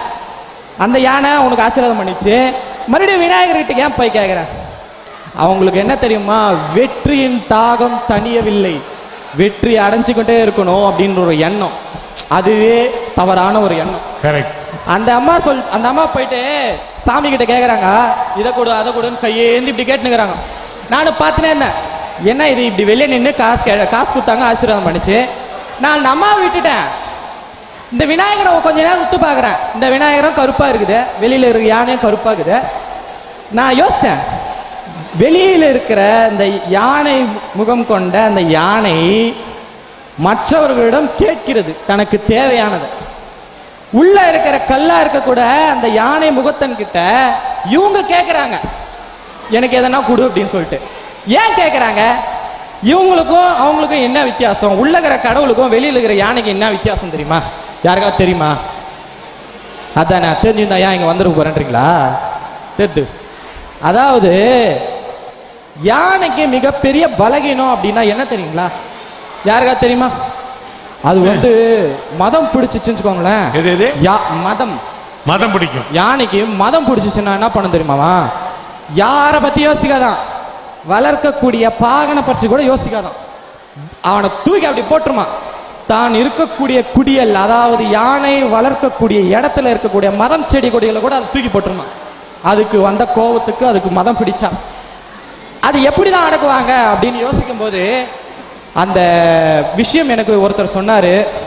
அந்த யானை உனக்கு ஆசீர்வாதம் பண்ணிச்சு, மறுபடியும் விநாயகர் கிட்ட ஏன் போய் கேட்கிறேன்? அவங்களுக்கு என்ன தெரியுமா, வெற்றியின் தாகம் தணியவில்லை, வெற்றி அடைஞ்சுக்கிட்டே இருக்கணும் அப்படின்ற ஒரு எண்ணம். அதுவே தவறான ஒரு எண்ணம். அந்த அம்மா போயிட்டு சாமி கிட்ட கேக்குறாங்க, இதை கொடு அதை கொடுன்னு கையேந்து இப்படி கேட்டுனுக்குறாங்க. நானும் பார்த்துனே என்ன இது இப்படி வெளியே நின்று காசு கொடுத்தாங்க ஆசீர்வாதம் பண்ணிச்சு. நான் அந்த அம்மாவை விட்டுட்டேன். இந்த விநாயகரை கொஞ்ச நேரம் விட்டு பார்க்குறேன். இந்த விநாயகரும் கருப்பா இருக்குது, வெளியில இருக்கிற யானையும் கருப்பா இருக்குது. நான் யோசிச்சேன், வெளியில இருக்கிற இந்த யானை முகம் கொண்ட அந்த யானை மற்றவர்களிடம் கேட்கிறது தனக்கு தேவையானது. உள்ள இருக்கிற கல்லா இருக்க கூட அந்த யானை முகத்தன் கிட்ட இவங்க கேட்கிறாங்க, எனக்கு எதனா கொடு அப்படின்னு சொல்லிட்டு. ஏன் கேட்கிறாங்க? இவங்களுக்கும் அவங்களுக்கும் என்ன வித்தியாசம்? உள்ள இருக்கிற கடவுளுக்கும் வெளியில இருக்கிற யானைக்கு என்ன வித்தியாசம் தெரியுமா? யாருக்காவது தெரியுமா? அதான் நான் தெரிஞ்சிருந்தா ஏன் இங்க வந்துட போறேன்றீங்களா? தெரிது. அதாவது யானைக்கு மிகப்பெரிய பலகீனம் அப்படின்னா என்ன தெரியுங்களா? யாருக்கா தெரியுமா? அது வந்து மதம் பிடிச்சிச்சுன்னு மதம் பிடிக்கும். யானைக்கு மதம் பிடிச்சிச்சுன்னா என்ன பண்ண தெரியுமாவா? யாரை பத்தி யோசிக்காதான், வளர்க்கக்கூடிய பாகனை பற்றி கூட யோசிக்காதான். அவனை தூக்கி அப்படி போட்டுருமா. தான் இருக்கக்கூடிய குடியல், அதாவது யானை வளர்க்கக்கூடிய இடத்துல இருக்கக்கூடிய மரம் செடி கொடிகளை கூட அதை தூக்கி போட்டுருமா. அதுக்கு வந்த கோபத்துக்கு அதுக்கு மதம் பிடிச்சா அது எப்படிதான் அடக்குவாங்க அப்படின்னு யோசிக்கும் போது அந்த விஷயம் எனக்கு ஒருத்தர் சொன்னாரு.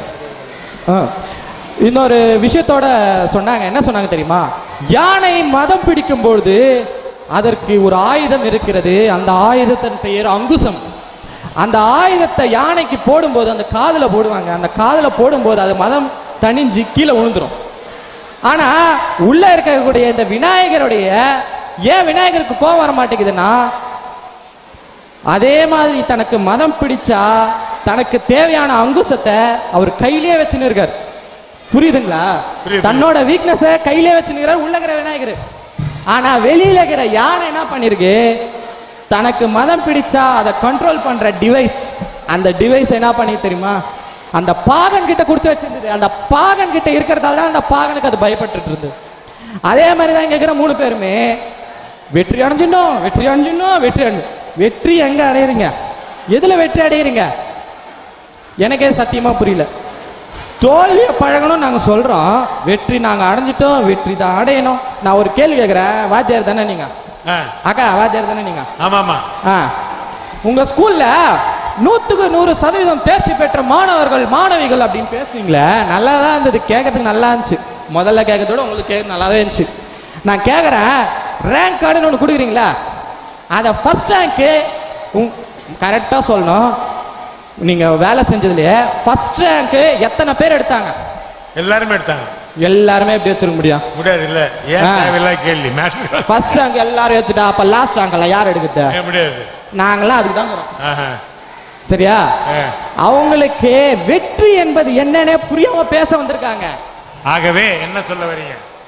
இன்னொரு விஷயத்தோட சொன்னாங்க. என்ன சொன்னாங்க தெரியுமா? யானை மதம் பிடிக்கும் பொழுது அதற்கு ஒரு ஆயுதம் இருக்கிறது. அந்த ஆயுதத்தின் பெயர் அங்குசம். அந்த ஆயுதத்தை யானைக்கு போடும்போது அந்த காதுல போடுவாங்க. அந்த காதுல போடும்போது அது மதம் தணிஞ்சு கீழே விழுந்துரும். ஆனா உள்ள இருக்கக்கூடிய இந்த விநாயகருடைய ஏன் விநாயகருக்கு கோபம் வர மாட்டேங்குதுன்னா, அதே மாதிரி தனக்கு மதம் பிடிச்சா தனக்கு தேவையான அங்குசத்தை அவர் கையிலேயே வச்சுன்னு இருக்கார். புரியுதுங்களா? தன்னோட வீக்னஸ கையிலே வச்சுக்கிறார் உள்ளகிற விநாயகர். ஆனா வெளியில இருக்கிற யானை என்ன பண்ணிருக்கு, தனக்கு மதம் பிடிச்சா அதை கண்ட்ரோல் பண்ற டிவைஸ், அந்த டிவைஸ் என்ன பண்ணி தெரியுமா, அந்த பாகன் கிட்ட கொடுத்து வச்சிருந்தது. அந்த பாகன் கிட்ட இருக்கிறதால தான் அந்த பாகனுக்கு அது பயப்பட்டு இருந்தது. அதே மாதிரிதான் இங்க இருக்கிற 3 பேருமே வெற்றி அடைஞ்சிடணும், வெற்றி அடைஞ்சிடணும், வெற்றி அடைஞ்சு. வெற்றி எங்க அடையிறீங்க? எதுல வெற்றி அடையிறீங்க? எனக்கே சத்தியமா புரியல. தோல்வியை பழகணும் நாங்க சொல்றோம், வெற்றி நாங்க அடைஞ்சிட்டோம், வெற்றி தான் அடையணும். நான் ஒரு கேள்வி கேட்கிறேன், வாத்தியார் தானே நீங்க? அக்கா வாத்தியார் தானே நீங்க? ஆமாமா. உங்க ஸ்கூல்ல 100% தேர்ச்சி பெற்ற மாணவர்கள் மாணவிகள் அப்படின்னு பேசுறீங்களே, நல்லா தான் இருந்தது, கேட்கறதுக்கு நல்லா இருந்துச்சு. முதல்ல கேட்கறதோட உங்களுக்கு கேட்க நல்லாவே இருந்துச்சு. நான் கேட்கறேன், ரேங்க் கார்டுன்னு ஒன்று கொடுக்குறீங்களா, அதை ஃபர்ஸ்ட் ரேங்க்கு கரெக்டாக சொல்லணும். நீங்க வேலை செஞ்சதுலயே ஃபர்ஸ்ட் ரேங்க் எத்தனை பேர் எடுத்தாங்க? எல்லாருமே எடுத்தாங்க. எல்லாருமே எப்படி எடுத்துக்க முடியும்? முடியாது. இல்ல ஏன் கேள்வி மேட்ச் ஃபர்ஸ்ட் ரேங்க் எல்லாரும் எடுத்துட்டா அப்ப லாஸ்ட் ரேங்க் எல்லாம் யார் எடுக்குது? முடியாது. நாங்களாம் அதுக்கு தான் போறோம். சரியா? அவங்களுக்கு வெற்றி என்பது என்னன்னே புரியாம பேச வந்திருக்காங்க. ஆகவே என்ன சொல்ல வரீங்க?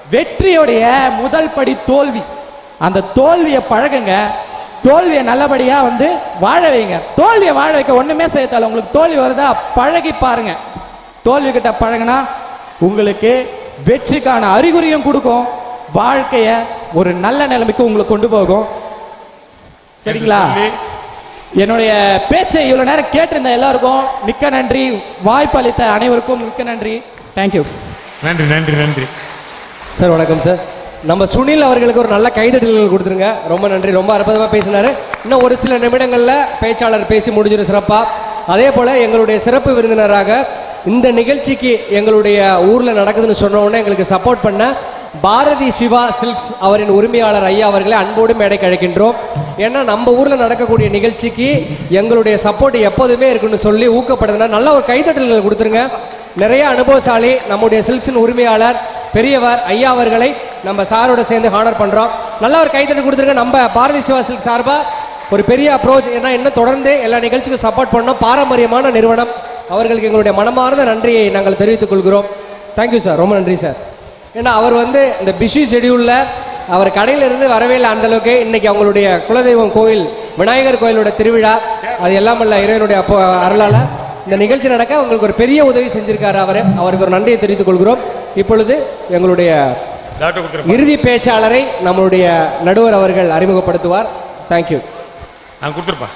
வெற்றியுடைய முதல் படி தோல்வி. அந்த தோல்வியை பழகுங்க, தோல்வியை நல்லபடியா வந்து வாழ வைங்க. தோல்வியை வாழ வைக்க ஒண்ணுமே செய்யத்தால உங்களுக்கு தோல்வி வருதா பழகி பாருங்க. தோல்வி கிட்ட பழகினா உங்களுக்கு வெற்றிக்கான அறிகுறியும் கொடுக்கும், வாழ்க்கைய ஒரு நல்ல நிலைமைக்கு உங்களுக்கு கொண்டு போகும். சரிங்களா? என்னுடைய பேச்சை இவ்வளவு நேரம் கேட்டிருந்த எல்லாருக்கும் மிக்க நன்றி. வாய்ப்பு அளித்த அனைவருக்கும் மிக்க நன்றி. தேங்க்யூ. நன்றி நன்றி நன்றி சார். வணக்கம் சார். நம்ம சுனில் அவர்களுக்கு ஒரு நல்ல கைதட்டல்கள் கொடுத்துருங்க. ரொம்ப நன்றி, ரொம்ப அற்புதமாக பேசினாரு. இன்னும் ஒரு சில நிமிடங்களில் பேச்சாளர் பேசி முடிஞ்சிடும் சிறப்பா. அதே போல எங்களுடைய சிறப்பு விருந்தினராக இந்த நிகழ்ச்சிக்கு எங்களுடைய ஊரில் நடக்குதுன்னு சொன்ன உடனே எங்களுக்கு சப்போர்ட் பண்ண பாரதி சிவா சில்க்ஸ் அவரின் உரிமையாளர் ஐயா அவர்களை அன்போடு மேடைக்கு அழைக்கின்றோம். ஏன்னா நம்ம ஊரில் நடக்கக்கூடிய நிகழ்ச்சிக்கு எங்களுடைய சப்போர்ட் எப்போதுமே இருக்குன்னு சொல்லி ஊக்கப்படுதுன்னா நல்ல ஒரு கைதட்டல்கள் கொடுத்துருங்க. நிறைய அனுபவசாலி நம்முடைய சில்க்ஸின் உரிமையாளர் பெரியவர் ஐயா அவர்களை நம்ம சாரோட சேர்ந்து ஹானர் பண்ணுறோம். நல்ல ஒரு கைதட்டல் கொடுத்துருங்க. நம்ம பாரதி சிவா சில்க் சார்பாக ஒரு பெரிய அப்ரோச். ஏன்னா இன்னும் தொடர்ந்து எல்லா நிகழ்ச்சிக்கும் சப்போர்ட் பண்ணோம். பாரம்பரியமான நிறுவனம். அவர்களுக்கு எங்களுடைய மனமார்ந்த நன்றியை நாங்கள் தெரிவித்துக் கொள்கிறோம். தேங்க்யூ சார், ரொம்ப நன்றி சார். ஏன்னா அவர் வந்து இந்த பிஸி ஷெடியூலில் அவர் கடையிலிருந்து வரவே இல்லை அந்தளவுக்கு. இன்னைக்கு அவங்களுடைய குலதெய்வம் கோயில் விநாயகர் கோயிலோட திருவிழா, அது எல்லாம் இல்லை இறைவனுடைய அருளால் இந்த நிகழ்ச்சி நடக்க உங்களுக்கு ஒரு பெரிய உதவி செஞ்சிருக்காரு. அவருக்கு ஒரு நன்றியை தெரிவித்துக் கொள்கிறோம். இப்பொழுது எங்களுடைய இறுதி பேச்சாளரை நம்மளுடைய நடுவர் அவர்கள் அறிமுகப்படுத்துவார். தேங்க்யூ. நான் கொடுத்துருப்பா.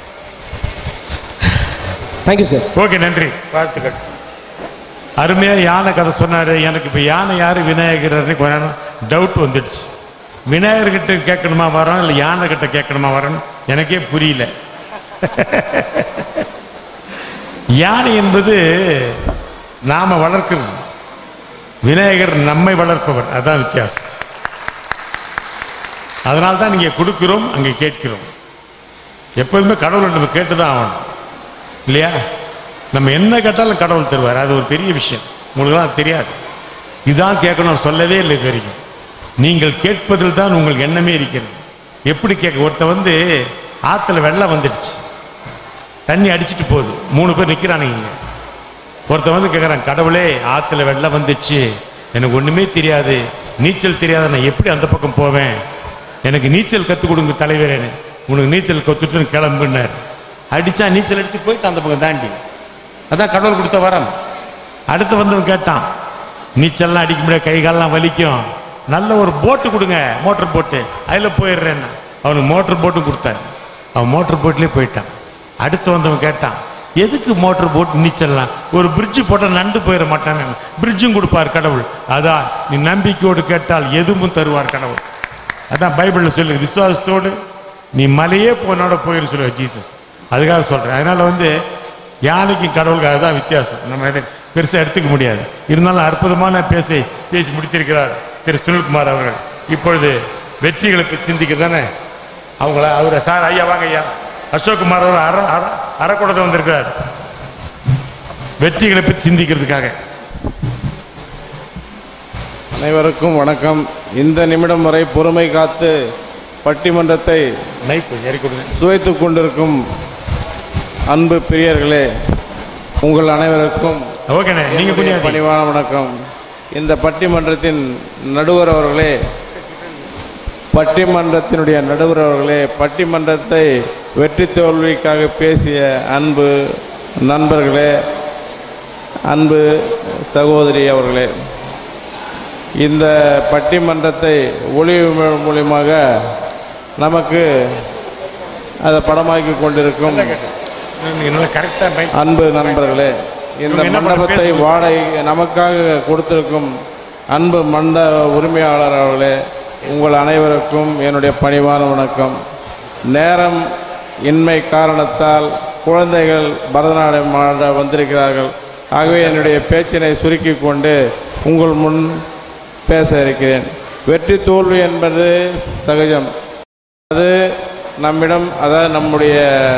Thank you sir. ஓகே, நன்றி, வாழ்த்துக்கள். அருமையாக யானை கதை சொன்னார். எனக்கு இப்போ யானை யார் விநாயகர்னு கொஞ்சம் டவுட் வந்துடுச்சு. விநாயகர்கிட்ட கேட்கணுமா வரோம் இல்லை யானை கிட்ட கேட்கணுமா வரோன்னு எனக்கே புரியல. யானை என்பது நாம வளர்க்கிறது, விநாயகர் நம்மை வளர்ப்பவர். அதான் வித்தியாசம். அதனால தான் நீங்க கொடுக்கிறோம், அங்கே கேட்கிறோம். எப்போதுமே கடவுள் நம்ம கேட்டுதான் ஆகணும் இல்லையா? நம்ம என்ன கேட்டாலும் கடவுள் தருவார். அது ஒரு பெரிய விஷயம். உங்களுக்குலாம் தெரியாது. இதுதான் கேட்கணும் சொல்லவே இல்லை வரைக்கும். நீங்கள் கேட்பதில் தான் உங்களுக்கு எண்ணமே இருக்கிறது. எப்படி கேட்க? ஒருத்த ஆற்றுல வெள்ளம் வந்துடுச்சு, தண்ணி அடிச்சுட்டு போகுது, 3 பேர் நிற்கிறானுங்க. ஒருத்த கேட்குறான், கடவுளே ஆற்றுல வெள்ளம் வந்துடுச்சு, எனக்கு ஒன்றுமே தெரியாது, நீச்சல் தெரியாத, நான் எப்படி அந்த பக்கம் போவேன்? எனக்கு நீச்சல் கற்றுக் கொடுங்க தலைவரேன்னு. உனக்கு நீச்சல் கற்றுட்டு கிளம்புனார். அடித்தா நீச்சல் அடித்து போயிட்டு அந்த பக்கம் தாண்டி. அதான் கடவுள் கொடுத்த வரம். அடுத்து வந்தவன் கேட்டான், நீச்சல்லாம் அடிக்க முடியாது, கை காலெல்லாம் வலிக்கும், நல்ல ஒரு போட்டு கொடுங்க, மோட்டர் போட்டு, அதில் போயிடுறேன்னா. அவனுக்கு மோட்டர் போட்டும் கொடுத்தாரு. அவன் மோட்டர் போட்லேயே போயிட்டான். அடுத்து வந்தவன் கேட்டான், எதுக்கு மோட்டர் போட்டு நீச்சல்லாம்? ஒரு பிரிட்ஜு போட்டால் நண்டு போயிட மாட்டான்னு. பிரிட்ஜும் கொடுப்பார் கடவுள். அதான் நீ நம்பிக்கையோடு கேட்டால் எதுவும் தருவார் கடவுள். அதான் பைபிளில் சொல்லு, விசுவாசத்தோடு நீ மலையே போனோட போயிரு சொல்லுவார் ஜீசஸ். அதுக்காக சொல்கிறேன். அதனால் யானைக்கு கடவுளுக்கு அதுதான் வித்தியாசம். நம்ம இதை பெருசாக எடுத்துக்க முடியாது. இருந்தாலும் அற்புதமான பேசி முடித்திருக்கிறார் திரு சுனில்குமார் அவர்கள். இப்பொழுது வெற்றிகளை பற்றி சிந்திக்கிறது தானே அவரை சார் ஐயா வாங்க ஐயா. அசோக்குமார் அவர் அறக்கூடத்தை வந்திருக்கிறார் வெற்றிகளை பற்றி சிந்திக்கிறதுக்காக. அனைவருக்கும் வணக்கம். இந்த நிமிடம் வரை பொறுமை காத்து பட்டிமன்றத்தை சுவைத்துக் கொண்டிருக்கும் அன்பு பிரியர்களே, உங்கள் அனைவருக்கும் பணிவான வணக்கம். இந்த பட்டிமன்றத்தின் நடுவர் அவர்களே, பட்டிமன்றத்தினுடைய நடுவர் அவர்களே, பட்டிமன்றத்தை வெற்றி தோல்விக்காக பேசிய அன்பு நண்பர்களே, அன்பு சகோதரி அவர்களே, இந்த பட்டிமன்றத்தை ஒளி மூலியமாக நமக்கு அதை படமாக்கி கொண்டிருக்கும் அன்பு நண்பர்களே, இந்த மண்டபத்தை வாடகை நமக்காக கொடுத்திருக்கும் அன்பு உரிமையாளர் அவர்களே, உங்கள் அனைவருக்கும் என்னுடைய பணிவான வணக்கம். நேரம் இன்மை காரணத்தால் குழந்தைகள் பரதநாட்டியம் ஆட வந்திருக்கிறார்கள். ஆகவே என்னுடைய பேச்சினை சுருக்கி கொண்டு உங்கள் முன் பேச இருக்கிறேன். வெற்றி தோல்வி என்பது சகஜம். அது நம்மிடம், அதாவது நம்முடைய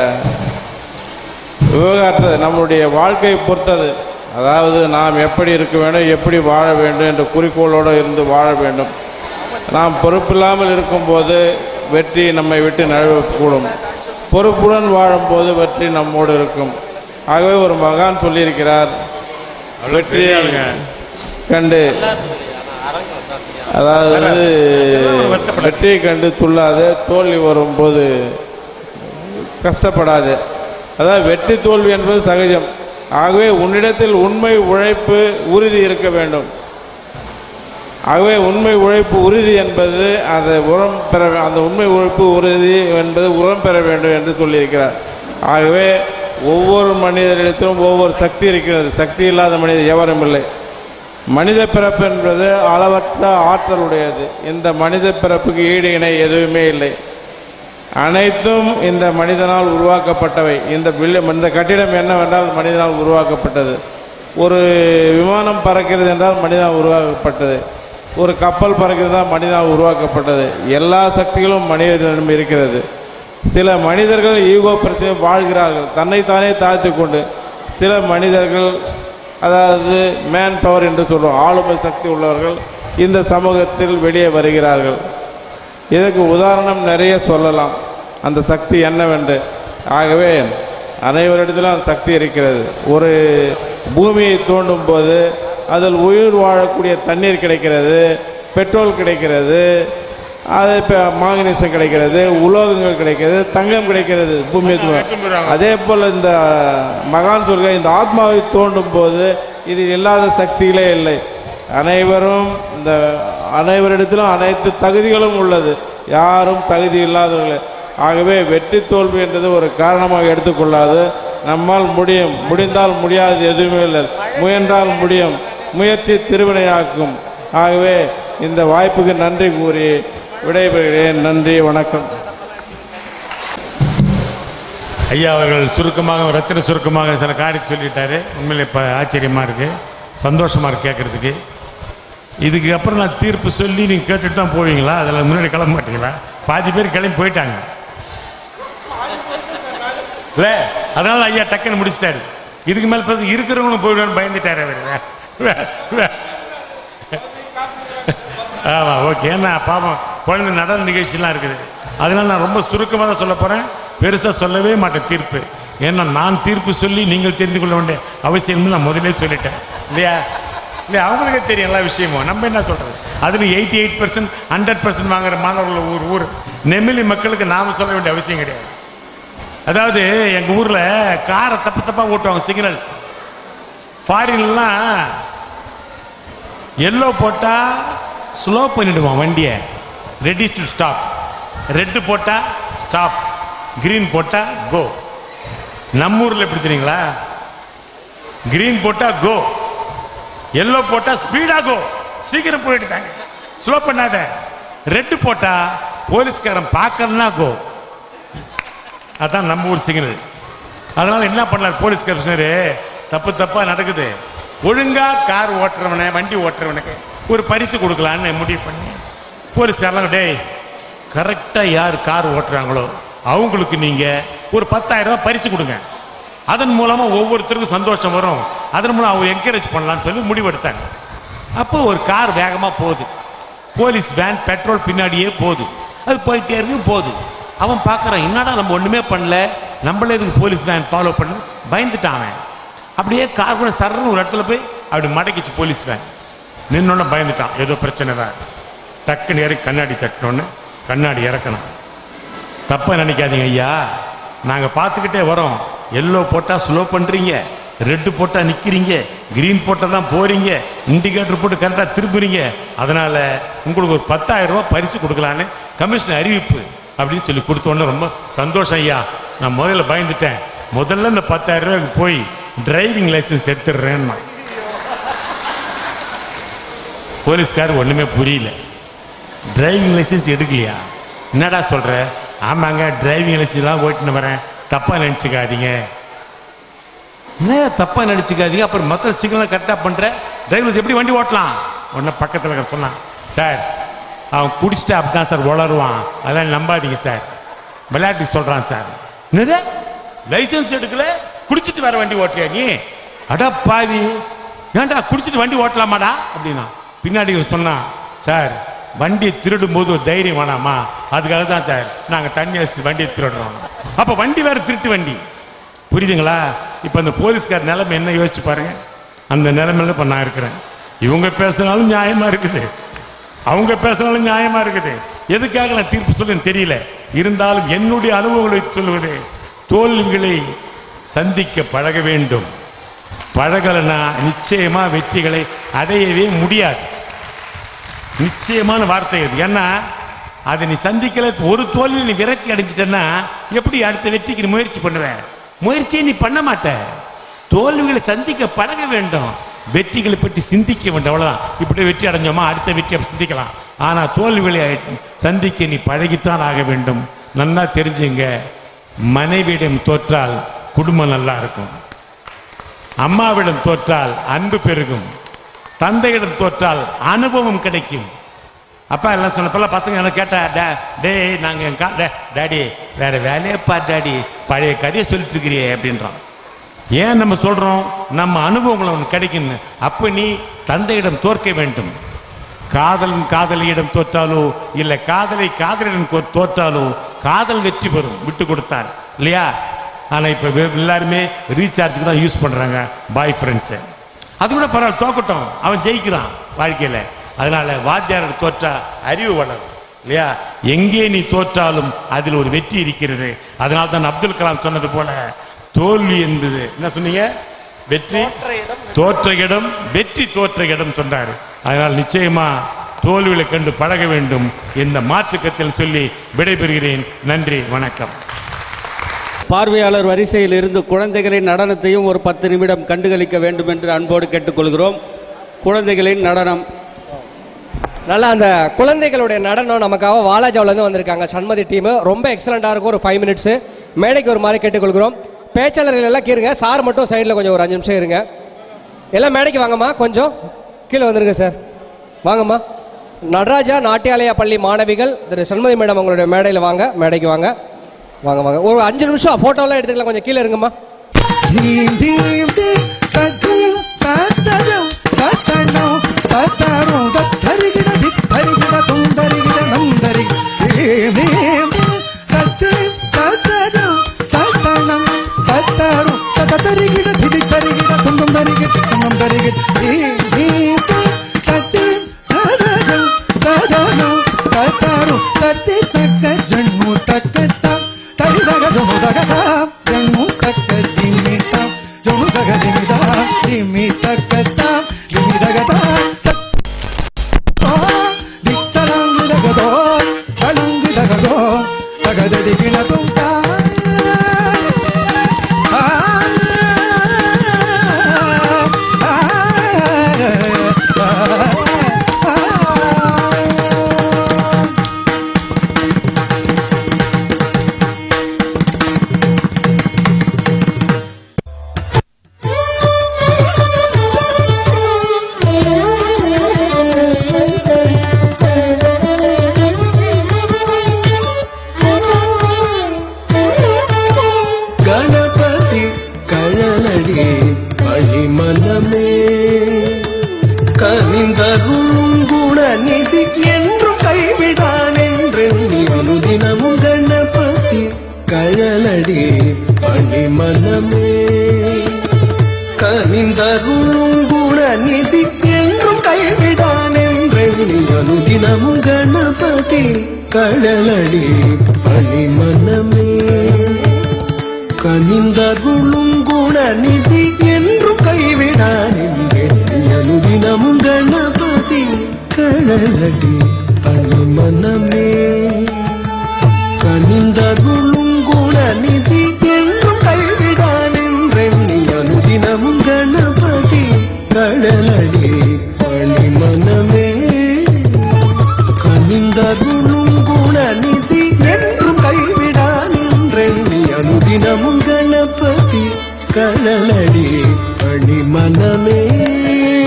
விவகாரத்தை, நம்முடைய வாழ்க்கையை பொறுத்தது. அதாவது நாம் எப்படி இருக்க வேண்டும், எப்படி வாழ வேண்டும் என்ற குறிக்கோளோடு இருந்து வாழ வேண்டும். நாம் பொறுப்பில்லாமல் இருக்கும்போது வெற்றி நம்மை விட்டு நழுவக்கூடும். பொறுப்புடன் வாழும்போது வெற்றி நம்மோடு இருக்கும். ஆகவே ஒரு மகான் சொல்லியிருக்கிறார், வெற்றியை கண்டு அதாவது வெற்றியை கண்டு துள்ளாது, தோல்வி வரும்போது கஷ்டப்படாது. அதாவது வெற்றி தோல்வி என்பது சகஜம். ஆகவே உன்னிடத்தில் உண்மை உழைப்பு உறுதி இருக்க வேண்டும். ஆகவே உண்மை உழைப்பு உறுதி என்பது அந்த உண்மை உழைப்பு உறுதி என்பது உரம் பெற வேண்டும் என்று சொல்லியிருக்கிறார். ஆகவே ஒவ்வொரு மனிதரிடத்திலும் ஒவ்வொரு சக்தி இருக்கிறது. சக்தி இல்லாத மனிதர் எவரும் இல்லை. மனித பிறப்பு என்பது அளவற்ற ஆற்றல் உடையது. இந்த மனித பிறப்புக்கு ஈடு இணை எதுவுமே இல்லை. அனைத்தும் இந்த மனிதனால் உருவாக்கப்பட்டவை. இந்த கட்டிடம் என்னவென்றால் மனிதனால் உருவாக்கப்பட்டது. ஒரு விமானம் பறக்கிறது என்றால் மனிதனால் உருவாக்கப்பட்டது. ஒரு கப்பல் பறக்கிறது தான் மனிதனால் உருவாக்கப்பட்டது. எல்லா சக்திகளும் மனிதனிடம் இருக்கிறது. சில மனிதர்கள் ஈகோ பிரச்சனை வாழ்கிறார்கள், தன்னைத்தானே தாழ்த்தி கொண்டு. சில மனிதர்கள், அதாவது மேன் பவர் என்று சொல்கிறோம், ஆளுமை சக்தி உள்ளவர்கள் இந்த சமூகத்தில் வெளியே வருகிறார்கள். இதற்கு உதாரணம் நிறைய சொல்லலாம், அந்த சக்தி என்னவென்று. ஆகவே அனைவரிடத்திலும் அந்த சக்தி இருக்கிறது. ஒரு பூமியை தோண்டும் போது அதில் உயிர் வாழக்கூடிய தண்ணீர் கிடைக்கிறது, பெட்ரோல் கிடைக்கிறது, அது இப்போ மாங்கனீசம் கிடைக்கிறது, உலோகங்கள் கிடைக்கிறது, தங்கம் கிடைக்கிறது பூமியை. அதே போல் இந்த மகான் சொல்கிற இந்த ஆத்மாவை தோண்டும் போது இது இல்லாத சக்திகளே இல்லை. அனைவரிடத்திலும் அனைத்து தகுதிகளும் உள்ளது, யாரும் தகுதி இல்லாதவர்கள். ஆகவே வெற்றி தோல்வி என்றது ஒரு காரணமாக எடுத்துக்கொள்ளாது. நம்மால் முடியும், முடிந்தால் முடியாது எதுவுமே இல்லை. முயன்றால் முடியும், முயற்சி திருவினையாக்கும். ஆகவே இந்த வாய்ப்புக்கு நன்றி கூறி விடைபெறுகிறேன். நன்றி, வணக்கம். ஐயா அவர்கள் சுருக்கமாக, ரத்தின சுருக்கமாக சில காரியத்தை சொல்லிட்டாரு. உண்மையிலே இப்போ ஆச்சரியமாக இருக்குது, சந்தோஷமாக இருக்குது கேட்குறதுக்கு. இதுக்கு அப்புறம் நான் தீர்ப்பு சொல்லி நீங்கள் கேட்டுட்டு தான் போவீங்களா? அதில் முன்னாடி கிளம்ப மாட்டீங்களா? பாதி பேர் கிளம்பி போயிட்டாங்க இல்லை, அதனால ஐயா டக்குன்னு முடிச்சிட்டாரு. இதுக்கு மேலே பேச இருக்கிறவங்களும் போயிடுவான்னு பயந்துட்டாரு அவர். ஆமாம், ஓகே. ஏன்னா பாவம் குழந்தை நடன நிகழ்ச்சிலாம் இருக்குது, அதனால நான் ரொம்ப சுருக்கமாக தான் சொல்ல போகிறேன், பெருசாக சொல்லவே மாட்டேன் தீர்ப்பு. ஏன்னா நான் தீர்ப்பு சொல்லி நீங்கள் தெரிந்து கொள்ள வேண்டிய அவசியம்னு நான் முதலே சொல்லிட்டேன் இல்லையா? இல்லை, அவங்களுக்கே தெரியும் எல்லா விஷயமும். நம்ம என்ன சொல்கிறது, அதில் 88% 100% வாங்குற மாணவர்கள் ஊர் நெமிலி மக்களுக்கு நாம் சொல்ல வேண்டிய அவசியம் கிடையாது. அதாவது எங்கள் ஊரில் காரை தப்பாக ஓட்டுவாங்க. சிக்னல் ஃபாரின்லாம் எல்லோ போட்டால் ஸ்லோ பண்ணிவிடுவான் வண்டியை, ரெடி டு ஸ்டாப். ரெட்டு போட்டால் ஸ்டாப், கிரீன் போட்டால் கோ. நம்ம ஊரில் எப்படி தெரியுங்களா? கிரீன் போட்டால் கோ, எல்லோ போட்டால் ஸ்பீடாக கோ, சீக்கிரம் போயிட்டுதாங்க, ஸ்லோ பண்ணாத. ரெட்டு போட்டால் போலீஸ்காரன் பார்க்கலன்னா கோ. அதான் நம்ம ஊர் சிக்னல். அதனால் என்ன பண்ணார் போலீஸ்காரர், சரி தப்பாக நடக்குது, ஒழுங்காக கார் ஓட்டுறவனை, வண்டி ஓட்டுறவனுக்கு ஒரு பரிசு கொடுக்கலான்னு முடிவு பண்ணி போலீஸ்காரெலாம், டேய் கரெக்டாக யார் கார் ஓட்டுறாங்களோ அவங்களுக்கு நீங்கள் ஒரு 10,000 ரூபா பரிசு கொடுங்க, அதன் மூலமாக ஒவ்வொருத்தருக்கும் சந்தோஷம் வரும், அதன் மூலம் அவங்க என்கரேஜ் பண்ணலான்னு சொல்லி முடிவெடுத்தாங்க. அப்போ ஒரு கார் வேகமாக போகுது, போலீஸ் வேன் பெட்ரோல் பின்னாடியே போகுது, அது போயிட்டே இருக்கு போகுது. அவன் பார்க்குறான், என்னடா நம்ம ஒன்றுமே பண்ணல, நம்மளே இதுக்கு போலீஸ் வேன் ஃபாலோ பண்ணு, பயந்துட்டான் அவன். அப்படியே கார் கூட சர்ன்னு ஒரு இடத்துல போய் அப்படி மடக்கிச்சு போலீஸ் வேன். நின்னோன்னு பயந்துட்டான், ஏதோ பிரச்சனை தான். டக்குன்னு இறக்கி கண்ணாடி தட்டினோன்னு கண்ணாடி இறக்கணும். தப்பாக நினைக்காதீங்க ஐயா, நாங்கள் பார்த்துக்கிட்டே வரோம். எல்லோ போட்டால் ஸ்லோ பண்ணுறீங்க, ரெட்டு போட்டால் நிற்கிறீங்க, கிரீன் போட்டால் தான் போகிறீங்க, இண்டிகேட்டர் போட்டு கரெக்டாக திரும்புறீங்க, அதனால் உங்களுக்கு ஒரு 10,000 ரூபா பரிசு கொடுக்கலான்னு கமிஷனர் அறிவிப்பு அப்படின்னு சொல்லி கொடுத்தோன்னே ரொம்ப சந்தோஷம் ஐயா. நான் முதல்ல பயந்துட்டேன், முதல்ல இந்த 10,000 ரூபாய்க்கு போய் டிரைவிங் லைசன்ஸ் எடுத்துடுறேன்னா. போலீஸ்கார் ஒன்றுமே புரியல, டிரைவிங் லைசன்ஸ் எடுக்கலையா? என்னடா சொல்கிற? ஆமாங்க, டிரைவிங் லைசன்ஸ்லாம் ஓட்டின்னு வரேன், தப்பாக நினச்சிக்காதீங்க. என்ன தப்பாக நினச்சிக்காதீங்க, அப்புறம் மக்கள் சிக்னல் கரெக்டாக பண்ணுற, டிரைவிங் லைசன்ஸ் எப்படி வண்டி ஓட்டலாம்? உடனே பக்கத்தில் சொன்னான், சார் அவன் குடிச்சிட்டு அப்படி தான் சார் வளருவான், அதெல்லாம் நம்பாதீங்க சார், விளையாட்டு சொல்கிறான் சார். என்னது லைசன்ஸ் எடுக்கல, குடிச்சிட்டு வேற வண்டி ஓட்டுறியா நீ? அடா பாவி, ஏன்டா குடிச்சிட்டு வண்டி ஓட்டலாமாடா அப்படின்னா. பின்னாடி சொன்னான், சார் வண்டியை திருடும் போது ஒரு தைரியம் வேணாமா, அதுக்காக தான் சார் நாங்கள் தண்ணி அடிச்சு வண்டியை திருடுறோம். அப்போ வண்டி வேறு திருட்டு வண்டி, புரியுதுங்களா? இப்போ அந்த போலீஸ்கார் நிலைமை என்ன யோசிச்சு பாருங்க. அந்த நிலைமையில இப்போ நான் இருக்கிறேன். இவங்க பேசுனாலும் நியாயமாக இருக்குது, அவங்க பேசினாலும் நியாயமா இருக்குது. எதுக்காக நான் தீர்ப்பு சொல்ல தெரியல. இருந்தாலும் என்னுடைய அனுபவங்களை சொல்லுவது, தோல்விகளை சந்திக்க பழக வேண்டும். பழகலைன்னா நிச்சயமா வெற்றிகளை அடையவே முடியாது. நிச்சயமான வார்த்தை அது. ஏன்னா அதை நீ சந்திக்கல, ஒரு தோல்வி நீ விரக்தி அடைஞ்சிட்டன்னா எப்படி அடுத்த வெற்றிக்கு நீ முயற்சி பண்ணுவேன்? முயற்சியை நீ பண்ண மாட்ட. தோல்விகளை சந்திக்க பழக வேண்டும், வெற்றிகளை பற்றி சிந்திக்க வேண்டும். அவ்வளவுதான். இப்படி வெற்றி அடைஞ்சோமா அடுத்த வெற்றி சிந்திக்கலாம். ஆனா தோல்விகளை சந்திக்க நீ பழகித்தான் ஆக வேண்டும். நல்லா தெரிஞ்சுங்க, மனைவியிடம் தோற்றால் குடும்பம் நல்லா இருக்கும், அம்மாவிடம் தோற்றால் அன்பு பெருகும், தந்தையிடம் தோற்றால் அனுபவம் கிடைக்கும். அப்பா எல்லாம் சொன்னப்பெல்லாம் பசங்க என்ன கேட்டா, டே நாங்கள் டேடி வேற வேலையப்பா டாடி, பழைய கதையை சொல்லிட்டு இருக்கிறியே அப்படின்றான். ஏன் நம்ம சொல்றோம்? நம்ம அனுபவங்கள் ஒன்று கிடைக்குன்னு. அப்ப நீ தந்தையிடம் தோற்க வேண்டும். காதலன் காதலியிடம் தோற்றாலோ இல்லை காதலை காதலிடம் தோற்றாலோ காதல் வெற்றி பெறும், விட்டு கொடுத்தார் இல்லையா? ஆனால் இப்போ எல்லாருமே ரீசார்ஜுக்கு தான் யூஸ் பண்ணுறாங்க பாய் ஃப்ரெண்ட்ஸை. அது கூட பரவாயில்ல, தோக்கட்டும், அவன் ஜெயிக்கிறான் வாழ்க்கையில். அதனால வாத்தியாரோட தோற்றா அறிவு வளரும் இல்லையா? எங்கே நீ தோற்றாலும் அதில் ஒரு வெற்றி இருக்கிறது. அதனால தான் அப்துல் கலாம் சொன்னது போல, தோல்வி என்பது என்ன சொன்னீங்க? வெற்றி தோற்ற இடம், வெற்றி தோற்ற இடம் சொன்னார். அதனால் நிச்சயமா தோல்விகளை கண்டு பழக வேண்டும். இந்த மாற்றுக்கத்தில் சொல்லி விடைபெறுகிறேன். நன்றி, வணக்கம். பார்வையாளர் வரிசையில் இருந்து குழந்தைகளின் நடனத்தையும் ஒரு 10 நிமிடம் கண்டுகளிக்க வேண்டும் என்று அன்போடு கேட்டுக்கொள்கிறோம். குழந்தைகளின் நடனம். நல்லா அந்த குழந்தைகளுடைய நடனம் நமக்காக வாலாஜாவிலேருந்து வந்திருக்காங்க சண்மதி டீமு. ரொம்ப எக்ஸலண்ட்டாக இருக்கும். ஒரு 5 மினிட்ஸு மேடைக்கு ஒரு மாதிரி கேட்டுக்கொள்கிறோம். பேச்சாளர்கள் எல்லாம் கீருங்க, சார் மட்டும் சைடில் கொஞ்சம் ஒரு 5 நிமிஷம் இருங்க. எல்லாம் மேடைக்கு வாங்கம்மா, கொஞ்சம் கீழே வந்துருங்க சார், வாங்கம்மா. நடராஜா நாட்டியாலயா பள்ளி மாணவிகள் திரு சண்மதி மேடம் உங்களுடைய மேடையில் வாங்க, மேடைக்கு வாங்க, வாங்க வாங்க. ஒரு 5 நிமிஷம் ஃபோட்டோலாம் எடுத்துக்கலாம், கொஞ்சம் கீழே இருங்கம்மா.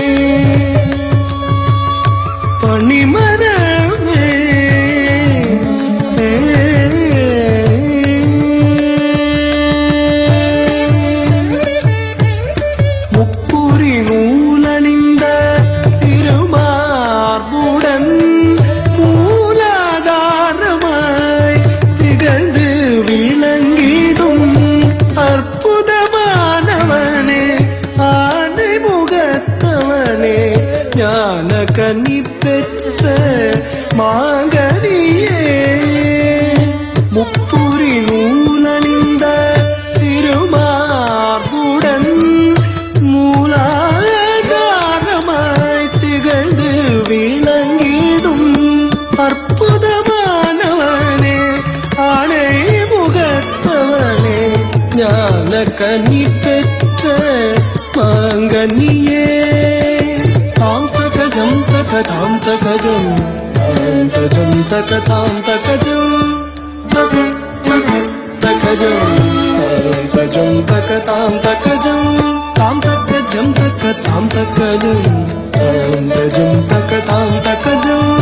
பணிமனமே கஸ்தூரி நூலணிந்த திருமார்புடன் மூலாதாரமாய் திகழ்ந்து விளங்கிடும் அற்புதமானவனே ஆணை முகத்தவனே ஞான கனி பெற்ற மாங்கனியே தாம் தகஜம் தகதாம் தகஜம் தாம் தஜம் தகதாம் தகஜம் தகஜம் தாம் தஜம் தகதாம் தகஜம் தாம் தகஜம் தகதாம் தகஜம் தாம் தஜம் தகதாம் தகஜம்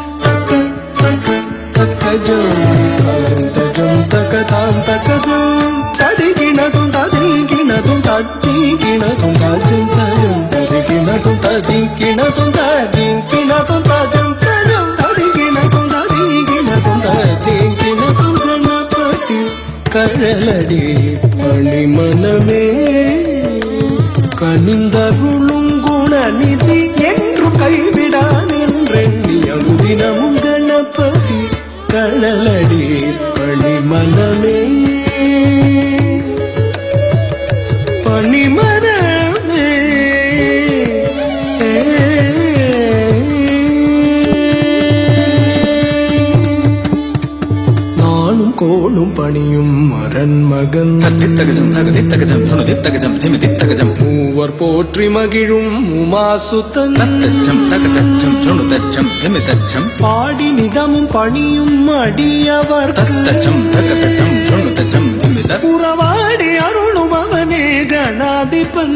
தகஜம் தாம் தஜம் தகதாம் தகஜம் ததிகினதும் ததிகினதும் ததிகினதும் தஜம் தஜம் ததிகினதும் ததிகினதும் ததிகினதும் தஜம் தஜம் ததிகினதும் ததிகினதும் ததிகினதும் கணபதி கழலடி பணிமனமே கனிந்தருளும் குணநிதி என்று கைவிடான் என்றெண்ணி அனுதினமும் கணபதி கழலடி பணிமனமே பணிமனமே நானும் கோளும் பணியும் அரண்மகன் மூவர் போற்றி மகிழும் உமாசுத்தன் பாடி நிதமும் பணியும் அடியவர் உறவாடி அருளும் அவனே கணாதிபன்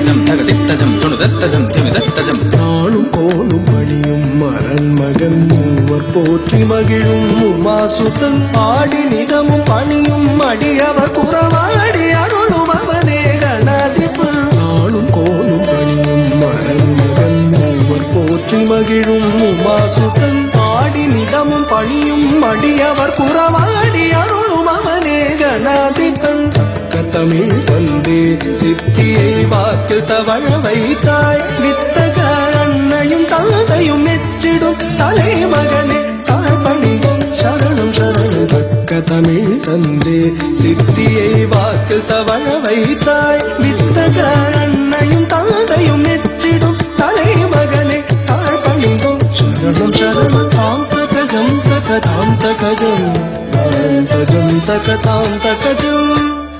நாளும் கோளும் பணியும் அரண்மகன் மூவர் போற்றி மகிழும் உமாசுத்தன் ஆடி நிதமும் பணியும் அடியவர் உறவாடி அருளும் அவனே கணாதிபன் நாளும் கோளும் பணியும் அரண்மகன் மூவர் போற்றி மகிழும் உமாசுத்தன் ஆடி நிதமும் பணியும் அடியவர் புறவாடி அருளும் அவனே கணாதிபன் தமிழ் தந்தே சித்தியை வாக்கு தவழ வைத்தாய் வித்தக அன்னையும் தந்தையும் மெச்சிடும் தலைமகனே தாழ்பணியும் சரணம் சரணம் தக்க தமிழ் தந்தே சித்தியை வாக்கு தவழ வைத்தாய் வித்தக அன்னையும் தந்தையும் மெச்சிடும் தலைமகனே தாழ்பணியும் சரணம் சரணம் தாம் தகஜம் தகதாம் தகஜம் தாம் தஜம் தகதாம் தகஜம்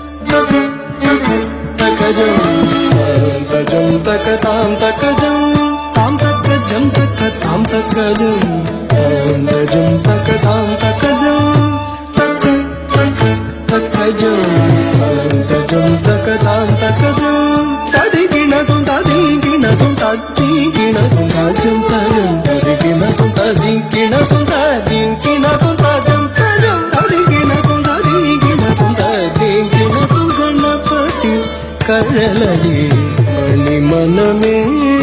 தகஜம் தஜம் தகதாம் தகஜம் தாம் தகஜம் தகதாம் தகஜம் தாம் தஜம் தகதாம் தகஜம் தகஜம் தாம் தஜம் தகதாம் தகஜம் ததிகினதும் ததிகினதும் ததிகினதும் தஜம் தஜம் ததிகினதும் ததிகினதும் ததிகினதும் தஜம் தஜம் ததிகினதும் ததிகினதும் ததிகினதும் கணபதி கழலடி பணிமனமே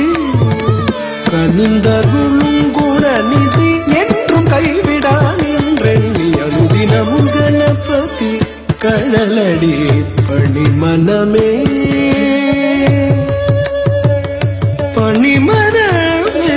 கனிந்தருளும் குணநிதி என்றும் கைவிடான் என்றெண்ணி அனுதினமும் கணபதி கழலடி பணிமனமே பணிமனமே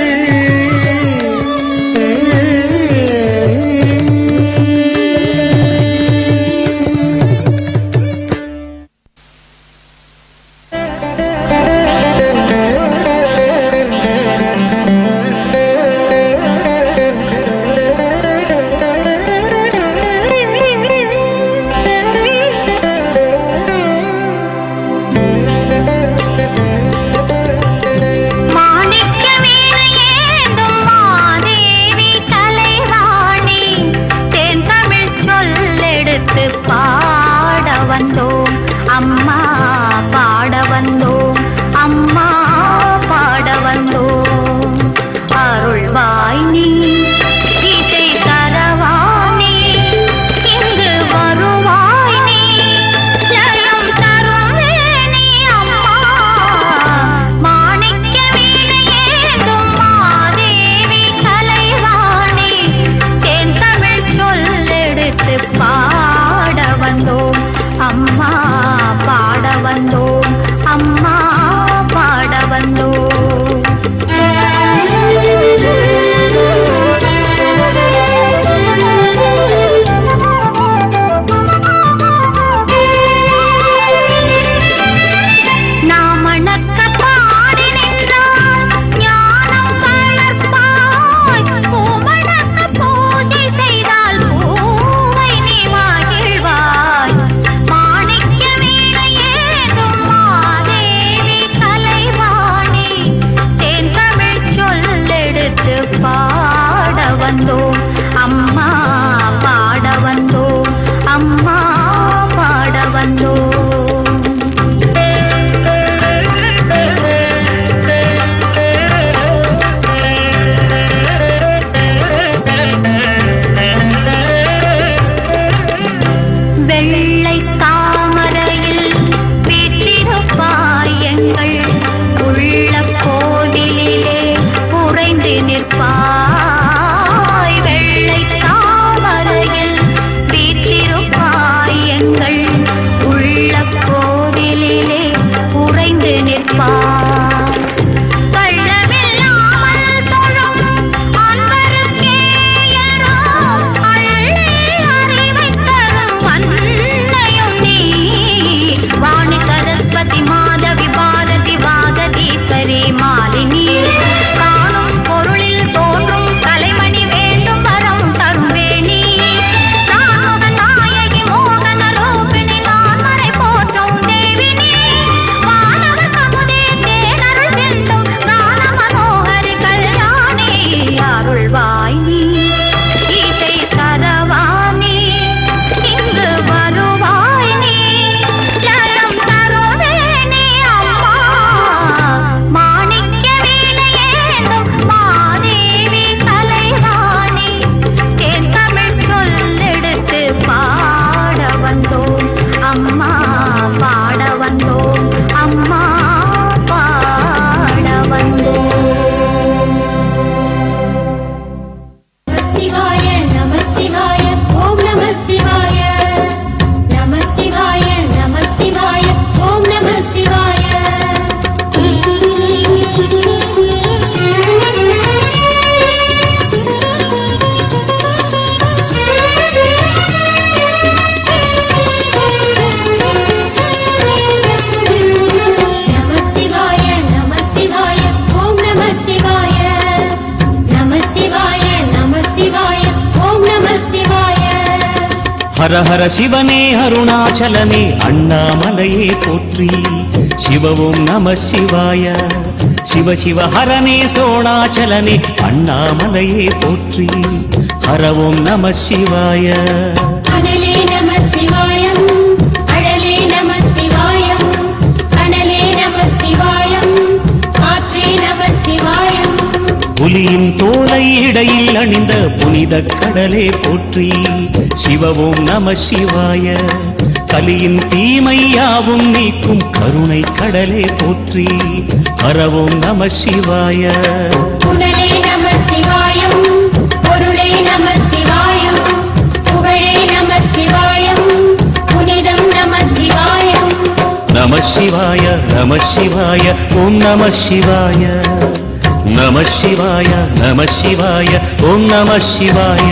ஹர ஹர சிவனே அருணாச்சலனே அண்ணாமலையே போற்றி சிவ ஓம் நம சிவாய சிவ சிவ ஹரனே சோணாச்சலனே அண்ணாமலையே போற்றி ஹர ஓம் நம சிவாய அனலே நம சிவாயம் அழலே நம சிவாயம் அனலே நம சிவாயம் காற்றே நம சிவாயம் புலியின் தோலை இடையில் அணிந்த புனித கடலே போற்றி சிவ ஓம் நம சிவாய கலியின் தீமையாவும் நீக்கும் கருணை கடலே போற்றி ஹர ஓம் நம சிவாய புனலே நம சிவாயம் பொருளே நம சிவாயம் புகழே நம சிவாயம் புனிதம் நம சிவாயம் நம சிவாய நம சிவாய ஓம் நம சிவாய நம சிவாய நம சிவாய ஓம் நம சிவாய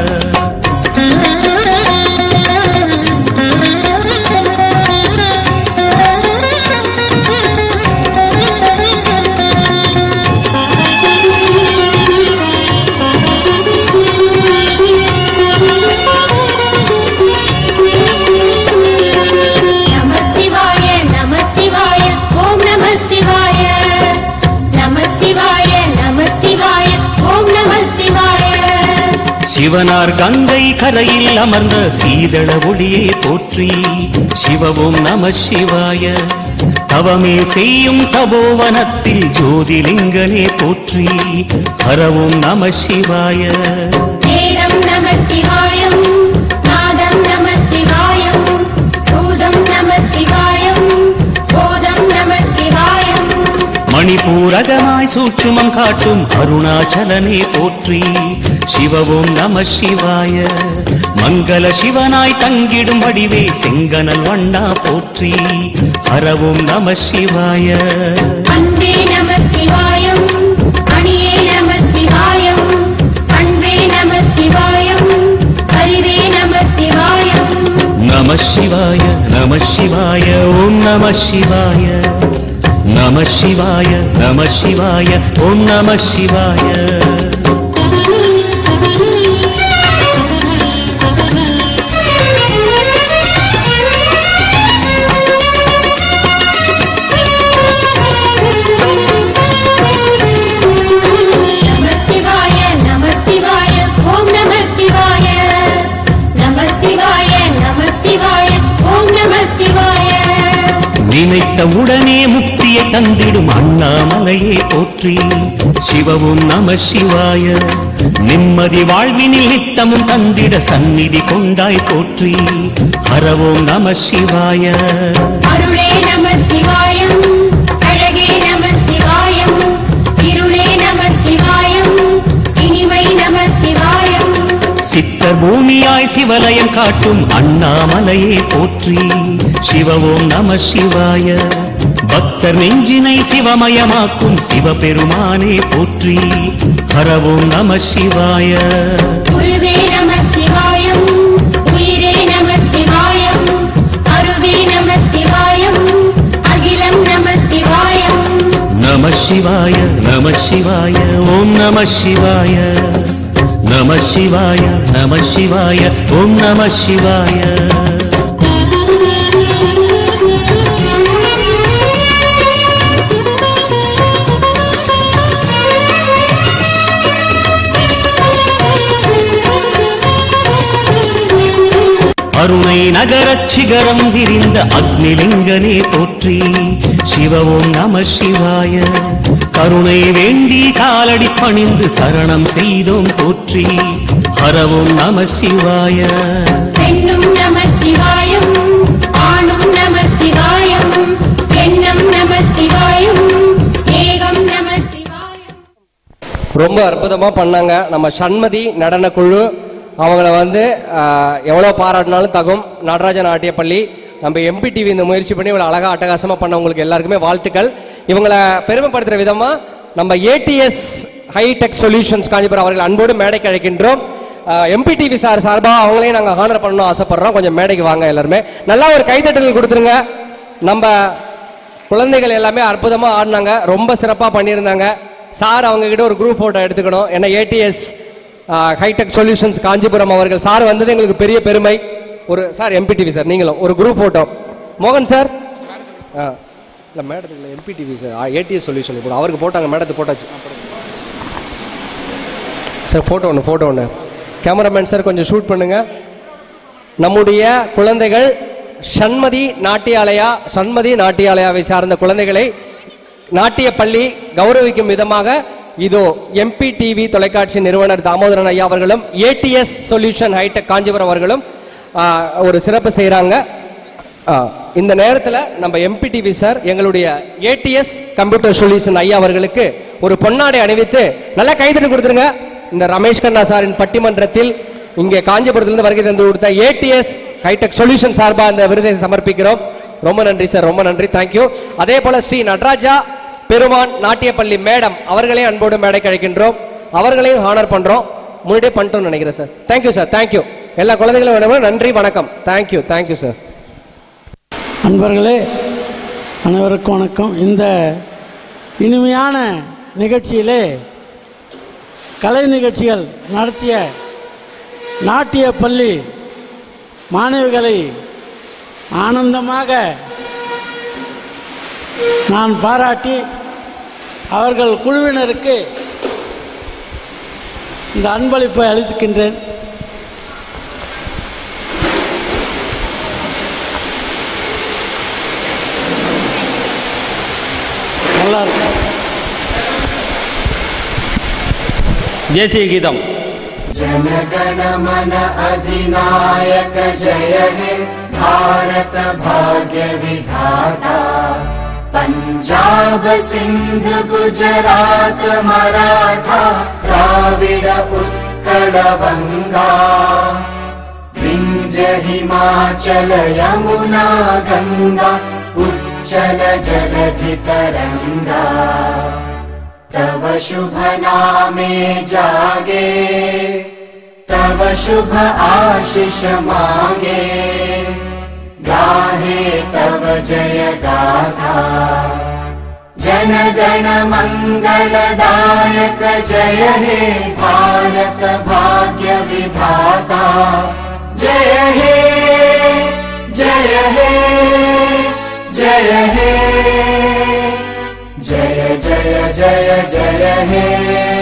சிவனார் கங்கை கரையில் அமர்ந்த சீதள ஒளியே போற்றி சிவ ஓம் நம சிவாய தவமே செய்யும் தபோவனத்தில் ஜோதிலிங்கனே போற்றி ஹர ஓம் நம சிவாய வேதம் நம சிவாயம் நாதம் நம சிவாயம் பூதம் நம சிவாயம் போதம் நம சிவாயம் மணிபூரகமாய் சூட்சுமம் காட்டும் அருணாச்சலனே போற்றி சிவ ஓம் நம சிவாய மங்கள சிவனாய் தங்கிடும் வடிவே செங்கனல் வண்ணா போற்றி ஹர ஓம் நம சிவாய அன்பே நம சிவாயம் அணியே நம சிவாயம் அன்பே நம சிவாயம் அறிவே நம சிவாயம் நம சிவாய நம சிவாய ஓம் நம சிவாய நம சிவாய நம சிவாய ஓம் நம சிவாய நினைத்த உடனே முக்தியை தந்திடும் அண்ணாமலையே போற்றி சிவ ஓம் நம சிவாய நிம்மதி வாழ்வினில் நித்தமும் தந்திட சந்நிதி கொண்டாய் போற்றி ஹர ஓம் நம சிவாய அருளே நம சிவாயம் அழகே நம சிவாயம் இருளே நம சிவாயம் இனிமை நம சிவாயம் சித்தர் பூமியாய் சிவலயம் காட்டும் அண்ணாமலையே போற்றி சிவ ஓம் நம சிவாய பக்தர் நெஞ்சினை சிவமயமாக்கும் சிவபெருமானே போற்றி ஹர ஓம் நம சிவாய குருவே நம சிவாயம் உயிரே நம சிவாயம் அருவே நம சிவாயம் அகிலம் நம சிவாயம் நம சிவாய நம சிவாய ஓம் நம சிவாய நம சிவாய நம சிவாய ஓம் நம சிவாய அருணை நகரச் சிகரம் விரிந்த அக்னிலிங்கனே போற்றி சிவ ஓம் நம சிவாய கருணை வேண்டி காலடி பணிந்து சரணம் செய்தோம் போற்றி ஹர ஓம் நம சிவாய பெண்ணும் நம சிவாயம் ஆணும் நம சிவாயம் எண்ணம் நம சிவாயம் ஏகம் நம சிவாயம். ரொம்ப அற்புதமா பண்ணாங்க நம்ம சண்மதி நடன குழு. அவங்கள வந்து எவ்வளோ பாராட்டினாலும் தகும். நடராஜ நாட்டிய பள்ளி நம்ம எம்பி டிவி இந்த முயற்சி பண்ணி இவ்வளோ அழகாக அட்டகாசமாக பண்ணவங்களுக்கு எல்லாருக்குமே வாழ்த்துக்கள். இவங்களை பெருமைப்படுத்துகிற விதமாக நம்ம ஏடிஎஸ் ஹைடெக் சொல்யூஷன்ஸ் காஞ்சிபுரம் அவர்கள் அன்போடு மேடைக்கு அழைக்கின்றோம். எம்பி டிவி சார் சார்பாக அவங்களையும் நாங்கள் ஹானர் பண்ணணும் ஆசைப்படுறோம். கொஞ்சம் மேடைக்கு வாங்க எல்லாருமே. நல்லா ஒரு கைத்தட்டல் கொடுத்துருங்க. நம்ம குழந்தைகள் எல்லாமே அற்புதமாக ஆடினாங்க, ரொம்ப சிறப்பாக பண்ணியிருந்தாங்க. சார் அவங்க கிட்ட ஒரு குரூப் ஃபோட்டோ எடுத்துக்கணும். ஏன்னா ஏடிஎஸ் ஹைடெக் சொல்யூஷன்ஸ் காஞ்சிபுரம் அவர்கள் சார் வந்தது எங்களுக்கு பெரிய பெருமை. ஒரு சார் எம்பிடிவி சார் நீங்களும் ஒரு குரூப் ஃபோட்டோ. மோகன் சார் இல்லை மேடத்துக்கு இல்லை எம்பிடிவி சார் ஏடிஎஸ் சொல்யூஷன் போட அவருக்கு போட்டாங்க, மேடத்துக்கு போட்டாச்சு சார். ஃபோட்டோ ஒன்று கேமராமேன் சார் கொஞ்சம் ஷூட் பண்ணுங்க. நம்முடைய குழந்தைகள் சண்மதி நாட்டியாலயாவை சார்ந்த குழந்தைகளை நாட்டிய பள்ளி கௌரவிக்கும் விதமாக இதோ எம்பிடிவி தொலைக்காட்சி நிறுவனர் தாமோதரன் ஐயா அவர்களும் ஏடிஎஸ் சொல்யூஷன் ஹைடெக் காஞ்சிபுரம் அவர்களும் ஒரு சிறப்பு செய்கிறாங்க. இந்த நேரத்தில் நம்ம எம்பிடிவி சார் எங்களுடைய ஏடிஎஸ் கம்ப்யூட்டர் சொல்யூஷன் ஐயா அவர்களுக்கு ஒரு பொன்னாடை அணிவித்து நல்லா கைதட்டி கொடுத்துருங்க. இந்த ரமேஷ் கண்ணா சாரின் பட்டிமன்றத்தில் இங்கே காஞ்சிபுரத்திலிருந்து வருகை தந்து கொடுத்த ஏடிஎஸ் ஹைடெக் சொல்யூஷன் சார்பாக இந்த விருதை சமர்ப்பிக்கிறோம். ரொம்ப நன்றி சார், ரொம்ப நன்றி, தேங்க்யூ. அதே போல ஸ்ரீ நடராஜா பெருமான் நாட்டியப்பள்ளி மேடம் அவர்களையும் அன்போடு மேடைக்கு அழைக்கின்றோம். அவர்களையும் ஹானர் பண்றோம். முன்னாடியே பண்ணிட்டோம்னு நினைக்கிறேன் சார். Thank you sir, thank you. எல்லா குழந்தைகளும் நன்றி, வணக்கம். Thank you, thank you sir. அன்பர்களே அனைவருக்கும் வணக்கம். இந்த இனிமையான நிகழ்ச்சியிலே கலை நிகழ்ச்சிகள் நடத்திய நாட்டிய பள்ளி மாணவிகளை ஆனந்தமாக நான் பாராட்டி அவர்கள் குழுவினருக்கு இந்த அன்பளிப்பை அளிக்கின்றேன். நல்லா இருக்கும். தேசிய கீதம். जनगण मन अधिनायक जय हे भारत भाग्य विधाता पंजाब सिंध गुजरात मराठा द्राविड उत्कल गंगा विंध्य हिमाचल यमुना गंगा उच्चल जलधि तरंगा तव शुभ नामे जागे तव शुभ आशीष मांगे गाहे तव जय गाथा जनगण मंगलदायक जय हे भारत भाग्य विधाता जय हे जय हे जय हे जय जय जय जय हे